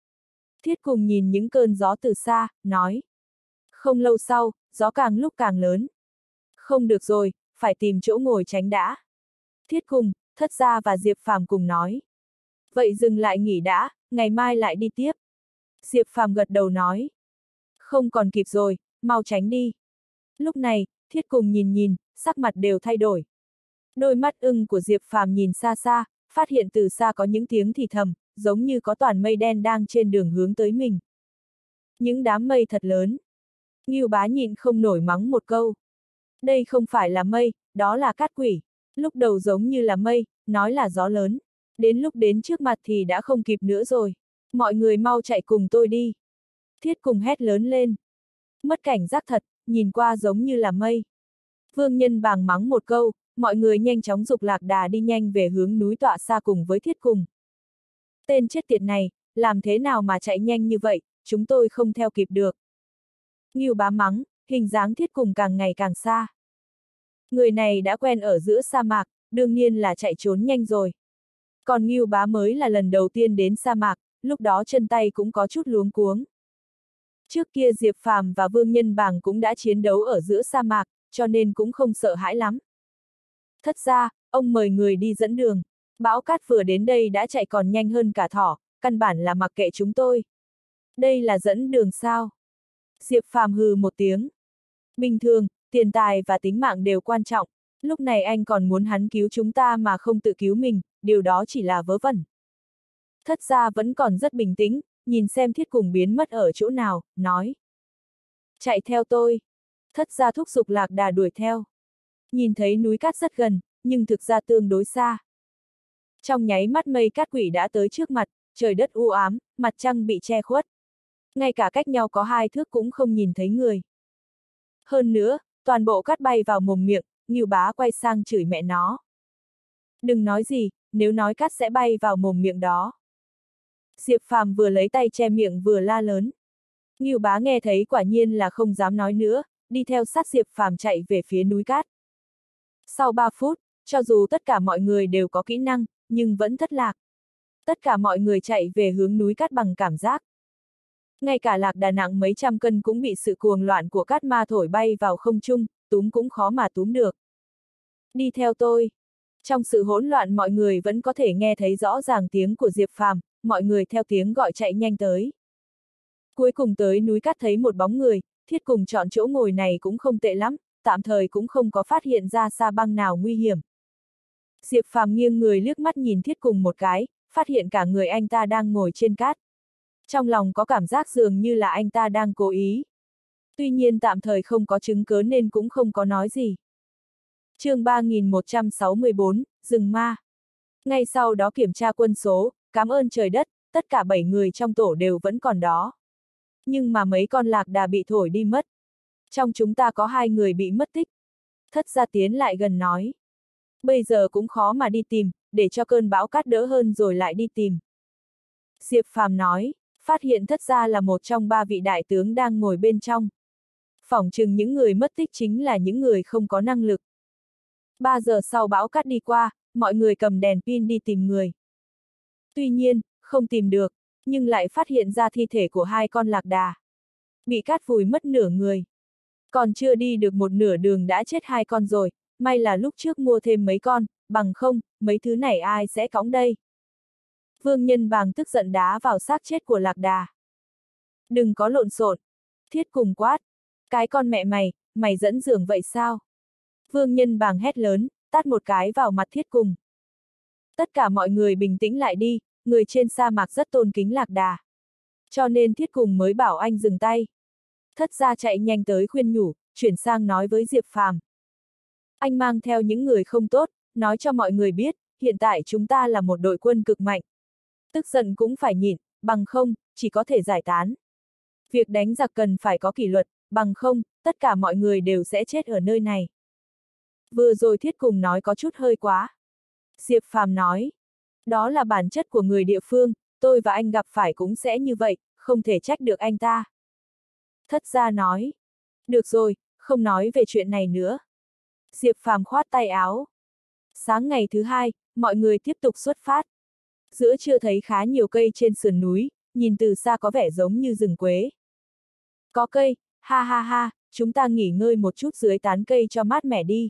Thiết cùng nhìn những cơn gió từ xa, nói. Không lâu sau, gió càng lúc càng lớn. Không được rồi, phải tìm chỗ ngồi tránh đã. Thiết cùng, Thất Gia và Diệp Phàm cùng nói. Vậy dừng lại nghỉ đã, ngày mai lại đi tiếp. Diệp Phàm gật đầu nói. Không còn kịp rồi, mau tránh đi. Lúc này, Thiết cùng nhìn nhìn, sắc mặt đều thay đổi. Đôi mắt ưng của Diệp Phàm nhìn xa xa, phát hiện từ xa có những tiếng thì thầm, giống như có toàn mây đen đang trên đường hướng tới mình. Những đám mây thật lớn. Ngưu Bá nhịn không nổi mắng một câu. Đây không phải là mây, đó là cát quỷ. Lúc đầu giống như là mây, nói là gió lớn. Đến lúc đến trước mặt thì đã không kịp nữa rồi. Mọi người mau chạy cùng tôi đi. Thiết cùng hét lớn lên. Mất cảnh giác thật, nhìn qua giống như là mây. Vương Nhân Bàng mắng một câu, mọi người nhanh chóng giục lạc đà đi nhanh về hướng núi tọa xa cùng với Thiết cùng. Tên chết tiệt này, làm thế nào mà chạy nhanh như vậy, chúng tôi không theo kịp được. Ngưu Bá mắng, hình dáng Thiết cùng càng ngày càng xa. Người này đã quen ở giữa sa mạc, đương nhiên là chạy trốn nhanh rồi. Còn Ngưu Bá mới là lần đầu tiên đến sa mạc, lúc đó chân tay cũng có chút luống cuống. Trước kia Diệp Phàm và Vương Nhân Bàng cũng đã chiến đấu ở giữa sa mạc, cho nên cũng không sợ hãi lắm. Thất gia, ông mời người đi dẫn đường. Bão cát vừa đến đây đã chạy còn nhanh hơn cả thỏ, căn bản là mặc kệ chúng tôi. Đây là dẫn đường sao? Diệp Phàm hừ một tiếng. Bình thường, tiền tài và tính mạng đều quan trọng, lúc này anh còn muốn hắn cứu chúng ta mà không tự cứu mình, điều đó chỉ là vớ vẩn. Thất gia vẫn còn rất bình tĩnh, nhìn xem Thiết cùng biến mất ở chỗ nào, nói. Chạy theo tôi. Thất gia thúc giục lạc đà đuổi theo. Nhìn thấy núi cát rất gần, nhưng thực ra tương đối xa. Trong nháy mắt mây cát quỷ đã tới trước mặt, trời đất u ám, mặt trăng bị che khuất. Ngay cả cách nhau có hai thước cũng không nhìn thấy người. Hơn nữa, toàn bộ cát bay vào mồm miệng, Ngưu Bá quay sang chửi mẹ nó. Đừng nói gì, nếu nói cát sẽ bay vào mồm miệng đó. Diệp Phàm vừa lấy tay che miệng vừa la lớn. Ngưu Bá nghe thấy quả nhiên là không dám nói nữa, đi theo sát Diệp Phàm chạy về phía núi cát. Sau ba phút, cho dù tất cả mọi người đều có kỹ năng, nhưng vẫn thất lạc. Tất cả mọi người chạy về hướng núi cát bằng cảm giác. Ngay cả lạc đà nặng mấy trăm cân cũng bị sự cuồng loạn của cát ma thổi bay vào không trung, túm cũng khó mà túm được. Đi theo tôi. Trong sự hỗn loạn mọi người vẫn có thể nghe thấy rõ ràng tiếng của Diệp Phàm, mọi người theo tiếng gọi chạy nhanh tới. Cuối cùng tới núi cát thấy một bóng người, Thiết cùng chọn chỗ ngồi này cũng không tệ lắm, tạm thời cũng không có phát hiện ra sa băng nào nguy hiểm. Diệp Phàm nghiêng người liếc mắt nhìn Thiết cùng một cái, phát hiện cả người anh ta đang ngồi trên cát. Trong lòng có cảm giác dường như là anh ta đang cố ý. Tuy nhiên tạm thời không có chứng cớ nên cũng không có nói gì. chương ba nghìn một trăm sáu mươi bốn, rừng ma. Ngay sau đó kiểm tra quân số, cảm ơn trời đất, tất cả bảy người trong tổ đều vẫn còn đó. Nhưng mà mấy con lạc đà bị thổi đi mất. Trong chúng ta có hai người bị mất tích. Thất gia tiến lại gần nói. Bây giờ cũng khó mà đi tìm, để cho cơn bão cát đỡ hơn rồi lại đi tìm. Diệp Phàm nói, phát hiện thất gia là một trong ba vị đại tướng đang ngồi bên trong. Phỏng chừng những người mất tích chính là những người không có năng lực. Ba giờ sau bão cát đi qua, mọi người cầm đèn pin đi tìm người. Tuy nhiên, không tìm được, nhưng lại phát hiện ra thi thể của hai con lạc đà. Bị cát vùi mất nửa người. Còn chưa đi được một nửa đường đã chết hai con rồi, may là lúc trước mua thêm mấy con, bằng không, mấy thứ này ai sẽ cõng đây. Vương Nhân Bàng tức giận đá vào xác chết của lạc đà. Đừng có lộn xộn. Thiết Cùng quát. Cái con mẹ mày, mày dẫn giường vậy sao? Vương Nhân Bàng hét lớn, tát một cái vào mặt Thiết Cùng. Tất cả mọi người bình tĩnh lại đi, người trên sa mạc rất tôn kính lạc đà. Cho nên Thiết Cùng mới bảo anh dừng tay. Thất gia chạy nhanh tới khuyên nhủ, chuyển sang nói với Diệp Phàm. Anh mang theo những người không tốt, nói cho mọi người biết, hiện tại chúng ta là một đội quân cực mạnh. Tức giận cũng phải nhịn, bằng không, chỉ có thể giải tán. Việc đánh giặc cần phải có kỷ luật, bằng không, tất cả mọi người đều sẽ chết ở nơi này. Vừa rồi Thiết Cùng nói có chút hơi quá. Diệp Phàm nói, đó là bản chất của người địa phương, tôi và anh gặp phải cũng sẽ như vậy, không thể trách được anh ta. Thất gia nói, được rồi, không nói về chuyện này nữa. Diệp Phàm khoát tay áo. Sáng ngày thứ hai, mọi người tiếp tục xuất phát. Giữa trưa thấy khá nhiều cây trên sườn núi, nhìn từ xa có vẻ giống như rừng quế. Có cây, ha ha ha, chúng ta nghỉ ngơi một chút dưới tán cây cho mát mẻ đi.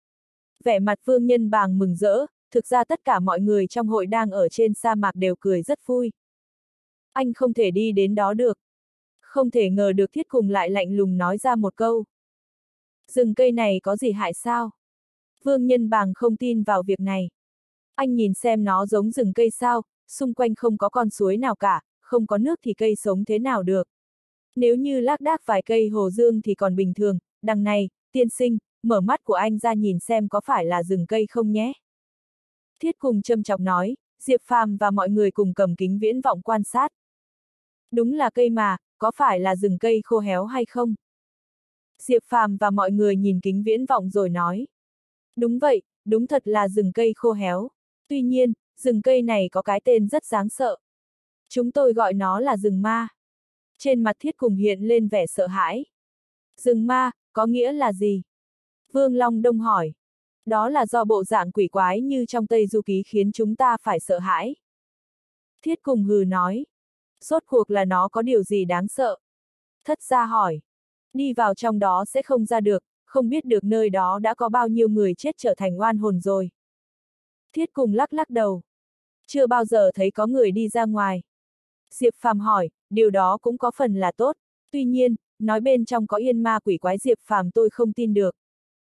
Vẻ mặt Vương Nhân Bàng mừng rỡ, thực ra tất cả mọi người trong hội đang ở trên sa mạc đều cười rất vui. Anh không thể đi đến đó được. Không thể ngờ được Thiết Cùng lại lạnh lùng nói ra một câu. Rừng cây này có gì hại sao? Vương Nhân Bàng không tin vào việc này. Anh nhìn xem nó giống rừng cây sao, xung quanh không có con suối nào cả, không có nước thì cây sống thế nào được. Nếu như lác đác vài cây hồ dương thì còn bình thường, đằng này, tiên sinh, mở mắt của anh ra nhìn xem có phải là rừng cây không nhé. Thiết Cùng châm chọc nói, Diệp Phàm và mọi người cùng cầm kính viễn vọng quan sát. Đúng là cây mà, có phải là rừng cây khô héo hay không? Diệp Phàm và mọi người nhìn kính viễn vọng rồi nói. Đúng vậy, đúng thật là rừng cây khô héo. Tuy nhiên, rừng cây này có cái tên rất đáng sợ. Chúng tôi gọi nó là rừng ma. Trên mặt Thiết Cùng hiện lên vẻ sợ hãi. Rừng ma, có nghĩa là gì? Vương Long Đông hỏi. Đó là do bộ dạng quỷ quái như trong Tây Du Ký khiến chúng ta phải sợ hãi. Thiết Cùng hừ nói. Rốt cuộc là nó có điều gì đáng sợ? Thất gia hỏi. Đi vào trong đó sẽ không ra được, không biết được nơi đó đã có bao nhiêu người chết trở thành oan hồn rồi. Thiết Cùng lắc lắc đầu. Chưa bao giờ thấy có người đi ra ngoài. Diệp Phàm hỏi, điều đó cũng có phần là tốt. Tuy nhiên, nói bên trong có yên ma quỷ quái Diệp Phàm tôi không tin được.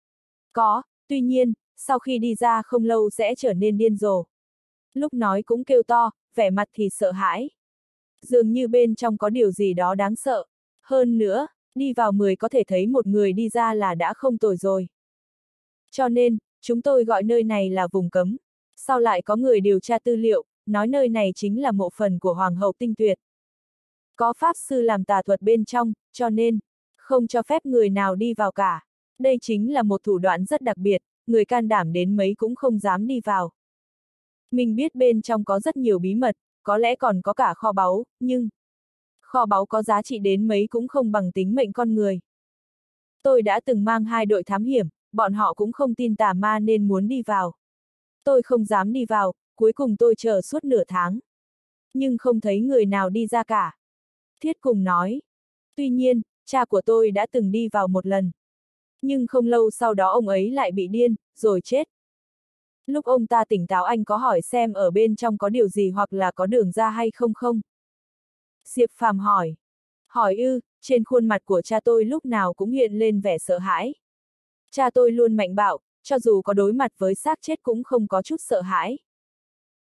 Có, tuy nhiên, sau khi đi ra không lâu sẽ trở nên điên rồ. Lúc nói cũng kêu to, vẻ mặt thì sợ hãi. Dường như bên trong có điều gì đó đáng sợ. Hơn nữa, đi vào mười có thể thấy một người đi ra là đã không tồi rồi. Cho nên, chúng tôi gọi nơi này là vùng cấm. Sau lại có người điều tra tư liệu, nói nơi này chính là mộ phần của Hoàng hậu Tinh Tuyệt. Có pháp sư làm tà thuật bên trong, cho nên, không cho phép người nào đi vào cả. Đây chính là một thủ đoạn rất đặc biệt, người can đảm đến mấy cũng không dám đi vào. Mình biết bên trong có rất nhiều bí mật, có lẽ còn có cả kho báu, nhưng kho báu có giá trị đến mấy cũng không bằng tính mệnh con người. Tôi đã từng mang hai đội thám hiểm, bọn họ cũng không tin tà ma nên muốn đi vào. Tôi không dám đi vào, cuối cùng tôi chờ suốt nửa tháng. Nhưng không thấy người nào đi ra cả. Thiết Cùng nói. Tuy nhiên, cha của tôi đã từng đi vào một lần. Nhưng không lâu sau đó ông ấy lại bị điên, rồi chết. Lúc ông ta tỉnh táo anh có hỏi xem ở bên trong có điều gì hoặc là có đường ra hay không không? Diệp Phàm hỏi. Hỏi ư, trên khuôn mặt của cha tôi lúc nào cũng hiện lên vẻ sợ hãi. Cha tôi luôn mạnh bạo, cho dù có đối mặt với xác chết cũng không có chút sợ hãi.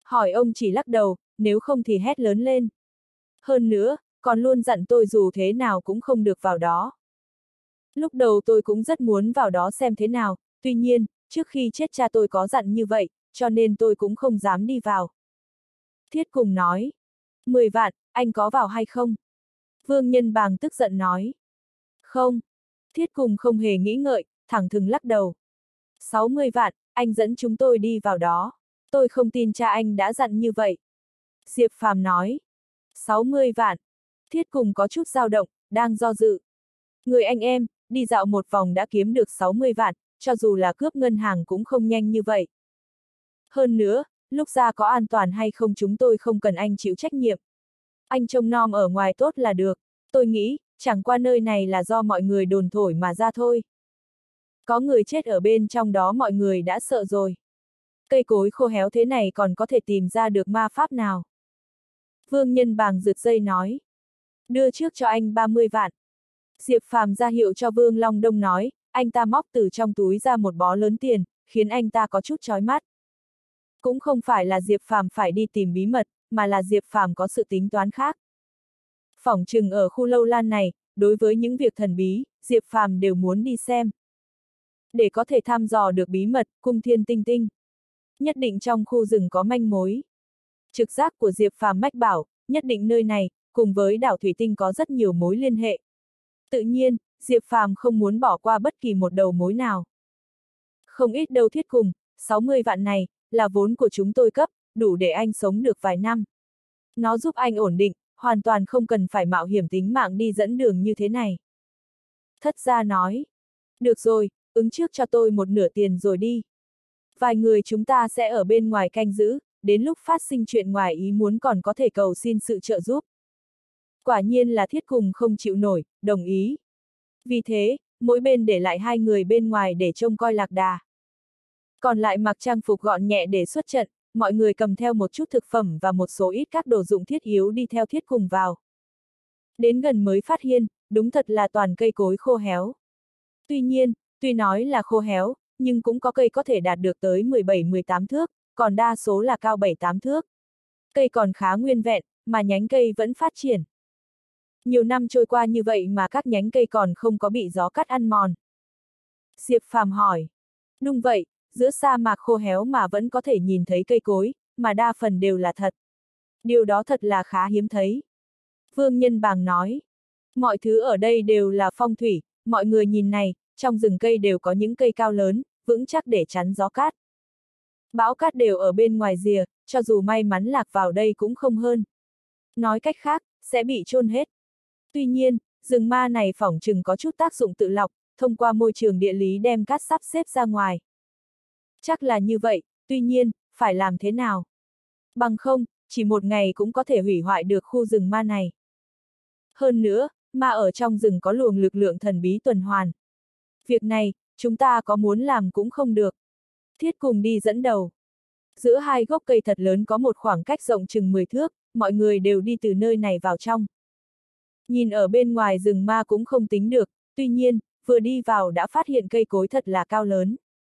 Hỏi ông chỉ lắc đầu, nếu không thì hét lớn lên. Hơn nữa, còn luôn dặn tôi dù thế nào cũng không được vào đó. Lúc đầu tôi cũng rất muốn vào đó xem thế nào, tuy nhiên, trước khi chết cha tôi có dặn như vậy, cho nên tôi cũng không dám đi vào. Thiết Cùng nói. Mười vạn, anh có vào hay không? Vương Nhân Bàng tức giận nói. Không. Thiết Cùng không hề nghĩ ngợi, thẳng thừng lắc đầu. Sáu mươi vạn, anh dẫn chúng tôi đi vào đó. Tôi không tin cha anh đã dặn như vậy. Diệp Phàm nói. Sáu mươi vạn. Thiết Cùng có chút dao động, đang do dự. Người anh em, đi dạo một vòng đã kiếm được sáu mươi vạn, cho dù là cướp ngân hàng cũng không nhanh như vậy. Hơn nữa, lúc ra có an toàn hay không chúng tôi không cần anh chịu trách nhiệm. Anh trông nom ở ngoài tốt là được. Tôi nghĩ, chẳng qua nơi này là do mọi người đồn thổi mà ra thôi. Có người chết ở bên trong đó mọi người đã sợ rồi. Cây cối khô héo thế này còn có thể tìm ra được ma pháp nào? Vương Nhân Bàng rượt dây nói. Đưa trước cho anh ba mươi vạn. Diệp Phàm ra hiệu cho Vương Long Đông nói, anh ta móc từ trong túi ra một bó lớn tiền, khiến anh ta có chút chói mắt. Cũng không phải là Diệp Phàm phải đi tìm bí mật, mà là Diệp Phàm có sự tính toán khác. Phỏng chừng ở khu lâu lan này, đối với những việc thần bí, Diệp Phàm đều muốn đi xem. Để có thể thăm dò được bí mật, cung thiên tinh tinh. Nhất định trong khu rừng có manh mối. Trực giác của Diệp Phàm mách bảo, nhất định nơi này, cùng với đảo Thủy Tinh có rất nhiều mối liên hệ. Tự nhiên, Diệp Phàm không muốn bỏ qua bất kỳ một đầu mối nào. Không ít đâu Thiết Cùng, sáu mươi vạn này, là vốn của chúng tôi cấp, đủ để anh sống được vài năm. Nó giúp anh ổn định, hoàn toàn không cần phải mạo hiểm tính mạng đi dẫn đường như thế này. Thất gia nói, được rồi, ứng trước cho tôi một nửa tiền rồi đi. Vài người chúng ta sẽ ở bên ngoài canh giữ, đến lúc phát sinh chuyện ngoài ý muốn còn có thể cầu xin sự trợ giúp. Quả nhiên là Thiết Cùng không chịu nổi, đồng ý. Vì thế, mỗi bên để lại hai người bên ngoài để trông coi lạc đà. Còn lại mặc trang phục gọn nhẹ để xuất trận, mọi người cầm theo một chút thực phẩm và một số ít các đồ dụng thiết yếu đi theo Thiết Cùng vào. Đến gần mới phát hiện, đúng thật là toàn cây cối khô héo. Tuy nhiên, tuy nói là khô héo, nhưng cũng có cây có thể đạt được tới mười bảy mười tám thước, còn đa số là cao bảy tám thước. Cây còn khá nguyên vẹn, mà nhánh cây vẫn phát triển. Nhiều năm trôi qua như vậy mà các nhánh cây còn không có bị gió cắt ăn mòn. Diệp Phàm hỏi. Đúng vậy, giữa sa mạc khô héo mà vẫn có thể nhìn thấy cây cối, mà đa phần đều là thật. Điều đó thật là khá hiếm thấy. Vương Nhân Bàng nói. Mọi thứ ở đây đều là phong thủy, mọi người nhìn này, trong rừng cây đều có những cây cao lớn, vững chắc để chắn gió cát. Bão cát đều ở bên ngoài rìa, cho dù may mắn lạc vào đây cũng không hơn. Nói cách khác, sẽ bị chôn hết. Tuy nhiên, rừng ma này phỏng chừng có chút tác dụng tự lọc, thông qua môi trường địa lý đem cát sắp xếp ra ngoài. Chắc là như vậy, tuy nhiên, phải làm thế nào? Bằng không, chỉ một ngày cũng có thể hủy hoại được khu rừng ma này. Hơn nữa, ma ở trong rừng có luồng lực lượng thần bí tuần hoàn. Việc này, chúng ta có muốn làm cũng không được. Thiết Cùng đi dẫn đầu. Giữa hai gốc cây thật lớn có một khoảng cách rộng chừng mười thước, mọi người đều đi từ nơi này vào trong. Nhìn ở bên ngoài rừng ma cũng không tính được, tuy nhiên, vừa đi vào đã phát hiện cây cối thật là cao lớn.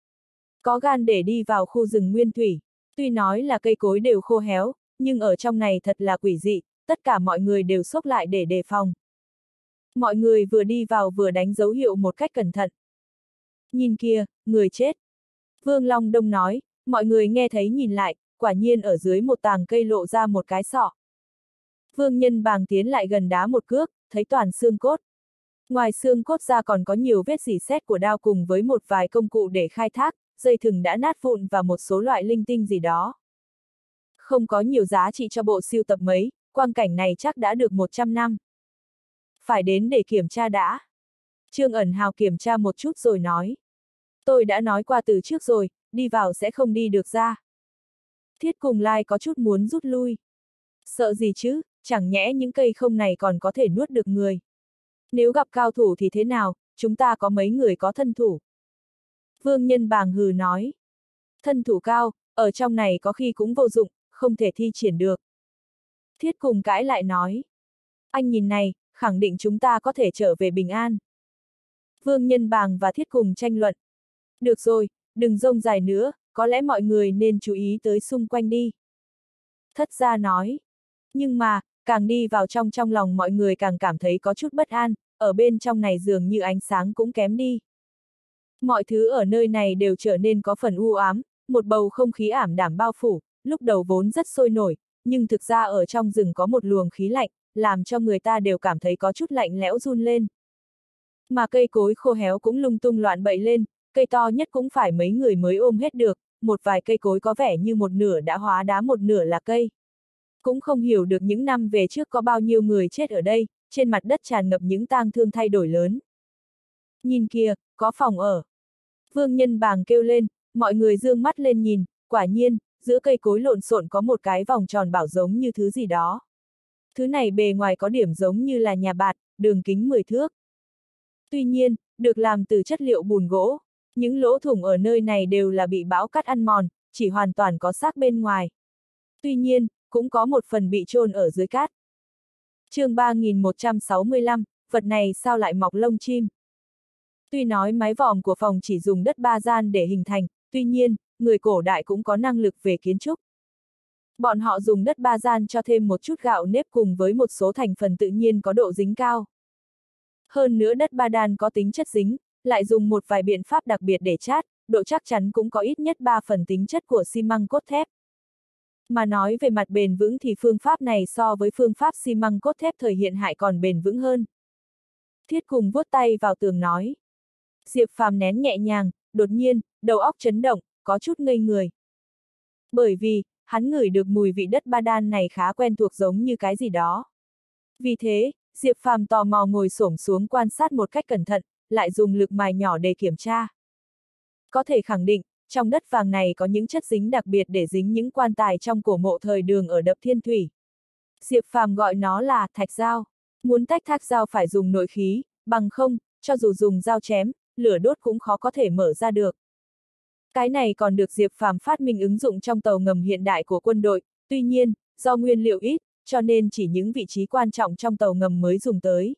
Có gan để đi vào khu rừng nguyên thủy, tuy nói là cây cối đều khô héo, nhưng ở trong này thật là quỷ dị, tất cả mọi người đều xốc lại để đề phòng. Mọi người vừa đi vào vừa đánh dấu hiệu một cách cẩn thận. Nhìn kia, người chết. Vương Long Đông nói, mọi người nghe thấy nhìn lại, quả nhiên ở dưới một tàng cây lộ ra một cái sọ. Vương Nhân Bàng tiến lại gần đá một cước, thấy toàn xương cốt. Ngoài xương cốt ra còn có nhiều vết rỉ sét của đao cùng với một vài công cụ để khai thác, dây thừng đã nát vụn và một số loại linh tinh gì đó. Không có nhiều giá trị cho bộ sưu tập mấy, quang cảnh này chắc đã được một trăm năm. Phải đến để kiểm tra đã. Trương Ẩn Hào kiểm tra một chút rồi nói. Tôi đã nói qua từ trước rồi, đi vào sẽ không đi được ra. Thiết Cùng Lai có chút muốn rút lui. Sợ gì chứ, chẳng nhẽ những cây không này còn có thể nuốt được người. Nếu gặp cao thủ thì thế nào, chúng ta có mấy người có thân thủ. Vương Nhân Bàng hừ nói. Thân thủ cao, ở trong này có khi cũng vô dụng, không thể thi triển được. Thiết Cùng cãi lại nói. Anh nhìn này, khẳng định chúng ta có thể trở về bình an. Vương Nhân Bàng và Thiết Cùng tranh luận. Được rồi, đừng rông dài nữa, có lẽ mọi người nên chú ý tới xung quanh đi. Thất gia nói. Nhưng mà, càng đi vào trong trong lòng mọi người càng cảm thấy có chút bất an, ở bên trong này dường như ánh sáng cũng kém đi. Mọi thứ ở nơi này đều trở nên có phần u ám, một bầu không khí ảm đạm bao phủ, lúc đầu vốn rất sôi nổi, nhưng thực ra ở trong rừng có một luồng khí lạnh, làm cho người ta đều cảm thấy có chút lạnh lẽo run lên. Mà cây cối khô héo cũng lung tung loạn bậy lên, cây to nhất cũng phải mấy người mới ôm hết được, một vài cây cối có vẻ như một nửa đã hóa đá một nửa là cây. Cũng không hiểu được những năm về trước có bao nhiêu người chết ở đây, trên mặt đất tràn ngập những tang thương thay đổi lớn. Nhìn kìa, có phòng ở. Vương Nhân Bàng kêu lên, mọi người dương mắt lên nhìn, quả nhiên, giữa cây cối lộn xộn có một cái vòng tròn bảo giống như thứ gì đó. Thứ này bề ngoài có điểm giống như là nhà bạt, đường kính mười thước. Tuy nhiên, được làm từ chất liệu bùn gỗ, những lỗ thủng ở nơi này đều là bị bão cát ăn mòn, chỉ hoàn toàn có xác bên ngoài. Tuy nhiên, cũng có một phần bị chôn ở dưới cát. chương ba nghìn một trăm sáu mươi lăm, vật này sao lại mọc lông chim? Tuy nói mái vòm của phòng chỉ dùng đất ba gian để hình thành, tuy nhiên, người cổ đại cũng có năng lực về kiến trúc. Bọn họ dùng đất ba gian cho thêm một chút gạo nếp cùng với một số thành phần tự nhiên có độ dính cao. Hơn nữa đất ba đan có tính chất dính, lại dùng một vài biện pháp đặc biệt để chát, độ chắc chắn cũng có ít nhất ba phần tính chất của xi măng cốt thép. Mà nói về mặt bền vững thì phương pháp này so với phương pháp xi măng cốt thép thời hiện hại còn bền vững hơn. Thiết cùng vuốt tay vào tường nói. Diệp Phàm nén nhẹ nhàng, đột nhiên, đầu óc chấn động, có chút ngây người. Bởi vì, hắn ngửi được mùi vị đất ba đan này khá quen thuộc giống như cái gì đó. Vì thế, Diệp Phàm tò mò ngồi xổm xuống quan sát một cách cẩn thận, lại dùng lực mài nhỏ để kiểm tra. Có thể khẳng định, trong đất vàng này có những chất dính đặc biệt để dính những quan tài trong cổ mộ thời Đường ở Đập Thiên Thủy. Diệp Phàm gọi nó là thạch dao. Muốn tách thạch dao phải dùng nội khí, bằng không, cho dù dùng dao chém, lửa đốt cũng khó có thể mở ra được. Cái này còn được Diệp Phàm phát minh ứng dụng trong tàu ngầm hiện đại của quân đội, tuy nhiên, do nguyên liệu ít, cho nên chỉ những vị trí quan trọng trong tàu ngầm mới dùng tới.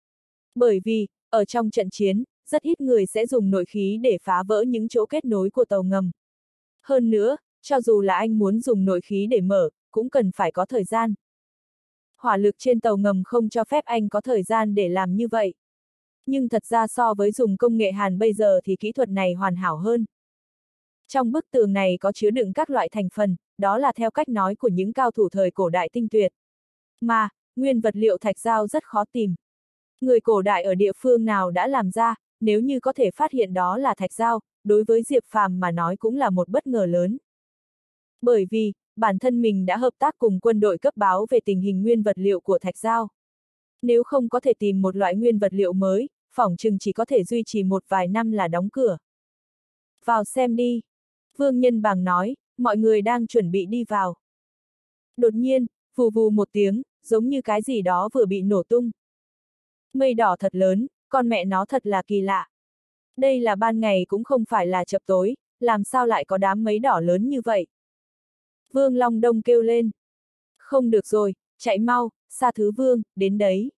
Bởi vì, ở trong trận chiến, rất ít người sẽ dùng nội khí để phá vỡ những chỗ kết nối của tàu ngầm. Hơn nữa, cho dù là anh muốn dùng nội khí để mở, cũng cần phải có thời gian. Hỏa lực trên tàu ngầm không cho phép anh có thời gian để làm như vậy. Nhưng thật ra so với dùng công nghệ hàn bây giờ thì kỹ thuật này hoàn hảo hơn. Trong bức tường này có chứa đựng các loại thành phần, đó là theo cách nói của những cao thủ thời cổ đại tinh tuyệt. Mà, nguyên vật liệu thạch dao rất khó tìm. Người cổ đại ở địa phương nào đã làm ra, nếu như có thể phát hiện đó là thạch dao, đối với Diệp Phàm mà nói cũng là một bất ngờ lớn. Bởi vì, bản thân mình đã hợp tác cùng quân đội cấp báo về tình hình nguyên vật liệu của thạch dao. Nếu không có thể tìm một loại nguyên vật liệu mới, phỏng chừng chỉ có thể duy trì một vài năm là đóng cửa. Vào xem đi. Vương Nhân Bàng nói, mọi người đang chuẩn bị đi vào. Đột nhiên, vù vù một tiếng, giống như cái gì đó vừa bị nổ tung. Mây đỏ thật lớn, con mẹ nó thật là kỳ lạ. Đây là ban ngày cũng không phải là chập tối, làm sao lại có đám mây đỏ lớn như vậy? Vương Long Đông kêu lên. Không được rồi, chạy mau, Sa Thứ Vương, đến đấy.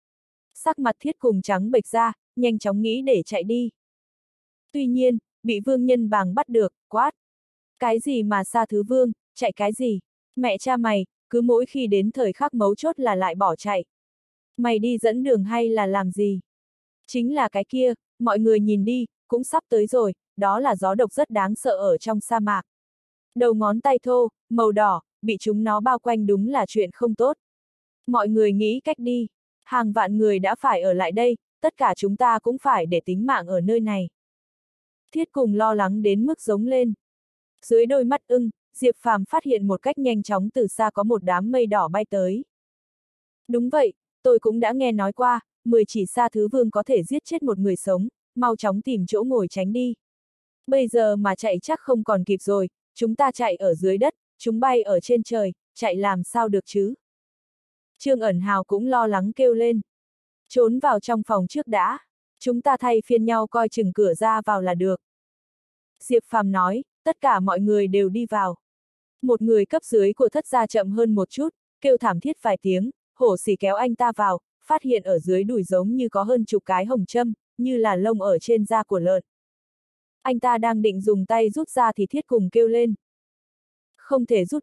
Sắc mặt Thiết cùng trắng bệch ra, nhanh chóng nghĩ để chạy đi. Tuy nhiên, bị Vương Nhân Bàng bắt được, quát. Cái gì mà Sa Thứ Vương, chạy cái gì? Mẹ cha mày, cứ mỗi khi đến thời khắc mấu chốt là lại bỏ chạy. Mày đi dẫn đường hay là làm gì? Chính là cái kia, mọi người nhìn đi, cũng sắp tới rồi, đó là gió độc rất đáng sợ ở trong sa mạc. Đầu ngón tay thô, màu đỏ, bị chúng nó bao quanh đúng là chuyện không tốt. Mọi người nghĩ cách đi. Hàng vạn người đã phải ở lại đây, tất cả chúng ta cũng phải để tính mạng ở nơi này. Thiết cùng lo lắng đến mức giống lên. Dưới đôi mắt ưng, Diệp Phàm phát hiện một cách nhanh chóng từ xa có một đám mây đỏ bay tới. Đúng vậy, tôi cũng đã nghe nói qua, mười chỉ Sa Thứ Vương có thể giết chết một người sống, mau chóng tìm chỗ ngồi tránh đi. Bây giờ mà chạy chắc không còn kịp rồi, chúng ta chạy ở dưới đất, chúng bay ở trên trời, chạy làm sao được chứ? Trương Ẩn Hào cũng lo lắng kêu lên. Trốn vào trong phòng trước đã, chúng ta thay phiên nhau coi chừng cửa ra vào là được. Diệp Phàm nói, tất cả mọi người đều đi vào. Một người cấp dưới của Thất gia chậm hơn một chút, kêu thảm thiết vài tiếng, hổ xỉ kéo anh ta vào, phát hiện ở dưới đùi giống như có hơn chục cái hồng châm, như là lông ở trên da của lợn. Anh ta đang định dùng tay rút ra thì Thiết cùng kêu lên. Không thể rút được,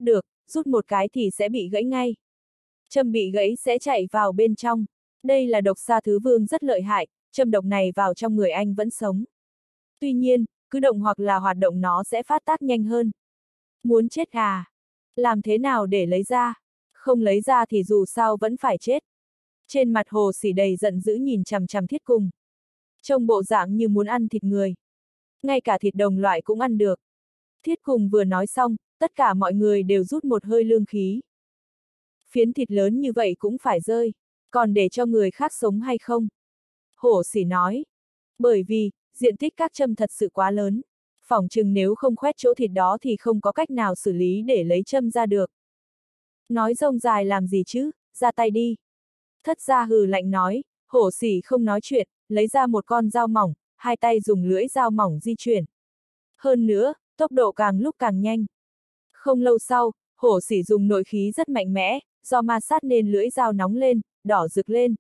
rút một cái thì sẽ bị gãy ngay. Châm bị gãy sẽ chạy vào bên trong. Đây là độc sa thứ vương rất lợi hại, châm độc này vào trong người anh vẫn sống. Tuy nhiên, cứ động hoặc là hoạt động nó sẽ phát tác nhanh hơn. Muốn chết à? Làm thế nào để lấy ra? Không lấy ra thì dù sao vẫn phải chết. Trên mặt Hồ Sỉ đầy giận dữ nhìn chằm chằm Thiết Cùng. Trông bộ dạng như muốn ăn thịt người. Ngay cả thịt đồng loại cũng ăn được. Thiết Cùng vừa nói xong, tất cả mọi người đều rút một hơi lương khí. Phiến thịt lớn như vậy cũng phải rơi, còn để cho người khác sống hay không? Hổ Sỉ nói. Bởi vì, diện tích các châm thật sự quá lớn. Phỏng chừng nếu không khoét chỗ thịt đó thì không có cách nào xử lý để lấy châm ra được. Nói rông dài làm gì chứ, ra tay đi. Thất gia hừ lạnh nói, Hổ Sỉ không nói chuyện, lấy ra một con dao mỏng, hai tay dùng lưỡi dao mỏng di chuyển. Hơn nữa, tốc độ càng lúc càng nhanh. Không lâu sau, Hổ Sỉ dùng nội khí rất mạnh mẽ, do ma sát nên lưỡi dao nóng lên, đỏ rực lên.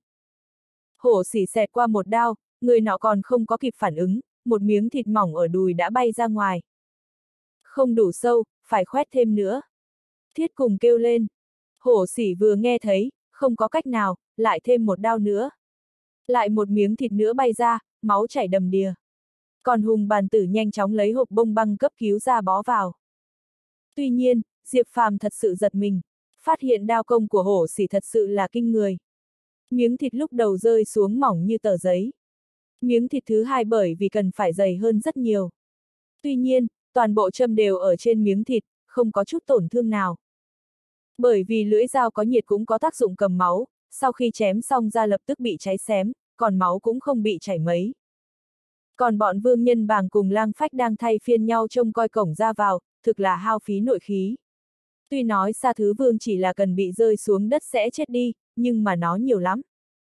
Hổ Sỉ xẹt qua một đao, người nọ còn không có kịp phản ứng, một miếng thịt mỏng ở đùi đã bay ra ngoài. Không đủ sâu, phải khoét thêm nữa. Thiết Cùng kêu lên. Hổ Sỉ vừa nghe thấy, không có cách nào, lại thêm một đao nữa. Lại một miếng thịt nữa bay ra, máu chảy đầm đìa. Còn Hùng Bàn Tử nhanh chóng lấy hộp bông băng cấp cứu ra bó vào. Tuy nhiên, Diệp Phàm thật sự giật mình, phát hiện đao công của Hổ Sỉ thật sự là kinh người. Miếng thịt lúc đầu rơi xuống mỏng như tờ giấy. Miếng thịt thứ hai bởi vì cần phải dày hơn rất nhiều. Tuy nhiên, toàn bộ châm đều ở trên miếng thịt, không có chút tổn thương nào. Bởi vì lưỡi dao có nhiệt cũng có tác dụng cầm máu, sau khi chém xong ra lập tức bị cháy xém, còn máu cũng không bị chảy mấy. Còn bọn Vương Nhân Bàng cùng Lang Phách đang thay phiên nhau trông coi cổng ra vào, thực là hao phí nội khí. Tuy nói Sa Thứ Vương chỉ là cần bị rơi xuống đất sẽ chết đi, nhưng mà nó nhiều lắm.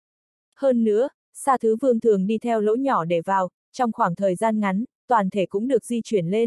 Hơn nữa, Sa Thứ Vương thường đi theo lỗ nhỏ để vào, trong khoảng thời gian ngắn, toàn thể cũng được di chuyển lên.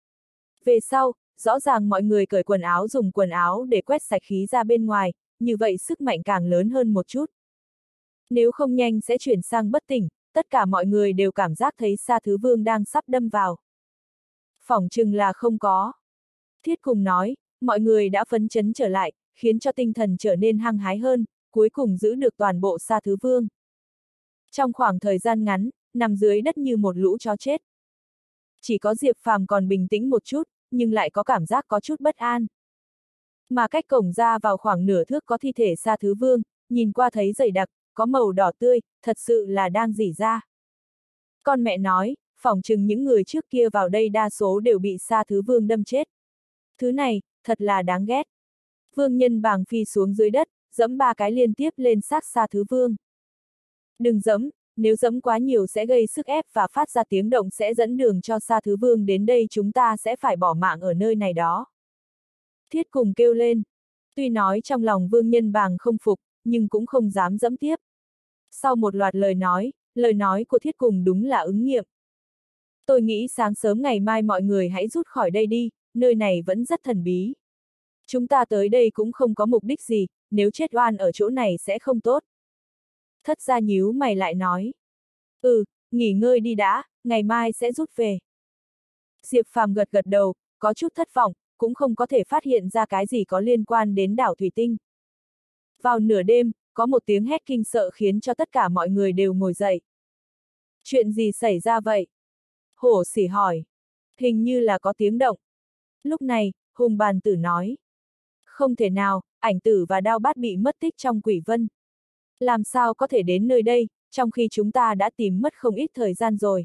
Về sau, rõ ràng mọi người cởi quần áo dùng quần áo để quét sạch khí ra bên ngoài, như vậy sức mạnh càng lớn hơn một chút. Nếu không nhanh sẽ chuyển sang bất tỉnh, tất cả mọi người đều cảm giác thấy Sa Thứ Vương đang sắp đâm vào. Phỏng chừng là không có. Thiết Cùng nói, mọi người đã phấn chấn trở lại, khiến cho tinh thần trở nên hăng hái hơn, cuối cùng giữ được toàn bộ Sa Thứ Vương. Trong khoảng thời gian ngắn, nằm dưới đất như một lũ chó chết. Chỉ có Diệp Phàm còn bình tĩnh một chút, nhưng lại có cảm giác có chút bất an. Mà cách cổng ra vào khoảng nửa thước có thi thể Sa Thứ Vương, nhìn qua thấy dày đặc, có màu đỏ tươi, thật sự là đang rỉ ra. Con mẹ nói, phỏng chừng những người trước kia vào đây đa số đều bị Sa Thứ Vương đâm chết. Thứ này, thật là đáng ghét. Vương Nhân Bàng phi xuống dưới đất, giẫm ba cái liên tiếp lên xác Sa Thứ Vương. Đừng giẫm, nếu giẫm quá nhiều sẽ gây sức ép và phát ra tiếng động sẽ dẫn đường cho Sa Thứ Vương đến đây, chúng ta sẽ phải bỏ mạng ở nơi này đó. Thiết Cùng kêu lên. Tuy nói trong lòng Vương Nhân Bàng không phục, nhưng cũng không dám giẫm tiếp. Sau một loạt lời nói, lời nói của Thiết Cùng đúng là ứng nghiệm. Tôi nghĩ sáng sớm ngày mai mọi người hãy rút khỏi đây đi, nơi này vẫn rất thần bí. Chúng ta tới đây cũng không có mục đích gì, nếu chết oan ở chỗ này sẽ không tốt. Thất gia nhíu mày lại nói. Ừ, nghỉ ngơi đi đã, ngày mai sẽ rút về. Diệp Phàm gật gật đầu, có chút thất vọng, cũng không có thể phát hiện ra cái gì có liên quan đến đảo Thủy Tinh. Vào nửa đêm, có một tiếng hét kinh sợ khiến cho tất cả mọi người đều ngồi dậy. Chuyện gì xảy ra vậy? Hổ Sỉ hỏi. Hình như là có tiếng động. Lúc này, Hùng Bàn Tử nói. Không thể nào, Ảnh Tử và Đao Bát bị mất tích trong Quỷ Vân. Làm sao có thể đến nơi đây, trong khi chúng ta đã tìm mất không ít thời gian rồi.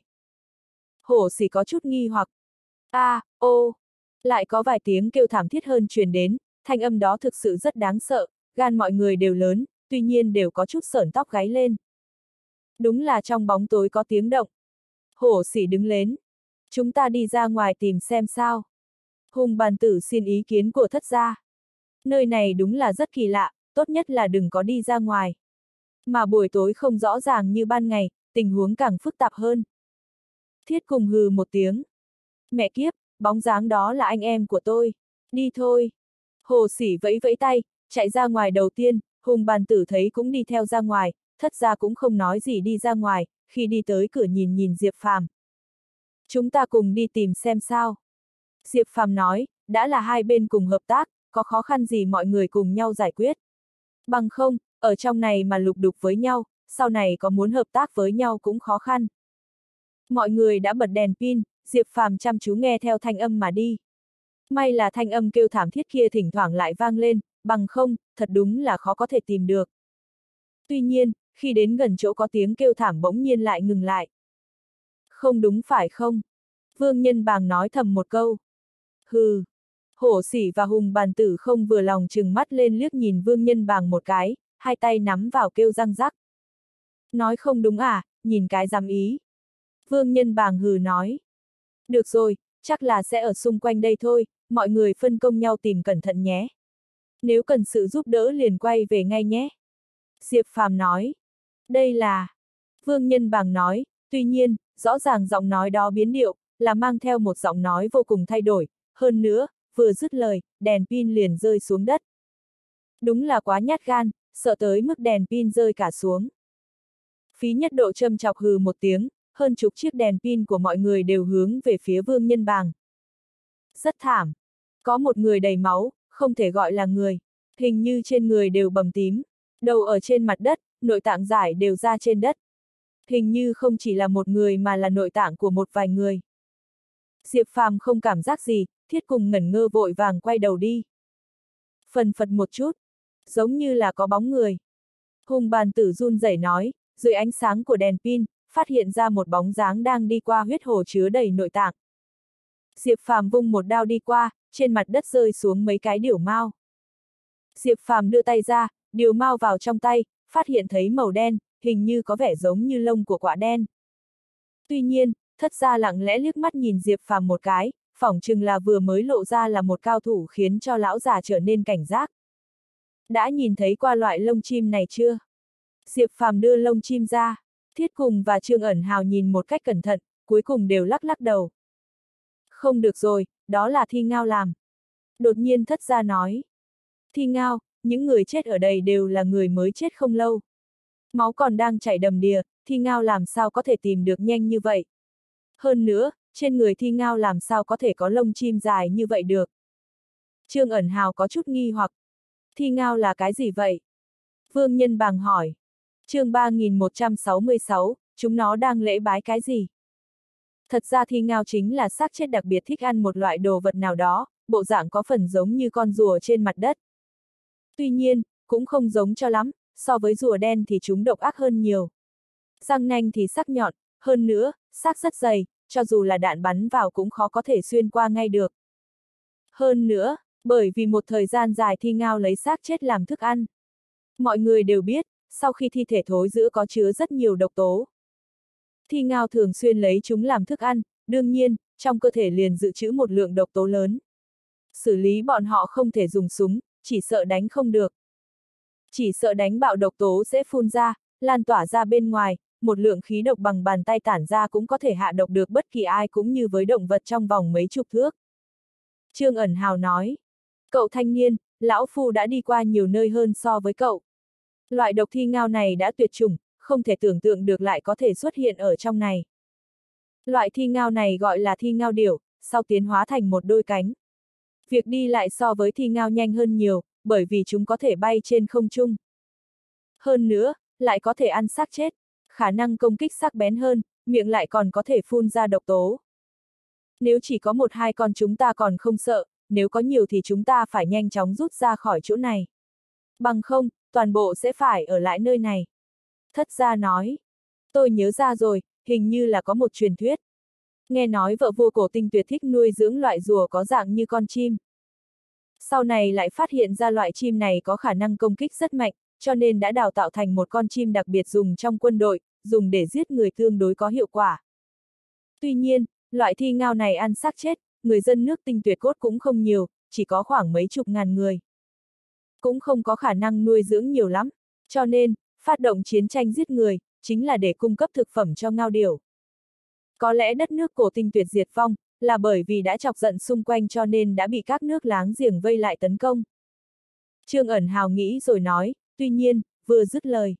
Hổ Sỉ có chút nghi hoặc. A, à, ô, lại có vài tiếng kêu thảm thiết hơn truyền đến, thanh âm đó thực sự rất đáng sợ, gan mọi người đều lớn, tuy nhiên đều có chút sởn tóc gáy lên. Đúng là trong bóng tối có tiếng động. Hổ Sỉ đứng lên. Chúng ta đi ra ngoài tìm xem sao. Hùng Bàn Tử xin ý kiến của thất gia. Nơi này đúng là rất kỳ lạ, tốt nhất là đừng có đi ra ngoài. Mà buổi tối không rõ ràng như ban ngày, tình huống càng phức tạp hơn. Thiết Cùng hừ một tiếng. Mẹ kiếp, bóng dáng đó là anh em của tôi. Đi thôi. Hồ Sỉ vẫy vẫy tay, chạy ra ngoài đầu tiên, Hùng Bàn Tử thấy cũng đi theo ra ngoài, thất gia cũng không nói gì đi ra ngoài, khi đi tới cửa nhìn nhìn Diệp Phàm. Chúng ta cùng đi tìm xem sao. Diệp Phàm nói, đã là hai bên cùng hợp tác, có khó khăn gì mọi người cùng nhau giải quyết. Bằng không, ở trong này mà lục đục với nhau, sau này có muốn hợp tác với nhau cũng khó khăn. Mọi người đã bật đèn pin, Diệp Phàm chăm chú nghe theo thanh âm mà đi. May là thanh âm kêu thảm thiết kia thỉnh thoảng lại vang lên, bằng không, thật đúng là khó có thể tìm được. Tuy nhiên, khi đến gần chỗ có tiếng kêu thảm bỗng nhiên lại ngừng lại. Không đúng phải không? Vương Nhân Bàng nói thầm một câu. Hừ. Hổ Sỉ và Hùng Bàn Tử không vừa lòng trừng mắt lên liếc nhìn Vương Nhân Bàng một cái, hai tay nắm vào kêu răng rắc. Nói không đúng à, nhìn cái dám ý. Vương Nhân Bàng hừ nói. Được rồi, chắc là sẽ ở xung quanh đây thôi, mọi người phân công nhau tìm cẩn thận nhé. Nếu cần sự giúp đỡ liền quay về ngay nhé. Diệp Phàm nói. Đây là... Vương Nhân Bàng nói, tuy nhiên, rõ ràng giọng nói đó biến điệu, là mang theo một giọng nói vô cùng thay đổi, hơn nữa, vừa dứt lời, đèn pin liền rơi xuống đất. Đúng là quá nhát gan, sợ tới mức đèn pin rơi cả xuống. Phí Nhất Độ châm chọc hừ một tiếng, hơn chục chiếc đèn pin của mọi người đều hướng về phía Vương Nhân Bàng. Rất thảm. Có một người đầy máu, không thể gọi là người. Hình như trên người đều bầm tím. Đầu ở trên mặt đất, nội tạng giải đều ra trên đất. Hình như không chỉ là một người mà là nội tạng của một vài người. Diệp Phàm không cảm giác gì, Thiết Cùng ngẩn ngơ vội vàng quay đầu đi. Phần phật một chút, giống như là có bóng người. Hùng Bàn Tử run rẩy nói, dưới ánh sáng của đèn pin, phát hiện ra một bóng dáng đang đi qua huyết hồ chứa đầy nội tạng. Diệp Phàm vung một đao đi qua, trên mặt đất rơi xuống mấy cái điểu mao. Diệp Phàm đưa tay ra, điều mao vào trong tay, phát hiện thấy màu đen, hình như có vẻ giống như lông của quạ đen. Tuy nhiên, thất gia lặng lẽ liếc mắt nhìn Diệp Phàm một cái, phỏng chừng là vừa mới lộ ra là một cao thủ khiến cho lão già trở nên cảnh giác. Đã nhìn thấy qua loại lông chim này chưa? Diệp Phàm đưa lông chim ra, Thiết Cùng và Trương Ẩn Hào nhìn một cách cẩn thận, cuối cùng đều lắc lắc đầu. Không được rồi, đó là thi ngao làm. Đột nhiên thất gia nói. Thi ngao, những người chết ở đây đều là người mới chết không lâu. Máu còn đang chảy đầm đìa, thi ngao làm sao có thể tìm được nhanh như vậy. Hơn nữa, trên người thi ngao làm sao có thể có lông chim dài như vậy được. Trương Ẩn Hào có chút nghi hoặc. Thi ngao là cái gì vậy? Vương Nhân Bàng hỏi. Chương ba nghìn một trăm sáu mươi sáu, chúng nó đang lễ bái cái gì? Thật ra thi ngao chính là xác chết đặc biệt thích ăn một loại đồ vật nào đó, bộ dạng có phần giống như con rùa trên mặt đất. Tuy nhiên, cũng không giống cho lắm, so với rùa đen thì chúng độc ác hơn nhiều. Răng nanh thì sắc nhọn, hơn nữa, xác rất dày, cho dù là đạn bắn vào cũng khó có thể xuyên qua ngay được. Hơn nữa, bởi vì một thời gian dài thi ngao lấy xác chết làm thức ăn. Mọi người đều biết, sau khi thi thể thối rữa có chứa rất nhiều độc tố. Thi ngao thường xuyên lấy chúng làm thức ăn, đương nhiên, trong cơ thể liền dự trữ một lượng độc tố lớn. Xử lý bọn họ không thể dùng súng, chỉ sợ đánh không được. Chỉ sợ đánh bạo độc tố sẽ phun ra, lan tỏa ra bên ngoài, một lượng khí độc bằng bàn tay tản ra cũng có thể hạ độc được bất kỳ ai cũng như với động vật trong vòng mấy chục thước. Trương Ẩn Hào nói, cậu thanh niên, lão phu đã đi qua nhiều nơi hơn so với cậu. Loại độc thi ngao này đã tuyệt chủng, không thể tưởng tượng được lại có thể xuất hiện ở trong này. Loại thi ngao này gọi là thi ngao điểu, sau tiến hóa thành một đôi cánh. Việc đi lại so với thi ngao nhanh hơn nhiều, bởi vì chúng có thể bay trên không trung. Hơn nữa, lại có thể ăn xác chết, khả năng công kích sắc bén hơn, miệng lại còn có thể phun ra độc tố. Nếu chỉ có một hai con chúng ta còn không sợ, nếu có nhiều thì chúng ta phải nhanh chóng rút ra khỏi chỗ này. Bằng không, toàn bộ sẽ phải ở lại nơi này. Thất gia nói, tôi nhớ ra rồi, hình như là có một truyền thuyết. Nghe nói vợ vua Cổ Tinh Tuyệt thích nuôi dưỡng loại rùa có dạng như con chim. Sau này lại phát hiện ra loại chim này có khả năng công kích rất mạnh, cho nên đã đào tạo thành một con chim đặc biệt dùng trong quân đội, dùng để giết người tương đối có hiệu quả. Tuy nhiên, loại thi ngao này ăn xác chết, người dân nước Tinh Tuyệt cốt cũng không nhiều, chỉ có khoảng mấy chục ngàn người. Cũng không có khả năng nuôi dưỡng nhiều lắm, cho nên, phát động chiến tranh giết người, chính là để cung cấp thực phẩm cho ngao điểu. Có lẽ đất nước Cổ Tinh Tuyệt diệt vong, là bởi vì đã chọc giận xung quanh cho nên đã bị các nước láng giềng vây lại tấn công. Trương Ẩn Hào nghĩ rồi nói, tuy nhiên, vừa dứt lời.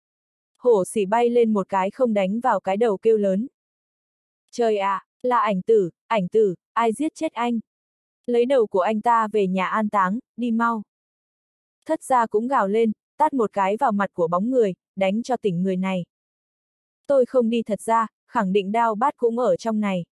Hổ Sỉ bay lên một cái không đánh vào cái đầu kêu lớn. Trời ạ, à, là ảnh tử, ảnh tử, ai giết chết anh? Lấy đầu của anh ta về nhà an táng, đi mau. Thất gia cũng gào lên, tát một cái vào mặt của bóng người, đánh cho tỉnh người này. Tôi không đi thật ra, khẳng định đao bát cũng ở trong này.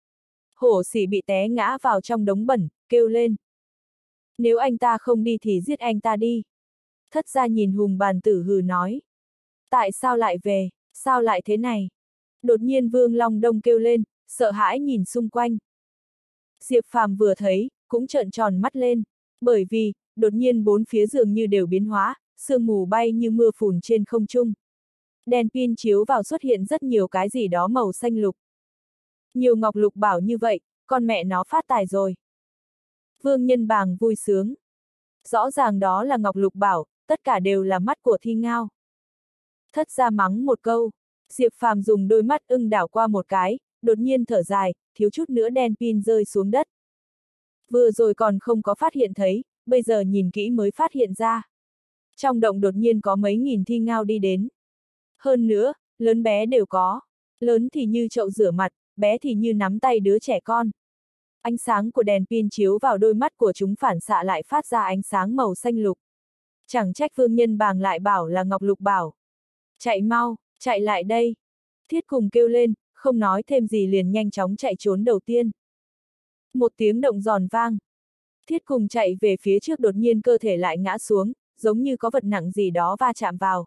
Hổ Sỉ bị té ngã vào trong đống bẩn, kêu lên. Nếu anh ta không đi thì giết anh ta đi. Thất gia nhìn Hùng Bàn Tử hừ nói. Tại sao lại về, sao lại thế này? Đột nhiên Vương Long Đông kêu lên, sợ hãi nhìn xung quanh. Diệp Phàm vừa thấy, cũng trợn tròn mắt lên, bởi vì, đột nhiên bốn phía dường như đều biến hóa, sương mù bay như mưa phùn trên không trung. Đèn pin chiếu vào xuất hiện rất nhiều cái gì đó màu xanh lục. Nhiều ngọc lục bảo như vậy, con mẹ nó phát tài rồi. Vương Nhân Bàng vui sướng. Rõ ràng đó là ngọc lục bảo, tất cả đều là mắt của Thi Ngao. Thất gia mắng một câu, Diệp Phàm dùng đôi mắt ưng đảo qua một cái, đột nhiên thở dài, thiếu chút nữa đèn pin rơi xuống đất. Vừa rồi còn không có phát hiện thấy, bây giờ nhìn kỹ mới phát hiện ra. Trong động đột nhiên có mấy nghìn Thi Ngao đi đến. Hơn nữa, lớn bé đều có. Lớn thì như chậu rửa mặt, bé thì như nắm tay đứa trẻ con. Ánh sáng của đèn pin chiếu vào đôi mắt của chúng phản xạ lại phát ra ánh sáng màu xanh lục. Chẳng trách Vương Nhân Bàng lại bảo là ngọc lục bảo. Chạy mau, chạy lại đây. Thiết Cùng kêu lên, không nói thêm gì liền nhanh chóng chạy trốn đầu tiên. Một tiếng động giòn vang. Thiết Cùng chạy về phía trước đột nhiên cơ thể lại ngã xuống, giống như có vật nặng gì đó va chạm vào.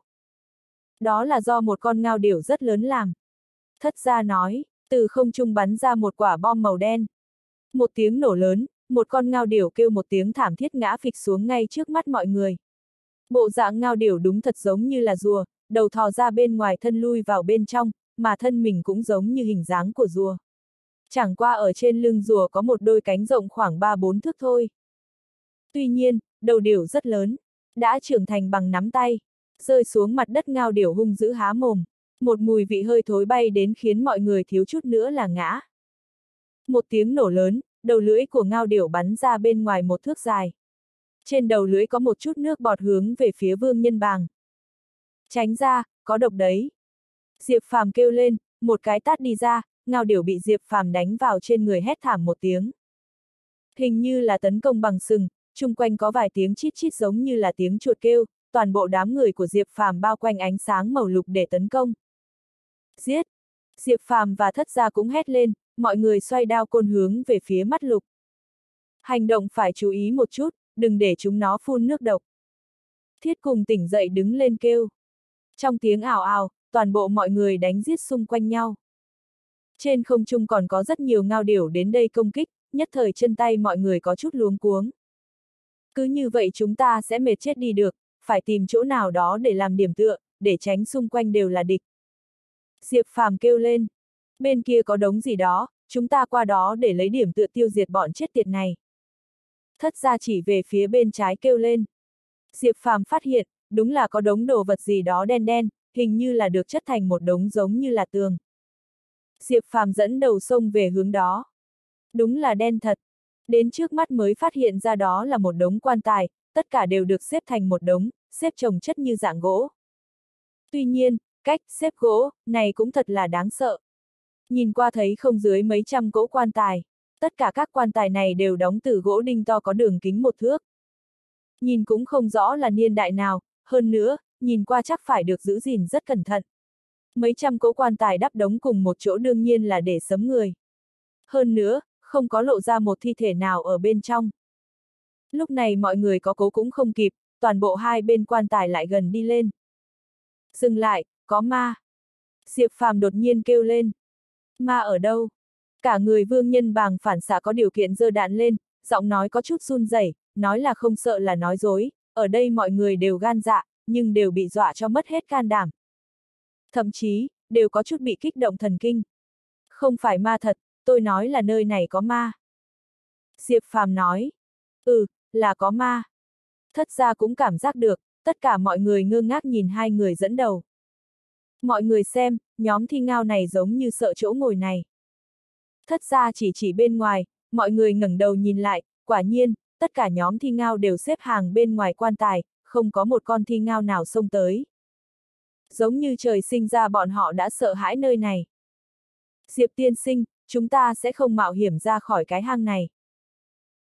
Đó là do một con ngao điểu rất lớn làm. Thất gia nói, từ không trung bắn ra một quả bom màu đen. Một tiếng nổ lớn, một con ngao điểu kêu một tiếng thảm thiết ngã phịch xuống ngay trước mắt mọi người. Bộ dạng ngao điểu đúng thật giống như là rùa, đầu thò ra bên ngoài thân lui vào bên trong, mà thân mình cũng giống như hình dáng của rùa. Chẳng qua ở trên lưng rùa có một đôi cánh rộng khoảng ba bốn thước thôi. Tuy nhiên, đầu điểu rất lớn, đã trưởng thành bằng nắm tay, rơi xuống mặt đất ngao điểu hung dữ há mồm. Một mùi vị hơi thối bay đến khiến mọi người thiếu chút nữa là ngã. Một tiếng nổ lớn, đầu lưỡi của ngao điểu bắn ra bên ngoài một thước dài. Trên đầu lưỡi có một chút nước bọt hướng về phía Vương Nhân Bàng. Tránh ra, có độc đấy. Diệp Phàm kêu lên, một cái tát đi ra, ngao điểu bị Diệp Phàm đánh vào trên người hét thảm một tiếng. Hình như là tấn công bằng sừng, chung quanh có vài tiếng chít chít giống như là tiếng chuột kêu, toàn bộ đám người của Diệp Phàm bao quanh ánh sáng màu lục để tấn công. Giết! Diệp Phàm và Thất gia cũng hét lên, mọi người xoay đao côn hướng về phía mắt lục. Hành động phải chú ý một chút, đừng để chúng nó phun nước độc. Thiết Cùng tỉnh dậy đứng lên kêu. Trong tiếng ào ào, toàn bộ mọi người đánh giết xung quanh nhau. Trên không trung còn có rất nhiều ngao điểu đến đây công kích, nhất thời chân tay mọi người có chút luống cuống. Cứ như vậy chúng ta sẽ mệt chết đi được, phải tìm chỗ nào đó để làm điểm tựa, để tránh xung quanh đều là địch. Diệp Phàm kêu lên, bên kia có đống gì đó, chúng ta qua đó để lấy điểm tựa tiêu diệt bọn chết tiệt này. Thất gia chỉ về phía bên trái kêu lên. Diệp Phàm phát hiện, đúng là có đống đồ vật gì đó đen đen, hình như là được chất thành một đống giống như là tường. Diệp Phàm dẫn đầu xông về hướng đó. Đúng là đen thật. Đến trước mắt mới phát hiện ra đó là một đống quan tài, tất cả đều được xếp thành một đống, xếp chồng chất như dạng gỗ. Tuy nhiên, cách xếp gỗ này cũng thật là đáng sợ. Nhìn qua thấy không dưới mấy trăm cỗ quan tài. Tất cả các quan tài này đều đóng từ gỗ đinh to có đường kính một thước. Nhìn cũng không rõ là niên đại nào, hơn nữa, nhìn qua chắc phải được giữ gìn rất cẩn thận. Mấy trăm cỗ quan tài đắp đống cùng một chỗ đương nhiên là để sấm người. Hơn nữa, không có lộ ra một thi thể nào ở bên trong. Lúc này mọi người có cố cũng không kịp, toàn bộ hai bên quan tài lại gần đi lên. Dừng lại, có ma. Diệp Phàm đột nhiên kêu lên. Ma ở đâu? Cả người Vương Nhân Bàng phản xạ có điều kiện giơ đạn lên, giọng nói có chút run rẩy, nói là không sợ là nói dối, ở đây mọi người đều gan dạ, nhưng đều bị dọa cho mất hết can đảm. Thậm chí, đều có chút bị kích động thần kinh. Không phải ma thật, tôi nói là nơi này có ma. Diệp Phàm nói. Ừ, là có ma. Thất gia cũng cảm giác được, tất cả mọi người ngơ ngác nhìn hai người dẫn đầu. Mọi người xem, nhóm Thi Ngao này giống như sợ chỗ ngồi này. Thất gia chỉ chỉ bên ngoài, mọi người ngẩng đầu nhìn lại, quả nhiên, tất cả nhóm Thi Ngao đều xếp hàng bên ngoài quan tài, không có một con Thi Ngao nào xông tới. Giống như trời sinh ra bọn họ đã sợ hãi nơi này. Diệp tiên sinh, chúng ta sẽ không mạo hiểm ra khỏi cái hang này.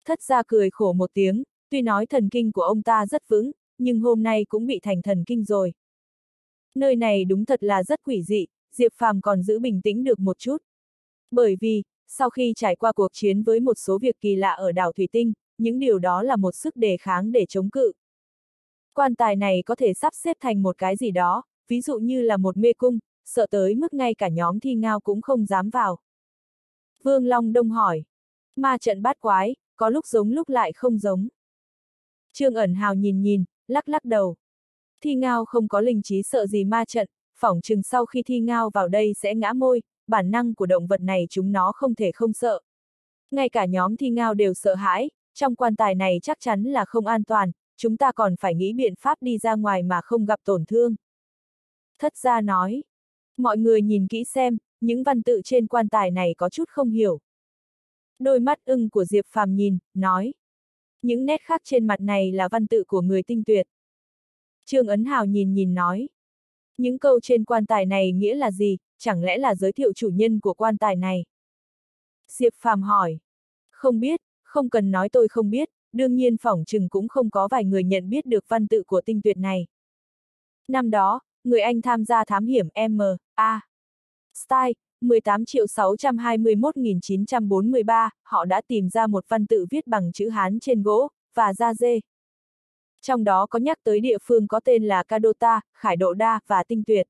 Thất gia cười khổ một tiếng, tuy nói thần kinh của ông ta rất vững, nhưng hôm nay cũng bị thành thần kinh rồi. Nơi này đúng thật là rất quỷ dị, Diệp Phàm còn giữ bình tĩnh được một chút. Bởi vì, sau khi trải qua cuộc chiến với một số việc kỳ lạ ở đảo Thủy Tinh, những điều đó là một sức đề kháng để chống cự. Quan tài này có thể sắp xếp thành một cái gì đó, ví dụ như là một mê cung, sợ tới mức ngay cả nhóm Thi Ngao cũng không dám vào. Vương Long Đông hỏi. Ma trận bát quái, có lúc giống lúc lại không giống. Trương Ẩn Hào nhìn nhìn, lắc lắc đầu. Thi Ngao không có linh trí sợ gì ma trận, phỏng chừng sau khi Thi Ngao vào đây sẽ ngã môi, bản năng của động vật này chúng nó không thể không sợ. Ngay cả nhóm Thi Ngao đều sợ hãi, trong quan tài này chắc chắn là không an toàn, chúng ta còn phải nghĩ biện pháp đi ra ngoài mà không gặp tổn thương. Thất gia nói. Mọi người nhìn kỹ xem, những văn tự trên quan tài này có chút không hiểu. Đôi mắt ưng của Diệp Phàm nhìn, nói. Những nét khác trên mặt này là văn tự của người tinh tuyệt. Trương Ấn Hào nhìn nhìn nói. Những câu trên quan tài này nghĩa là gì, chẳng lẽ là giới thiệu chủ nhân của quan tài này? Diệp Phàm hỏi. Không biết, không cần nói tôi không biết, đương nhiên phỏng chừng cũng không có vài người nhận biết được văn tự của tinh tuyệt này. Năm đó, người Anh tham gia thám hiểm M A Style, mười tám triệu sáu trăm hai mươi mốt nghìn chín trăm bốn mươi ba, họ đã tìm ra một văn tự viết bằng chữ Hán trên gỗ, và da dê. Trong đó có nhắc tới địa phương có tên là Cadota, Khải Độ Đa, và Tinh Tuyệt.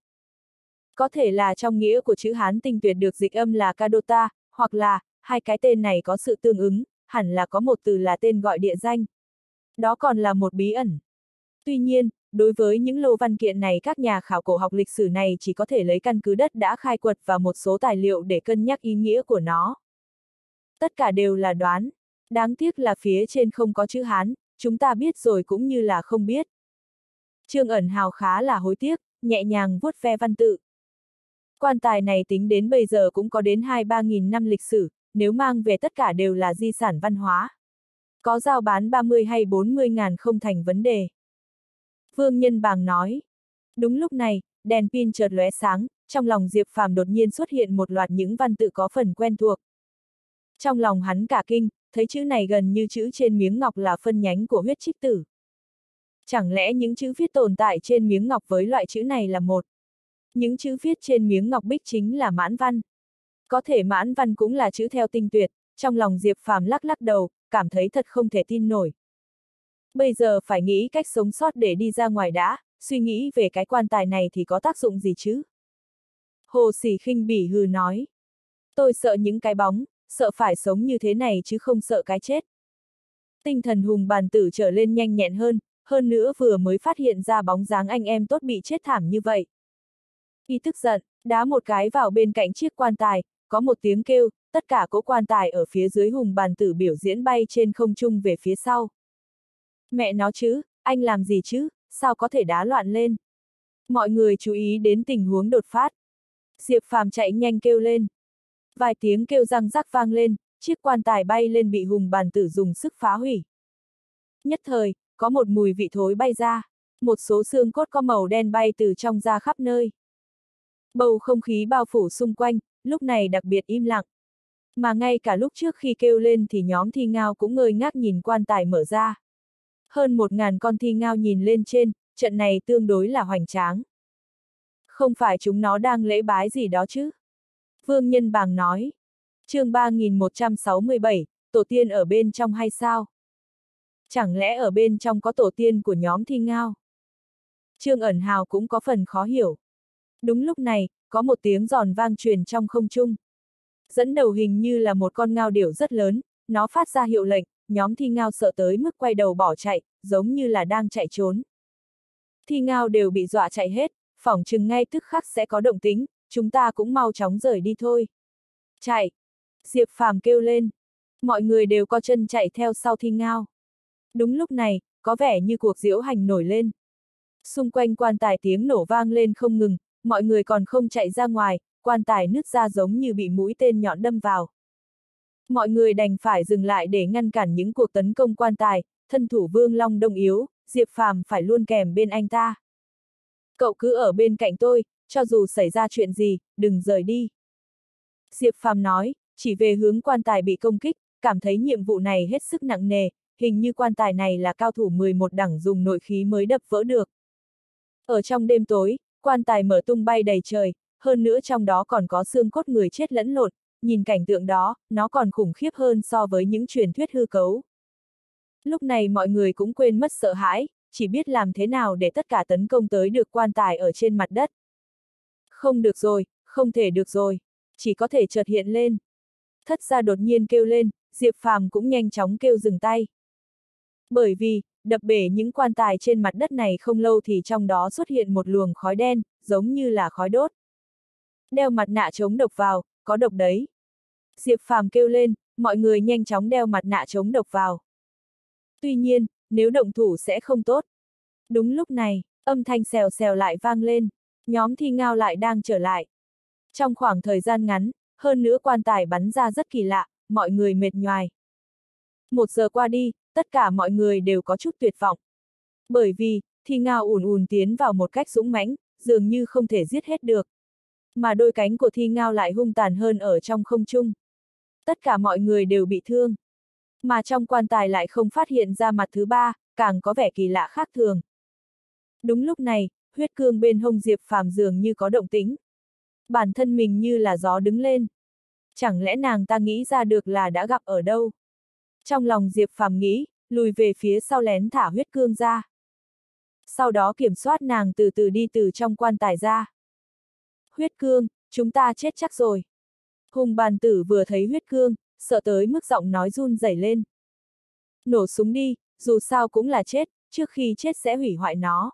Có thể là trong nghĩa của chữ Hán Tinh Tuyệt được dịch âm là Cadota, hoặc là, hai cái tên này có sự tương ứng, hẳn là có một từ là tên gọi địa danh. Đó còn là một bí ẩn. Tuy nhiên, đối với những lô văn kiện này các nhà khảo cổ học lịch sử này chỉ có thể lấy căn cứ đất đã khai quật và một số tài liệu để cân nhắc ý nghĩa của nó. Tất cả đều là đoán. Đáng tiếc là phía trên không có chữ Hán, chúng ta biết rồi cũng như là không biết. Trương Ẩn Hào khá là hối tiếc, nhẹ nhàng vuốt ve văn tự. Quan tài này tính đến bây giờ cũng có đến hai ba nghìn năm lịch sử, nếu mang về tất cả đều là di sản văn hóa. Có giao bán ba mươi hay bốn mươi ngàn không thành vấn đề. Vương Nhân Bàng nói. Đúng lúc này, đèn pin chợt lóe sáng, trong lòng Diệp Phàm đột nhiên xuất hiện một loạt những văn tự có phần quen thuộc. Trong lòng hắn cả kinh, thấy chữ này gần như chữ trên miếng ngọc là phân nhánh của huyết trích tử. Chẳng lẽ những chữ viết tồn tại trên miếng ngọc với loại chữ này là một? Những chữ viết trên miếng ngọc bích chính là mãn văn. Có thể mãn văn cũng là chữ theo tinh tuyệt, trong lòng Diệp Phàm lắc lắc đầu, cảm thấy thật không thể tin nổi. Bây giờ phải nghĩ cách sống sót để đi ra ngoài đã, suy nghĩ về cái quan tài này thì có tác dụng gì chứ? Hồ Sỉ khinh bỉ hừ nói. Tôi sợ những cái bóng, sợ phải sống như thế này chứ không sợ cái chết. Tinh thần hùng bàn tử trở lên nhanh nhẹn hơn, hơn nữa vừa mới phát hiện ra bóng dáng anh em tốt bị chết thảm như vậy. Y tức giận, đá một cái vào bên cạnh chiếc quan tài, có một tiếng kêu, tất cả cỗ quan tài ở phía dưới hùng bàn tử biểu diễn bay trên không trung về phía sau. Mẹ nó chứ, anh làm gì chứ, sao có thể đá loạn lên? Mọi người chú ý đến tình huống đột phát. Diệp Phàm chạy nhanh kêu lên. Vài tiếng kêu răng rắc vang lên, chiếc quan tài bay lên bị hùng bàn tử dùng sức phá hủy. Nhất thời, có một mùi vị thối bay ra, một số xương cốt có màu đen bay từ trong ra khắp nơi. Bầu không khí bao phủ xung quanh, lúc này đặc biệt im lặng. Mà ngay cả lúc trước khi kêu lên thì nhóm Thi Ngao cũng ngơ ngác nhìn quan tài mở ra. Hơn một ngàn con thi ngao nhìn lên trên, trận này tương đối là hoành tráng. Không phải chúng nó đang lễ bái gì đó chứ? Vương Nhân Bàng nói. Chương ba nghìn một trăm sáu mươi bảy, tổ tiên ở bên trong hay sao? Chẳng lẽ ở bên trong có tổ tiên của nhóm Thi Ngao? Trương Ẩn Hào cũng có phần khó hiểu. Đúng lúc này, có một tiếng giòn vang truyền trong không trung. Dẫn đầu hình như là một con ngao điểu rất lớn, nó phát ra hiệu lệnh, nhóm Thi Ngao sợ tới mức quay đầu bỏ chạy, giống như là đang chạy trốn. Thi Ngao đều bị dọa chạy hết, phỏng chừng ngay tức khắc sẽ có động tĩnh, chúng ta cũng mau chóng rời đi thôi. Chạy! Diệp Phàm kêu lên. Mọi người đều co chân chạy theo sau Thi Ngao. Đúng lúc này, có vẻ như cuộc diễu hành nổi lên. Xung quanh quan tài tiếng nổ vang lên không ngừng, mọi người còn không chạy ra ngoài, quan tài nứt ra giống như bị mũi tên nhọn đâm vào. Mọi người đành phải dừng lại để ngăn cản những cuộc tấn công quan tài, thân thủ Vương Long Đông yếu, Diệp Phàm phải luôn kèm bên anh ta. Cậu cứ ở bên cạnh tôi, cho dù xảy ra chuyện gì, đừng rời đi. Diệp Phàm nói, chỉ về hướng quan tài bị công kích, cảm thấy nhiệm vụ này hết sức nặng nề, hình như quan tài này là cao thủ mười một đẳng dùng nội khí mới đập vỡ được. Ở trong đêm tối, quan tài mở tung bay đầy trời, hơn nữa trong đó còn có xương cốt người chết lẫn lộn, nhìn cảnh tượng đó, nó còn khủng khiếp hơn so với những truyền thuyết hư cấu. Lúc này mọi người cũng quên mất sợ hãi, chỉ biết làm thế nào để tất cả tấn công tới được quan tài ở trên mặt đất. Không được rồi, không thể được rồi, chỉ có thể chợt hiện lên. Thất gia đột nhiên kêu lên, Diệp Phàm cũng nhanh chóng kêu dừng tay. Bởi vì, đập bể những quan tài trên mặt đất này không lâu thì trong đó xuất hiện một luồng khói đen, giống như là khói đốt. Đeo mặt nạ chống độc vào, có độc đấy. Diệp Phàm kêu lên, mọi người nhanh chóng đeo mặt nạ chống độc vào. Tuy nhiên, nếu động thủ sẽ không tốt. Đúng lúc này, âm thanh xèo xèo lại vang lên, nhóm Thi Ngao lại đang trở lại. Trong khoảng thời gian ngắn, hơn nữa quan tài bắn ra rất kỳ lạ, mọi người mệt nhoài. Một giờ qua đi, tất cả mọi người đều có chút tuyệt vọng. Bởi vì, Thi Ngao ùn ùn tiến vào một cách dũng mãnh, dường như không thể giết hết được. Mà đôi cánh của Thi Ngao lại hung tàn hơn ở trong không trung. Tất cả mọi người đều bị thương. Mà trong quan tài lại không phát hiện ra mặt thứ ba, càng có vẻ kỳ lạ khác thường. Đúng lúc này, huyết cương bên hông Diệp Phàm dường như có động tĩnh. Bản thân mình như là gió đứng lên. Chẳng lẽ nàng ta nghĩ ra được là đã gặp ở đâu? Trong lòng Diệp Phàm nghĩ, lùi về phía sau lén thả huyết cương ra. Sau đó kiểm soát nàng từ từ đi từ trong quan tài ra. Huyết cương, chúng ta chết chắc rồi. Hùng bàn tử vừa thấy huyết cương, sợ tới mức giọng nói run rẩy lên. Nổ súng đi, dù sao cũng là chết, trước khi chết sẽ hủy hoại nó.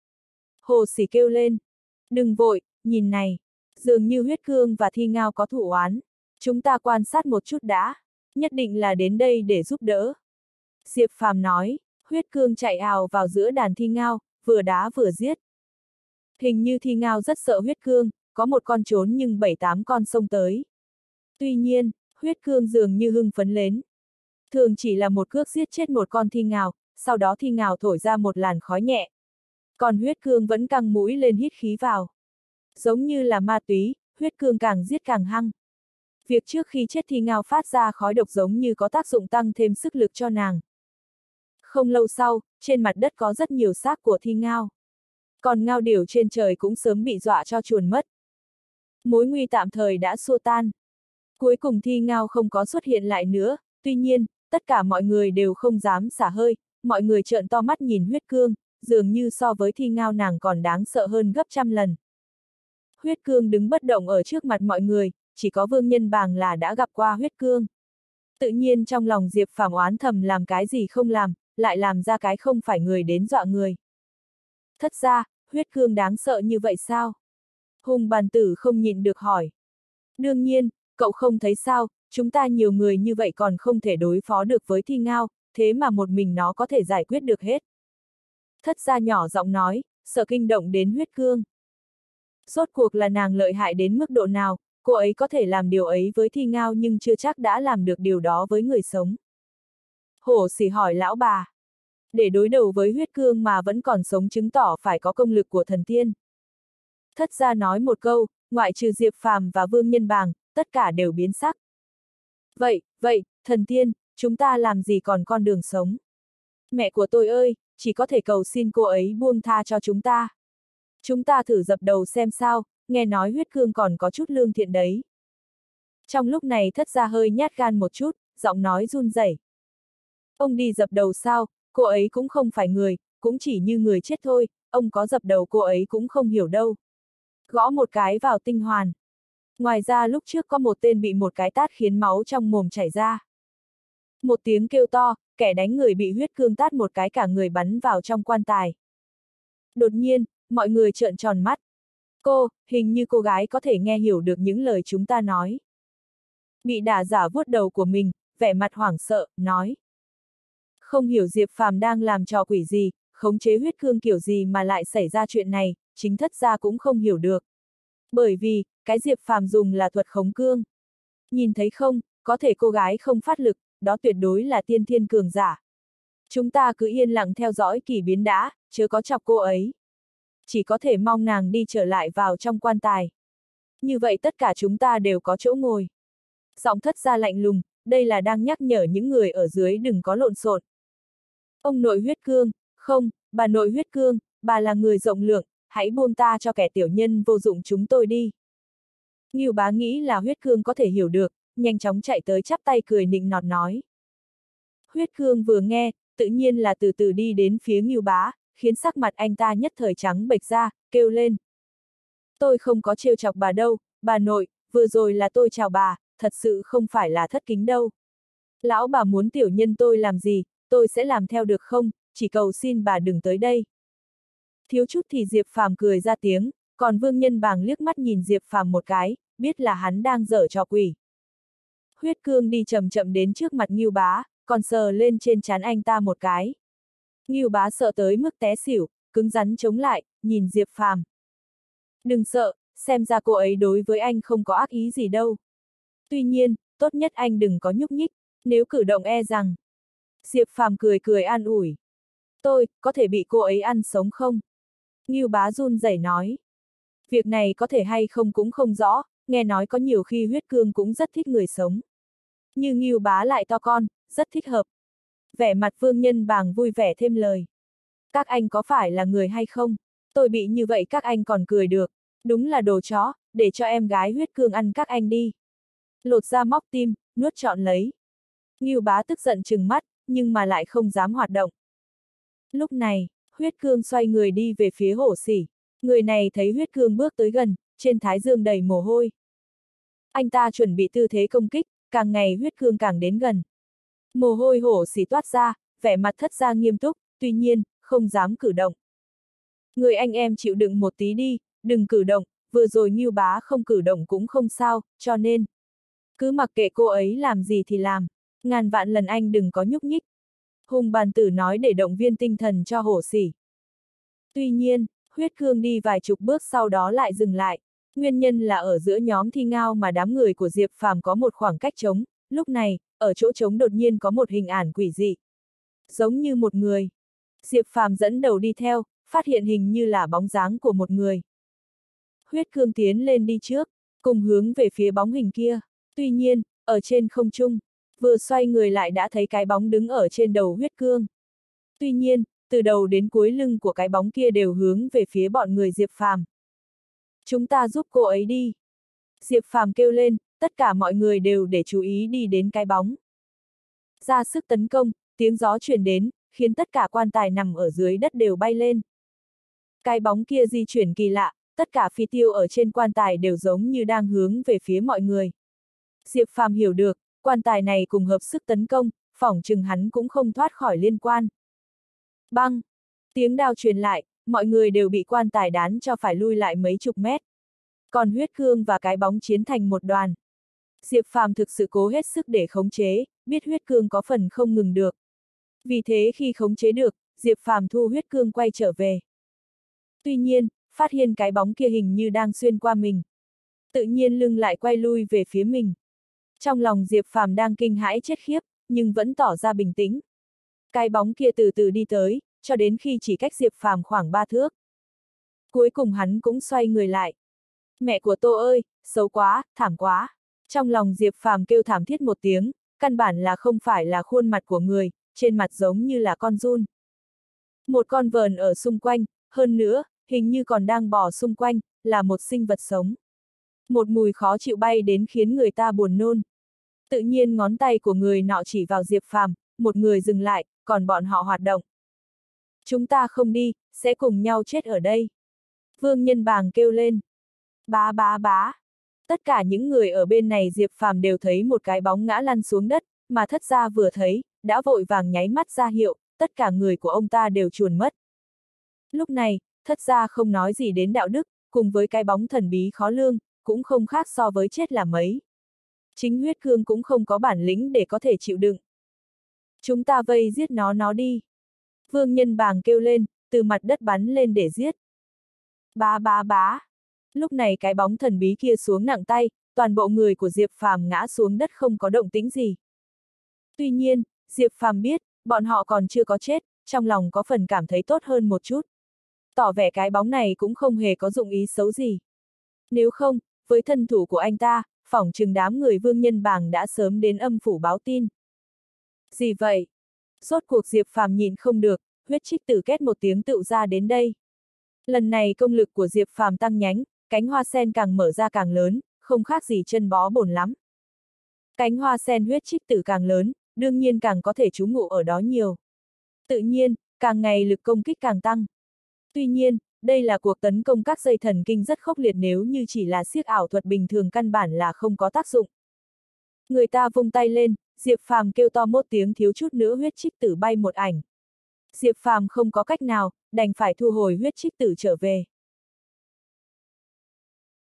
Hồ Sỉ kêu lên. Đừng vội, nhìn này. Dường như huyết cương và Thi Ngao có thủ oán. Chúng ta quan sát một chút đã. Nhất định là đến đây để giúp đỡ. Diệp Phàm nói, huyết cương chạy ào vào giữa đàn Thi Ngao, vừa đá vừa giết. Hình như Thi Ngao rất sợ huyết cương, có một con trốn nhưng bảy tám con xông tới. Tuy nhiên, huyết cương dường như hưng phấn lên. Thường chỉ là một cước giết chết một con Thi Ngao, sau đó Thi Ngao thổi ra một làn khói nhẹ. Còn huyết cương vẫn căng mũi lên hít khí vào. Giống như là ma túy, huyết cương càng giết càng hăng. Việc trước khi chết Thi Ngao phát ra khói độc giống như có tác dụng tăng thêm sức lực cho nàng. Không lâu sau, trên mặt đất có rất nhiều xác của Thi Ngao. Còn ngao điểu trên trời cũng sớm bị dọa cho chuồn mất. Mối nguy tạm thời đã xua tan. Cuối cùng Thi Ngao không có xuất hiện lại nữa, tuy nhiên, tất cả mọi người đều không dám xả hơi, mọi người trợn to mắt nhìn huyết cương, dường như so với Thi Ngao nàng còn đáng sợ hơn gấp trăm lần. Huyết cương đứng bất động ở trước mặt mọi người, chỉ có Vương Nhân Bàng là đã gặp qua huyết cương. Tự nhiên trong lòng Diệp Phàm oán thầm làm cái gì không làm, lại làm ra cái không phải người đến dọa người. Thất ra, huyết cương đáng sợ như vậy sao? Hùng bàn tử không nhịn được hỏi. Đương nhiên, cậu không thấy sao, chúng ta nhiều người như vậy còn không thể đối phó được với Thi Ngao, thế mà một mình nó có thể giải quyết được hết. Thất gia nhỏ giọng nói, sợ kinh động đến huyết cương. Rốt cuộc là nàng lợi hại đến mức độ nào, cô ấy có thể làm điều ấy với Thi Ngao nhưng chưa chắc đã làm được điều đó với người sống. Hổ Sỉ hỏi lão bà. Để đối đầu với huyết cương mà vẫn còn sống chứng tỏ phải có công lực của thần tiên. Thất gia nói một câu, ngoại trừ Diệp Phàm và Vương Nhân Bàng, tất cả đều biến sắc. Vậy, vậy, thần tiên, chúng ta làm gì còn con đường sống? Mẹ của tôi ơi, chỉ có thể cầu xin cô ấy buông tha cho chúng ta. Chúng ta thử dập đầu xem sao, nghe nói huyết cương còn có chút lương thiện đấy. Trong lúc này thất gia hơi nhát gan một chút, giọng nói run rẩy. Ông đi dập đầu sao, cô ấy cũng không phải người, cũng chỉ như người chết thôi, ông có dập đầu cô ấy cũng không hiểu đâu. Gõ một cái vào tinh hoàn. Ngoài ra lúc trước có một tên bị một cái tát khiến máu trong mồm chảy ra. Một tiếng kêu to, kẻ đánh người bị huyết cương tát một cái cả người bắn vào trong quan tài. Đột nhiên, mọi người trợn tròn mắt. Cô, hình như cô gái có thể nghe hiểu được những lời chúng ta nói. Bị đả giả vuốt đầu của mình, vẻ mặt hoảng sợ, nói. Không hiểu Diệp Phàm đang làm trò quỷ gì, khống chế huyết cương kiểu gì mà lại xảy ra chuyện này, chính thất gia cũng không hiểu được. Bởi vì, cái Diệp Phàm dùng là thuật khống cương. Nhìn thấy không, có thể cô gái không phát lực, đó tuyệt đối là tiên thiên cường giả. Chúng ta cứ yên lặng theo dõi kỳ biến đã, chớ có chọc cô ấy. Chỉ có thể mong nàng đi trở lại vào trong quan tài. Như vậy tất cả chúng ta đều có chỗ ngồi. Giọng thất gia lạnh lùng, đây là đang nhắc nhở những người ở dưới đừng có lộn xộn. Ông nội huyết cương, không, bà nội huyết cương, bà là người rộng lượng, hãy buông ta cho kẻ tiểu nhân vô dụng chúng tôi đi. Ngưu Bá nghĩ là huyết cương có thể hiểu được, nhanh chóng chạy tới chắp tay cười nịnh nọt nói. Huyết cương vừa nghe, tự nhiên là từ từ đi đến phía Ngưu Bá, khiến sắc mặt anh ta nhất thời trắng bệch ra, kêu lên. Tôi không có trêu chọc bà đâu, bà nội, vừa rồi là tôi chào bà, thật sự không phải là thất kính đâu. Lão bà muốn tiểu nhân tôi làm gì, tôi sẽ làm theo được không, chỉ cầu xin bà đừng tới đây. Thiếu chút thì Diệp Phàm cười ra tiếng, còn Vương Nhân Bàng liếc mắt nhìn Diệp Phàm một cái, biết là hắn đang giở trò quỷ. Huyết cương đi chậm chậm đến trước mặt Ngưu Bá, còn sờ lên trên trán anh ta một cái. Ngưu Bá sợ tới mức té xỉu, cứng rắn chống lại, nhìn Diệp Phàm. Đừng sợ, xem ra cô ấy đối với anh không có ác ý gì đâu. Tuy nhiên, tốt nhất anh đừng có nhúc nhích, nếu cử động e rằng. Diệp Phàm cười cười an ủi. Tôi, có thể bị cô ấy ăn sống không? Ngưu Bá run rẩy nói. Việc này có thể hay không cũng không rõ, nghe nói có nhiều khi huyết cương cũng rất thích người sống. Như Ngưu Bá lại to con, rất thích hợp. Vẻ mặt Vương Nhân Bàng vui vẻ thêm lời. Các anh có phải là người hay không? Tôi bị như vậy các anh còn cười được. Đúng là đồ chó, để cho em gái huyết cương ăn các anh đi. Lột ra móc tim, nuốt trọn lấy. Ngưu Bá tức giận trừng mắt, nhưng mà lại không dám hoạt động. Lúc này, huyết cương xoay người đi về phía hổ sỉ. Người này thấy huyết cương bước tới gần, trên thái dương đầy mồ hôi. Anh ta chuẩn bị tư thế công kích, càng ngày huyết cương càng đến gần. Mồ hôi hổ sỉ toát ra, vẻ mặt thất gia nghiêm túc, tuy nhiên, không dám cử động. Người anh em chịu đựng một tí đi, đừng cử động, vừa rồi Ngưu Bá không cử động cũng không sao, cho nên. Cứ mặc kệ cô ấy làm gì thì làm, ngàn vạn lần anh đừng có nhúc nhích. Hùng bàn tử nói để động viên tinh thần cho hổ sỉ. Tuy nhiên, huyết cương đi vài chục bước sau đó lại dừng lại. Nguyên nhân là ở giữa nhóm thi ngao mà đám người của Diệp Phàm có một khoảng cách trống, lúc này, ở chỗ trống đột nhiên có một hình ảnh quỷ dị. Giống như một người. Diệp Phàm dẫn đầu đi theo, phát hiện hình như là bóng dáng của một người. Huyết cương tiến lên đi trước, cùng hướng về phía bóng hình kia. Tuy nhiên, ở trên không trung, vừa xoay người lại đã thấy cái bóng đứng ở trên đầu huyết cương. Tuy nhiên, từ đầu đến cuối lưng của cái bóng kia đều hướng về phía bọn người Diệp Phàm. Chúng ta giúp cô ấy đi. Diệp Phàm kêu lên, tất cả mọi người đều để chú ý đi đến cái bóng. Ra sức tấn công, tiếng gió truyền đến, khiến tất cả quan tài nằm ở dưới đất đều bay lên. Cái bóng kia di chuyển kỳ lạ, tất cả phi tiêu ở trên quan tài đều giống như đang hướng về phía mọi người. Diệp Phàm hiểu được, quan tài này cùng hợp sức tấn công, phỏng chừng hắn cũng không thoát khỏi liên quan. Băng! Tiếng đao truyền lại, mọi người đều bị quan tài đán cho phải lui lại mấy chục mét. Còn huyết cương và cái bóng chiến thành một đoàn. Diệp Phàm thực sự cố hết sức để khống chế, biết huyết cương có phần không ngừng được. Vì thế khi khống chế được, Diệp Phàm thu huyết cương quay trở về. Tuy nhiên, phát hiện cái bóng kia hình như đang xuyên qua mình. Tự nhiên lưng lại quay lui về phía mình. Trong lòng Diệp Phàm đang kinh hãi chết khiếp, nhưng vẫn tỏ ra bình tĩnh. Cái bóng kia từ từ đi tới, cho đến khi chỉ cách Diệp Phàm khoảng ba thước. Cuối cùng hắn cũng xoay người lại. Mẹ của Tô ơi, xấu quá, thảm quá. Trong lòng Diệp Phàm kêu thảm thiết một tiếng, căn bản là không phải là khuôn mặt của người, trên mặt giống như là con giun. Một con vờn ở xung quanh, hơn nữa, hình như còn đang bò xung quanh, là một sinh vật sống. Một mùi khó chịu bay đến khiến người ta buồn nôn. Tự nhiên ngón tay của người nọ chỉ vào Diệp Phàm, một người dừng lại, còn bọn họ hoạt động. Chúng ta không đi, sẽ cùng nhau chết ở đây. Vương Nhân Bàng kêu lên. Bá bá bá. Tất cả những người ở bên này Diệp Phàm đều thấy một cái bóng ngã lăn xuống đất, mà thất gia vừa thấy, đã vội vàng nháy mắt ra hiệu, tất cả người của ông ta đều chuồn mất. Lúc này, thất gia không nói gì đến đạo đức, cùng với cái bóng thần bí khó lường, cũng không khác so với chết là mấy. Chính huyết cương cũng không có bản lĩnh để có thể chịu đựng. Chúng ta vây giết nó nó đi. Vương Nhân Bàng kêu lên, từ mặt đất bắn lên để giết. Bá bá bá. Lúc này cái bóng thần bí kia xuống nặng tay, toàn bộ người của Diệp Phàm ngã xuống đất không có động tĩnh gì. Tuy nhiên, Diệp Phàm biết, bọn họ còn chưa có chết, trong lòng có phần cảm thấy tốt hơn một chút. Tỏ vẻ cái bóng này cũng không hề có dụng ý xấu gì. Nếu không, với thân thủ của anh ta, phỏng chừng đám người Vương Nhân Bàng đã sớm đến âm phủ báo tin. Gì vậy? Rốt cuộc Diệp Phàm nhịn không được, huyết trích tử két một tiếng tựu ra đến đây. Lần này công lực của Diệp Phàm tăng nhánh, cánh hoa sen càng mở ra càng lớn, không khác gì chân bó bổn lắm. Cánh hoa sen huyết trích tử càng lớn, đương nhiên càng có thể trú ngụ ở đó nhiều. Tự nhiên, càng ngày lực công kích càng tăng. Tuy nhiên, đây là cuộc tấn công các dây thần kinh rất khốc liệt, nếu như chỉ là siếc ảo thuật bình thường căn bản là không có tác dụng. Người ta vung tay lên, Diệp Phàm kêu to một tiếng, thiếu chút nữa huyết trích tử bay một ảnh. Diệp Phàm không có cách nào, đành phải thu hồi huyết trích tử trở về.